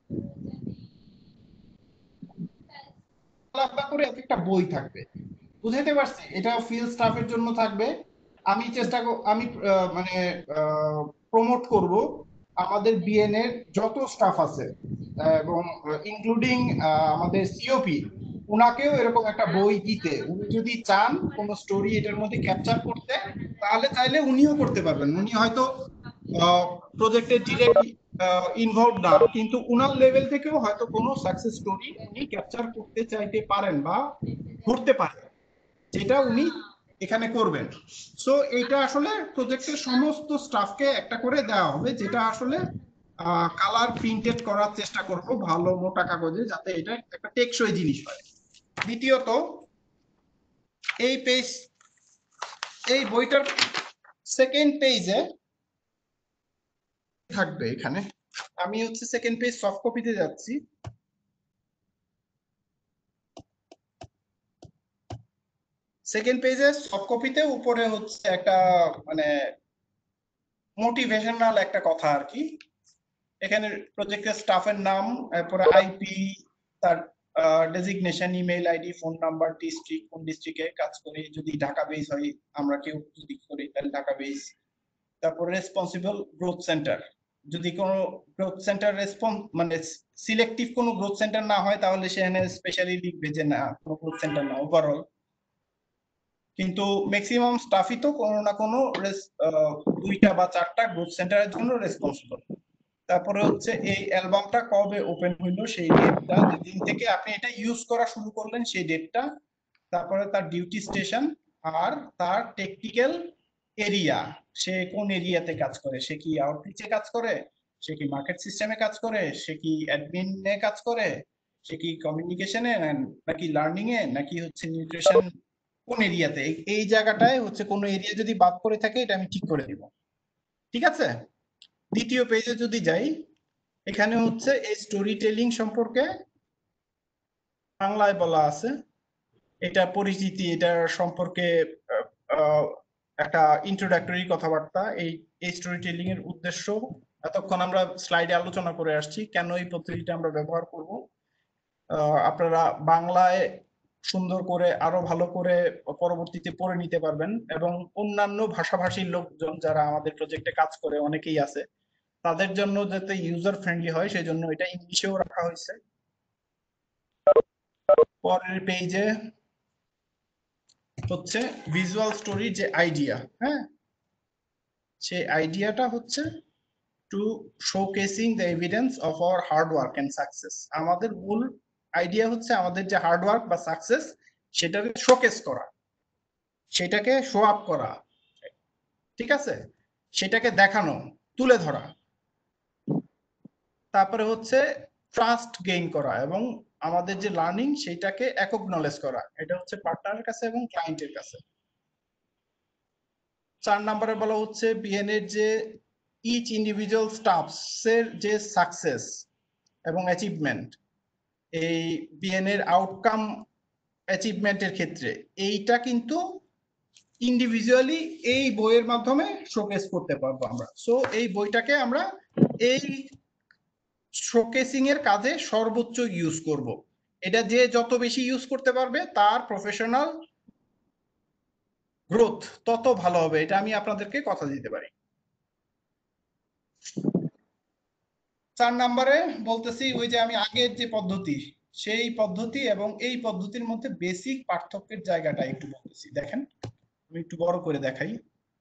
আলাদা করে একটা বই থাকবে, বুঝাইতে পারছি? এটা ফিল্ড স্টাফের জন্য থাকবে। আমি চেষ্টা আমি মানে প্রমোট করব আমাদের বিএন এর যত স্টাফ আছে এবং ইনক্লুডিং আমাদের সিওপি, উনাকেও এরকম একটা বই দিতে। উনি যদি চান কোনো স্টোরি এটার মধ্যে ক্যাপচার করতে, তাহলে চাইলে উনিও করতে পারবেন। উনি হয়তো প্রজেক্টে ডিরেক্ট ইনভলভ না, কিন্তু উনার লেভেল থেকেও হয়তো কোনো সাকসেস স্টোরি উনি ক্যাপচার করতে চাইতে পারেন বা করতে পারেন, যেটা উনি এখানে করবেন। সো এটা আসলে প্রজেক্টের সমস্ত স্টাফকে একটা করে দেওয়া হবে, যেটা আসলে কালার প্রিন্টেড করার চেষ্টা করব ভালো মোটা কাগজে, যাতে এটা একটা টেকসই জিনিস হয়। দ্বিতীয়ত, এই পেজ, এই বইটার সেকেন্ড পেজে থাকবে, এখানে আমি হচ্ছে সেকেন্ড পেজ সফট কপিতে যাচ্ছি। সেকেন্ড পেজে সফট কপিতে উপরে হচ্ছে একটা মানে মোটিভেশনাল একটা কথা আর কি। এখানে প্রজেক্টের স্টাফের নাম, তারপরে আইপি, তার designation, email ID, phone number, district, কোন ডিস্ট্রিক্টে কাজ করে, যদি ঢাকা বেস হয়, আমরা কেউ যদি করি তাহলে ঢাকা বেস। তারপরে রেসপন্সিবল গ্রোথ সেন্টার, যদি কোনো গ্রোথ সেন্টার রেসপন্স মানে সিলেক্টিভ কোনো গ্রোথ সেন্টার না হয়, তাহলে সেখানে স্পেশালি লিখবে যে না, কোনো গ্রোথ সেন্টার না, ওভারঅল। কিন্তু ম্যাক্সিমাম স্টাফই তো কোনো না কোনো দুইটা বা চারটা গ্রোথ সেন্টারের জন্য রেসপন্সিবল। তারপরে হচ্ছে এই অ্যালবামটা কবে ওপেন হইলো সেই ডেটটা, যেদিন থেকে আপনি এটা ইউজ করা শুরু করলেন সেই ডেটটা, তারপরে তার ডিউটি স্টেশন, আর তার টেকনিক্যাল এরিয়া, সে কোন এরিয়াতে কাজ করে, সে কি আউটরিচে কাজ করে, সে কি মার্কেট সিস্টেমে কাজ করে, সে কি অ্যাডমিনে কাজ করে, সে কি কমিউনিকেশনে, নাকি লার্নিং এ, নাকি হচ্ছে নিউট্রিশন, কোন এরিয়াতে। এই জায়গাটায় হচ্ছে কোন এরিয়া যদি বাদ করে থাকে, এটা আমি ঠিক করে দিব। ঠিক আছে? দ্বিতীয় পেজে যদি যাই, এখানে হচ্ছে এই স্টোরি টেলিং সম্পর্কে বাংলায় বলা আছে, এটা পরিচিতি, এটা সম্পর্কে একটা ইন্ট্রোডাক্টরি কথাবার্তা। এই এই স্টোরি টেলিং এর উদ্দেশ্য এতক্ষণ আমরা স্লাইডে আলোচনা করে আসছি, কেন এই পদ্ধতিটা আমরা ব্যবহার করব। আপনারা বাংলায় সুন্দর করে আরো ভালো করে পরবর্তীতে পড়ে নিতে পারবেন, এবং অন্যান্য ভাষাভাষীর লোকজন যারা আমাদের প্রজেক্টে কাজ করে অনেকেই আছে, তাদের জন্য যাতে ইউজার ফ্রেন্ডলি হয় সেই জন্য এটা ইংলিশেও রাখা হয়েছে। পরের পেজে হচ্ছে ভিজুয়াল স্টোরি যে আইডিয়া, হ্যাঁ, সেই আইডিয়াটা হচ্ছে to showcasing the evidence of our hard work and success. আমাদের মূল আইডিয়া হচ্ছে আমাদের যে হার্ড ওয়ার্ক বা সাকসেস সেটাকে শোকেস করা, সেটাকে শো আপ করা, ঠিক আছে, সেটাকে দেখানো, তুলে ধরা। তারপরে হচ্ছে ট্রাস্ট গেইন করা এবং আমাদের যে লার্নিং সেটাকে অ্যাকনলেজ করা, এটা হচ্ছে পার্টনারের কাছে এবং ক্লায়েন্টের কাছে। চার নম্বরে বলা হচ্ছে বিএন এর যে ইচ ইন্ডিভিজুয়াল স্টাফস এর যে সাকসেস এবং অ্যাচিভমেন্ট, এই বিএন এর আউটকাম অ্যাচিভমেন্টের ক্ষেত্রে এইটা কিন্তু ইন্ডিভিজুয়ালি এই বইয়ের মাধ্যমে শোকেস করতে পারবো আমরা। সো এই বইটাকে আমরা এই শোকেসিং এর কাজে সর্বোচ্চ ইউজ করব। এটা যে যত বেশি ইউজ করতে পারবে তার প্রফেশনাল গ্রোথ তত ভালো হবে, এটা আমি আপনাদেরকে কথা দিতে পারি। চার নম্বরে বলতেছি ওই যে আমি আগের যে পদ্ধতি সেই পদ্ধতি এবং এই পদ্ধতির মধ্যে বেসিক পার্থক্যের জায়গাটা একটু বলতেছি। দেখেন আমি একটু বড় করে দেখাই।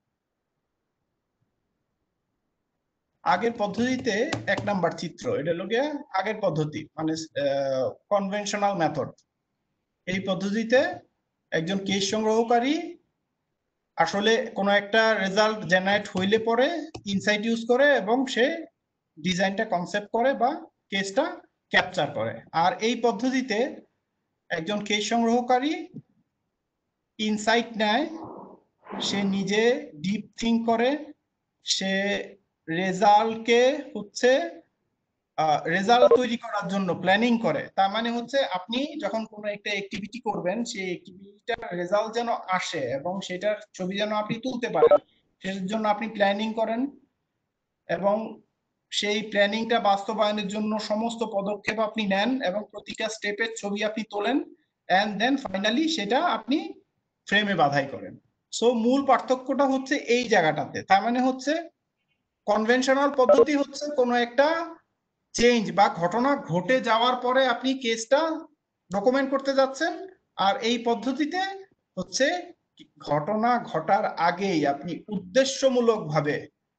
আগের পদ্ধতিতে এক নাম্বার চিত্র, এটা হলো গিয়ে আগের পদ্ধতি মানে কনভেনশনাল মেথড। এই পদ্ধতিতে একজন কেস সংগ্রহকারী আসলে কোনো একটা রেজাল্ট জেনারেট হইলে পরে ইনসাইট ইউজ করে এবং সে ডিজাইনটা কনসেপ্ট করে বা কেসটা ক্যাপচার করে। আর এই পদ্ধতিতে একজন কেস সংগ্রহকারী ইনসাইট নেয়, সে নিজে ডিপ থিঙ্ক করে, সে রেজাল্টকে হচ্ছে রেজাল্ট তৈরি করার জন্য প্ল্যানিং করে। তার মানে হচ্ছে আপনি যখন কোনো একটা অ্যাক্টিভিটি করবেন সেই অ্যাক্টিভিটিটার রেজাল্ট যেন আসে এবং সেটার ছবি যেন আপনি তুলতে পারেন, সেটার জন্য আপনি প্ল্যানিং করেন এবং সেই প্ল্যানিংটা বাস্তবায়নের জন্য সমস্ত পদক্ষেপ আপনি নেন এবং প্রতিটা স্টেপের ছবি আপনি তোলেন এন্ড দেন ফাইনালি সেটা আপনি ফ্রেমে বাধাই করেন। সো মূল পার্থক্যটা হচ্ছে এই জায়গাটাতে। তার মানে হচ্ছে কনভেনশনাল পদ্ধতি হচ্ছে কোনো একটা চেঞ্জ বা ঘটনা ঘটে যাওয়ার পরে আপনি কেসটা ডকুমেন্ট করতে যাচ্ছেন, আর এই পদ্ধতিতে হচ্ছে ঘটনা ঘটার আগেই আপনি উদ্দেশ্যমূলকভাবে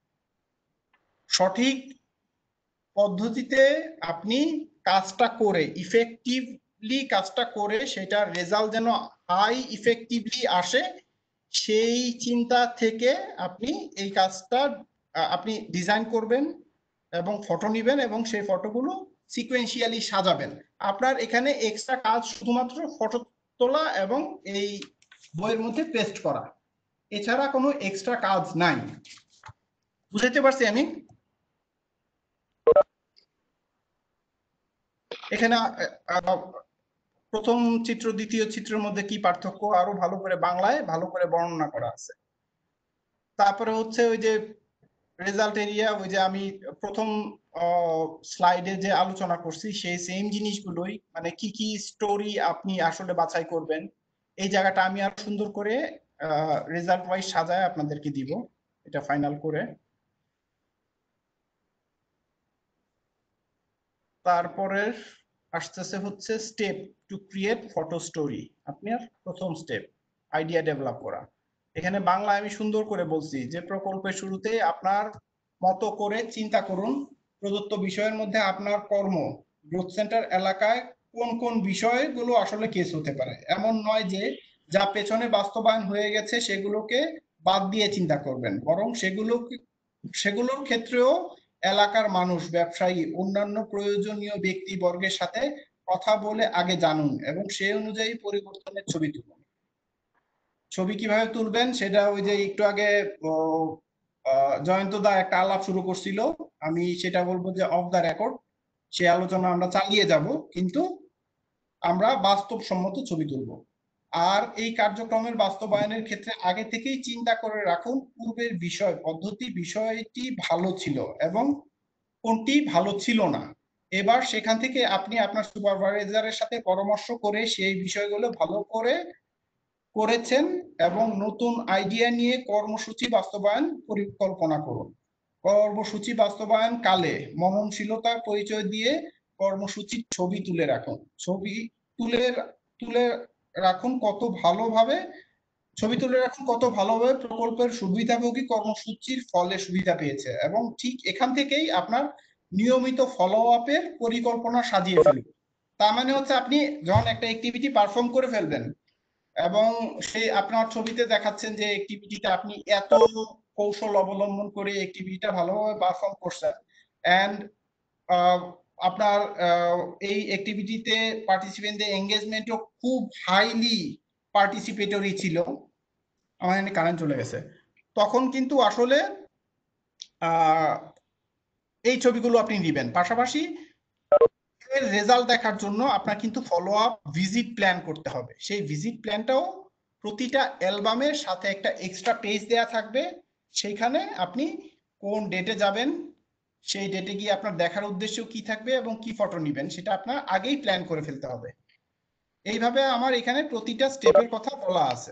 সঠিক পদ্ধতিতে আপনি কাজটা করে ইফেক্টিভলি কাজটা করে সেটার রেজাল্ট যেন হাই ইফেক্টিভলি আসে সেই চিন্তা থেকে আপনি এই কাজটা আপনি ডিজাইন করবেন এবং ফটো নেবেন এবং সেই ফটোগুলো সিকোয়েন্সিয়ালি সাজাবেন। আপনার এখানে এক্সট্রা কাজ শুধুমাত্র ফটো তোলা এবং এই বইয়ের মধ্যে পেস্ট করা, এছাড়া কোনো এক্সট্রা কাজ নাই। বুঝাইতে পারছি আমি? এখানে প্রথম চিত্র দ্বিতীয় চিত্রের মধ্যে কি পার্থক্য আরো ভালো করে বাংলায় ভালো করে বর্ণনা করা আছে। তারপরে হচ্ছে ওই যে রেজাল্ট এরিয়া, ওই যে আমি প্রথম স্লাইডে যে আলোচনা করছি সেই সেম জিনিসগুলোই, মানে কি কি স্টোরি আপনি আসলে বাছাই করবেন এই জায়গাটা আমি আরো সুন্দর করে রেজাল্ট ওয়াইজ সাজায় আপনাদেরকে দিব এটা ফাইনাল করে। তারপরে আসতেছে হচ্ছে step to create photo story. আপনার প্রথম স্টেপ আইডিয়া ডেভেলপ করা। এখানে বাংলায় আমি সুন্দর করে বলছি যে প্রকল্পের শুরুতে আপনার মতো করে চিন্তা করুন প্রদত্ত বিষয়ের মধ্যে আপনার কর্ম গ্রোথ সেন্টার এলাকায় কোন কোন বিষয়গুলো আসলে কেস হতে পারে। এমন নয় যে যা পেছনে বাস্তবায়ন হয়ে গেছে সেগুলোকে বাদ দিয়ে চিন্তা করবেন, বরং সেগুলো সেগুলোর ক্ষেত্রেও এলাকার মানুষ, ব্যবসায়ী, অন্যান্য প্রয়োজনীয় ব্যক্তিবর্গের সাথে কথা বলে আগে জানুন এবং সেই অনুযায়ী পরিবর্তনের ছবি তুলুন। ছবি কিভাবে তুলবেন সেটা ওই যে একটু আগে জয়ন্ত দা একটা আলাপ শুরু করছিল, আমি সেটা বলবো যে অফ দা রেকর্ড সে আলোচনা আমরা চালিয়ে যাব, কিন্তু আমরা বাস্তবসম্মত ছবি তুলব। আর এই কার্যক্রমের বাস্তবায়নের ক্ষেত্রে আগে থেকেই চিন্তা করে রাখুন পূর্বের বিষয় পদ্ধতি বিষয়টি ভালো ছিল এবং কোনটি ভালো ছিল না। এবার সেখান থেকে আপনি আপনার সুপারভাইজারের সাথে পরামর্শ করে সেই বিষয়গুলো ভালো করে করেছেন এবং নতুন আইডিয়া নিয়ে কর্মসূচি বাস্তবায়ন পরিকল্পনা করুন। কর্মসূচি বাস্তবায়ন কালে মননশীলতার পরিচয় দিয়ে কর্মসূচির ছবি তুলে রাখুন। ছবি তুলে তুলে রাখুন কত ভালোভাবে ছবি তুলে রাখুন কত ভালোভাবে প্রকল্পের সুবিধাভোগী কর্মসূচির ফলে সুবিধা পেয়েছে এবং ঠিক এখান থেকেই আপনার নিয়মিত ফলো আপের পরিকল্পনা সাজিয়ে ফেলুন। তার মানে হচ্ছে আপনি যখন একটা অ্যাক্টিভিটি পারফর্ম করে ফেলবেন এবং সেই আপনার ছবিতে দেখাচ্ছেন যে অ্যাক্টিভিটিটা আপনি এত কৌশল অবলম্বন করে অ্যাক্টিভিটিটা ভালোভাবে পারফর্ম করছেন এন্ড আপনার এই অ্যাক্টিভিটিতে পার্টিসিপেন্টদের এঙ্গেজমেন্টও খুব হাইলি পার্টিসিপেটরি ছিল। আমার এখানে কারেন্ট চলে গেছে। তখন কিন্তু আসলে এই ছবিগুলো আপনি দিবেন। পাশাপাশি এর রেজাল্ট দেখার জন্য আপনার কিন্তু ফলো আপ ভিজিট প্ল্যান করতে হবে। সেই ভিজিট প্ল্যানটাও প্রতিটা অ্যালবামের সাথে একটা এক্সট্রা পেজ দেয়া থাকবে, সেইখানে আপনি কোন ডেটে যাবেন, সেই ডেটে গিয়ে আপনার দেখার উদ্দেশ্য কি থাকবে এবং কি ফটো নেবেন সেটা আপনার আগেই প্ল্যান করে ফেলতে হবে। এইভাবে আমার এখানে প্রতিটা স্টেপের কথা বলা আছে।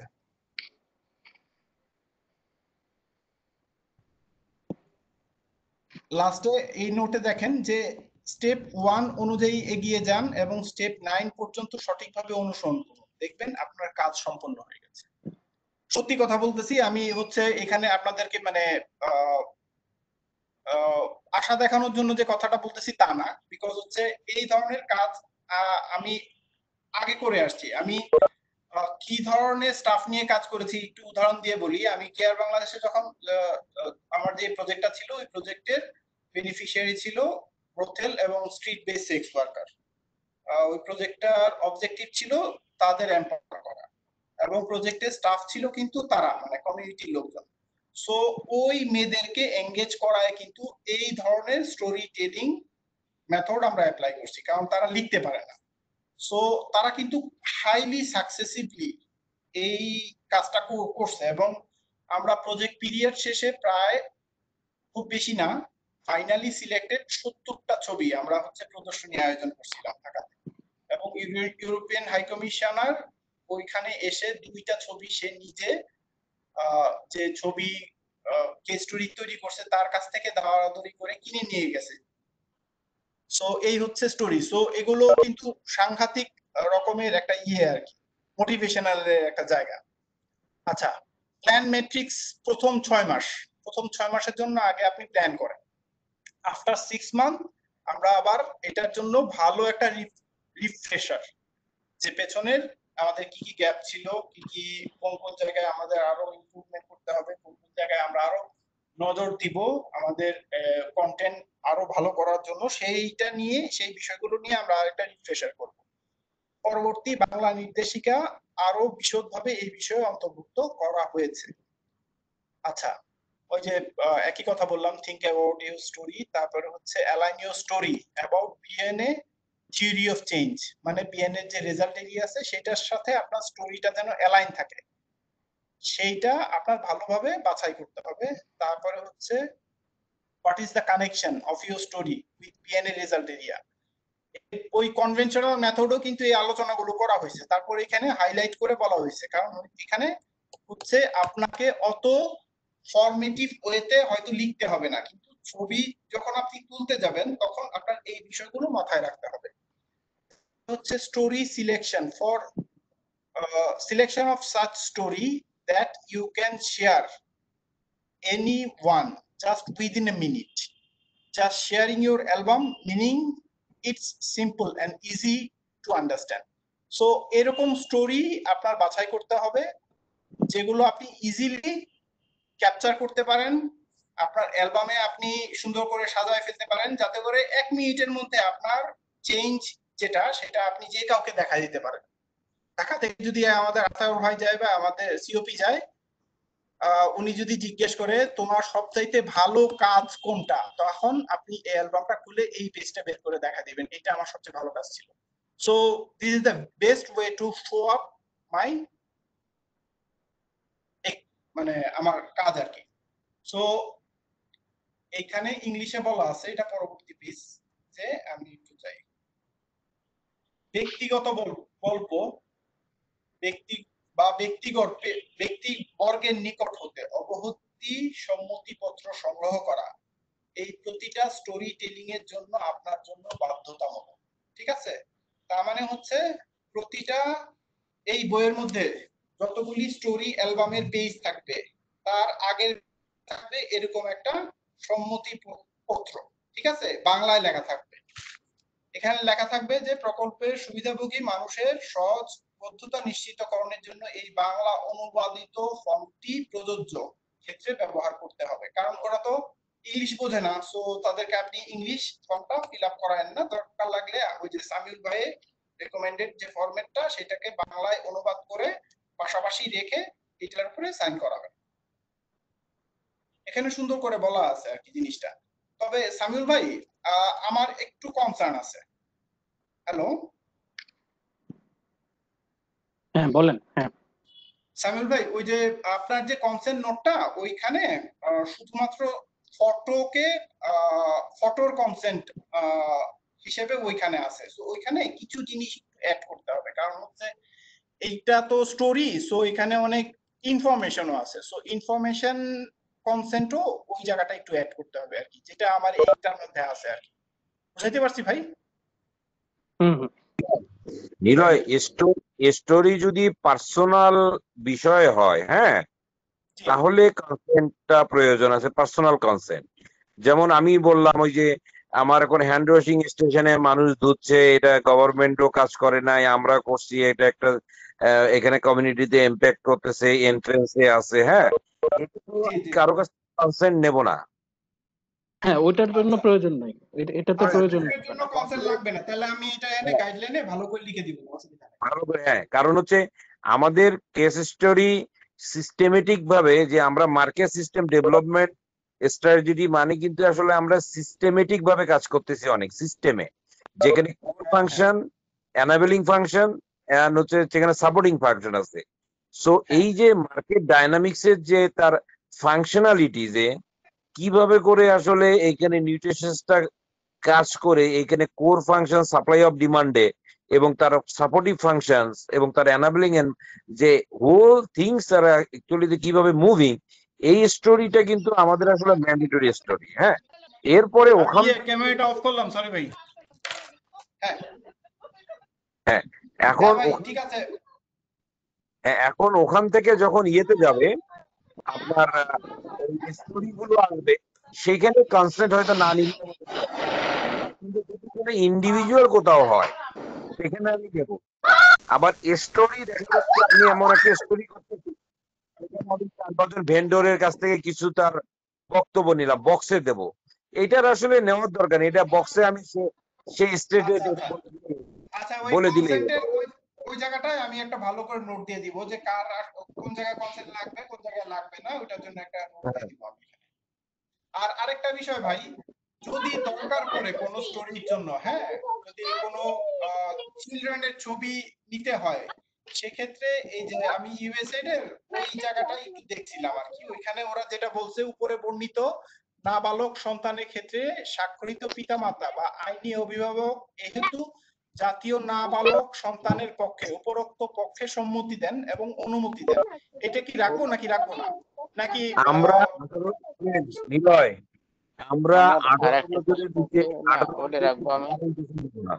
লাস্টে এই নোটে দেখেন যে স্টেপ ওয়ান অনুযায়ী এগিয়ে যান এবং স্টেপ নাইন পর্যন্ত সঠিকভাবে অনুসরণ করুন, দেখবেন আপনার কাজ সম্পন্ন হয়ে গেছে। সত্যি কথা বলতেছি, আমি হচ্ছে এখানে আপনাদেরকে মানে আহ, আহ, আশা দেখানোর জন্য যে কথাটা বলতেছি তা না, বিকজ হচ্ছে এই ধরনের কাজ আহ, আমি আগে করে আসছি। আমি আহ, কি ধরনের স্টাফ নিয়ে কাজ করেছি একটু উদাহরণ দিয়ে বলি। আমি কেয়ার বাংলাদেশে যখন আহ, আহ, আমার যে প্রজেক্টটা ছিল, ওই প্রজেক্টের বেনিফিশিয়ারি ছিল ব্রোথেল এবং স্ট্রিট বেস সেক্স ওয়ার্কার। ওই প্রজেক্টটার অবজেক্টিভ ছিল তাদের এম্পাওয়ার করা, এবং প্রজেক্টের স্টাফ ছিল কিন্তু তারা মানে কমিউনিটির লোকজন। সো ওই মেয়েদেরকে এঙ্গেজ করায় কিন্তু এই ধরনের স্টোরি টেলিং মেথড আমরা অ্যাপ্লাই করছি, কারণ তারা লিখতে পারে না। সো তারা কিন্তু হাইলি সাকসেসিভলি এই কাজটা করছে, এবং আমরা প্রজেক্ট পিরিয়ড শেষে প্রায় খুব বেশি না, ফাইনালি সিলেক্টেড সত্তরটা ছবি আমরা হচ্ছে প্রদর্শনী আয়োজন করছিলাম ঢাকাতে, এবং ইউরোপিয়ান হাই কমিশনার ওইখানে এসে দুইটা ছবি সে নিজে যে ছবি কেস স্টোরি তৈরি করছে তার কাছ থেকে দাওয়াদারি করে কিনে নিয়ে গেছে। সো এই হচ্ছে স্টোরি। সো এগুলো কিন্তু সাংঘাতিক রকমের একটা ইয়ে আর কি, মোটিভেশনাল একটা জায়গা। আচ্ছা, প্ল্যান ম্যাট্রিক্স প্রথম ছয় মাস প্রথম ছয় মাসের জন্য আগে আপনি প্ল্যান করেন। আফটার সিক্স মান্থ আমরা আবার এটার জন্য ভালো একটা রিফ্রেশার, যে পেছনের আমাদের কি কি গ্যাপ ছিল, কি কি কোন কোন জায়গায় আমাদের আরো ইমপ্রুভমেন্ট করতে হবে, কোন কোন জায়গায় আমরা আরো নজর দিব আমাদের কন্টেন্ট আরো ভালো করার জন্য, সেইটা নিয়ে সেই বিষয়গুলো নিয়ে আমরা আরেকটা রিফ্রেশার করব। পরবর্তী বাংলা নির্দেশিকা আরো বিশদভাবে এই বিষয়ে অন্তর্ভুক্ত করা হয়েছে। আচ্ছা, ওই যে একই কথা বললাম, থিঙ্ক অ্যাবাউট ইউর স্টোরি, তারপরে হচ্ছে align your story about BNA theory of change, মানে বিএনএ এর যে রেজাল্ট এরিয়া আছে সেটার সাথে আপনার স্টোরিটা যেন অ্যালাইন থাকে, সেইটা আপনার ভালোভাবে বাছাই করতে হবে। তারপরে হচ্ছে what is the connection of your story with BNA result area. ওই কনভেনশনাল মেথডও কিন্তু এই আলোচনাগুলো করা হয়েছে, তারপর এখানে হাইলাইট করে বলা হয়েছে, কারণ এখানে হচ্ছে আপনাকে অত ফরমেটিভ ওয়েতে হয়তো লিখতে হবে না, কিন্তু ছবি যখন আপনি তুলতে যাবেন তখন আপনার এই বিষয়গুলো মাথায় রাখতে হবে। হচ্ছে story selection for selection of such story that you can share any one just within a minute, just sharing your album, meaning it's simple and easy to understand. So এরকম স্টোরি আপনার বাছাই করতে হবে যেগুলো আপনি ইজিলি ক্যাপচার করতে পারেন, আপনার অ্যালবামে আপনি সুন্দর করে সাজায় ফেলতে পারেন, যাতে করে এক মিনিটের মধ্যে আপনার চেঞ্জ যেটা সেটা আপনি যে কাউকে দেখা দিতে পারেন। ঢাকা থেকে যদি আমাদের আতাউর ভাই যায় বা আমাদের সিওপি যায়, উনি যদি জিজ্ঞেস করে তোমার সবচাইতে ভালো কাজ কোনটা, তখন আপনি এই অ্যালবামটা খুলে এই পেজটা বের করে দেখা দিবেন, এটা আমার সবচেয়ে ভালো কাজ ছিল। So this is the best way to show up my মানে আমার কাজ আর কি। সো এইখানে ইংলিশে বলা আছে, এটা পরবর্তী পেজ, যে আমি একটু চাই ব্যক্তিগত গল্প ব্যক্তি বা ব্যক্তিগত ব্যক্তি বর্গের নিকট হতে অবহতি সম্মতিপত্র সংগ্রহ করা, এই প্রতিটা স্টোরি টেলিং এর জন্য আপনার জন্য বাধ্যতামূলক। ঠিক আছে, তার মানে হচ্ছে প্রতিটা এই বইয়ের মধ্যে যতগুলি স্টোরি অ্যালবামের পেজ থাকবে তার আগের থাকবে এরকম একটা সম্মতি পত্র, ঠিক আছে, বাংলায় লেখা থাকবে। এখানে লেখা থাকবে যে প্রকল্পের সুবিধাভোগী মানুষের সহজ বদ্ধতা নিশ্চিতকরণের জন্য এই বাংলা অনুবাদিত ফর্মটি প্রযোজ্য ক্ষেত্রে ব্যবহার করতে হবে, কারণ ওরা তো ইংলিশ বোঝে না, সো তাদেরকে আপনি ইংলিশ ফর্মটা ফিল আপ করায়েন না, দরকার লাগলে ওই যে সামিউল ভাইয়ের রেকমেন্ডেড যে ফরম্যাটটা সেটাকে বাংলায় অনুবাদ করে পাশাপাশি রেখে এটার উপরে সাইন করাবেন। এখানে সুন্দর করে বলা আছে আর কি জিনিসটা। তবে সামিউল ভাই আমার একটু কনসার্ন আছে। হ্যালো, হ্যাঁ বলেন। হ্যাঁ সামিউল ভাই, ওই যে আপনার যে কনসেন্ট নোটটা ওইখানে শুধুমাত্র ফটোকে ফটোর কনসেন্ট হিসেবে ওইখানে আছে, সো ওইখানে কিছু জিনিস অ্যাড করতে হবে, কারণ হচ্ছে এইটা তো স্টোরি, সো এখানে অনেক ইনফরমেশনও আছে। সো ইনফরমেশন কনসেন্টও ওই জায়গাটা একটু অ্যাড করতে হবে আর কি, যেটা আমার এইটার মধ্যে আছে আর কি। বুঝাইতে পারছি ভাই? নিলয়, স্টোরি যদি পার্সোনাল বিষয় হয়, হ্যাঁ, তাহলে কনসেন্টটা প্রয়োজন আছে, পার্সোনাল কনসেন্ট। যেমন আমি বললাম ওই যে আমার এখন হ্যান্ড ওয়াশিং স্টেশনে মানুষ ধুচ্ছে, এটা গভর্নমেন্টও কাজ করে নাই, আমরা করছি, এটা একটা আহ, এখানে কমিউনিটিতে ইম্প্যাক্ট করতেছে, এন্ট্রেন্সে আছে, হ্যাঁ, এটা তো আমি কারো কাছে কনসেন্ট নেব না। হ্যাঁ, ওটার জন্য প্রয়োজন নাই, এটা- এটাতে প্রয়োজন নেই। এর জন্য কনসেন্ট লাগবে না, তাহলে আমি এটা এনে গাইডলাইনে ভালো করে লিখে দিব, অসুবিধা নেই। ভালো করে, হ্যাঁ, কারণ হচ্ছে আমাদের কেস স্টোরি সিস্টেমেটিক ভাবে যে আমরা মার্কেট সিস্টেম ডেভেলপমেন্ট স্ট্র্যাটেজি মানে কিন্তু আসলে আমরা সিস্টেমেটিক ভাবে কাজ করতেছি, অনেক সিস্টেমে, যেখানে core function, enabling function and হচ্ছে যেখানে সাপোর্টিং ফাংশন আছে। সো এই যে মার্কেট ডাইনামিক্স এর যে তার ফাংশনালিটি, যে কিভাবে করে আসলে এইখানে নিউট্রিশনসটা কাজ করে, এইখানে কোর ফাংশন সাপ্লাই অফ ডিমান্ডে এবং তার সাপোর্টিভ ফাংশনস এবং তার এনাবলিং এন্ড যে হোল থিংস তারা অ্যাকচুয়ালি কিভাবে মুভিং, এই স্টোরিটা কিন্তু আমাদের আসলে ম্যান্ডেটরি স্টোরি। হ্যাঁ, এরপরে ওখান ক্যামেরাটা অফ করলাম, সরি ভাই। হ্যাঁ হ্যাঁ এখন ভাই ওখান- ঠিক আছে। হ্যাঁ, এখন ওখান থেকে যখন ইয়েতে যাবে আপনার স্টোরি গুলো আসবে, সেখানে কনসেন্ট হয়তো না নিলে, কিন্তু যদি কোনো ইন্ডিভিজুয়াল কোথাও হয় সেখানে আমি দেবো। আবার স্টোরি দেখা যাচ্ছে আমি এমন একটা স্টোরি করতেছি, সেখানে আমি চার পাঁচজন ভেন্ডরের কাছ থেকে কিছু তার বক্তব্য নিলাম, বক্সে দেব, এটার আসলে নেওয়ার দরকার নেই, এটা বক্সে আমি সে- সেই স্টেটে আচ্ছা, ওই বলে দিলে কনসেন্টের ওই ওই জায়গাটায় আমি একটা ভালো করে নোট দিয়ে দিব যে কার আর কোন জায়গায় কনসেন্ট লাগবে, কোন জায়গায় লাগবে না, ওটার জন্য একটা নোট দিয়ে দিব আমি। আর আরেকটা বিষয় ভাই, যদি দরকার পড়ে কোন স্টোরির জন্য, হ্যাঁ, যদি কোনো চিলড্রেনের ছবি নিতে হয়, সেক্ষেত্রে এই যে আমি ইউএসএড এর ওই জায়গাটাই একটু দেখছিলাম আর কি, ওইখানে ওরা যেটা বলছে উপরে বর্ণিত নাবালক সন্তানের ক্ষেত্রে স্বাক্ষরিত পিতামাতা বা আইনি অভিভাবক এহেতু জাতীয় নাবালক সন্তানের পক্ষে উপরোক্ত পক্ষে সম্মতি দেন এবং অনুমতি দেন। এটা কি রাখবো নাকি রাখবো না, নাকি আমরা নিলয়, আমরা আমার আঠারো আরেকটা বছরের প্রশ্ন নিচে ছিল, না, আঠারো ওটা রাখবো আমি। বছরের না।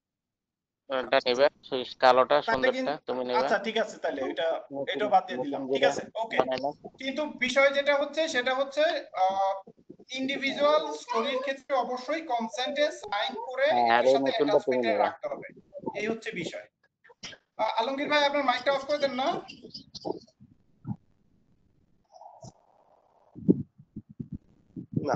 ওটা নেবে, সুইচ কালোটা তাহলে সুন্দরটা কিন্তু তুমি নেবে। আচ্ছা ঠিক আছে, তাহলে এটা এটা বাদ দিয়ে দিলাম, ঠিক আছে, ওকে। বানাইলাম। কিন্তু বিষয় যেটা হচ্ছে সেটা হচ্ছে ইন্ডিভিজুয়াল স্টোরির ক্ষেত্রে অবশ্যই কনসেন্টে সাইন করে হ্যাঁ, আর এর এই সাথে নতুনটা তুমি অ্যাটাচমেন্টে নেবে। রাখতে হবে, এই হচ্ছে বিষয়। আহ, আলমগীর ভাই আপনার মাইকটা অফ করে দেন না। না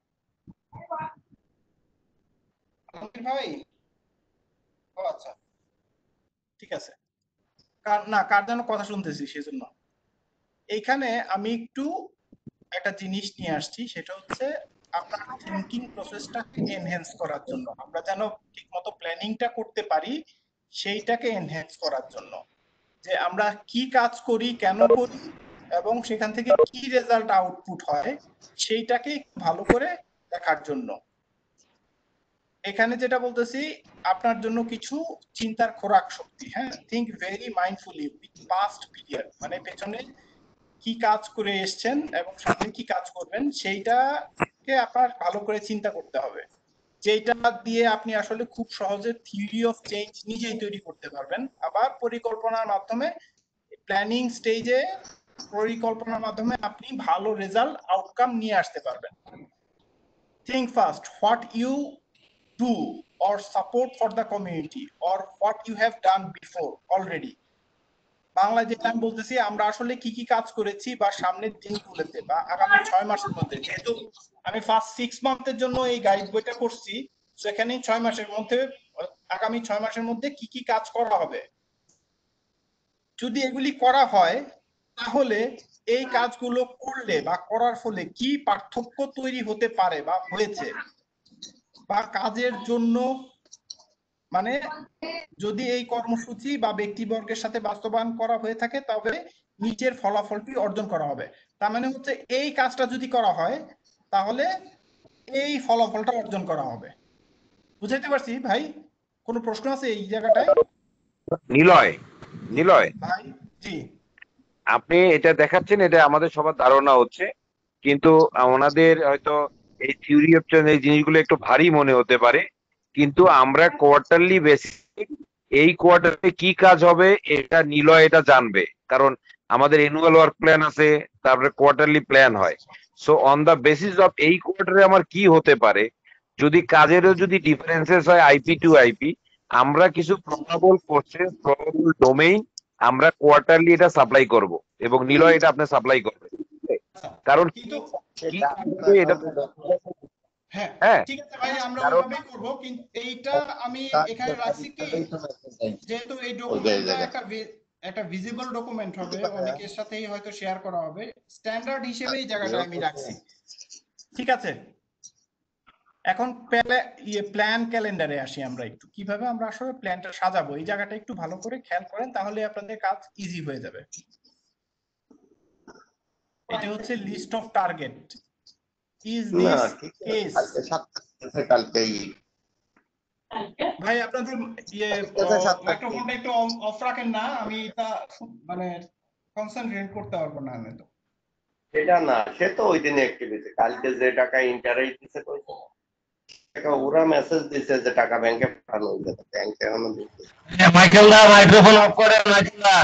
আলমগীর ভাই, ও আচ্ছা ঠিক আছে, কার না কার যেন কথা শুনতেছি সেজন্য। এইখানে আমি একটু একটা জিনিস নিয়ে আসছি, সেটা হচ্ছে আপনার থিংকিং প্রসেসটাকে এনহ্যান্স করার জন্য, আমরা যেন ঠিকমতো প্ল্যানিংটা করতে পারি, সেইটাকে এনহ্যান্স করার জন্য, যে আমরা কি কাজ করি, কেন করি এবং সেখান থেকে কি রেজাল্ট আউটপুট হয়, সেইটাকে ভালো করে দেখার জন্য। এখানে যেটা বলতেছি, আপনার জন্য কিছু চিন্তার খোরাক শক্তি, হ্যাঁ, think very mindfully with past period, মানে পেছনে কি কাজ করে এসছেন এবং সামনে কি কাজ করবেন, সেইটাকে আপনার ভালো করে চিন্তা করতে হবে, যেটা দিয়ে আপনি আসলে খুব সহজে থিওরি অফ চেঞ্জ নিজেই তৈরি করতে পারবেন। আবার পরিকল্পনার মাধ্যমে, প্ল্যানিং স্টেজে পরিকল্পনার মাধ্যমে আপনি ভালো রেজাল্ট আউটকাম নিয়ে আসতে পারবেন। Think first what you do or support for the community or what you have done before already. Bangla যেটা আমি বলতেছি, আমরা আসলে কি কি কাজ করেছি বা সামনের দিনগুলোতে বা আগামী ছয় মাসের মধ্যে, যেহেতু আমি ফার্স্ট সিক্স মান্থের জন্য এই গাইড বইটা করছি, সেখানে ছয় মাসের মধ্যে, আগামী ছয় মাসের মধ্যে কি কি কাজ করা হবে, যদি এগুলি করা হয় তাহলে এই কাজগুলো করলে বা করার ফলে কি পার্থক্য তৈরি হতে পারে বা হয়েছে, বা কাজের জন্য মানে যদি এই কর্মসূচি বা ব্যক্তিবর্গের সাথে বাস্তবায়ন করা হয়ে থাকে তবে নিচের ফলাফলটি অর্জন করা হবে। তার মানে হচ্ছে এই কাজটা যদি করা হয় তাহলে এই ফলাফলটা অর্জন করা হবে। বুঝাইতে পারছি ভাই? কোনো প্রশ্ন আছে এই জায়গাটায়? নিলয়, নিলয় ভাই জি, আপনি এটা দেখাচ্ছেন, এটা আমাদের সবার ধারণা হচ্ছে, কিন্তু ওনাদের হয়তো এই থিওরি অপশন এই জিনিসগুলো একটু ভারী মনে হতে পারে, কিন্তু আমরা কোয়ার্টারলি বেসিসে এই কোয়ার্টারে কি কাজ হবে এটা নিলয় এটা জানবে, কারণ আমাদের অ্যানুয়াল ওয়ার্ক প্ল্যান আছে, তারপরে কোয়ার্টারলি প্ল্যান হয়। So on the basis of এই কোয়ার্টারে আমার কি হতে পারে, যদি কাজেরও যদি ডিফারেন্সেস হয় আইপি টু আইপি, আমরা কিছু প্রবাবল প্রসেস প্রবাবল ডোমেইন আমরা কোয়ার্টারলি এটা সাপ্লাই করব এবং নিলয় এটা আপনি সাপ্লাই করবে, কারণ কিন্তু কি হবে এটা হ্যাঁ হ্যাঁ ঠিক আছে ভাই, আমরা কারণ ওইভাবেই করব। কিন্তু এইটা আমি এখানে রাখছি কি, যেহেতু এই ডকুমেন্টটা একটা ভি- একটা ভিজিবল ডকুমেন্ট হবে, অনেকের সাথেই হয়তো শেয়ার করা হবে, স্ট্যান্ডার্ড হিসেবে এই জায়গাটা আমি রাখছি। ঠিক আছে, এখন ইয়ে প্ল্যান ক্যালেন্ডারে আসি আমরা একটু, কিভাবে আমরা আসলে প্ল্যানটা সাজাবো এই জায়গাটা একটু ভালো করে খেয়াল করেন, তাহলে আপনাদের কাজ ইজি হয়ে যাবে। এটা হচ্ছে list of target. Is this case? ভাই আপনাদের ইয়ে মাইক্রোফোনটা একটু অফ রাখেন না, আমি এটা মানে কনসেন্ট্রেট করতে পারবো না আমি তো। সেটা না, সে তো ওই দিনে অ্যাক্টিভ হয়েছে, কালকে যে টাকা ইন্টারেস্ট দিছে কইছে টাকা ওরা মেসেজ দিছে যে টাকা ব্যাংকে পাঠানো হইছে, ব্যাংকে এখনো দিছে। মাইকেল দা মাইক্রোফোন অফ করেন Michael da.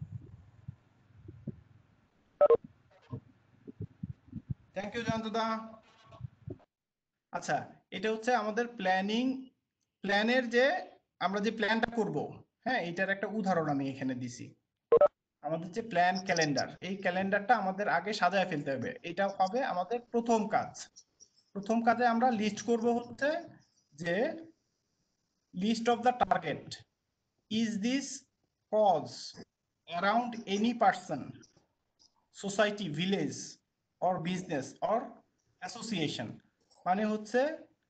Thank you Joyanta da. আচ্ছা, এটা হচ্ছে আমাদের প্ল্যানিং, প্ল্যানের যে আমরা যে প্ল্যানটা করব, হ্যাঁ এটার একটা উদাহরণ আমি এখানে দিছি। আমাদের যে প্ল্যান ক্যালেন্ডার, এই ক্যালেন্ডারটা আমাদের আগে সাজায় ফেলতে হবে, এটা হবে আমাদের প্রথম কাজ। প্রথম কাজে আমরা লিস্ট করব হচ্ছে যে list of the target. Is this cause around any person, society, village or business or association, মানে হচ্ছে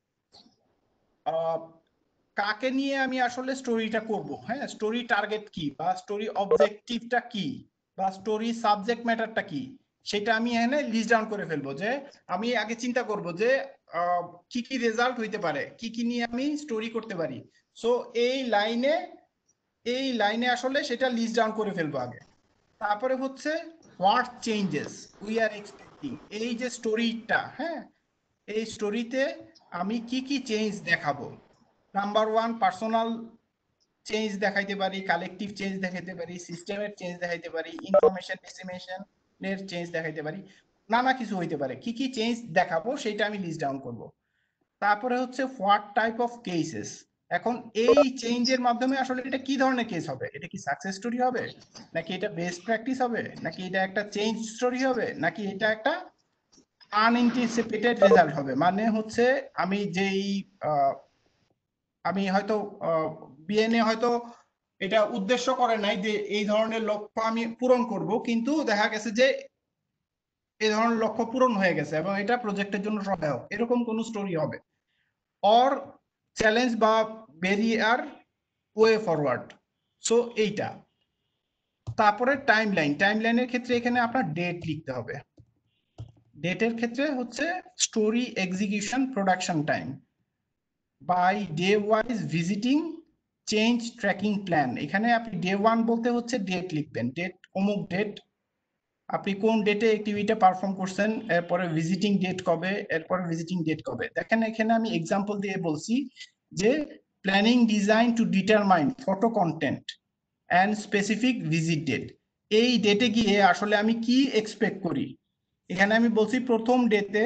কাকে নিয়ে আমি আসলে স্টোরিটা করব, হ্যাঁ স্টোরি টার্গেট কি বা স্টোরি অবজেক্টিভটা কি বা স্টোরি সাবজেক্ট ম্যাটারটা কি, সেটা আমি এখানে লিস্ট ডাউন করে ফেলবো। যে আমি আগে চিন্তা করব যে কি কি রেজাল্ট হইতে পারে, কি কি নিয়ে আমি স্টোরি করতে পারি। সো এই লাইনে এই লাইনে আসলে সেটা লিস্ট ডাউন করে ফেলবো আগে। তারপরে হচ্ছে what changes we are expecting, এই যে স্টোরিটা, হ্যাঁ এই স্টোরিতে আমি কি কি চেঞ্জ দেখাবো। নাম্বার ওয়ান, পার্সোনাল চেঞ্জ দেখাইতে পারি, কালেকটিভ চেঞ্জ দেখাইতে পারি, সিস্টেমের চেঞ্জ দেখাইতে পারি, ইনফরমেশন ডিসিমিনেশনের চেঞ্জ দেখাইতে পারি, নানা কিছু হইতে পারে। কি কি চেঞ্জ দেখাবো সেটা আমি লিস্ট ডাউন করব। তারপরে হচ্ছে হোয়াট টাইপ অফ কেসেস, এখন এই চেঞ্জের মাধ্যমে আসলে এটা কি ধরনের কেস হবে, এটা কি সাকসেস স্টোরি হবে, নাকি এটা বেস্ট প্র্যাকটিস হবে, নাকি এটা একটা চেঞ্জ স্টোরি হবে, নাকি এটা একটা আনএন্টিসিপেটেড রেজাল্ট হবে। মানে হচ্ছে আমি যেই আমি হয়তো বিএনএ হয়তো এটা উদ্দেশ্য করে নাই যে এই ধরনের লক্ষ্য আমি পূরণ করব, কিন্তু দেখা গেছে যে এই ধরনের লক্ষ্য পূরণ হয়ে গেছে এবং এটা প্রজেক্টের জন্য সহায়ক, এরকম কোন স্টোরি হবে। অর চ্যালেঞ্জ বা ব্যারিয়ার ওয়ে ফরওয়ার্ড, সো এইটা। তারপরে টাইম লাইন, টাইম লাইনের ক্ষেত্রে এখানে আপনার ডেট লিখতে হবে। ডেটের ক্ষেত্রে হচ্ছে story execution production time by day wise visiting change tracking plan. এখানে আপনি ডে ওয়ান বলতে হচ্ছে ডেট লিখবেন, ডেট অমুক ডেট, আপনি কোন ডেটে অ্যাক্টিভিটি পারফর্ম করছেন, এরপরে ভিজিটিং ডেট কবে, এরপরে ভিজিটিং ডেট কবে। দেখেন এখানে আমি এক্সাম্পল দিয়ে বলছি যে planning design to determine photo content and specific visit date. এই ডেটে গিয়ে আসলে আমি কি এক্সপেক্ট করি, এখানে আমি বলছি প্রথম ডেতে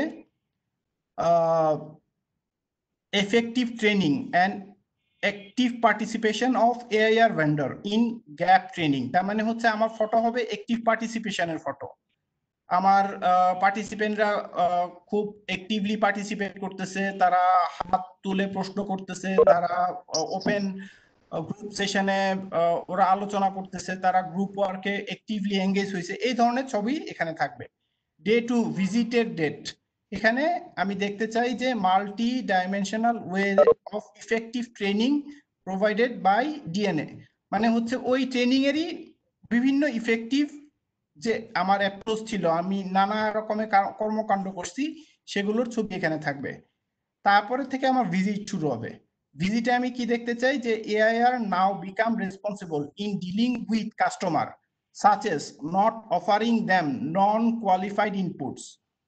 effective training and active participation of A I R vendor in gap training। তার মানে হচ্ছে আমার ফটো হবে অ্যাক্টিভ পার্টিসিপেশনের ফটো, আমার পার্টিসিপেন্টরা খুব অ্যাক্টিভলি পার্টিসিপেট করতেছে, তারা হাত তুলে প্রশ্ন করতেছে, তারা ওপেন গ্রুপ সেশনে ওরা আলোচনা করতেছে, তারা গ্রুপ ওয়ার্কে অ্যাক্টিভলি এঙ্গেজ হয়েছে, এই ধরনের ছবি এখানে থাকবে। ডে টু ভিজিটেড ডেট, এখানে আমি দেখতে চাই যে multi dimensional way of effective training provided by DNA, মানে হচ্ছে ওই ট্রেনিং এরই বিভিন্ন ইফেক্টিভ যে আমার অ্যাপ্রোচ ছিল, আমি নানা রকমের কর্মকাণ্ড করছি, সেগুলোর ছবি এখানে থাকবে। তারপরে থেকে আমার ভিজিট শুরু হবে। ভিজিটে আমি কি দেখতে চাই যে AIR now become responsible in dealing with customer such as not offering them non-qualified inputs,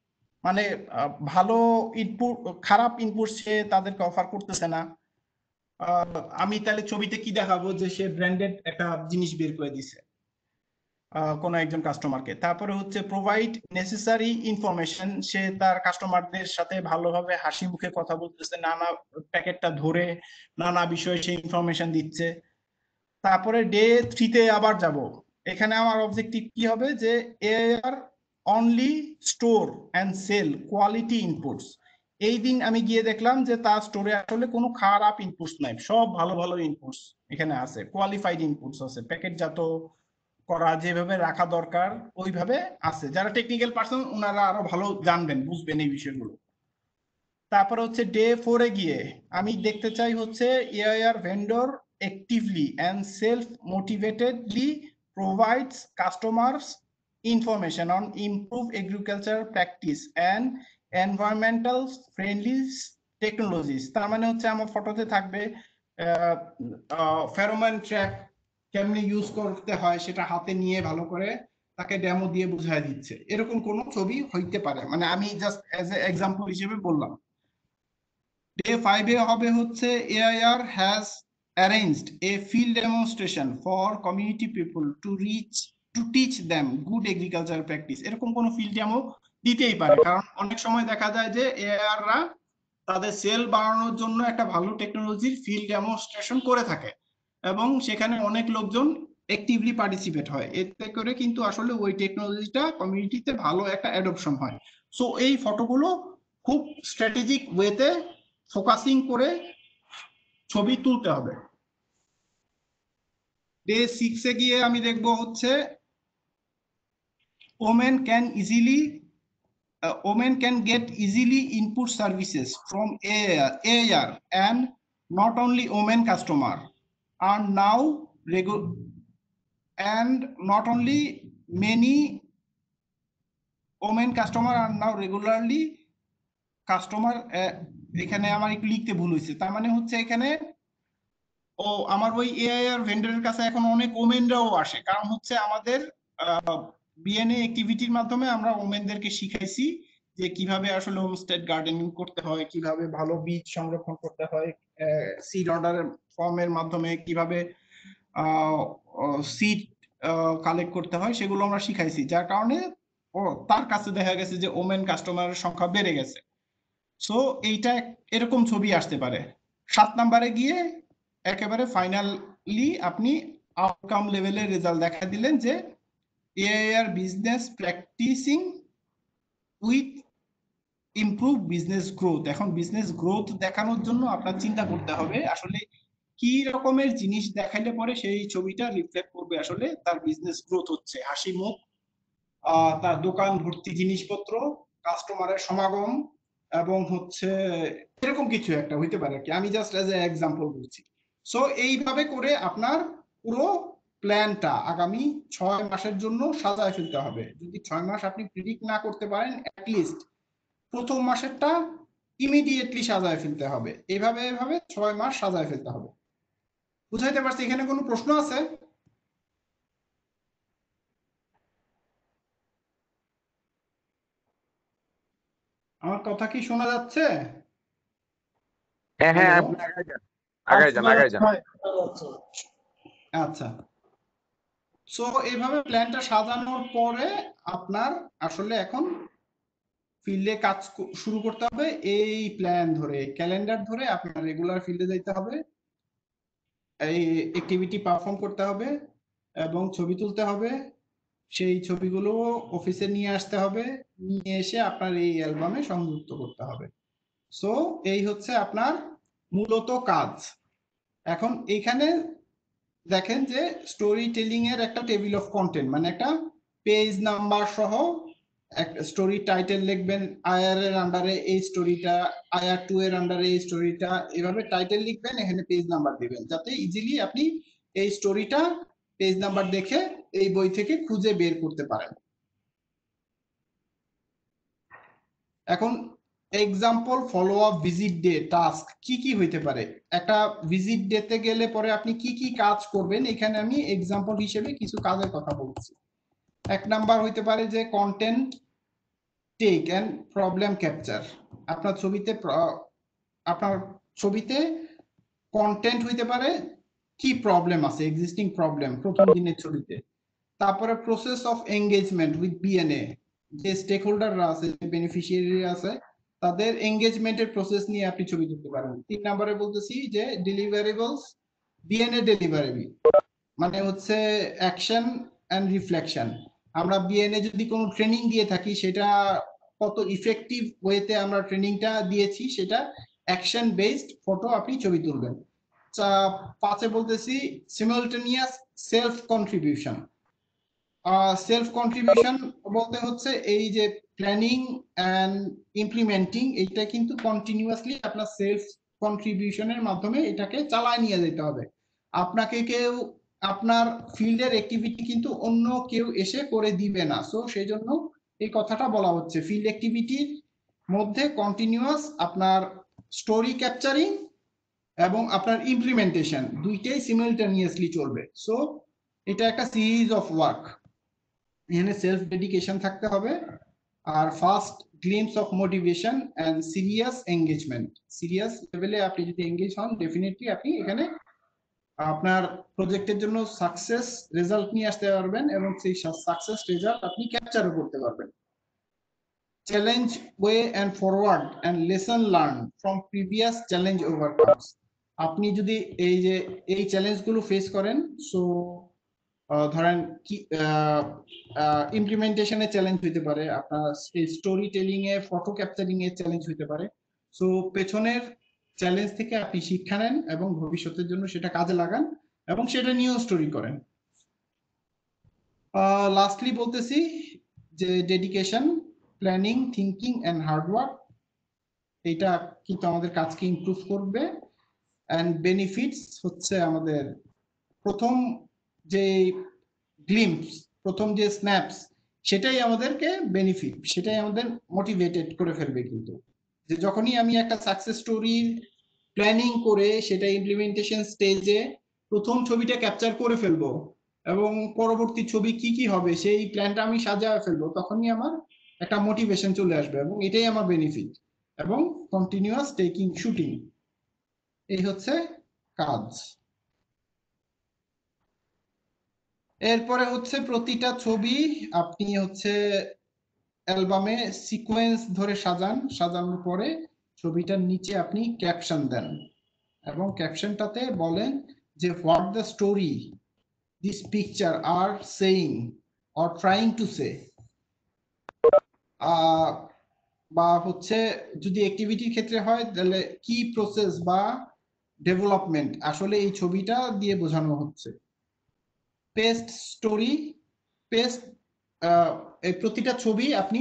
মানে আহ, ভালো ইনপুট খারাপ ইনপুট সে তাদেরকে অফার করতেছে না। আহ, আমি তাহলে ছবিতে কি দেখাবো যে সে ব্র্যান্ডেড একটা জিনিস বের করে দিছে আহ, কোনো একজন কাস্টমারকে। তারপরে হচ্ছে প্রোভাইড নেসেসারি ইনফরমেশন, সে তার কাস্টমারদের সাথে ভালোভাবে হাসি মুখে কথা বলতেছে, নানা প্যাকেটটা ধরে নানা বিষয়ে সে ইনফরমেশন দিচ্ছে। তারপরে ডে থ্রিতে আবার যাব, এখানে আমার অবজেক্টিভ কি হবে যে AR only store and sell quality inputs. এই দিন আমি গিয়ে দেখলাম যে তার স্টোরে আসলে কোনো খারাপ ইনপুটস নাই, সব ভালো ভালো ইনপুটস এখানে আছে, কোয়ালিফাইড ইনপুটস আছে, প্যাকেটজাত করা যেভাবে রাখা দরকার ওইভাবে আছে। যারা টেকনিক্যাল পার্সন ওনারা আরো ভালো জানবেন, বুঝবেন এই বিষয়গুলো। তারপরে হচ্ছে ডে ফোরে গিয়ে আমি দেখতে চাই হচ্ছে AIR vendor actively and self-motivatedly provides customers information on improved agriculture practice and environmental friendly technologies। তার মানে হচ্ছে আমার ফটোতে থাকবে ফেরোমন ট্র্যাপ কেমনে ইউজ করতে হয় সেটা হাতে নিয়ে ভালো করে তাকে ডেমো দিয়ে বুঝাই দিচ্ছে, এরকম কোন ছবি হইতে পারে। মানে আমি জাস্ট এজ এ এক্সাম্পল হিসেবে বললাম। ডে ফাইভে হবে হচ্ছে AIR has arranged a field demonstration for community people to reach to teach them good agriculture practice। এরকম কোন ফিল্ড ডেমো দিতেই পারে, কারণ অনেক সময় দেখা যায় যে এআইআর রা তাদের সেল বাড়ানোর জন্য একটা ভালো টেকনোলজির ফিল্ড ডেমনস্ট্রেশন করে থাকে এবং সেখানে অনেক লোকজন অ্যাক্টিভলি পার্টিসিপেট হয়, এতে করে কিন্তু আসলে ওই টেকনোলজিটা কমিউনিটিতে ভালো একটা অ্যাডপশন হয়। সো এই ফটোগুলো খুব স্ট্র্যাটেজিক ওয়েতে ফোকাসিং করে ছবি তুলতে হবে। ডে সিক্সে গিয়ে আমি দেখবো হচ্ছে women can easily women can get easily input services from AIR and not only women customer are now রেগু and not only many women customer are now regularly customer এখানে আমার একটু লিখতে ভুল হয়েছে, তার মানে হচ্ছে এখানে ও আমার ওই এআইআর ভেন্ডরের কাছে এখন অনেক ওমেনরাও আসে, কারণ হচ্ছে আমাদের বিএনএ অ্যাক্টিভিটির মাধ্যমে আমরা ওমেনদেরকে শিখাইছি যে কিভাবে আসলে হোমস্টেড গার্ডেনিং করতে হয়, কিভাবে ভালো বীজ সংরক্ষণ করতে হয়, সিড অর্ডার ফর্মের মাধ্যমে কিভাবে সিড কালেক্ট করতে হয়, সেগুলো আমরা শিখাইছি, যার কারণে ও তার কাছে দেখা গেছে যে ওমেন কাস্টমারের সংখ্যা বেড়ে গেছে। সো এইটা এরকম ছবি আসতে পারে। সাত নাম্বারে গিয়ে একেবারে ফাইনালি আপনি আউটকাম লেভেলের রেজাল্ট দেখা দিলেন যে AIR business practicing with improve business growth. এখন বিজনেস গ্রোথ দেখানোর জন্য আপনার চিন্তা করতে হবে আসলে কি রকমের জিনিস দেখাইলে পরে সেই ছবিটা রিফ্লেক্ট করবে আসলে তার বিজনেস গ্রোথ হচ্ছে, হাসি মুখ, তার দোকান ভর্তি জিনিসপত্র, কাস্টমারের সমাগম এবং হচ্ছে এরকম কিছু একটা হইতে পারে কি, আমি জাস্ট এজ এ এক্সাম্পল বলছি। সো এইভাবে করে আপনার পুরো প্ল্যানটা আগামী ছয় মাসের জন্য সাজায় ফেলতে হবে। যদি ছয় মাস আপনি প্রিডিক্ট না করতে পারেন, অ্যাটলিস্ট প্রথম মাসেরটা ইমিডিয়েটলি সাজায় ফেলতে হবে। এইভাবে এইভাবে ছয় মাস সাজায় ফেলতে হবে। বুঝাইতে পারছি? এখানে কোনো প্রশ্ন আছে? আমার কথা কি শোনা যাচ্ছে? হ্যাঁ হ্যাঁ, আপনি আগায় যান আগায় যান আগায় যান। আচ্ছা, সো এইভাবে প্ল্যানটা সাজানোর পরে আপনার আসলে এখন ফিল্ডে কাজ শুরু করতে হবে। এই প্ল্যান ধরে ক্যালেন্ডার ধরে আপনার রেগুলার ফিল্ডে যেতে হবে, এই অ্যাক্টিভিটি পারফর্ম করতে হবে এবং ছবি তুলতে হবে। সেই ছবিগুলো অফিসে নিয়ে আসতে হবে, নিয়ে এসে আপনার এই অ্যালবামে সংযুক্ত করতে হবে। সো এই হচ্ছে আপনার মূলত কাজ। এখন এইখানে দেখেন যে স্টোরি টেলিং এর একটা টেবিল অফ কন্টেন্ট, মানে একটা পেজ নাম্বার সহ একটা স্টোরি টাইটেল লিখবেন, আইআর এর আন্ডারে এই স্টোরিটা, আইআর টু এর আন্ডারে এই স্টোরিটা, এভাবে টাইটেল লিখবেন, এখানে পেজ নাম্বার দিবেন যাতে ইজিলি আপনি এই স্টোরিটা পেজ নাম্বার দেখে এই বই থেকে খুঁজে বের করতে পারেন। এখন example follow up visit day task কি কি হইতে পারে, একটা ভিজিট ডেতে গেলে পরে আপনি কি কি কাজ করবেন, এখানে আমি এক্সাম্পল হিসেবে কিছু কাজের কথা বলছি। এক নাম্বার হইতে পারে যে content take and problem capture. আপনার ছবিতে প্র- আপনার ছবিতে কন্টেন্ট হইতে পারে কি প্রবলেম আছে, এক্সিস্টিং প্রবলেম প্রথম দিনের ছবিতে। তারপরে process of engagement with BNA, যে স্টেক হোল্ডাররা আছে, যে বেনিফিশিয়ারি আছে, তাদের এঙ্গেজমেন্টের প্রসেস নিয়ে আপনি ছবি তুলতে পারেন। তিন নম্বরে বলতেছি যে ডেলিভারেবলস, বিএনএ ডেলিভারেবল মানে হচ্ছে অ্যাকশন অ্যান্ড রিফ্লেকশন। আমরা বিএনএ যদি কোনো ট্রেনিং দিয়ে থাকি, সেটা কত ইফেক্টিভ ওয়েতে আমরা ট্রেনিংটা দিয়েছি, সেটা অ্যাকশন বেসড ফটো আপনি ছবি তুলবেন। পাঁচে বলতেছি simultaneous self contribution. Self contribution বলতে হচ্ছে এই যে প্ল্যানিং অ্যান্ড ইমপ্লিমেন্টিং, এইটা কিন্তু কন্টিনিউয়াসলি আপনার সেলফ কন্ট্রিবিউশনের মাধ্যমে এটাকে চালায় নিয়ে যেতে হবে। আপনাকে কেউ আপনার ফিল্ডের অ্যাক্টিভিটি কিন্তু অন্য কেউ এসে করে দিবে না। সো সেই জন্য এই কথাটা বলা হচ্ছে ফিল্ড অ্যাক্টিভিটির মধ্যে কন্টিনিউয়াস আপনার স্টোরি ক্যাপচারিং এবং আপনার ইমপ্লিমেন্টেশন দুইটাই সিমিলটেনিয়াসলি চলবে। সো এটা একটা সিরিজ অফ ওয়ার্ক। এখানে সেলফ ডেডিকেশন থাকতে হবে, আর first glimpse of motivation and serious engagement. Serious লেভেলে আপনি যদি এঙ্গেজ হন, ডেফিনেটলি আপনি এখানে আপনার প্রজেক্টের জন্য সাকসেস রেজাল্ট নিয়ে আসতে পারবেন এবং সেই সাকসেস রেজাল্ট আপনি ক্যাপচারও করতে পারবেন। Challenge way and forward and lesson learn from previous challenge overcomes. আপনি যদি এই যে এই চ্যালেঞ্জগুলো ফেস করেন, সো ধরেন কি ইমপ্লিমেন্টেশনে চ্যালেঞ্জ হইতে পারে, আপনার স্টোরি টেলিং এ, ফটো ক্যাপচারিং এ চ্যালেঞ্জ হইতে পারে। সো পেছনের চ্যালেঞ্জ থেকে আপনি শিক্ষা নেন এবং ভবিষ্যতের জন্য সেটা কাজে লাগান এবং সেটা নিয়েও স্টোরি করেন। লাস্টলি বলতেছি যে dedication, planning, thinking and hard work, এটা কিন্তু আমাদের কাজকে ইমপ্রুভ করবে। এন্ড বেনিফিটস হচ্ছে আমাদের প্রথম যে গ্লিম্পস, প্রথম যে স্ন্যাপস, সেটাই আমাদেরকে বেনিফিট, সেটাই আমাদের মোটিভেটেড করে ফেলবে। কিন্তু যে যখনই আমি একটা সাকসেস স্টোরি প্ল্যানিং করে সেটা ইমপ্লিমেন্টেশন স্টেজে প্রথম ছবিটা ক্যাপচার করে ফেলবো এবং পরবর্তী ছবি কি কি হবে সেই প্ল্যানটা আমি সাজায় ফেলবো, তখনই আমার একটা মোটিভেশন চলে আসবে এবং এটাই আমার বেনিফিট। এবং কন্টিনিউয়াস টেকিং শুটিং, এই হচ্ছে কাজ। এরপরে হচ্ছে প্রতিটা ছবি আপনি হচ্ছে অ্যালবামে সিকোয়েন্স ধরে সাজান। সাজানোর পরে ছবিটার নিচে আপনি ক্যাপশন দেন এবং ক্যাপশনটাতে বলেন যে what the story this picture are saying or trying to say. বা হচ্ছে যদি অ্যাক্টিভিটির ক্ষেত্রে হয় তাহলে কি প্রসেস বা ডেভেলপমেন্ট আসলে এই ছবিটা দিয়ে বোঝানো হচ্ছে। পেস্ট স্টোরি, পেস্ট এই প্রতিটা ছবি আপনি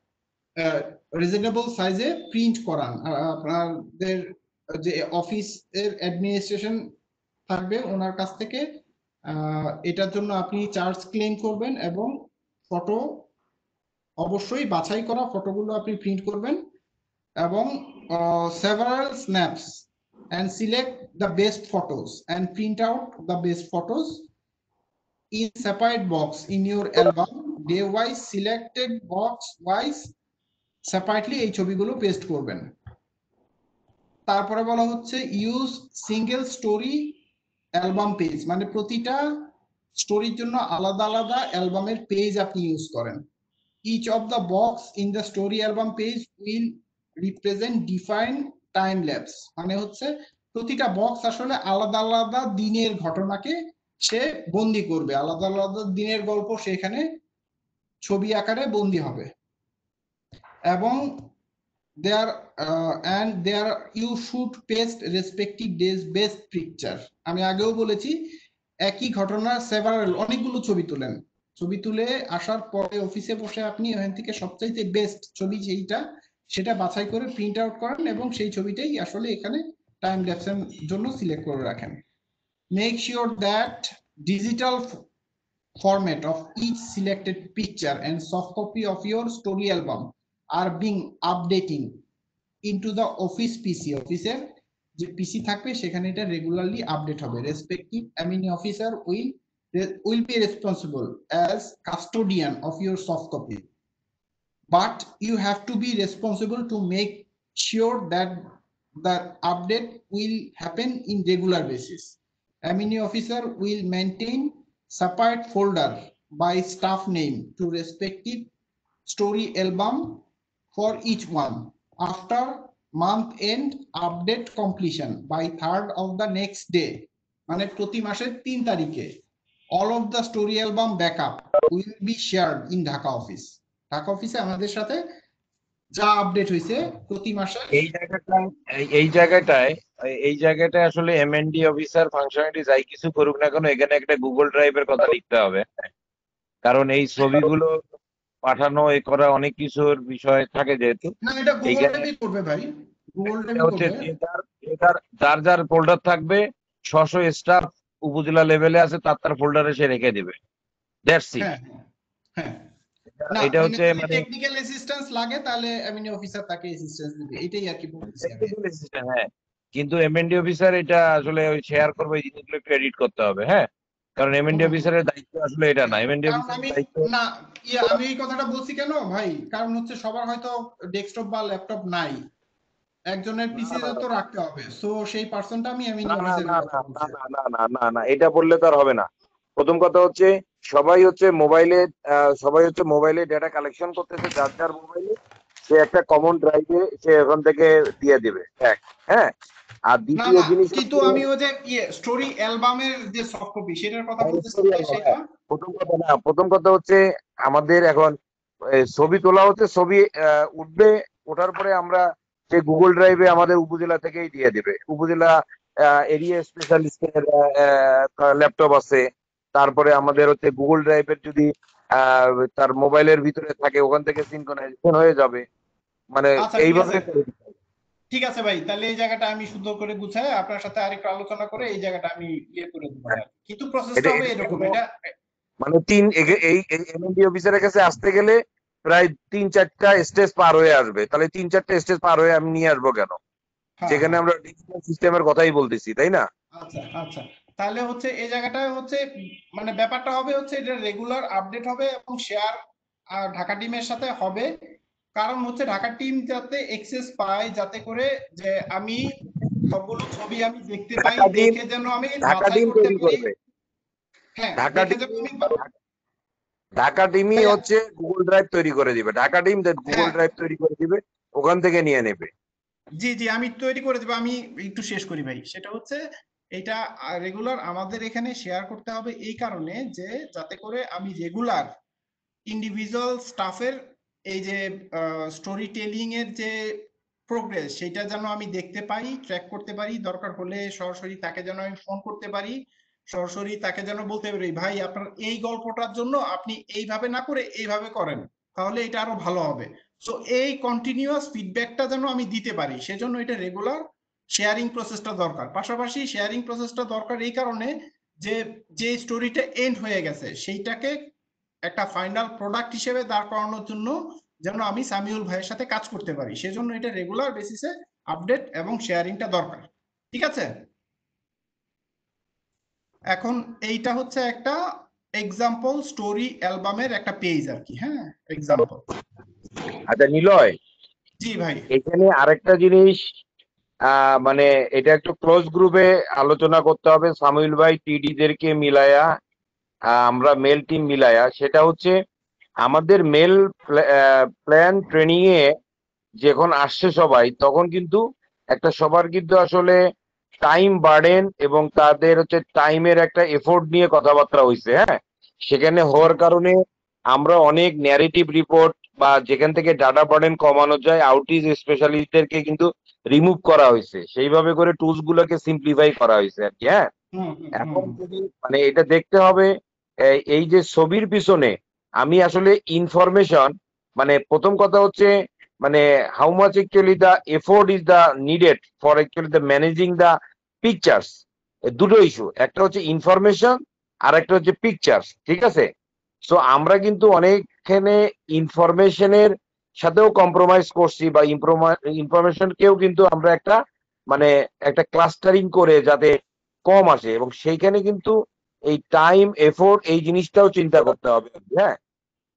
রিজনেবল সাইজে প্রিন্ট করান। আপনাদের যে অফিসের অ্যাডমিনিস্ট্রেশন থাকবে ওনার কাছ থেকে এটার জন্য আপনি চার্জ ক্লেম করবেন এবং ফটো অবশ্যই বাছাই করা ফটোগুলো আপনি প্রিন্ট করবেন এবং several snaps and select the best photos and print out the best photos in separate box in your album, day wise selected box wise separately এই ছবিগুলো পেস্ট করবেন। তারপরে বলা হচ্ছে use single story album page, মানে প্রতিটা স্টোরির জন্য আলাদা আলাদা অ্যালবামের পেজ আপনি ইউজ করেন। each of the box in the story album page will represent defined time lapse, মানে হচ্ছে প্রতিটা বক্স আসলে আলাদা আলাদা দিনের ঘটনাকে সে বন্দি করবে, আলাদা আলাদা দিনের গল্প সেখানে ছবি আকারে বন্দি হবে। এবং there and there you should paste respective days best picture. আমি আগেও বলেছি একই ঘটনার সেভারাল অনেকগুলো ছবি তুলেন, ছবি তুলে আসার পরে অফিসে বসে আপনি ওখান থেকে সবচাইতে বেস্ট ছবি যেইটা সেটা বাছাই করে প্রিন্ট আউট করেন এবং সেই ছবিটাই আসলে এখানে টাইম ল্যাপসের জন্য সিলেক্ট করে রাখেন। Make sure that digital format of each selected picture and soft copy of your story album are being updating into the office PC. অফিসের যে পিসি থাকবে সেখানে এটা রেগুলারলি আপডেট হবে। Respective MNE officer will will be responsible as custodian of your soft copy. but you have to be responsible to make sure that the update will happen in regular basis. M and E officer will maintain separate folder by staff name to respective story album for each one. After month end update completion by third of the next day, মানে প্রতি মাসের তিন তারিখে all of the story album backup will be shared in Dhaka office. Dhaka অফিসে আমাদের সাথে যা update হয়েছে প্রতি মাসে এই জায়গাটায় এই- এই জায়গাটায় এই জায়গাটায় আসলে এমএনডি অফিসার ফাংশনালিটি যাই কিছু করুক না কেন এখানে একটা গুগল ড্রাইভের কথা লিখতে হবে, কারণ এই ছবিগুলো পাঠানো এ করা অনেক কিছুর বিষয় থাকে যেহেতু না এটা গুগল এইখানে ড্রাইভই করবে ভাই, গুগল এটা ড্রাইভই হচ্ছে করবে। যে যার যে যার যার যার ফোল্ডার থাকবে স্ব স্টাফ উপজেলা লেভেলে আছে তার তার ফোল্ডারে সে রেখে দিবে। That's it. হ্যাঁ হ্যাঁ না এটা মানে হচ্ছে যদি মানে টেকনিক্যাল অ্যাসিস্ট্যান্স লাগে তাহলে এমনি অফিসার তাকে অ্যাসিস্ট্যান্স দিবে, এটাই আর কি বলতেছি আমি। technical assistant, হ্যাঁ, কিন্তু এমএনডি অফিসার এটা আসলে ওই শেয়ার করবে এই জিনিসগুলো একটু এডিট করতে হবে, হ্যাঁ, কারণ এমএনডি অফিসারের দায়িত্ব আসলে এটা না। এমএনডি কারণ অফিসারের আমি দায়িত্ব না ইয়ে আমি এই কথাটা বলছি কেন ভাই, কারণ হচ্ছে সবার হয়তো ডেস্কটপ বা ল্যাপটপ নাই, একজনের পিসি তো রাখতে হবে, সো সেই পার্সনটা আমি এমনি না না অফিসের না কথা না বলছি। না না না না না এটা বললে তো আর হবে না। প্রথম কথা হচ্ছে সবাই হচ্ছে মোবাইলে সবাই হচ্ছে মোবাইলে ডেটা কালেকশন করতেছে যার যার মোবাইলে, সে একটা কমন ড্রাইভে সে ওখান থেকে দিয়ে দিবে এক, হ্যাঁ। আর না দ্বিতীয় না জিনিস কিন্তু হচ্ছে আমি ওই যে ইয়ে স্টোরি অ্যালবামের যে সফট কপি সেটার কথা বলতেছি story যে album, সেটা হ্যাঁ। প্রথম কথা না প্রথম কথা হচ্ছে আমাদের এখন এ, ছবি তোলা হচ্ছে, ছবি আহ, উঠবে, ওঠার পরে আমরা যে গুগল ড্রাইভে আমাদের উপজেলা থেকেই দিয়ে দেবে। উপজেলা এরিয়া স্পেশালিস্টের ল্যাপটপ আছে, তারপরে আমাদের হচ্ছে গুগল ড্রাইভের যদি আহ, তার মোবাইলের ভিতরে থাকে ওখান থেকে সিনক্রোনাইজেশন হয়ে যাবে, মানে আচ্ছা ঠিক এইভাবে আছে ঠিক আছে ভাই, তাহলে এই জায়গাটা আমি সুন্দর করে গুছাই আপনার সাথে আরেকটু আলোচনা করে এই জায়গাটা আমি ইয়ে করে দেবো আর কি। কিন্তু প্রসেসটা এটা হবে এটা এরকম, কেন? এটা মানে তিন এগে- এই এমএনডি অফিসারের কাছে আসতে গেলে প্রায় তিন চারটা স্টেজ পার হয়ে আসবে, তাহলে তিন চারটা স্টেজ পার হয়ে আমি নিয়ে আসবো কেন, হ্যাঁ যেখানে হ্যাঁ আমরা ডিজিটাল সিস্টেমের কথাই বলতেছি, তাই না? আচ্ছা আচ্ছা তাহলে হচ্ছে এই জায়গাটায় হচ্ছে মানে ব্যাপারটা হবে হচ্ছে এটা রেগুলার আপডেট হবে এবং শেয়ার ঢাকা টিমের সাথে হবে, কারণ হচ্ছে ঢাকা টিম যাতে এক্সেস পায়, যাতে করে যে আমি সবগুলো ছবি আমি দেখতে পাই, ঢাকা টিম দেখে যেন আমি ঢাকা বাছাই টিম করতে তৈরি পারি। করবে, হ্যাঁ ঢাকা দেখে টিম যেন আমি বা- ঢাকা টিমই ভাইয়া, হচ্ছে গুগল ড্রাইভ তৈরি করে দিবে, ঢাকা টিম গুগল হ্যাঁ ড্রাইভ তৈরি করে দিবে, ওখান থেকে নিয়ে নেবে। জি জি আমি তৈরি করে দেবো, আমি একটু শেষ করি ভাই। সেটা হচ্ছে এটা রেগুলার আমাদের এখানে শেয়ার করতে হবে এই কারণে যে যাতে করে আমি রেগুলার ইন্ডিভিজুয়াল স্টাফের এই যে স্টোরি টেলিং এর যে প্রোগ্রেস সেটা যেন আমি দেখতে পাই, ট্র্যাক করতে পারি, দরকার হলে সরাসরি তাকে যেন আমি ফোন করতে পারি, সরাসরি তাকে যেন বলতে পারি ভাই আপনার এই গল্পটার জন্য আপনি এইভাবে না করে এইভাবে করেন তাহলে এটা আরো ভালো হবে। সো এই কন্টিনিউয়াস ফিডব্যাকটা যেন আমি দিতে পারি, সেজন্য এটা রেগুলার শেয়ারিং প্রসেসটা দরকার। পাশাপাশি শেয়ারিং প্রসেসটা দরকার এই কারণে যে যে স্টোরিটা এন্ড হয়ে গেছে সেইটাকে একটা ফাইনাল প্রোডাক্ট হিসেবে দাঁড় করানোর জন্য যেন আমি সামিউল ভাইয়ের সাথে কাজ করতে পারি, সেজন্য এটা রেগুলার বেসিসে আপডেট এবং শেয়ারিংটা দরকার। ঠিক আছে, এখন এইটা হচ্ছে একটা এক্সাম্পল স্টোরি অ্যালবামের একটা পেজ আর কি। হ্যাঁ এক্সাম্পল। আচ্ছা নিলয়, জি ভাই। এখানে আরেকটা জিনিস আহ মানে এটা একটু ক্লোজ গ্রুপে আলোচনা করতে হবে সামিউল ভাই টিডি দেরকে মিলায়া, আহ, আমরা মেল টিম মিলায়া, সেটা হচ্ছে আমাদের মেল প্ল্যান ট্রেনিং এ যখন আসছে সবাই তখন কিন্তু একটা সবার কিন্তু আসলে টাইম বার্ডেন এবং তাদের হচ্ছে টাইমের একটা এফোর্ট নিয়ে কথাবার্তা হয়েছে, হ্যাঁ। সেখানে হওয়ার কারণে আমরা অনেক ন্যারেটিভ রিপোর্ট বা যেখান থেকে ডাটা বার্ডেন কমানো যায় আউটিজ স্পেশালিস্টদেরকে কিন্তু রিমুভ করা হয়েছে, সেইভাবে করে টুলস গুলোকে সিম্পলিফাই করা হয়েছে আর কি, হ্যাঁ। এখন যদি মানে এটা দেখতে হবে এই- এই যে ছবির পিছনে আমি আসলে ইনফরমেশন, মানে প্রথম কথা হচ্ছে মানে how much actually the effort is the needed for actually the managing the pictures, দুটো ইস্যু, একটা হচ্ছে ইনফরমেশন আর একটা হচ্ছে পিকচার্স, ঠিক আছে। সো আমরা কিন্তু অনেকখানে ইনফরমেশনের সাথেও কম্প্রোমাইজ করছি বা ইনফরমেশনকেও কিন্তু আমরা একটা মানে একটা ক্লাস্টারিং করে যাতে কম আসে, এবং সেইখানে কিন্তু এই টাইম এফোর্ট এই জিনিসটাও চিন্তা করতে হবে, হ্যাঁ।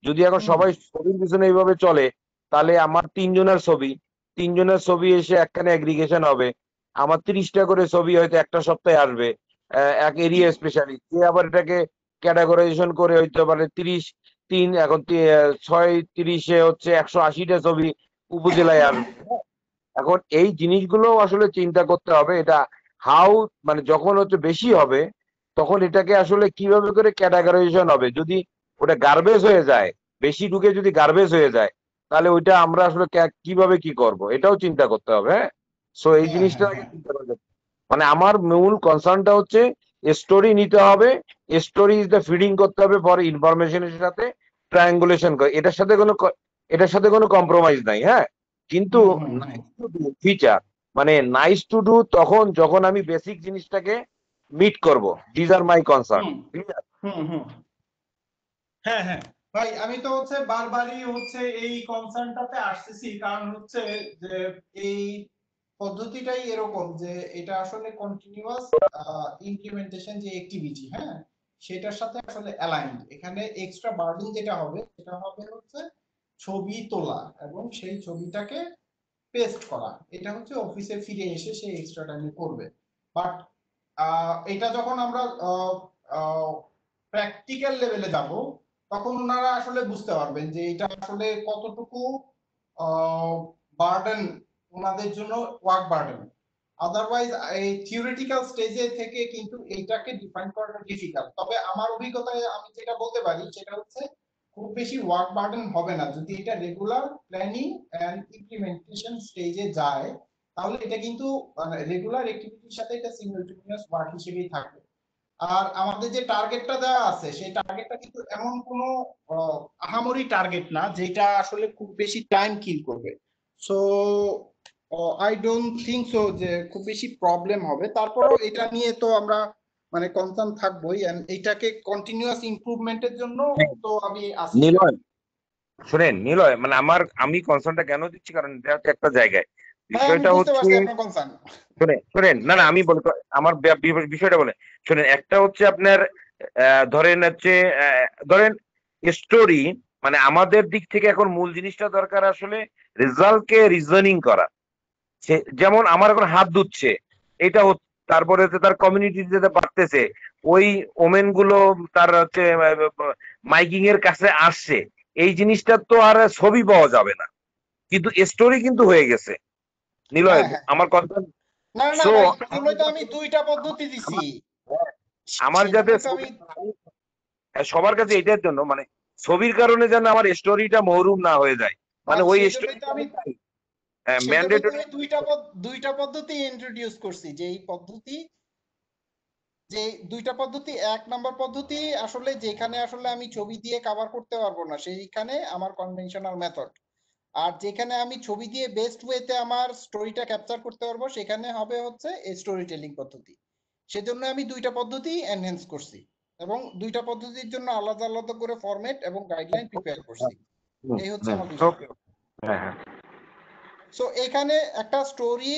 যদি এখন সবাই ছবির পিছনে এইভাবে চলে তাহলে আমার তিনজনের ছবি তিনজনের ছবি এসে একখানে এগ্রিগেশন হবে, আমার তিরিশটা করে ছবি হয়তো একটা সপ্তাহে আসবে আহ, এক এরিয়া স্পেশালি, যে আবার এটাকে ক্যাটাগরাইজেশন করে হইতে পারে তিরিশ তিন এখন তি- আহ, ছয় তিরিশে হচ্ছে একশো আশিটা ছবি উপজেলায় আসবে। এখন এই জিনিসগুলো আসলে চিন্তা করতে হবে, এটা হাউ মানে যখন হচ্ছে বেশি হবে তখন এটাকে আসলে কিভাবে করে ক্যাটাগরাইজেশন হবে। যদি ওটা গার্বেজ হয়ে যায়, বেশি ঢুকে যদি গার্বেজ হয়ে যায় তাহলে ওইটা আমরা আসলে কে- কিভাবে কি করব এটাও চিন্তা করতে হবে। হ্যাঁ, সো এই জিনিসটা আগে চিন্তা করতে হবে। মানে আমার মূল কনসার্নটা হচ্ছে স্টোরি নিতে হবে, স্টোরি ইজ দ্য ফিডিং করতে হবে ফর ইনফরমেশনের সাথে ট্রায়াঙ্গুলেশন করে, এটার সাথে কোনো ক- এটার সাথে কোনো কম্প্রোমাইজ নাই। হ্যাঁ, কিন্তু ফিচার মানে নাইস টু ডু তখন যখন আমি বেসিক জিনিসটাকে মিট করব। This R my concern. হুম হুম হ্যাঁ হ্যাঁ ভাই, আমি তো হচ্ছে বারবারই হচ্ছে এই কনসার্নটাতে আসতেছি, কারণ হচ্ছে যে এই পদ্ধতিটাই এরকম যে এটা আসলে কন্টিনিউয়াস ইমপ্লিমেন্টেশন যে অ্যাক্টিভিটি, হ্যাঁ, সেটার সাথে আসলে অ্যালাইনড। এখানে এক্সট্রা বার্ডেন যেটা হবে সেটা হবে হচ্ছে ছবি তোলা এবং সেই ছবিটাকে পেস্ট করা। এটা হচ্ছে অফিসে ফিরে এসে সেই এক্সট্রা টাইম করবে। বাট এটা যখন আমরা প্র্যাকটিক্যাল লেভেলে যাব তখন ওনারা আসলে বুঝতে পারবেন যে এটা আসলে কতটুকু বার্ডেন ওনাদের জন্য, ওয়ার্ক বার্ডেন। আদারওয়াইজ এই থিওরিটিক্যাল স্টেজে থেকে কিন্তু এইটাকে ডিফাইন করাটা ডিফিকাল্ট। তবে আমার অভিজ্ঞতায় আমি যেটা বলতে পারি সেটা হচ্ছে খুব বেশি ওয়ার্ক বার্ডেন হবে না যদি এটা রেগুলার প্ল্যানিং এন্ড ইমপ্লিমেন্টেশন স্টেজে যায়, তাহলে এটা কিন্তু রেগুলার অ্যাক্টিভিটির সাথে এটা সিমিলটেনিয়াস ওয়ার্ক হিসেবেই থাকবে। আর আমাদের যে টার্গেটটা দেওয়া আছে সেই টার্গেটটা কিন্তু এমন কোনো আহামরি টার্গেট না যেটা আসলে খুব বেশি টাইম কিল করবে। So I don't think so যে খুব বেশি প্রবলেম হবে। তারপরেও এটা নিয়ে তো আমরা মানে কনসার্ন থাকবোই, এন্ড এটাকে কন্টিনিউয়াস ইমপ্রুভমেন্টের জন্য তো আমি আছি। নিলয় শোনেন, নিলয় মানে আমার আমি কনসার্নটা কেন দিচ্ছি কারণ এটা হচ্ছে একটা জায়গায় হ্যাঁ, আমি বিষয়টা বুঝতে হচ্ছে পারছি আপনার কনসার্ন। শোনেন শোনেন না না আমি বলি আমার ব্য- বি- বিষয়টা বলে শোনেন। একটা হচ্ছে আপনার আহ, ধরেন হচ্ছে আহ, ধরেন স্টোরি মানে আমাদের দিক থেকে এখন মূল জিনিসটা দরকার আসলে রেজাল্টকে রিজনিং করা। সে যেমন আমার এখন হাত ধুচ্ছে এটা হচ্ছে, তারপরে হচ্ছে তার কমিউনিটি যেতে পারতেছে, ওই ওমেন গুলো তার হচ্ছে মাইকিং এর কাছে আসছে, এই জিনিসটা তো আর ছবি পাওয়া যাবে না, কিন্তু স্টোরি কিন্তু হয়ে গেছে। নিলয় হ্যাঁ হ্যাঁ আমার কথা। না না সো ভাই, সেজন্যই তো আমি দুইটা পদ্ধতি দিছি। আমার যাতে সেজন্যই তো আমি সবার কাছে এটার জন্য মানে ছবির কারণে যেন আমার স্টোরিটা মহরুম না হয়ে যায়, মানে ভাই, ওই সেজন্যই তো আমি সেজন্যই তো ম্যান্ডেটরি। আমি দুইটা পদ- দুইটা পদ্ধতি ইন্ট্রোডিউস করছি। যে এই পদ্ধতি যে দুইটা পদ্ধতি, এক নাম্বার পদ্ধতি আসলে যেখানে আসলে আমি ছবি দিয়ে কভার করতে পারবো না সেইখানে আমার কনভেনশনাল মেথড, আর যেখানে আমি ছবি দিয়ে বেস্ট ওয়েতে আমার স্টোরিটা ক্যাপচার করতে পারবো সেখানে হবে হচ্ছে এই স্টোরি টেলিং পদ্ধতি। সেজন্য আমি দুইটা পদ্ধতি এনহ্যান্স করছি এবং দুইটা পদ্ধতির জন্য আলাদা আলাদা করে ফরম্যাট এবং গাইডলাইন প্রিপেয়ার করছি। এই হচ্ছে আমার বিষয়। ওকে হ্যাঁ হ্যাঁ সো এখানে একটা স্টোরি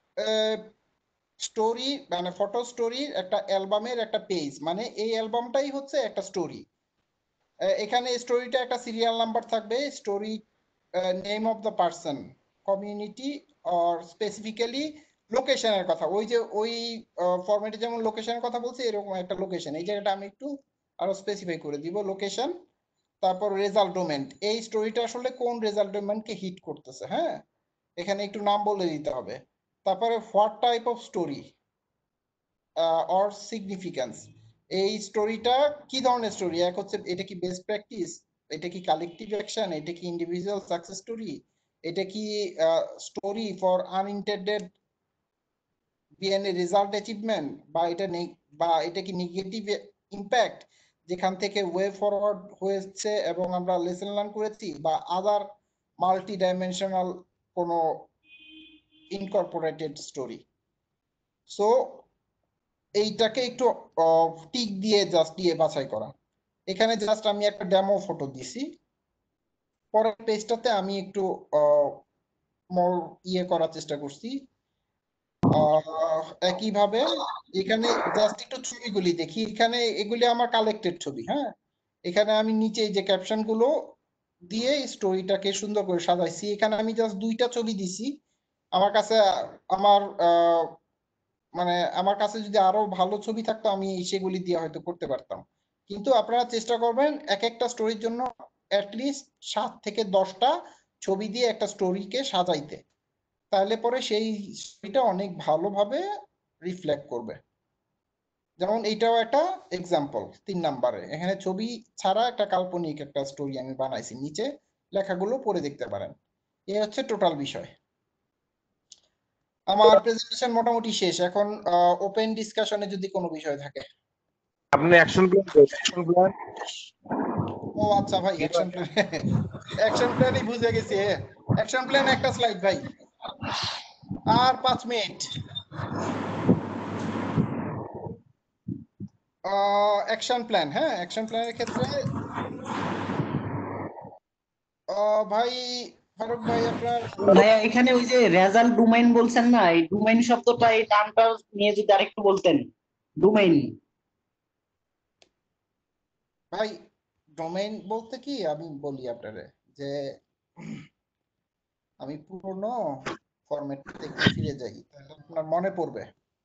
স্টোরি মানে ফটো স্টোরি একটা অ্যালবামের একটা পেজ, মানে এই অ্যালবামটাই হচ্ছে একটা স্টোরি। এখানে স্টোরিটা একটা সিরিয়াল নাম্বার থাকবে, story name of the person, community or specifically লোকেশনের কথা। ওই যে ওই ফরম্যাটে যেমন লোকেশনের কথা বলছি এরকম একটা লোকেশন, এই জায়গাটা আমি একটু আরো স্পেসিফাই করে দিব লোকেশন। তারপর রেজাল্ট ডোমেন, এই স্টোরিটা আসলে কোন রেজাল্ট ডোমেনকে হিট করতেছে, হ্যাঁ, এখানে একটু নাম বলে দিতে হবে। তারপরে what type of story or significance, এই স্টোরিটা কি ধরনের স্টোরি, এক হচ্ছে এটা কি বেস্ট প্র্যাকটিস, এটা কি কালেকটিভ অ্যাকশন, এটা কি ইন্ডিভিজুয়াল সাকসেস স্টোরি, এটা কি story for unintended BNA result achievement, বা এটা নেই, বা এটা কি নেগেটিভ ইম্প্যাক্ট যেখান থেকে ওয়ে ফরওয়ার্ড হয়েছে এবং আমরা লেসন লার্ন করেছি, বা আদার মাল্টি ডাইমেনশনাল কোনো ইনকর্পোরেটেড স্টোরি। সো এইটাকে একটু টিক দিয়ে জাস্ট দিয়ে বাছাই করা। এখানে জাস্ট আমি একটা ডেমো ফটো দিছি, পরের পেজটাতে আমি একটু মোর ইয়ে করার চেষ্টা করছি। একইভাবে এখানে জাস্ট একটু ছবিগুলি দেখি, এখানে এগুলি আমার কালেক্টেড ছবি, হ্যাঁ, এখানে আমি নিচে এই যে ক্যাপশন গুলো দিয়ে স্টোরিটাকে সুন্দর করে সাজাইছি। এখানে আমি জাস্ট দুইটা ছবি দিছি। আমার কাছে আমার আহ, মানে আমার কাছে যদি আরো ভালো ছবি থাকতো আমি সেগুলি দিয়ে হয়তো করতে পারতাম, কিন্তু আপনারা চেষ্টা করবেন এক একটা স্টোরির জন্য অ্যাটলিস্ট সাত থেকে দশটা ছবি দিয়ে একটা স্টোরিকে সাজাইতে, তাহলে পরে সেই স্টোরিটা অনেক ভালোভাবে রিফ্লেক্ট করবে। যেমন এইটাও একটা এক্সাম্পল, তিন নাম্বারে এখানে ছবি ছাড়া একটা কাল্পনিক একটা স্টোরি আমি বানাইছি, নিচে লেখাগুলো পড়ে দেখতে পারেন। এই হচ্ছে টোটাল বিষয়। আমার প্রেজেন্টেশন মোটামুটি শেষ, এখন ওপেন ডিসকাশনে যদি কোনো বিষয় থাকে। আপনি অ্যাকশন প্ল্যান অ্যাকশন প্ল্যান ও আচ্ছা ভাই, অ্যাকশন প্ল্যান অ্যাকশন প্ল্যানই বুঝে গেছি। অ্যাকশন প্ল্যান একটা স্লাইড ভাই, আর পাঁচ মিনিট। অ্যাকশন প্ল্যান, হ্যাঁ অ্যাকশন প্ল্যানের ক্ষেত্রে আহ, ভাই ফারুক ভাই আপনার ভাইয়া এখানে ওই যে রেজাল্ট ডোমাইন বলছেন না, এই ডোমাইন শব্দটা এই নামটা নিয়ে যদি আরেকটু বলতেন। ডোমাইন ভাই ডোমেইন বলতে কি আমি বলি আপনারে যে আমি পুরনো ফরম্যাটে একটু ফিরে যাই, তাহলে আপনার মনে পড়বে।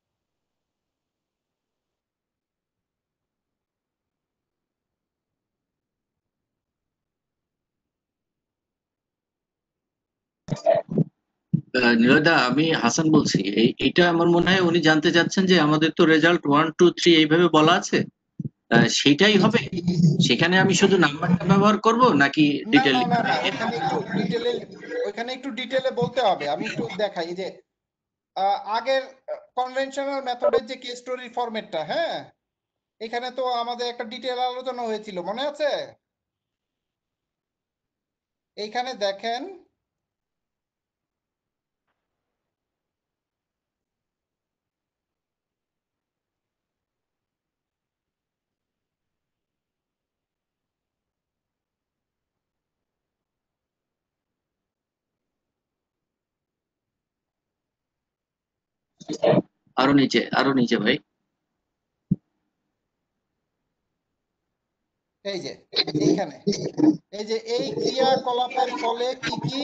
আহ, নীলয়দা, আমি হাসান বলছি। এই এটা আমার মনে হয় উনি জানতে চাচ্ছেন যে আমাদের তো রেজাল্ট ওয়ান টু থ্রি এইভাবে বলা আছে, আহ, সেটাই হবে? সেখানে আমি শুধু নাম্বারটা ব্যবহার করব নাকি না ডিটেল? না না না ওইখানে একটু ডিটেলে ওইখানে একটু ডিটেলে বলতে হবে। আমি একটু দেখাই যে আহ, আগের কনভেনশনাল মেথডের যে কেস স্টোরি ফরম্যাটটা, হ্যাঁ এখানে তো আমাদের একটা ডিটেল আলোচনা হয়েছিল, মনে আছে? এইখানে দেখেন আরো নিচে, আরো নিচে ভাই। এই যে এইখানে এই যে এই ক্রিয়াকলাপের ফলে কি কি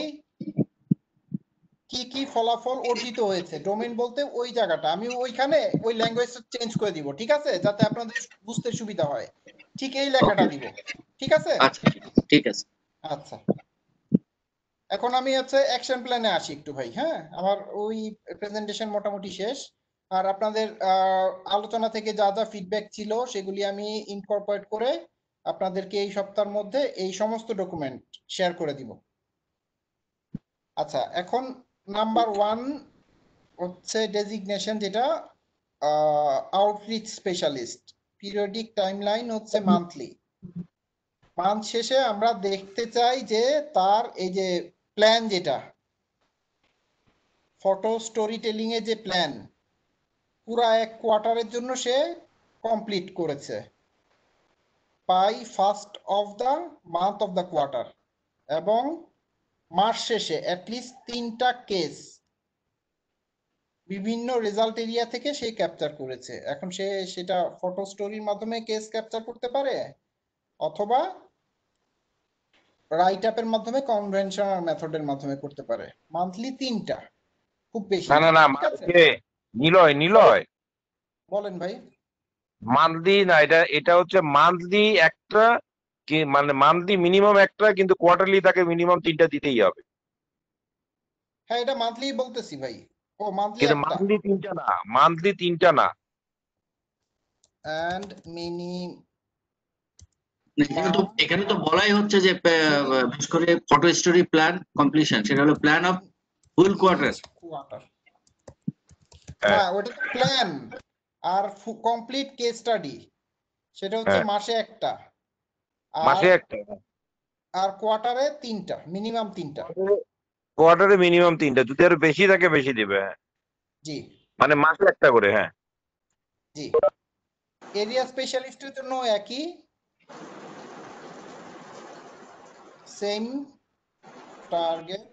কি কি ফলাফল অর্জিত হয়েছে, ডোমেইন বলতে ওই জায়গাটা আমি ওইখানে ওই ল্যাঙ্গুয়েজটা চেঞ্জ করে দিব, ঠিক আছে, যাতে আপনাদের বুঝতে সুবিধা হয়। ঠিক এই লেখাটা দিব, ঠিক আছে? আচ্ছা ঠিক আছে। আচ্ছা, এখন আমি হচ্ছে অ্যাকশন প্ল্যানে আসি একটু ভাই। হ্যাঁ আমার ওই প্রেজেন্টেশন মোটামুটি শেষ, আর আপনাদের আহ, আলোচনা থেকে যা যা ফিডব্যাক ছিল সেগুলি আমি ইনকর্পোরেট করে আপনাদেরকে এই সপ্তাহের মধ্যে এই সমস্ত ডকুমেন্ট শেয়ার করে দিব। আচ্ছা, এখন নাম্বার ওয়ান হচ্ছে ডেজিগনেশন, যেটা আউটরিচ স্পেশালিস্ট। পিরিয়ডিক টাইমলাইন হচ্ছে মান্থলি। মান্থ শেষে আমরা দেখতে চাই যে তার এই যে প্ল্যান, যেটা ফটো স্টোরি টেলিং এর যে প্ল্যান পুরা এক কোয়ার্টারের জন্য সে কমপ্লিট করেছে by first of the month of the quarter, এবং মাস শেষে অ্যাটলিস্ট তিনটা কেস বিভিন্ন রেজাল্ট এরিয়া থেকে সে ক্যাপচার করেছে। এখন সে সেটা ফটো স্টোরির মাধ্যমে কেস ক্যাপচার করতে পারে, অথবা রাইট আপের মাধ্যমে কনভেনশনাল মেথডের মাধ্যমে করতে পারে। মান্থলি তিনটা, খুব বেশি না না, না না ঠিক আছে? কে নিলয় নিলয় বলেন ভাই। মান্থলি না, এটা এটা হচ্ছে মান্থলি একটা, কি মানে মান্থলি মিনিমাম একটা, কিন্তু কোয়ার্টারলি তাকে মিনিমাম তিনটা দিতেই হবে। হ্যাঁ এটা মান্থলি বলতেছি ভাই। ও মান্থলি কিন্তু একটা মান্থলি তিনটা না, মান্থলি তিনটা না। এন্ড মিনি এখানে তো এখানে তো বলাই হচ্ছে যে আহ, বিশেষ করে ফটো স্টোরি প্ল্যান কমপ্লিশন, সেটা হলো plan of full quarter. Quarter, না ওটা তো প্ল্যান। আর কমপ্লিট কেস স্টাডি সেটা হচ্ছে হ্যাঁ মাসে একটা, আর মাসে একটা, আর কোয়ার্টারে তিনটা, মিনিমাম তিনটা। কোয়ার্টারে মিনিমাম তিনটা, যদি আরো বেশি থাকে বেশি দিবে। হ্যাঁ জি মানে মাসে একটা করে। হ্যাঁ জি, এরিয়া স্পেশালিস্টের জন্য একই, সেম টার্গেট।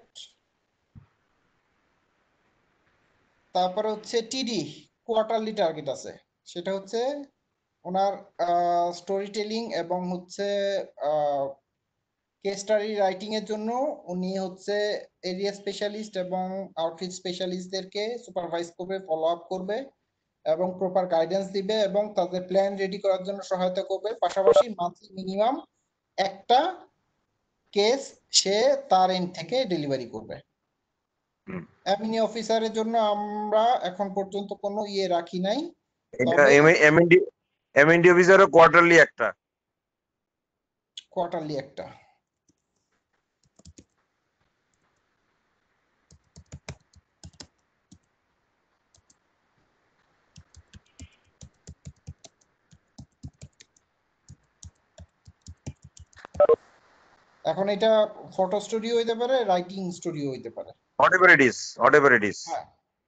তারপরে হচ্ছে টিডি কোয়ার্টারলি টার্গেট আছে, সেটা হচ্ছে ওনার স্টোরি টেলিং এবং হচ্ছে কেস স্টাডি রাইটিং এর জন্য উনি হচ্ছে এরিয়া স্পেশালিস্ট এবং আউটরিচ স্পেশালিস্টদেরকে সুপারভাইজ করবে, ফলো আপ করবে এবং প্রপার গাইডেন্স দিবে এবং তাদের প্ল্যান রেডি করার জন্য সহায়তা করবে। পাশাপাশি মান্থলি মিনিমাম একটা কেস সে তার এন্ড থেকে ডেলিভারি করবে। এমএনডি অফিসারের জন্য আমরা এখন পর্যন্ত কোনো ইয়ে রাখি নাই, এটা তবে এমএনডি এমএনডি অফিসারও কোয়ার্টারলি একটা কোয়ার্টারলি একটা। এখন এটা ফটো স্টুডিও হইতে পারে, রাইটিং স্টুডিও হইতে পারে। Whatever it is whatever it is হ্যাঁ,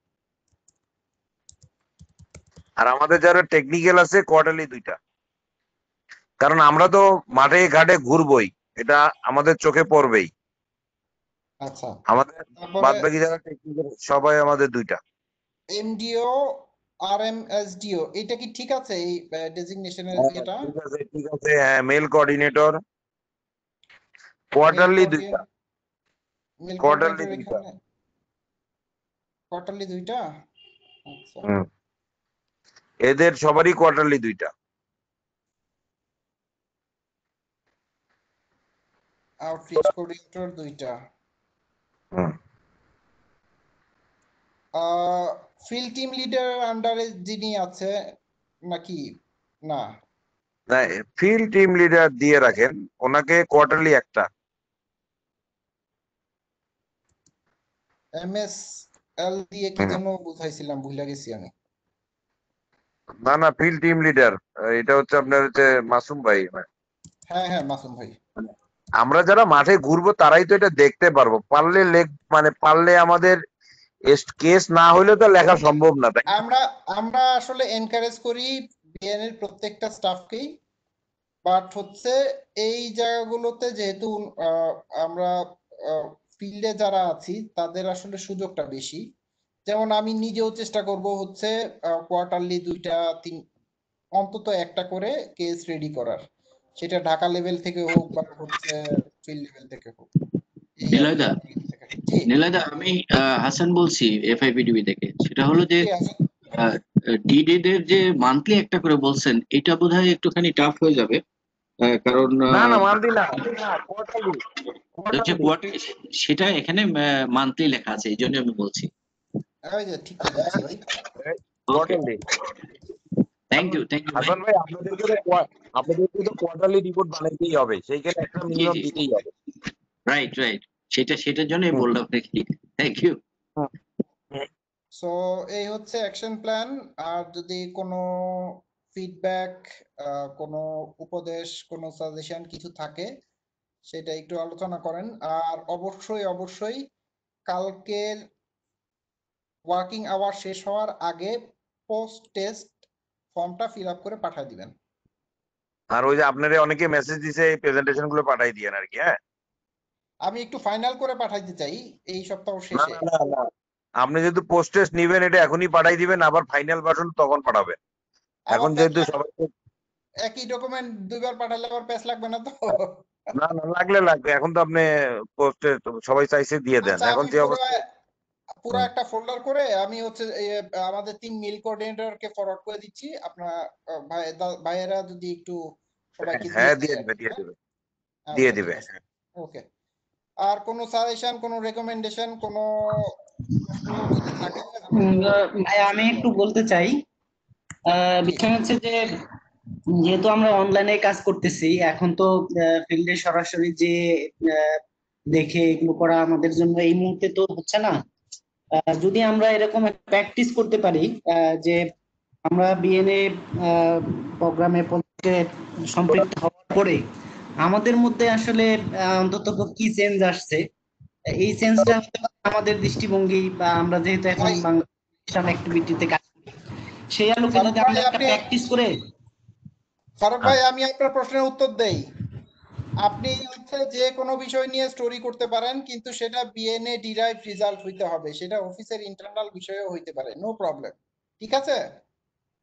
আর আমাদের যারা টেকনিক্যাল আছে কোয়ার্টারলি দুইটা, কারণ আমরা তো মাঠে ঘাটে ঘুরবই, এটা আমাদের চোখে পড়বেই। আচ্ছা, আমাদের তারপরে বাদ বাকি যারা টেকনিক্যাল সবাই আমাদের দুইটা। এমডিও আর এম এস ডিও এটা কি ঠিক আছে এই ডেজিগনেশনের হ্যাঁ, ইয়েটা? ঠিক আছে ঠিক আছে হ্যাঁ, মেল কোঅর্ডিনেটর কোয়ার্টারলি দুইটা, মেল কোয়ার্টারলি কোঅর্ডিনেটর দুইটা। এখানে কোয়ার্টারলি দুইটা। আচ্ছা, হুম, এদের সবারই কোয়ার্টারলি দুইটা। আউটরিচ কোঅর্ডিনেটর দুইটা। হুম, ফিল্ড টিম লিডার আন্ডারে যিনি আছে নাকি? না, না ফিল্ড টিম লিডার দিয়ে রাখেন, ওনাকে কোয়ার্টারলি একটা। এম এস এল দিয়ে কি যেন বুঝাইছিলাম, ভুলে গেছি আমি। না না ফিল্ড টিম লিডার এটা হচ্ছে আপনার হচ্ছে মাসুম ভাই। হ্যাঁ হ্যাঁ, মাসুম ভাই। আমরা যারা মাঠে ঘুরবো তারাই তো এটা দেখতে পারবো, পারলে লেখ মানে পারলে আমাদের কেস না হইলে তো লেখা সম্ভব না, তাই না? আমরা আমরা আসলে এনকারেজ করি বিএন এর প্রত্যেকটা স্টাফকেই, বাট হচ্ছে এই জায়গাগুলোতে যেহেতু আহ, আমরা ফিল্ডে যারা আছি তাদের আসলে সুযোগটা বেশি। যেমন আমি নিজেও চেষ্টা করব হচ্ছে কোয়ার্টারলি দুইটা তিন অন্তত একটা করে কেস রেডি করার, সেটা ঢাকা লেভেল থেকে হোক বা হচ্ছে ফিল্ড লেভেল থেকে হোক। এই আর নিলয়দা কি। জি নিলয়দা আমি আহ, হাসান বলছি এফআইপিডিবি থেকে। সেটা হলো যে জি, আসলে ডিডেড এর যে মান্থলি একটা করে বলছেন, এটা বোধহয় একটুখানি টাফ হয়ে যাবে, আহ, কারণ না না আহ, মানতি না না কোয়ার্টারলি হচ্ছে কোয়ার্টার, সেটা এখানে মান্থলি লেখা আছে, এই জন্য আমি বলছি। ওই যে ঠিক করে দিচ্ছি ভাই। Quarterly. Thank you thank you Hasan ভাই আপনাদেরকে তো কোয়া- আপনাদেরকে তো কোয়ার্টারলি রিপোর্ট বানাইতেই হবে, সেইখানে একটা জি মিনিমাম জি দিতেই হবে। রাইট রাইট, সেটা সেটার জন্যই বললাম নাকি। Thank you. সো এই হচ্ছে অ্যাকশন প্ল্যান। আর যদি কোনো ফিডব্যাক, কোনো উপদেশ, কোনো সাজেশন কিছু থাকে সেটা একটু আলোচনা করেন। আর অবশ্যই অবশ্যই কালকের ওয়ার্কিং আওয়ার শেষ হওয়ার আগে পোস্ট টেস্ট ফর্মটা ফিল আপ করে পাঠিয়ে দিবেন। আর ওই যে আপনারা অনেকে মেসেজ দিছে এই প্রেজেন্টেশন গুলো পাঠাই দিয়েন আর কি। হ্যাঁ, আমি একটু ফাইনাল করে পাঠাইতে চাই এই সপ্তাহ না শেষে। না না না, আপনি যেহেতু পোস্ট টেস্ট নিবেন এটা এখনই পাঠাই দিবেন, আবার ফাইনাল ভার্সন তখন পাঠাবেন। এখন আবার যেহেতু প্যাচ সবাই একই ডকুমেন্ট দুইবার পাঠালে আবার প্যাচ লাগবে না তো? না না লাগলে লাগবে, এখন তো আপনি পোস্টে সবাই চাইছে দিয়ে দেন, আচ্ছা, এখন আমি যে পুরো অবস্থা। পুরো একটা ফোল্ডার করে আমি হচ্ছে এই, আমাদের তিন মিল কোঅর্ডিনেটরকে ফরওয়ার্ড করে দিচ্ছি। আপনার আহ, ভাই দা- ভাইয়েরা যদি একটু সবাইকে দিয়ে হ্যাঁ দেয় দিয়ে আর দিবে কি, দিয়ে হ্যাঁ? দিবে দিয়ে আচ্ছা ঠিক দিবে। আছে, ওকে। আর কোনো সাজেশন, কোনো রেকমেন্ডেশন, কোনো প্রশ্ন যদি থাকে উম, আমাকে আহ, ভাই আমি একটু বলতে চাই, আহ, জি বিষয় হচ্ছে যে যেহেতু আমরা অনলাইনে কাজ করতেছি, এখন তো ফিল্ডে সরাসরি যে আহ, দেখে এগুলো করা আমাদের জন্য এই মুহূর্তে তো হচ্ছে না। আহ, যদি আমরা এরকম প্র্যাকটিস করতে পারি, আহ, যে আমরা বিএনএ প্রোগ্রামে প্রজেক্টে সম্পৃক্ত হওয়ার পরে আমাদের মধ্যে আসলে আহ, অন্তত কি চেঞ্জ আসছে, এই চেঞ্জটা আমাদের দৃষ্টিভঙ্গি বা আমরা যেহেতু এখন ভাই, বাংলাদেশ অ্যাক্টিভিটিতে কাজ করি, সেই আলোকে ফারুক যদি ভাই আমরা একটা আপনি প্র্যাকটিস করে। ফারুক ভাই আমি আপনার প্রশ্নের উত্তর দেই। আপনি হচ্ছে যে কোনো বিষয় নিয়ে স্টোরি করতে পারেন, কিন্তু সেটা বিএনএ ডিরাইভ রেজাল্ট হইতে হবে, সেটা অফিসের ইন্টারনাল বিষয়ও হইতে পারে, নো প্রবলেম, ঠিক আছে?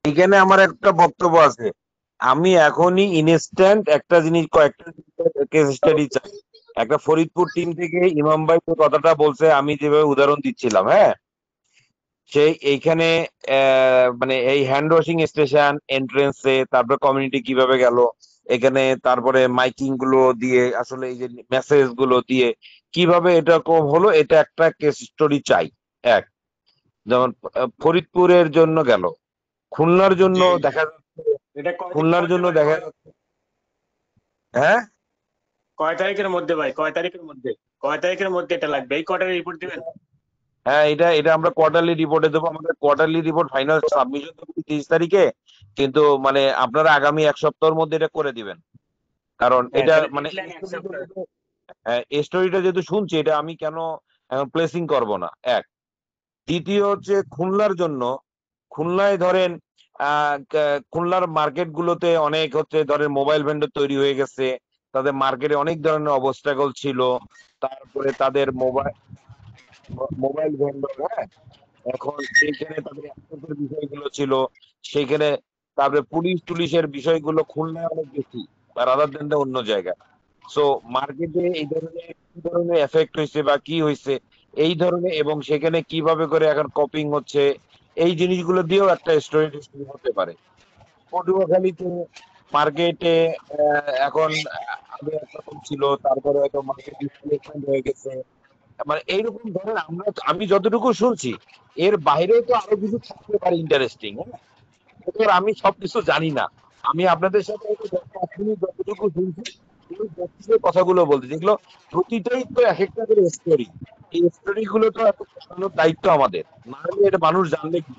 এখানে আমার একটা বক্তব্য আছে। আমি এখনই ইনস্ট্যান্ট একটা জিনিস কয়েকটা কেস স্টাডি চাই। একটা ফরিদপুর টিম থেকে ইমাম ভাই যে কথাটা বলছে, আমি যেভাবে উদাহরণ দিচ্ছিলাম, হ্যাঁ, সেই এইখানে আহ, মানে এই হ্যান্ড ওয়াশিং স্টেশন এন্ট্রেন্সে, তারপরে কমিউনিটি কিভাবে গেল এখানে, তারপরে মাইকিং গুলো দিয়ে আসলে এই যে মেসেজ গুলো দিয়ে কিভাবে এটা কম হলো, এটা একটা কেস স্টোরি চাই। এক, যেমন আহ, ফরিদপুরের জন্য গেল, খুলনার জন্য দেখা যাচ্ছে, এটা কয় খুলনার জন্য দেখা যাচ্ছে, হ্যাঁ কয় তারিখের মধ্যে ভাই, কয় তারিখের মধ্যে কয় তারিখের মধ্যে এটা লাগবে? এই কোয়ার্টারে রিপোর্ট দিবেন? হ্যাঁ এটা এটা আমরা কোয়ার্টারলি রিপোর্টে দেবো। আমাদের কোয়ার্টারলি রিপোর্ট ফাইনাল সাবমিশন তো তিরিশ তারিখে, কিন্তু মানে আপনারা আগামী এক সপ্তাহের মধ্যে এটা করে দিবেন। কারণ হ্যাঁ, এটা তাহলে মানে deadline এক সপ্তাহ। এই স্টোরিটা যেহেতু শুনছি, এটা আমি কেন প্লেসিং করব না। এক, দ্বিতীয় হচ্ছে খুলনার জন্য, খুলনায় ধরেন আহ ক- খুলনার মার্কেট গুলোতে অনেক হচ্ছে ধরেন মোবাইল ভেন্ডর তৈরি হয়ে গেছে, তাদের মার্কেটে অনেক ধরনের অবস্ট্রাগল ছিল, তারপরে তাদের মোবাইল মোবাইল ভেন্ডর, হ্যাঁ, এখন সেইখানে তাদের অ্যাক্সেসের বিষয়গুলো ছিল, সেইখানে তারপরে পুলিশ টুলিশের বিষয়গুলো খুলনায় অনেক বেশি রাদার দেন অন্য জায়গায়। সো মার্কেটে এই ধরনের কি ধরনের এফেক্ট হয়েছে বা কি হয়েছে এই ধরনের, এবং সেখানে কিভাবে করে এখন কপিং হচ্ছে, এই জিনিসগুলো দিয়েও একটা স্টোরি হতে পারে। পটুয়াখালীতে মার্কেটে এখন আগে একরকম ছিল, তারপরে হয়তো মার্কেট ডিসপ্লেসমেন্ট হয়ে গেছে, মানে এইরকম ধরেন আমরা, আমি যতটুকু শুনছি এর বাইরেও তো আরো কিছু থাকতে পারে ইন্টারেস্টিং, হ্যাঁ, এবার আমি সবকিছু জানি না। আমি আপনাদের সাথে হয়তো দশ পাঁচ মিনিট যতটুকু শুনছি এই যতটুকু কথাগুলো বলতে, যেগুলো প্রতিটাই তো এক একটা করে স্টোরি, এই স্টোরি গুলো তো এত শোনানোর দায়িত্ব আমাদের, না হলে এটা মানুষ জানলে কি।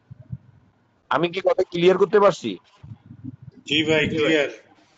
আমি কি কথা ক্লিয়ার করতে পারছি? জি ভাই, ক্লিয়ার।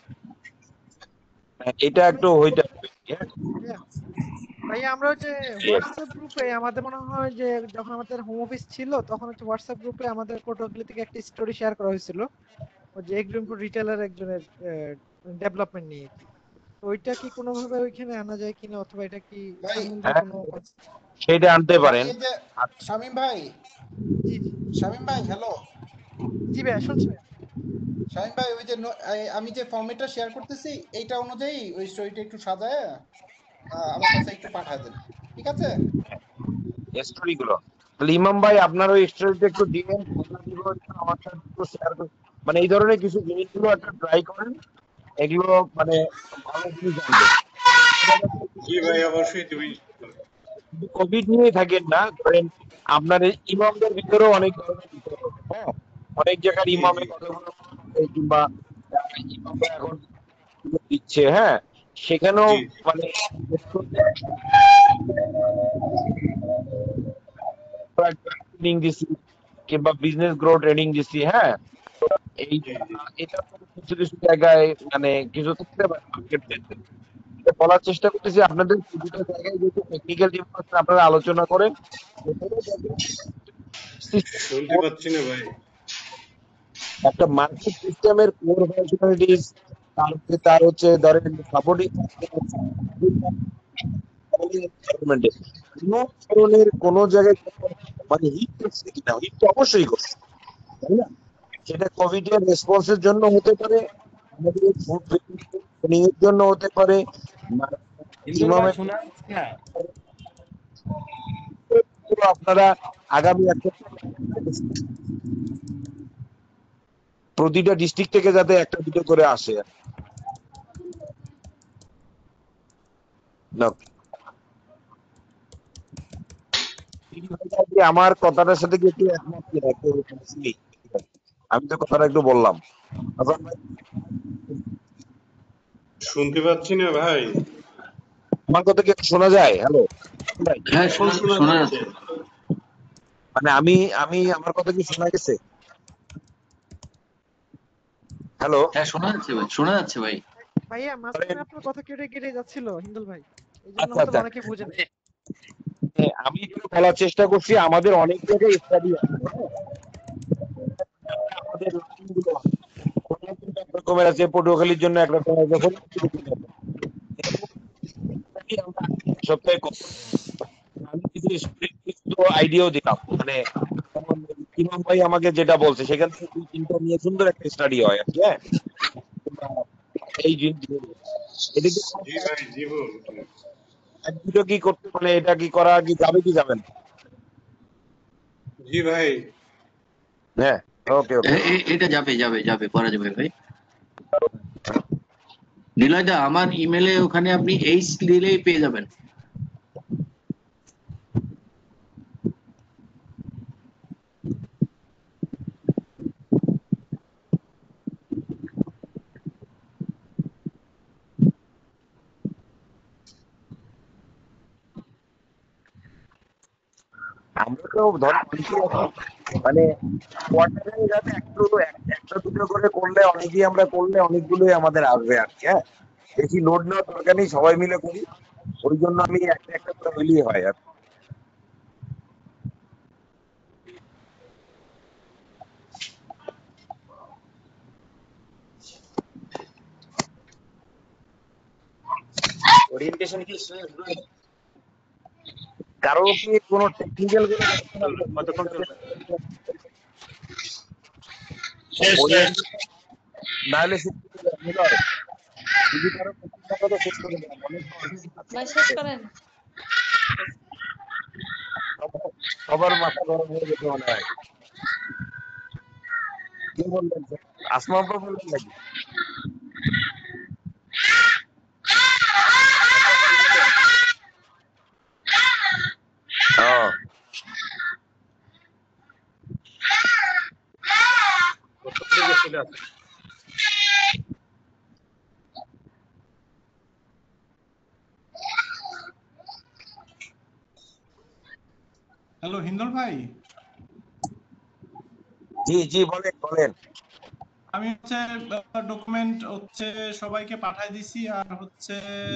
এটা একটু হইতে হবে, হ্যাঁ? ভাইয়া আমরা হচ্ছে হোয়াটসঅ্যাপ গ্রুপে আমাদের মনে হয় যে যখন আমাদের হোম অফিস ছিল তখন হচ্ছে হোয়াটসঅ্যাপ গ্রুপে আমাদের পটুয়াখালী থেকে একটা স্টোরি শেয়ার করা হয়েছিল, ওই যে এগ্রিম ফুড রিটেলার একজনের ডেভেলপমেন্ট নিয়ে। তো ওইটা কি কোনোভাবে ওইখানে আনা যায় কিনা, অথবা এটা কি সম্বন্ধে হ্যাঁ, কোনো সেটা আনতে পারেন। এই যে শামীম ভাই, জি জি শামীম ভাই, হ্যালো। জি ভাইয়া শুনছি। শামীম ভাই, ওই যে ন- এই আমি যে ফর্মেটটা শেয়ার করতেছি এইটা অনুযায়ী ওই স্টোরিটা একটু সাজায় আহ, আমার কাছে একটু পাঠায় দেন, ঠিক আছে? স্টোরি গুলো তাহলে ইমাম ভাই আপনার ওই স্টোরিটা একটু দিবেন, আমার সাথে একটু শেয়ার করুন, মানে এই ধরনের কিছু জিনিসগুলো একটা ট্রাই করেন, এগুলো মানে ভালো জিনিস জানবে। জি ভাই, অবশ্যই তুমি কোভিড নিয়ে থাকেন না, ধরেন আপনার এই ইমামদের ভিতরেও অনেক ধরনের বিষয় আছে, হ্যাঁ, অনেক জায়গার ইমামের কথাগুলো কিংবা আহ, ইমামরা এখন দিচ্ছে, হ্যাঁ, সেখানেও মানে ট্রেনিং দিছি কিংবা বিজনেস গ্রো ট্রেনিং দিছি, হ্যাঁ, এই এটা কিছু কিছু জায়গায় মানে কিছু থাকতে পারে মার্কেট প্লেসে, এটা বলার চেষ্টা করতেছি আপনাদের প্রতিটা জায়গায় যেহেতু টেকনিক্যাল টিম আপনারা আলোচনা করেন, শুনতে পাচ্ছি না ভাই। একটা মার্কেট সিস্টেমের কোর ফাংশনালিটিস, তারপরে তার হচ্ছে ধরেন সাপোর্টিং কোন ধরনের কোন জায়গায় মানে হিট করছে কিনা, হিট তো অবশ্যই করছে, তাই না? সেটা কোভিড এর রেসপন্সের জন্য হতে পারে, আমাদের ফুড ট্রেনিং এর জন্য হতে পারে, ইমামের আপনারা আগামী একটা প্রতিটা ডিস্ট্রিক্ট থেকে যাতে একটা দুটো করে আসে। আমার কথাটার সাথে কি একটু একমত কিনা একটু শুনি। আমি তো কথাটা একটু বললাম, শুনতে পাচ্ছি না ভাই। আমার কথা কি একটু শোনা যায়? হ্যালো, হ্যাঁ শোনা শোনা যাচ্ছে। মানে আমি আমি আমার কথা কি শোনা গেছে? হ্যালো, হ্যাঁ শোনা যাচ্ছে ভাই, শোনা যাচ্ছে ভাই। ভাইয়া মাঝখানে আপনার কথা কেটে কেটে যাচ্ছিল হিন্দুল ভাই, এই জন্য আচ্ছা হয়তো আচ্ছা, অনেকে বুঝে না। আমি একটু বলার চেষ্টা করছি, আমাদের অনেক জায়গায় স্টাডি আছে, আমাদের রকমের আছে, পটুয়াখালীর জন্য একরকম আছে, সপ্তাহে আমি কিছু আইডিয়াও দিলাম, মানে ইমাম ভাই আমাকে যেটা বলছে সেখান থেকে দুই তিনটা নিয়ে সুন্দর একটা স্টাডি হয় আর কি। হ্যাঁ, এই জিনিস এটা কি জি ভাই, জি বল। এক দুটো কি করতে, মানে এটা কি করা কি যাবে কি যাবে না? জি ভাই, হ্যাঁ, ওকে ওকে। এ- এ- এটা যাবে যাবে যাবে করা যাবে ভাই। নিলয়দা, আমার ইমেলে ওখানে আপনি এইচ দিলেই পেয়ে যাবেন। আমরা তো ধর অনেকেই আছি, মানে কোয়ার্টারে যাতে একটু এক- একটা দুটো করে করলে অনেকেই আমরা করলে অনেকগুলোই আমাদের আসবে আর কি। হ্যাঁ, বেশি লোড নেওয়ার দরকার নেই, সবাই মিলে করি। ওই জন্য আমি একটা একটা করে হইলেই হয় আর। ওরিয়েন্টেশন কি কারো কি কোনো টেকনিক্যাল কোনো question আছে? কতক্ষণ চলবে? শেষ শেষ নাহলে শেষ করে দেন, নিলয়। যদি কারো question থাকে তো শেষ করে দেন, অনেক ভাই শেষ করেন। সবার- সবার মাথা গরম হয়ে যেতে মনে হয়। কি বললেন স্যার? আসমা আপা বললেন নাকি? ও চলে আসে। হ্যালো হিন্দল ভাই, জি জি বলেন বলেন। আমি হচ্ছে ডকুমেন্ট হচ্ছে সবাইকে পাঠাই দিছি, আর হচ্ছে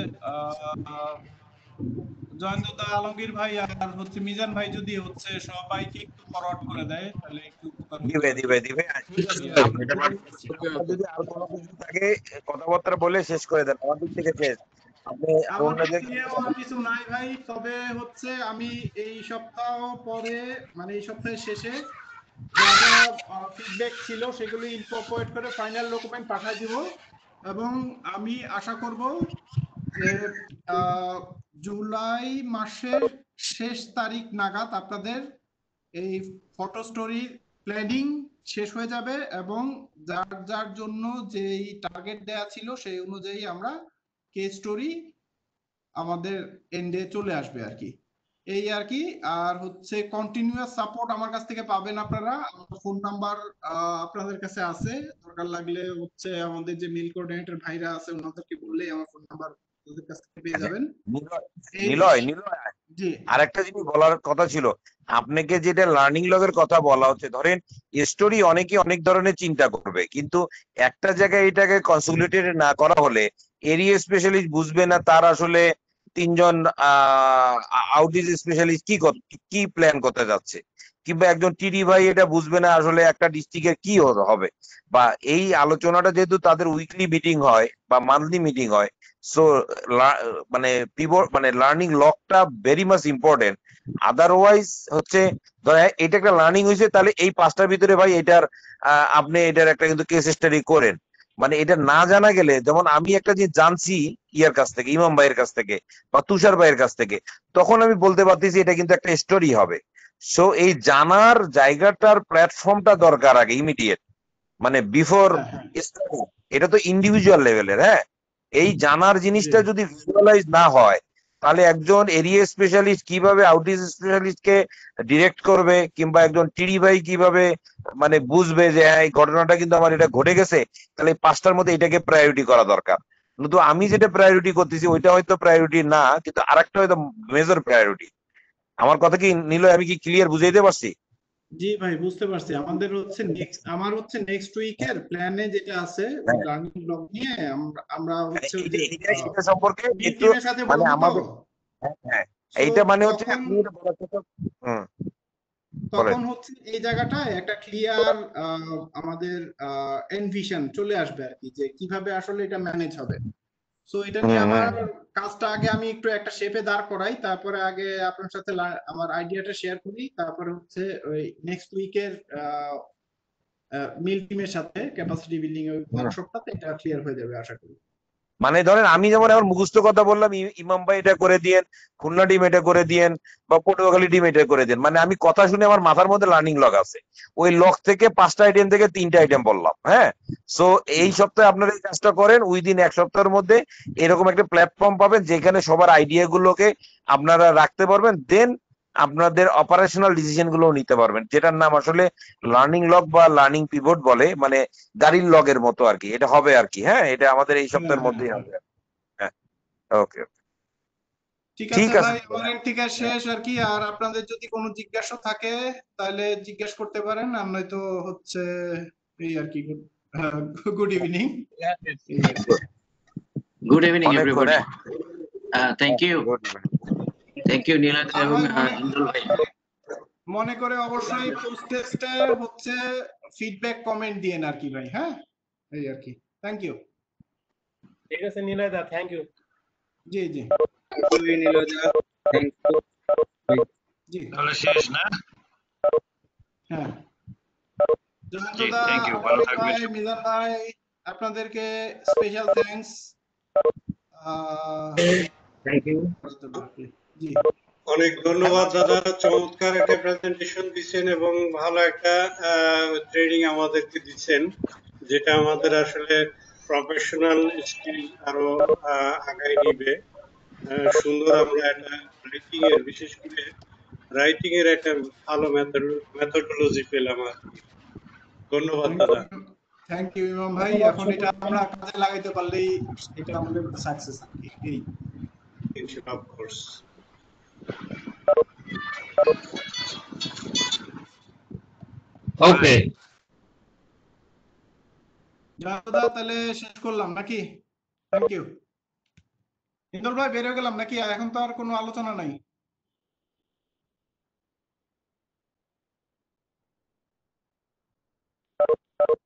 আহ, জয়ন্ত দা, আলমগীর ভাই আর হচ্ছে মিজান ভাই যদি হচ্ছে সবাইকে একটু ফরওয়ার্ড করে দেয় তাহলে একটু উপকার হতো দিবে আর কি। দিবে দিবে ঠিক আছে, আমরা আপনার যদি আর কোনো কিছু থাকে কথাবার্তা বলে শেষ করে দেন, আমার দিক থেকে শেষ। আপনি আমার দিক অন্যদের থেকে আর কিছু নাই ভাই, তবে হচ্ছে আমি এই সপ্তাহ পরে মানে এই সপ্তাহের শেষে যা যা ফিডব্যাক ছিল সেগুলি ইনকর্পোরেট করে ফাইনাল ডকুমেন্ট পাঠিয়ে দিব, এবং আমি আশা করব যে আহ, জুলাই মাসের শেষ তারিখ নাগাদ আপনাদের এই ফটো স্টোরি প্ল্যানিং শেষ হয়ে যাবে, এবং যার যার জন্য যেই টার্গেট দেয়া ছিল সেই অনুযায়ী আমরা কেস স্টোরি আমাদের এন্ডে চলে আসবে আর কি। এই আর কি। আর হচ্ছে কন্টিনিউয়াস সাপোর্ট আমার কাছ থেকে পাবেন আপনারা। আমার ফোন নাম্বার আপনাদের কাছে আছে, দরকার লাগলে হচ্ছে আমাদের যে মেল কোঅর্ডিনেটর ভাইরা আছে ওনাদেরকে বললেই আমার ফোন নাম্বার ওদের কাছ থেকে পেয়ে যাবেন। এই- নিলয় নিলয় জি আরেকটা জিনিস বলার কথা ছিল, আপনাকে যেটা লার্নিং লগের কথা বলা হচ্ছে, ধরেন স্টোরি অনেকে অনেক ধরনের চিন্তা করবে, কিন্তু একটা জায়গায় এটাকে কনসোলিডেটেড না করা হলে এরিয়া স্পেশালিস্ট বুঝবে না তার আসলে তিনজন আউটরিচ স্পেশালিস্ট কি কর- কি প্ল্যান করতে যাচ্ছে, কিংবা একজন টিডি ভাই এটা বুঝবে না আসলে একটা ডিস্ট্রিক্টের কি হ- হবে। বা এই আলোচনাটা যেহেতু তাদের উইকলি মিটিং হয় বা মান্থলি মিটিং হয়, সো মানে পিভট মানে লার্নিং লকটা ভেরি মাচ ইম্পর্টেন্ট। আদারওয়াইজ হচ্ছে ধর এটা একটা লার্নিং হয়েছে, তাহলে এই পাঁচটার ভিতরে ভাই এটার আহ, আপনি এটার একটা কিন্তু কেস স্টাডি করেন। মানে এটা না জানা গেলে, যেমন আমি একটা জিনিস জানছি ইয়ার কাছ থেকে, ইমাম ভাইয়ের কাছ থেকে বা তুষার ভাইয়ের কাছ থেকে, তখন আমি বলতে পারতেছি এটা কিন্তু একটা স্টোরি হবে। সো এই জানার জায়গাটার প্ল্যাটফর্মটা দরকার আগে ইমিডিয়েট, মানে বিফোর স্টাডি। এটা তো ইন্ডিভিজুয়াল লেভেলের। হ্যাঁ, এই জানার জিনিসটা যদি ভিজুয়ালাইজ না হয়, তাহলে একজন এরিয়া স্পেশালিস্ট কিভাবে আউটরিচ স্পেশালিস্টকে ডিরেক্ট করবে, কিংবা একজন টিডি ভাই কিভাবে মানে বুঝবে যে হ্যাঁ এই ঘটনাটা কিন্তু আমার এটা ঘটে গেছে, তাহলে এই পাঁচটার মধ্যে এটাকে প্রায়োরিটি করা দরকার। কিন্তু আমি যেটা প্রায়োরিটি করতেছি ওইটা হয়তো প্রায়োরিটি না, কিন্তু আরেকটা হয়তো মেজর প্রায়োরিটি। আমার কথা কি নিলয়, আমি কি ক্লিয়ার বুঝাইতে পারছি? জি ভাই, বুঝতে পারছি। আমাদের হচ্ছে নেক্সট আমার হচ্ছে নেক্সট উইকের প্ল্যানে যেটা আছে লার্নিং ব্লক নিয়ে আমরা আমরা হচ্ছে ওই যে এটা সম্পর্কে বি একটু টিমের সাথে মানে বলবো তো। আমাদের হ্যাঁ হ্যাঁ So, এইটা মানে হচ্ছে তখন আপনি এটা বলার কথা। হুম বলেন। তখন হচ্ছে এই জায়গাটায় একটা ক্লিয়ার আমাদের এনভিশন চলে আসবে আর কি, যে কিভাবে আসলে এটা ম্যানেজ হবে। সো এটা নিয়ে হুম, আমার হুম। কাজটা আগে আমি একটু একটা শেপে দাঁড় করাই, তারপরে আগে আপনার সাথে লা- আমার আইডিয়াটা শেয়ার করি, তারপরে হচ্ছে ওই নেক্সট উইকের মিল টিমের সাথে ক্যাপাসিটি বিল্ডিং এর ওয়ার্কশপটাতে এটা ক্লিয়ার হয়ে যাবে আশা করি। মানে ধরেন আমি যেমন এখন মুখস্থ কথা বললাম, ই- ইমাম ভাই এটা করে দিয়েন, খুলনা টিম এটা করে দিয়েন, বা পটুয়াখালী টিম এটা করে দেন, মানে আমি কথা শুনে আমার মাথার মধ্যে লার্নিং লগ আছে, ওই লগ থেকে পাঁচটা আইটেম থেকে তিনটা আইটেম বললাম। হ্যাঁ, সো এই সপ্তাহে আপনারা এই কাজটা করেন, উইদিন এক সপ্তাহের মধ্যে এরকম একটা প্ল্যাটফর্ম পাবেন যেখানে সবার আইডিয়া গুলোকে আপনারা রাখতে পারবেন, দেন আপনাদের অপারেশনাল ডিসিশন গুলো নিতে পারবেন, যেটার নাম আসলে লার্নিং লগ বা লার্নিং পিভট বলে, মানে গাড়ির লগের মতো আর কি, এটা হবে আর কি। হ্যাঁ, এটা আমাদের এই সপ্তাহের মধ্যেই হবে। হ্যাঁ, ওকে, ঠিক ঠিক আছে আছে। ভাই, আমার এন্ড থেকে শেষ আর কি। আর আপনাদের যদি কোনো জিজ্ঞাসা থাকে তাহলে জিজ্ঞেস করতে পারেন, আর নয়তো হচ্ছে এই আর কি। Good evening. গুড ইভিনিং অনেকক্ষণ, এভরিবডি। হ্যাঁ। থ্যাংক ইউ থ্যাংক ইউ নীলাদ আর এবং ভাই আহ, মনে হিন্দুল ভাই। মনে করে অবশ্যই পোস্ট টেস্টে হচ্ছে ফিডব্যাক কমেন্ট দিয়েন আর কি ভাই। হ্যাঁ, এই আর কি। Thank you. ঠিক আছে নিলয় দা, থ্যাংক ইউ। জি জি জি তাহলে শেষ না? হ্যাঁ, জি, জয়ন্তদা, থ্যাংক ইউ, ভালো আনোয়ার থাকবেন। ভাই, মিজান ভাই, আপনাদেরকে স্পেশাল থ্যাঙ্কস। Thank you. জি, অনেক ধন্যবাদ দাদা, চমৎকার একটা প্রেজেন্টেশন দিচ্ছেন এবং ভালো একটা ট্রেনিং আমাদেরকে দিচ্ছেন, যেটা আমাদের আসলে প্রফেশনাল স্কিল আরো আহ, আগায় নিবে। আহ, সুন্দর আমরা একটা রাইটিং এর, বিশেষ করে রাইটিং এর একটা ভালো মেথডোলজি পেলাম আর কি। ধন্যবাদ দাদা। থ্যাংক ইউ ইমাম ভাই। এখন এটা আমরা কাজে লাগাইতে পারলেই এটা আমাদের সাকসেস আর কি। এই অফ কোর্স। ওকে, জয়ন্তদা, তাহলে শেষ করলাম নাকি? Thank you. ইন্দুল ভাই, বের হয়ে গেলাম নাকি? এখন তো আর কোনো আলোচনা নাই।